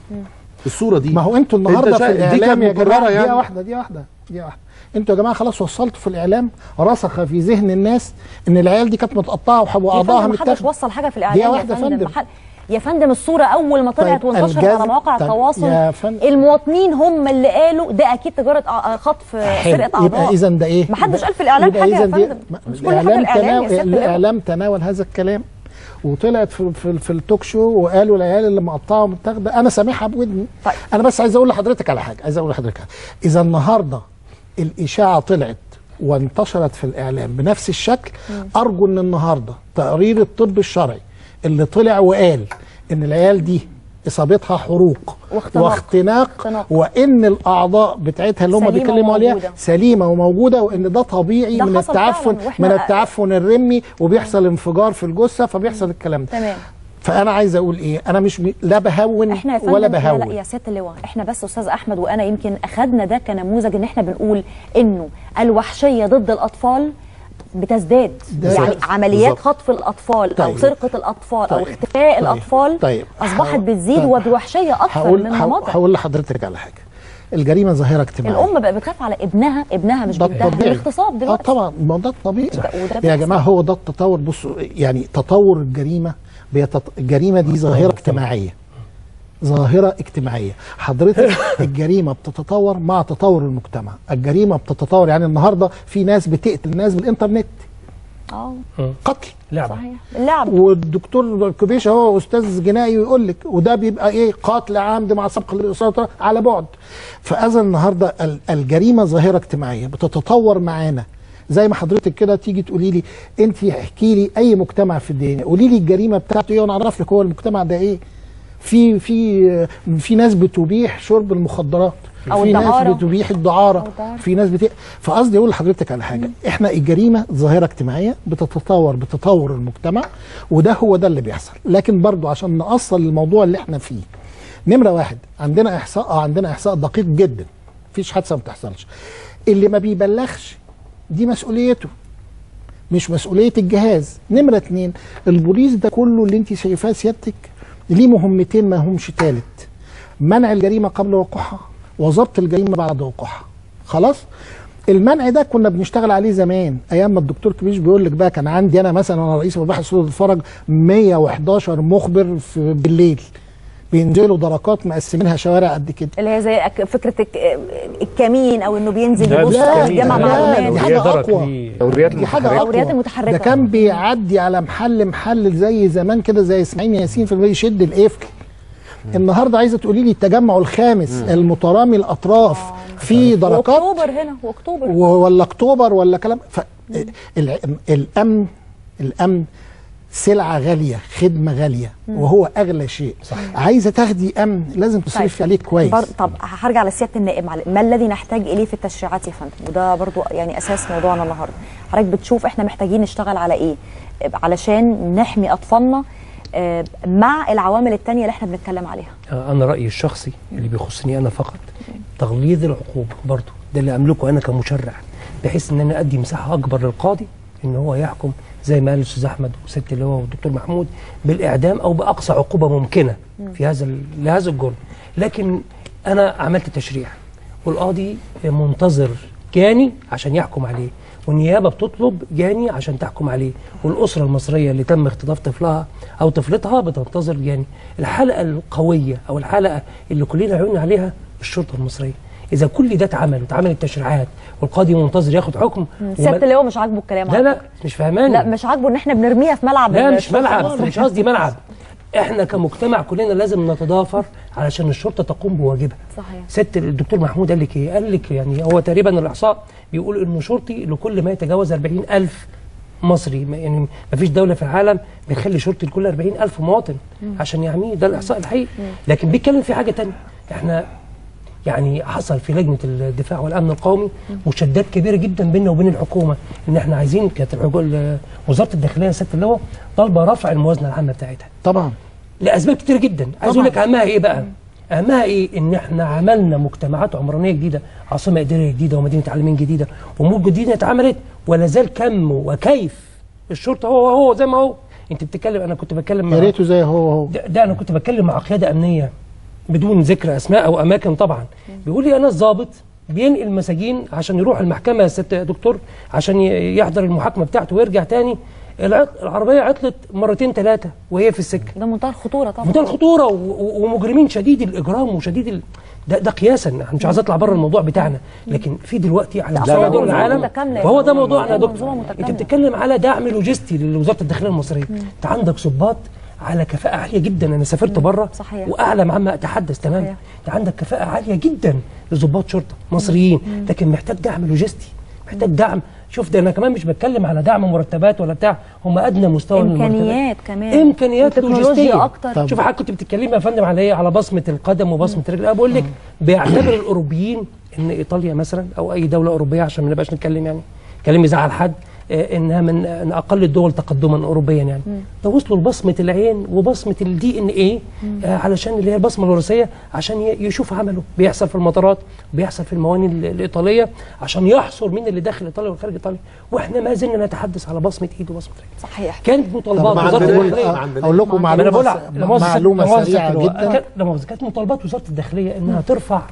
دي ما هو انتوا النهارده في الاعلام يا جماعه يعني. دي واحده انتوا يا جماعه خلاص وصلتوا في الاعلام، رسخ في ذهن الناس ان العيال دي كانت متقطعه واعضائها متاخده. ما حدش وصل حاجه في الاعلام دي واحده يا فندم. يا فندم الصوره اول ما طلعت وانتشرت على مواقع التواصل المواطنين هم اللي قالوا ده اكيد تجاره خطف سرقه اعضاء. يبقى اذا ده ايه؟ ما حدش قال في الاعلام حاجه يا فندم. الاعلام تناول هذا الكلام وطلعت في التوك شو وقالوا العيال اللي مقطعه ومتاخده. انا سامعها بودني. طيب. انا بس عايز اقول لحضرتك على حاجه، اذا النهارده الاشاعه طلعت وانتشرت في الاعلام بنفس الشكل، ارجو ان النهارده تقرير الطب الشرعي اللي طلع وقال ان العيال دي اصابتها حروق واختناق وان الاعضاء بتاعتها اللي هم بيتكلموا عليها سليمه وموجوده، وان ده طبيعي من التعفن الرمي وبيحصل انفجار في الجثه فبيحصل الكلام ده. تمام. فانا عايز اقول ايه؟ انا مش لا بهون ولا بهون. لا يا سياده اللواء، احنا بس استاذ احمد وانا يمكن اخذنا ده كنموذج ان احنا بنقول انه الوحشيه ضد الاطفال بتزداد. يعني عمليات خطف الاطفال او سرقه الاطفال او اختفاء الاطفال اصبحت بتزيد وبوحشيه اكثر من نمط. هقول لحضرتك على حاجه، الجريمه ظاهره اجتماعيه. الام بقى بتخاف على ابنها مش بنتها. الاغتصاب دلوقتي طبعا، ما ده الطبيعي يا جماعه، هو ده التطور. بصوا يعني تطور الجريمه الجريمه دي ظاهره اجتماعيه. حضرتك الجريمه بتتطور مع تطور المجتمع. الجريمه بتتطور، يعني النهارده في ناس بتقتل ناس بالانترنت. قتل لعبه صحيح. اللعب. والدكتور كبيش هو استاذ جنائي ويقول لك وده بيبقى ايه؟ قتل عمد مع سبق الاصابه على بعد. فاذا النهارده الجريمه ظاهره اجتماعيه بتتطور معانا. زي ما حضرتك كده تيجي تقولي لي انت احكي لي اي مجتمع في الدنيا، قولي لي الجريمه بتاعته ايه وانا اعرف لك هو المجتمع ده ايه. في ناس بتبيح شرب المخدرات، في ناس بتبيح الدعاره، في ناس فقصدي اقول لحضرتك على حاجه، احنا الجريمه ظاهره اجتماعيه بتتطور بتطور المجتمع، وده هو ده اللي بيحصل. لكن برضو عشان نأصل للموضوع اللي احنا فيه، نمره واحد عندنا احصاء دقيق جدا، مفيش حادثه ما بتحصلش. اللي ما بيبلغش دي مسؤوليته مش مسؤوليه الجهاز. نمره اتنين، البوليس ده كله اللي انت شايفاه سيادتك ليه مهمتين ما همش تالت: منع الجريمه قبل وقوعها وضبط الجريمه بعد وقوعها. خلاص؟ المنع ده كنا بنشتغل عليه زمان ايام ما الدكتور كبيش بيقول لك بقى كان عندي انا مثلا وانا رئيس مباحث سلطه الفرج 111 مخبر بالليل بينزلوا دركات مقسمينها شوارع قد كده، اللي هي زي فكره الكمين او انه بينزل يبص يجمع معلومات. دي حاجه اقوى، دي حاجه المتحركه. ده كان بيعدي على محل زي زمان كده زي اسماعيل ياسين في يشد القفل. النهارده عايزه تقولي لي التجمع الخامس المترامي الاطراف في دركات، واكتوبر هنا واكتوبر ولا اكتوبر ولا كلام. الامن سلعه غاليه، خدمه غاليه، وهو اغلى شيء. صحيح. عايزه تاخدي امن لازم تصرفي عليه كويس. طب هرجع لسياده النائب، ما الذي نحتاج اليه في التشريعات يا فندم؟ وده برضو يعني اساس موضوعنا النهارده. حضرتك بتشوف احنا محتاجين نشتغل على ايه علشان نحمي اطفالنا مع العوامل الثانيه اللي احنا بنتكلم عليها؟ انا رايي الشخصي اللي بيخصني انا فقط تغليظ العقوبه، برضو ده اللي املكه انا كمشرع، بحيث ان انا ادي مساحه اكبر للقاضي ان هو يحكم زي ما قال الاستاذ احمد وست اللواء والدكتور محمود بالاعدام او باقصى عقوبه ممكنه في لهذا الجرم. لكن انا عملت تشريع والقاضي منتظر كاني عشان يحكم عليه، والنيابه بتطلب جاني عشان تحكم عليه، والاسره المصريه اللي تم اختطاف طفلها او طفلتها بتنتظر جاني. الحلقه القويه او الحلقه اللي كلنا عيوننا عليها الشرطه المصريه. اذا كل ده اتعملت التشريعات والقاضي منتظر ياخد حكم، سياده اللواء مش عاجبه الكلام؟ لا مش فاهماني. لا مش عاجبه ان احنا بنرميها في ملعب. لا مش ملعب، مش قصدي ملعب. احنا كمجتمع كلنا لازم نتضافر علشان الشرطه تقوم بواجبها. صحيح. ست الدكتور محمود قال لك ايه؟ قال لك يعني هو تقريبا الاحصاء بيقول انه شرطي لكل ما يتجاوز 40,000 مصري، يعني ما فيش دوله في العالم بيخلي شرطي لكل 40,000 مواطن عشان يحميه، ده الاحصاء الحقيقي. لكن بيتكلم في حاجه ثانيه، احنا يعني حصل في لجنه الدفاع والامن القومي مشادات كبيره جدا بيننا وبين الحكومه، ان احنا عايزين، كانت وزاره الداخليه يا سياده اللواء طالبه رفع الموازنه العامه بتاعتها. طبعا لاسباب كتير جدا. عايز اقول لك اهمها ايه بقى؟ اهمها ايه؟ ان احنا عملنا مجتمعات عمرانيه جديده، عاصمه اداريه جديده ومدينه تعليمين جديده وامور جديده اتعملت، ولا زال كم وكيف الشرطه هو زي ما هو. انت بتتكلم، انا كنت بتكلم يا ريته زي هو ده انا كنت بتكلم مع قياده امنيه بدون ذكر اسماء او اماكن طبعا، بيقول لي انا الضابط بينقل مساجين عشان يروح المحكمه يا ست دكتور عشان يحضر المحاكمه بتاعته ويرجع تاني، العربيه عطلت مرتين ثلاثه وهي في السكه. ده منتهى الخطوره طبعا، منتهى الخطوره ومجرمين شديد الاجرام وشديد ده قياسا. انا مش عايز اطلع بره الموضوع بتاعنا، لكن في دلوقتي على مستوى دول العالم، وهو ده موضوعنا يا دكتور. انت بتتكلم على دعم لوجستي لوزاره الداخليه المصريه. انت عندك ضباط على كفاءه عاليه جدا. انا سافرت بره واعلم عما اتحدث تماما. انت عندك كفاءه عاليه جدا لضباط شرطه مصريين، لكن محتاج دعم لوجستي، محتاج دعم. شوف ده انا كمان مش بتكلم على دعم مرتبات ولا بتاع، هم ادنى مستوى من امكانيات كمان، امكانيات لوجستيه اكتر. شوف حضرتك كنت بتتكلمي يا فندم على ايه؟ على بصمه القدم وبصمه الرجل. انا بقول لك بيعتبر الاوروبيين ان ايطاليا مثلا او اي دوله اوروبيه، عشان ما نبقاش نتكلم يعني كلام يزعل حد، انها من اقل الدول تقدما اوروبيا يعني. ده وصلوا لبصمه العين وبصمه الدي ان ايه علشان اللي هي البصمه الوراثيه، عشان يشوف عمله بيحصل في المطارات، بيحصل في الموانئ الايطاليه، عشان يحصر مين اللي داخل ايطاليا وخارج ايطاليا. واحنا ما زلنا نتحدث على بصمه ايد وبصمه رجل. صحيح. كانت مطالبات وزاره الداخليه، اقول لكم معلومه سريعه جدا. كانت مطالبات وزاره الداخليه انها ترفع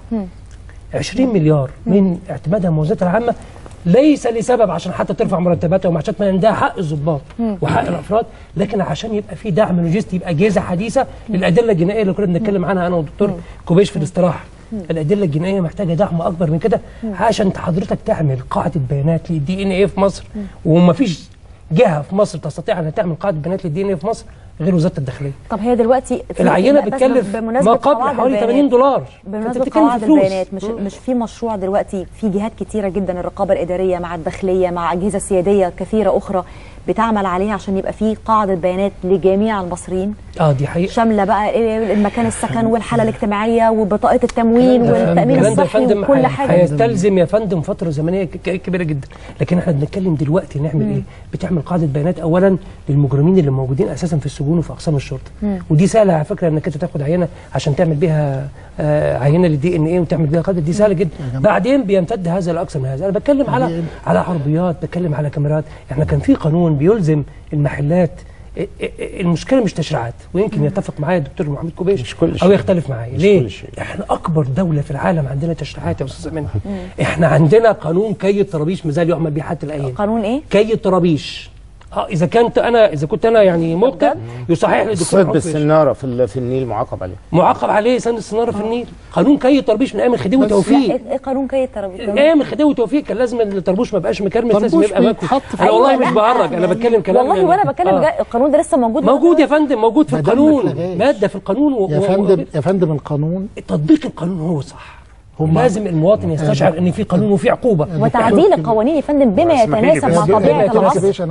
20 مليار من اعتمادها موازنتها العامه، ليس لسبب عشان حتى ترفع مرتباتها ومعاشات، ما ده حق الضباط وحق الافراد، لكن عشان يبقى في دعم لوجستي، يبقى اجهزه حديثه للادله الجنائيه اللي كنا بنتكلم عنها انا والدكتور كوبيش في الاستراحه. الادله الجنائيه محتاجه دعم اكبر من كده عشان حضرتك تعمل قاعده بيانات للدي ان ايه في مصر، ومفيش جهه في مصر تستطيع ان تعمل قاعده بيانات للدي ان ايه في مصر غير وزاره الداخليه. طب هي دلوقتي العينه بتكلف ما قبل حوالي $80. بمناسبه قواعد البيانات، مش في مشروع دلوقتي في جهات كتيره جدا، الرقابه الاداريه مع الداخليه مع اجهزه سياديه كثيره اخرى بتعمل عليها عشان يبقى في قاعده بيانات لجميع المصريين؟ دي حقيقه شامله بقى المكان السكن والحاله الاجتماعيه وبطاقه التموين والتامين الصحي وكل حاجه. هيستلزم يا فندم فتره زمنيه كبيره جدا، لكن احنا بنتكلم دلوقتي نعمل ايه؟ بتعمل قاعده بيانات اولا للمجرمين اللي موجودين اساسا في السجون وفي اقسام الشرطه، ودي سهله على فكره انك انت تاخد عينه عشان تعمل بيها عينه للدي ان ايه وتعمل بيها قاعده، دي سهله جدا. بعدين بيمتد هذا لاقصى من هذا. انا بتكلم على عربيات، بتكلم على كاميرات. احنا كان في قانون بيلزم المحلات. المشكله مش تشريعات، ويمكن يتفق معايا الدكتور محمود كوبيش او يختلف معايا. ليه؟ احنا اكبر دوله في العالم عندنا تشريعات يا استاذ امين. احنا عندنا قانون كي الطرابيش مازال يعمل بيه حتى الان. قانون ايه؟ كي الطرابيش. اذا كنت انا يعني مبتدئ يصحح لي الدكتور صيد بالسناره في النيل معاقب عليه سن السناره في النيل. قانون كي الطرابيش من ايام الخديوي توفيق. ايه قانون كي الطرابيش؟ ايام الخديوي توفيق كان لازم الطربوش ما يبقاش مكرمس، لازم يبقى ماكل. انا والله مش بهرج، انا بتكلم كلام والله، وانا بتكلم القانون ده لسه موجود يا فندم، موجود في القانون، ماده في القانون. يا فندم القانون، تطبيق القانون هو صح. لازم المواطن يستشعر ان في قانون وفي عقوبه، وتعديل القوانين يا فندم بما يتناسب مع طبيعه العصر.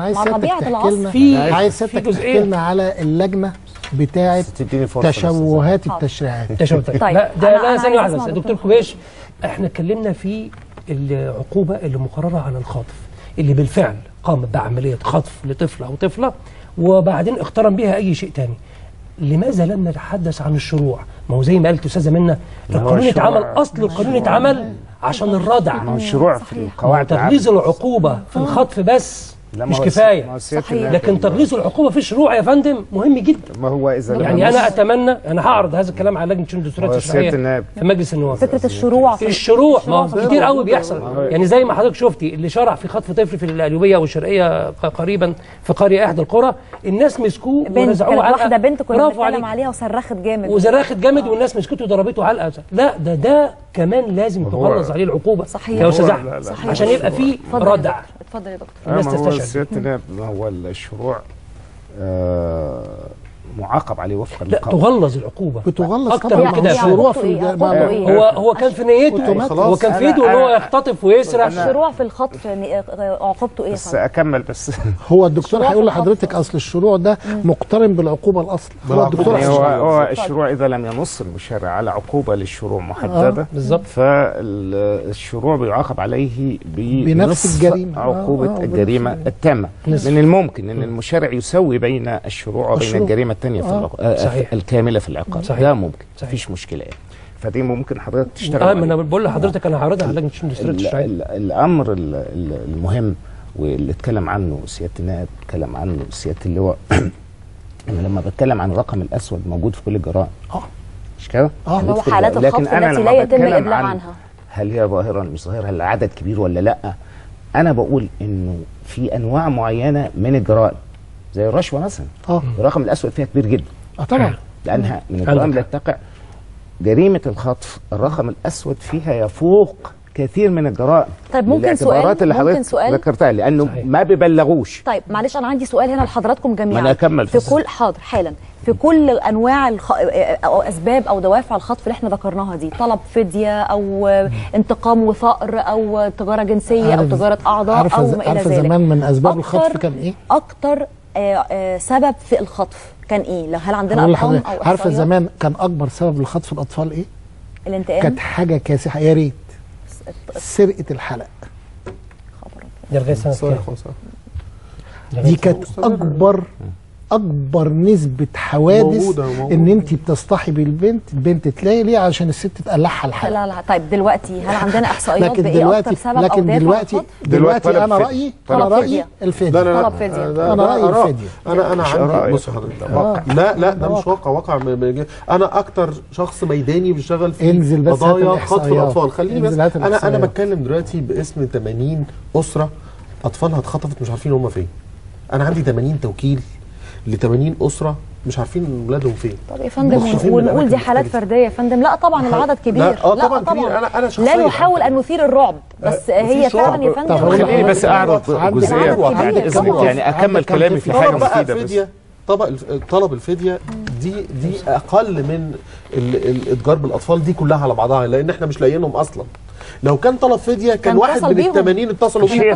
عايز سيادتك تحكي لنا على اللجنه بتاعه تشوهات التشريعات. طيب لا ثانيه واحده بس دكتور كوبيش، احنا اتكلمنا في العقوبه اللي مقرره على الخاطف اللي بالفعل قام بعمليه خطف لطفل او طفله وبعدين اقترن بها اي شيء تاني. لماذا لم نتحدث عن الشروع؟ ما هو زي ما قالت استاذه منى، القانون اتعمل، اصل القانون اتعمل عشان الردع. ما هو الشروع في القواعد تغليظ العقوبه في الخطف بس مش كفايه، لكن تغليظ العقوبه في الشروع يا فندم مهم جدا. ما هو اذا يعني انا اتمنى، انا هعرض هذا الكلام على لجنه شؤون الدستوريه التشريعيه في مجلس النواب. فكره الشروع ما هو كتير قوي بيحصل، يعني زي ما حضرتك شفتي اللي شرع في خطف طفل في القليوبيه والشرقيه قريبا في قريه احدى القرى، الناس مسكوه ونزعوه علقه. واحده بنت كنا بنتكلم عليها وصرخت جامد والناس مسكته وضربته علقه. لا ده كمان لازم تغلظ عليه العقوبه. صحيح يا استاذ احمد، عشان يبقى في ردع. اتفضل يا دكتور. الناس تستشعر. ما هو الشروع معاقب عليه وفقا لا تغلظ العقوبه، بتغلظ اكتر من كده. الشروع هو كان في نيته، هو كان في ايده ان هو يختطف ويسرق. الشروع في الخطف عقوبته ايه؟ بس اكمل بس. هو الدكتور هيقول لحضرتك اصل الشروع ده مقترن بالعقوبه الاصل. هو الدكتور هو الشروع اذا لم ينص المشرع على عقوبه للشروع محدده بالظبط، فالشروع بيعاقب عليه بنفس الجريمه، عقوبه الجريمه التامه. من الممكن ان المشرع يسوي بين الشروع وبين الجريمه الثانيه في الكامله في العقاب. ده ممكن، مفيش مشكله يعني. فدي ممكن حضرتك تشتغل. ما انا بقول لحضرتك انا هعرضها على لجنه شؤون الدستوريه التشريعيه. الامر المهم واللي اتكلم عنه سياده النائب، اتكلم عنه سياده اللواء انا لما بتكلم عن الرقم الاسود موجود في كل الجرائم مش كده؟ اللي هو حالات الخطف التي لا يتم الابلاغ عنها. هل هي ظاهره مش ظاهره؟ هل العدد كبير ولا لا؟ انا بقول انه في انواع معينه من الجرائم زي الرشوه مثلا الرقم الاسود فيها كبير جدا. طبعا لانها من الجرائم اللي تقع. جريمه الخطف الرقم الاسود فيها يفوق كثير من الجرائم. طيب ممكن سؤال اللي حضرتك ذكرتها لانه صحيح. ما بيبلغوش. طيب معلش انا عندي سؤال هنا لحضراتكم جميعا. ما انا اكمل في كل حاضر حالا في كل انواع او اسباب او دوافع الخطف اللي احنا ذكرناها دي، طلب فديه او انتقام وثأر او تجاره جنسيه او تجاره اعضاء او ما الى ذلك. زمان من اسباب الخطف كان ايه؟ اكتر سبب في الخطف كان ايه؟ هل عندنا ارقام او احصائيات؟ عارفه زمان كان اكبر سبب لخطف الاطفال ايه؟ الانتقام. كانت حاجه كاسحه يا ريت سرقه الحلق. دي لغايه سنه دي كانت اكبر نسبه حوادث ان انت بتصطحبي البنت تلاقي ليه عشان الست تقلعها الحلق. لا طيب دلوقتي هل عندنا احصائيات بايه اكتر سبب او دافع؟ دلوقتي انا رايي الفديه. طلب فديه. انا رايي الفديه. انا عندي بص حضرتك لا ده مش واقع انا اكتر شخص ميداني بيشتغل في قضايا خطف الاطفال. خليني بس انا بتكلم دلوقتي باسم 80 اسره اطفالها اتخطفت مش عارفين هم فين. انا عندي 80 توكيل ل 80 اسره مش عارفين ولادهم فين. طب يا فندم ونقول دي حالات فرديه يا فندم؟ لا طبعا العدد كبير. لا طبعا كبير. انا شخصيا لا نحاول ان نثير الرعب بس هي فعلا يا فندم. خليني بس اعرض جزئيه بعد اذنك يعني اكمل كلامي في حاجه مفيده بس. طلب الفديه دي اقل من الاتجار بالاطفال دي كلها على بعضها لان احنا مش لاقيينهم اصلا. لو كان طلب فديه كان واحد من ال 80 اتصلوا بيه.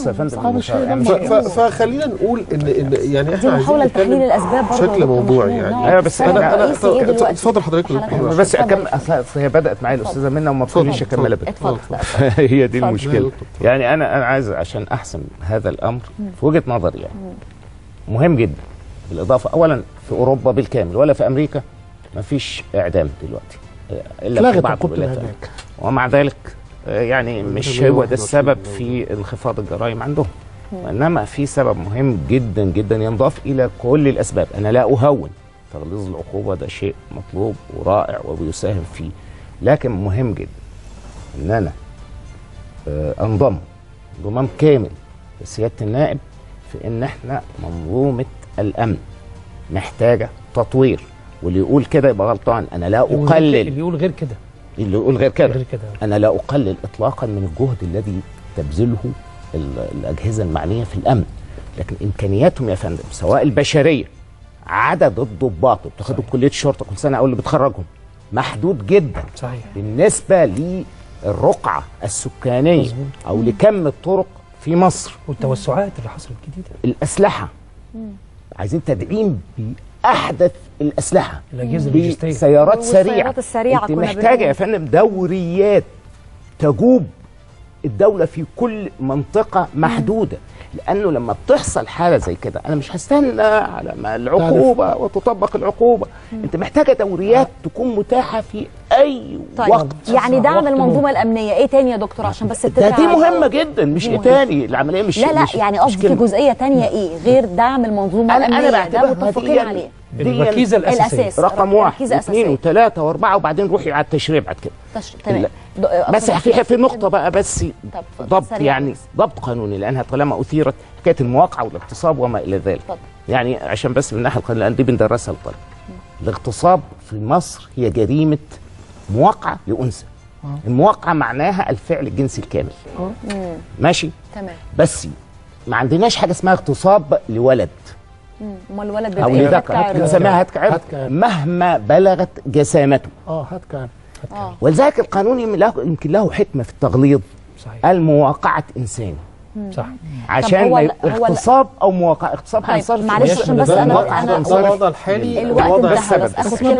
فخلينا نقول ان يعني احنا عايزين نتكلم الاسباب بشكل موضوعي يعني. ايوه بس انا اتفضل حضرتك. بس اكمل. هي بدات معايا الاستاذه منى وما تخليش اكملها. هي دي المشكله. يعني انا عايز عشان احسم هذا الامر في وجهه نظري يعني مهم جدا. بالاضافه اولا في اوروبا بالكامل ولا في امريكا ما فيش اعدام دلوقتي الا في بعض الولايات، ومع ذلك يعني مش هو ده السبب في انخفاض الجرائم عندهم، وانما في سبب مهم جدا جدا ينضاف الى كل الاسباب. انا لا اهون تغليظ العقوبه، ده شيء مطلوب ورائع وبيساهم فيه، لكن مهم جدا ان انا انضم انضمام كامل لسياده النائب في ان احنا منظومه الامن محتاجه تطوير. واللي يقول كده يبقى غلطان. انا لا اقلل اللي يقول غير كده انا لا اقلل اطلاقا من الجهد الذي تبذله الاجهزه المعنيه في الامن، لكن امكانياتهم يا فندم سواء البشريه، عدد الضباط اللي بتاخدوا كليه الشرطه كل سنه او اللي بتخرجهم محدود جدا. صحيح. بالنسبه للرقعه السكانيه او لكم الطرق في مصر والتوسعات اللي حصلت جديده. الاسلحه عايزين تدعيم باحدث الاسلحه، الاجهزه اللوجستيه، سيارات سريعه. انت محتاجه يا فندم دوريات تجوب الدوله في كل منطقه محدوده، لانه لما بتحصل حاله زي كده انا مش هستنى على ما العقوبه وتطبق العقوبه. انت محتاجه دوريات تكون متاحه في اي طيب. وقت. يعني دعم المنظومه الامنيه ايه تاني يا دكتور عشان بس دي مهمه جدا، مش ايه تاني العمليه مش لا مش يعني قصدي في جزئيه تانيه ايه غير دعم المنظومه الامنيه؟ ده متفقين عليه. الركيزه الاساس رقم 1 و2 و3 و4 وبعدين روحي على التشريع بعد كده. تمام. بس في نقطه بقى بس ضبط، يعني ضبط قانوني، لانها طالما اثيرت حكايه المواقعه والاغتصاب وما الى ذلك. يعني عشان بس من الناحيه القانونيه، لان دي بندرسها للطلبه. الاغتصاب في مصر هي جريمه مواقعه لانثى. المواقعه معناها الفعل الجنسي الكامل. ماشي؟ تمام. بس ما عندناش حاجه اسمها اغتصاب لولد. امال الولد او لذكر، بنسميها هتك عرض مهما بلغت جسامته. هتك عرض. ولذلك القانون يمكن له حكمه في التغليظ. صحيح. المواقعه انسان. صح. عشان ما اغتصاب او مواقعه، اغتصاب هينصرف. معلش عشان بس انا ده الوضع الحالي. الوضع السبب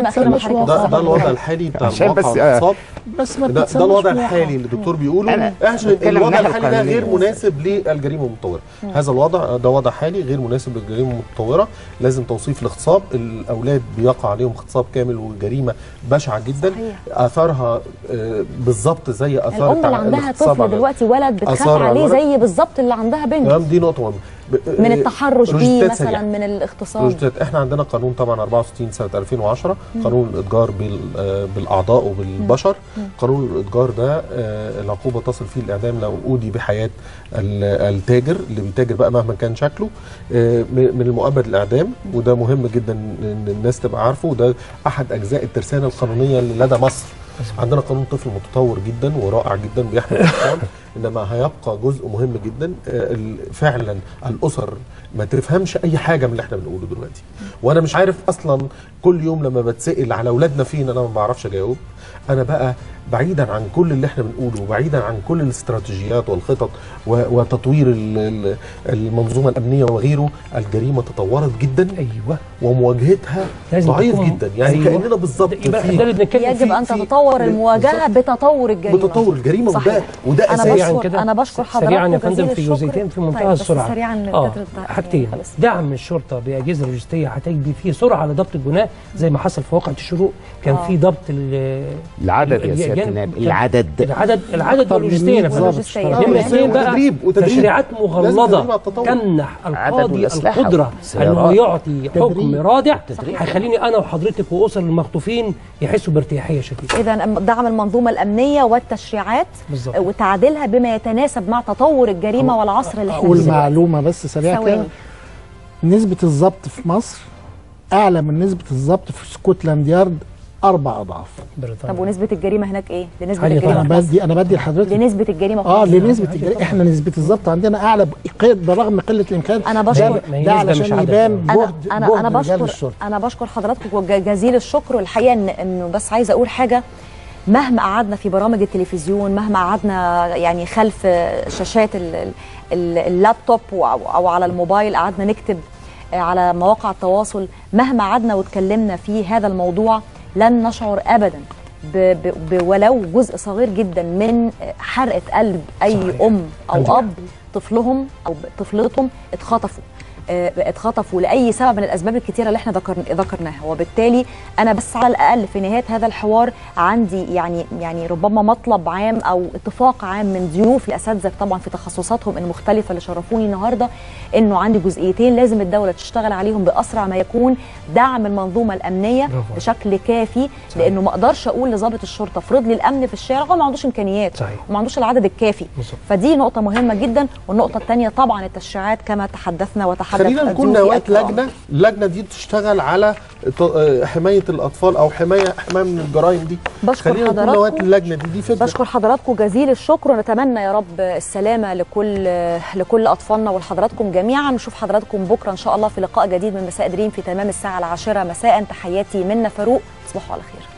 ده الوضع الحالي بتاع المواقعه والاغتصاب. ده الوضع الحالي اللي الدكتور بيقوله. الوضع الحالي ده غير مناسب للجريمه المتطوره. هذا الوضع ده وضع حالي غير مناسب للجريمه المتطوره. لازم توصيف الاغتصاب. الاولاد بيقع عليهم اغتصاب كامل وجريمه بشعه جدا. اثارها بالظبط زي اثار الام اللي عندها طفل دلوقتي ولد بتخاف عليه زي بالظبط اللي عندها بنت. دي نقطه مهمه. من التحرش بيه مثلا، من الاغتصاب. احنا عندنا قانون طبعا 64 سنه 2010 قانون الاتجار بالاعضاء وبالبشر. قانون الاتجار ده العقوبه تصل فيه الاعدام لو اودي بحياه التاجر اللي بيتاجر بقى مهما كان شكله، من المؤبد الاعدام. وده مهم جدا ان الناس تبقى عارفه، وده احد اجزاء الترسانه القانونيه اللي لدى مصر. عندنا قانون طفل متطور جدا ورائع جدا بيحمي الاطفال، انما هيبقى جزء مهم جدا. فعلا الاسر ما تفهمش اي حاجه من اللي احنا بنقوله دلوقتي. وانا مش عارف اصلا، كل يوم لما بتسال على اولادنا فين انا ما بعرفش اجاوب. انا بقى بعيدا عن كل اللي احنا بنقوله، وبعيدا عن كل الاستراتيجيات والخطط وتطوير المنظومه الامنيه وغيره، الجريمه تطورت جدا. ايوه. ومواجهتها ضعيف جدا. يعني كاننا بالظبط يجب ان تتطور المواجهه بتطور الجريمه. بتطور الجريمه. وده اساسي. انا بشكر حضرتك سريعا يا فندم في جزئيتين في منتهى السرعه. سريعا حاجتين. دعم الشرطه باجهزه لوجستيه هتجدي فيه سرعه لضبط الجناه زي ما حصل في واقعه الشروق. كان في ضبط العدد يا سياده النائب. العدد واللوجستيه. نمرة 2 بقى تشريعات مغلظه تمنح القاضي القدره ان هو يعطي حكم رادع هيخليني انا وحضرتك واسر المخطوفين يحسوا بارتياحيه شديده. اذا دعم المنظومه الامنيه والتشريعات وتعديلها بما يتناسب مع تطور الجريمه والعصر اللي احنا والمعلومه بس سريعه كده، نسبه الضبط في مصر اعلى من نسبه الضبط في سكوتلاند يارد 4 أضعاف. طب ونسبة الجريمة هناك ايه؟ لنسبة الجريمة انا بدي لحضرتك لنسبة الجريمة لنسبة الجريمة. احنا نسبة الضبط عندنا اعلى برغم قلة الامكان. انا بشكر ده علشان يبان انا بشكر حضراتكم جزيل الشكر. والحقيقة انه بس عايزة اقول حاجة، مهما قعدنا في برامج التلفزيون، مهما قعدنا يعني خلف شاشات اللابتوب او على الموبايل، قعدنا نكتب على مواقع التواصل، مهما قعدنا واتكلمنا في هذا الموضوع، لن نشعر ابدا ولو جزء صغير جدا من حرقه قلب اي ام او اب طفلهم او طفلتهم اتخطفوا لاي سبب من الاسباب الكثيره اللي احنا ذكرناها. وبالتالي انا بس على الاقل في نهايه هذا الحوار عندي يعني ربما مطلب عام او اتفاق عام من ضيوف الاساتذه طبعا في تخصصاتهم المختلفه اللي شرفوني النهارده، انه عندي جزئيتين لازم الدوله تشتغل عليهم باسرع ما يكون: دعم المنظومه الامنيه بشكل كافي، لانه ما اقدرش اقول لضابط الشرطه افرض لي الامن في الشارع هو ما عندوش امكانيات وما عندوش العدد الكافي. فدي نقطه مهمه جدا. والنقطه الثانيه طبعا التشريعات كما تحدثنا وتحدث. خلينا نكون نواة اللجنه دي تشتغل على حمايه الاطفال او حمايه من الجرائم دي. خلينا نكون نواة اللجنه دي فكره. بشكر حضراتكم جزيل الشكر، ونتمنى يا رب السلامه لكل اطفالنا ولحضراتكم جميعا. نشوف حضراتكم بكره ان شاء الله في لقاء جديد من مساء دريم في تمام الساعه 10 مساء. تحياتي منا فاروق، تصبحوا على خير.